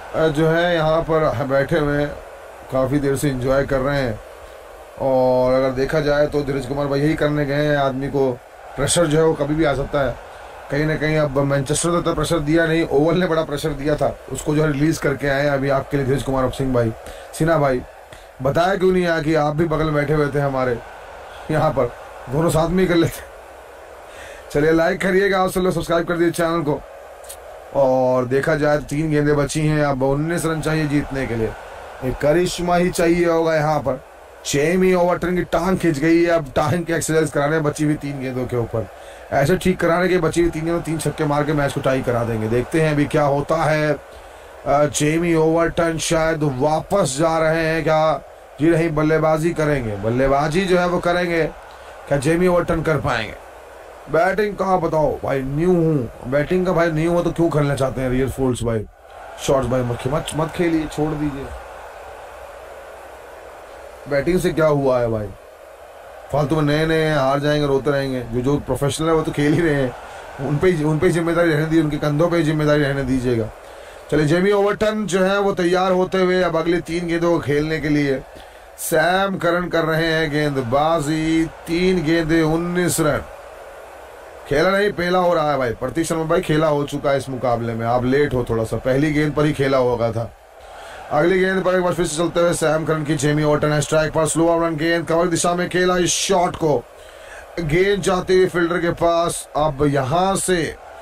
जो है यहाँ पर बैठे हुए काफ़ी देर से एंजॉय कर रहे हैं। और अगर देखा जाए तो धीरज कुमार भाई यही करने गए हैं। आदमी को प्रेशर जो है वो कभी भी आ सकता है कहीं ना कहीं। अब मैनचेस्टर तो प्रेशर दिया नहीं, ओवल ने बड़ा प्रेशर दिया था, उसको जो है रिलीज़ करके आए हैं अभी आपके लिए धीरज कुमार सिंह भाई। सिन्हा भाई बताया क्यों नहीं आया कि आप भी बगल में बैठे हुए थे हमारे यहाँ पर, दोनों साथ में ही कर लेते। चलिए लाइक करिएगा आप सब लोग, सब्सक्राइब कर दीजिए चैनल को। और देखा जाए तो तीन गेंदें बची हैं, अब उन्नीस रन चाहिए जीतने के लिए। एक करिश्मा ही चाहिए होगा यहाँ पर। जेमी ओवरटन की टांग खिंच गई है, अब टांग की एक्सरसाइज कराने बची हुई तीन गेंदों के ऊपर, ऐसे ठीक कराने के बची हुई तीन गेंदों तीन छक्के मार के मैच को टाई करा देंगे। देखते हैं अभी क्या होता है। जेमी ओवरटन शायद वापस जा रहे हैं क्या? जी नहीं, बल्लेबाजी करेंगे, बल्लेबाजी जो है वो करेंगे। क्या जेमी ओवरटन कर पाएंगे? बैटिंग कहाँ बताओ भाई, न्यू हूँ बैटिंग का भाई, न्यू हो तो क्यों खेलना चाहते हैं रियल फोल्ड्स भाई, शॉट्स भाई मत मत मत खेलिए, छोड़ दीजिए। बैटिंग से क्या हुआ है भाई, फालतू में नए नए हार जाएंगे रोते रहेंगे। जो जो प्रोफेशनल है वो तो खेल ही रहे हैं, उन पे उन पे जिम्मेदारी रहने दी, उनके कंधों पे जिम्मेदारी रहने दीजिएगा। चलिए जेमी ओवरटन जो है वो तैयार होते हुए अब अगली तीन गेंदों को खेलने के लिए सैम करन कर रहे हैं गेंदबाजी। तीन गेंदे उन्नीस रन। खेला नहीं, पहला हो रहा है भाई। प्रतीक शर्मा भाई खेला हो चुका है इस मुकाबले में, आप लेट हो थोड़ा सा, पहली गेंद पर ही खेला होगा था। अगली गेंद पर एक बार फिर से चलते हुए सैम करन की जेमी ओवरटन है स्ट्राइक पर, स्लो रन गेंद कवर दिशा में खेला इस शॉट को, गेंद जाते हुए फील्डर के पास। अब यहां से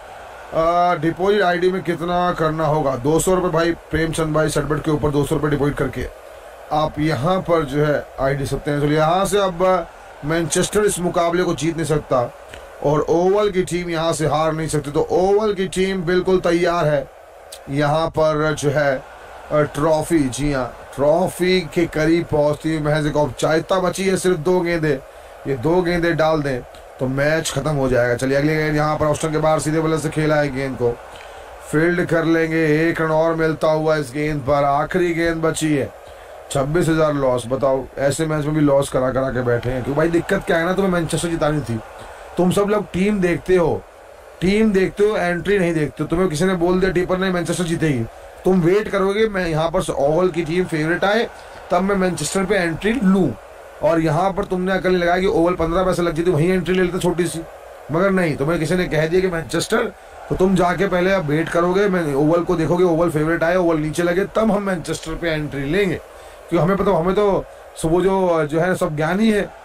डिपॉजिट आईडी में कितना करना होगा? दो सौ रुपये भाई प्रेमचंद भाई सटबट के ऊपर दो सौ रुपये डिपॉजिट करके आप यहाँ पर जो है आईडी सकते हैं। चलिए यहाँ से अब मैनचेस्टर इस मुकाबले को जीत नहीं सकता और ओवल की टीम यहाँ से हार नहीं सकती, तो ओवल की टीम बिल्कुल तैयार है यहाँ पर जो है ट्रॉफी, जी हाँ ट्रॉफी के करीब पहुंचती। महज एक औपचारिकता बची है, सिर्फ दो गेंदे, ये दो गेंदे डाल दें तो मैच खत्म हो जाएगा। चलिए अगली गेंद यहाँ पर ऑस्टन के बाहर सीधे बल्ले से खेला है, गेंद को फील्ड कर लेंगे, एक रन और मिलता हुआ इस गेंद पर। आखिरी गेंद बची है, छब्बीस हजार लॉस। बताओ ऐसे मैच में भी लॉस करा करा के बैठे हैं, क्योंकि भाई दिक्कत क्या है ना, तुम्हें मैनचेस्टर जितानी थी। तुम सब लोग टीम देखते हो, टीम देखते हो, एंट्री नहीं देखते हो। तुम्हें किसी ने बोल दिया टीपर नहीं मैनचेस्टर जीतेगी, तुम वेट करोगे मैं यहाँ पर ओवल की टीम फेवरेट आए तब मैं मैनचेस्टर पे एंट्री लूँ। और यहाँ पर तुमने अकल नहीं लगाया कि ओवल पंद्रह पैसे लग जाती, वहीं एंट्री ले लेते छोटी सी, मगर नहीं, तुम्हें किसी ने कह दिया कि मैनचेस्टर, तो तुम जाके पहले अब वेट करोगे, मैं ओवल को देखोगे, ओवल फेवरेट आए, ओवल नीचे लगे, तब हम मैनचेस्टर पे एंट्री लेंगे। क्योंकि हमें पता, हमें तो वो जो जो है सब ज्ञान ही है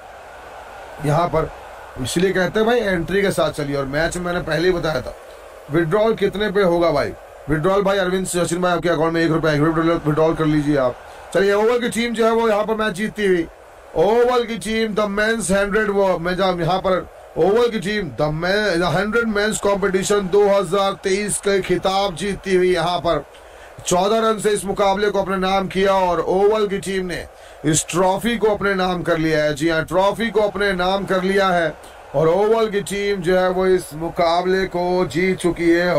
यहाँ पर, इसलिए कहते हैं भाई एंट्री के साथ चलिए। और मैच में मैंने पहले ही बताया था विड्रॉल कितने पे होगा भाई। विड्रॉल भाई अरविंद सचिन भाई आपके अकाउंट में एक रुपया विड्रॉल कर लीजिए आप। चलिए ओवल की टीम जो है वो यहाँ पर मैच जीतती हुई, ओवल की टीम द मेंस हंड्रेड, वो मैं यहाँ पर ओवल की team the hundred men's competition दो हज़ार तेईस का खिताब जीतती हुई यहाँ पर चौदह रन से इस मुकाबले को अपने नाम किया और ओवल की टीम ने इस ट्रॉफी को अपने नाम कर लिया है। जी हाँ, ट्रॉफी को अपने नाम कर लिया है और ओवल की टीम जो है वो इस मुकाबले को जीत चुकी है।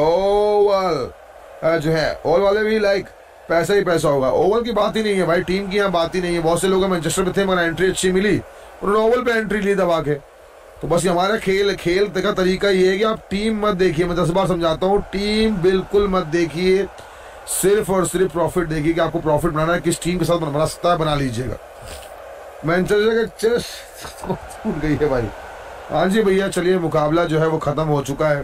ओवल जो है, ओवल वाले भी लाइक पैसा ही पैसा होगा, ओवल की बात ही नहीं है भाई, टीम की यहाँ बात ही नहीं है। बहुत से लोग मैनचेस्टर में थे मगर एंट्री अच्छी मिली, उन्होंने ओवल पे एंट्री ली दबा के। तो बस हमारा खेल खेल का तरीका ये है कि आप टीम मत देखिए, मैं दस बार समझाता हूँ, टीम बिल्कुल मत देखिए, सिर्फ और सिर्फ प्रॉफिट देखिए कि आपको प्रॉफिट बनाना है, किस टीम के साथ बना सकता है बना लीजिएगा। मैनचेस्टर का चेस्ट टूट गई है भाई। हाँ जी भैया, चलिए मुकाबला जो है वो खत्म हो चुका है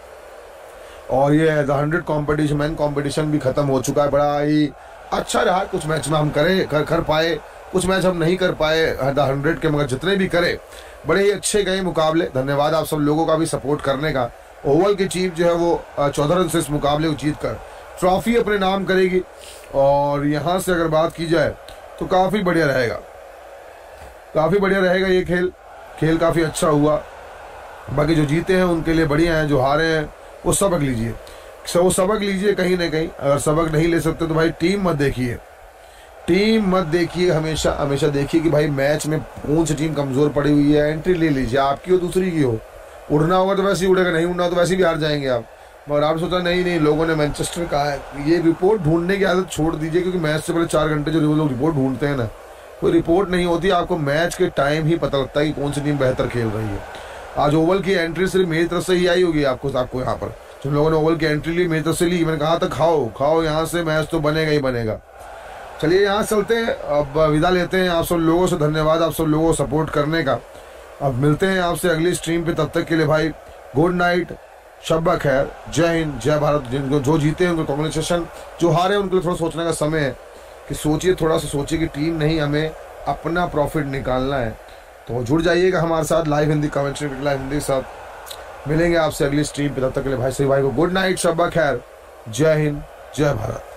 और ये the hundred competition man competition भी खत्म हो चुका है। बड़ा ही अच्छा रहा, कुछ मैच में हम करे कर, कर पाए, कुछ मैच हम नहीं कर पाए द हंड्रेड के, मगर जितने भी करे बड़े ही अच्छे गए मुकाबले। धन्यवाद आप सब लोगों का भी सपोर्ट करने का। ओवल की टीम जो है वो चौदह रन से इस मुकाबले को जीत कर ट्रॉफी अपने नाम करेगी और यहाँ से अगर बात की जाए तो काफ़ी बढ़िया रहेगा, काफ़ी बढ़िया रहेगा ये खेल। खेल काफ़ी अच्छा हुआ, बाकी जो जीते हैं उनके लिए बढ़िया है, जो हारे हैं वो सबक लीजिए, वो सबक लीजिए कहीं ना कहीं। अगर सबक नहीं ले सकते तो भाई टीम मत देखिए, टीम मत देखिए, हमेशा हमेशा देखिए कि भाई मैच में कौन सी टीम कमज़ोर पड़ी हुई है, एंट्री ले लीजिए, आपकी हो दूसरी की हो। उड़ना होगा तो वैसे ही उड़ेगा, नहीं उड़ना हो तो वैसे भी हार जाएंगे आप। मगर आप सोचा नहीं नहीं लोगों ने मैनचेस्टर कहा है, ये रिपोर्ट ढूंढने की आदत छोड़ दीजिए, क्योंकि मैच से पहले चार घंटे जो लोग रिपोर्ट ढूंढते हैं ना, कोई रिपोर्ट नहीं होती, आपको मैच के टाइम ही पता लगता है कि कौन सी टीम बेहतर खेल रही है। आज ओवल की एंट्री सिर्फ मेरी तरफ से ही आई होगी आपको आपको यहाँ पर, जब लोगों ने ओवल की एंट्री ली, मेरी तरफ से ली, मैंने कहा था खाओ खाओ यहाँ से, मैच तो बनेगा ही बनेगा। चलिए यहाँ चलते हैं, अब विदा लेते हैं आप सब लोगों से। धन्यवाद आप सब लोगों को सपोर्ट करने का। अब मिलते हैं आपसे अगली स्ट्रीम पे, तब तक के लिए भाई गुड नाइट, शब्बा खैर, जय हिंद, जय भारत। जिनको जो जीते हैं उनको कॉन्ग्रेचुलेशन, जो हारे उनके लिए थोड़ा सोचने का समय है कि सोचिए, थोड़ा सा सोचिए कि टीम नहीं, हमें अपना प्रॉफिट निकालना है। तो जुड़ जाइएगा हमारे साथ live Hindi commentary, live Hindi के साथ मिलेंगे आपसे अगली स्ट्रीम पे। तब तक के लिए भाई सही भाई को गुड नाइट, शब्बा खैर, जय हिंद, जय भारत।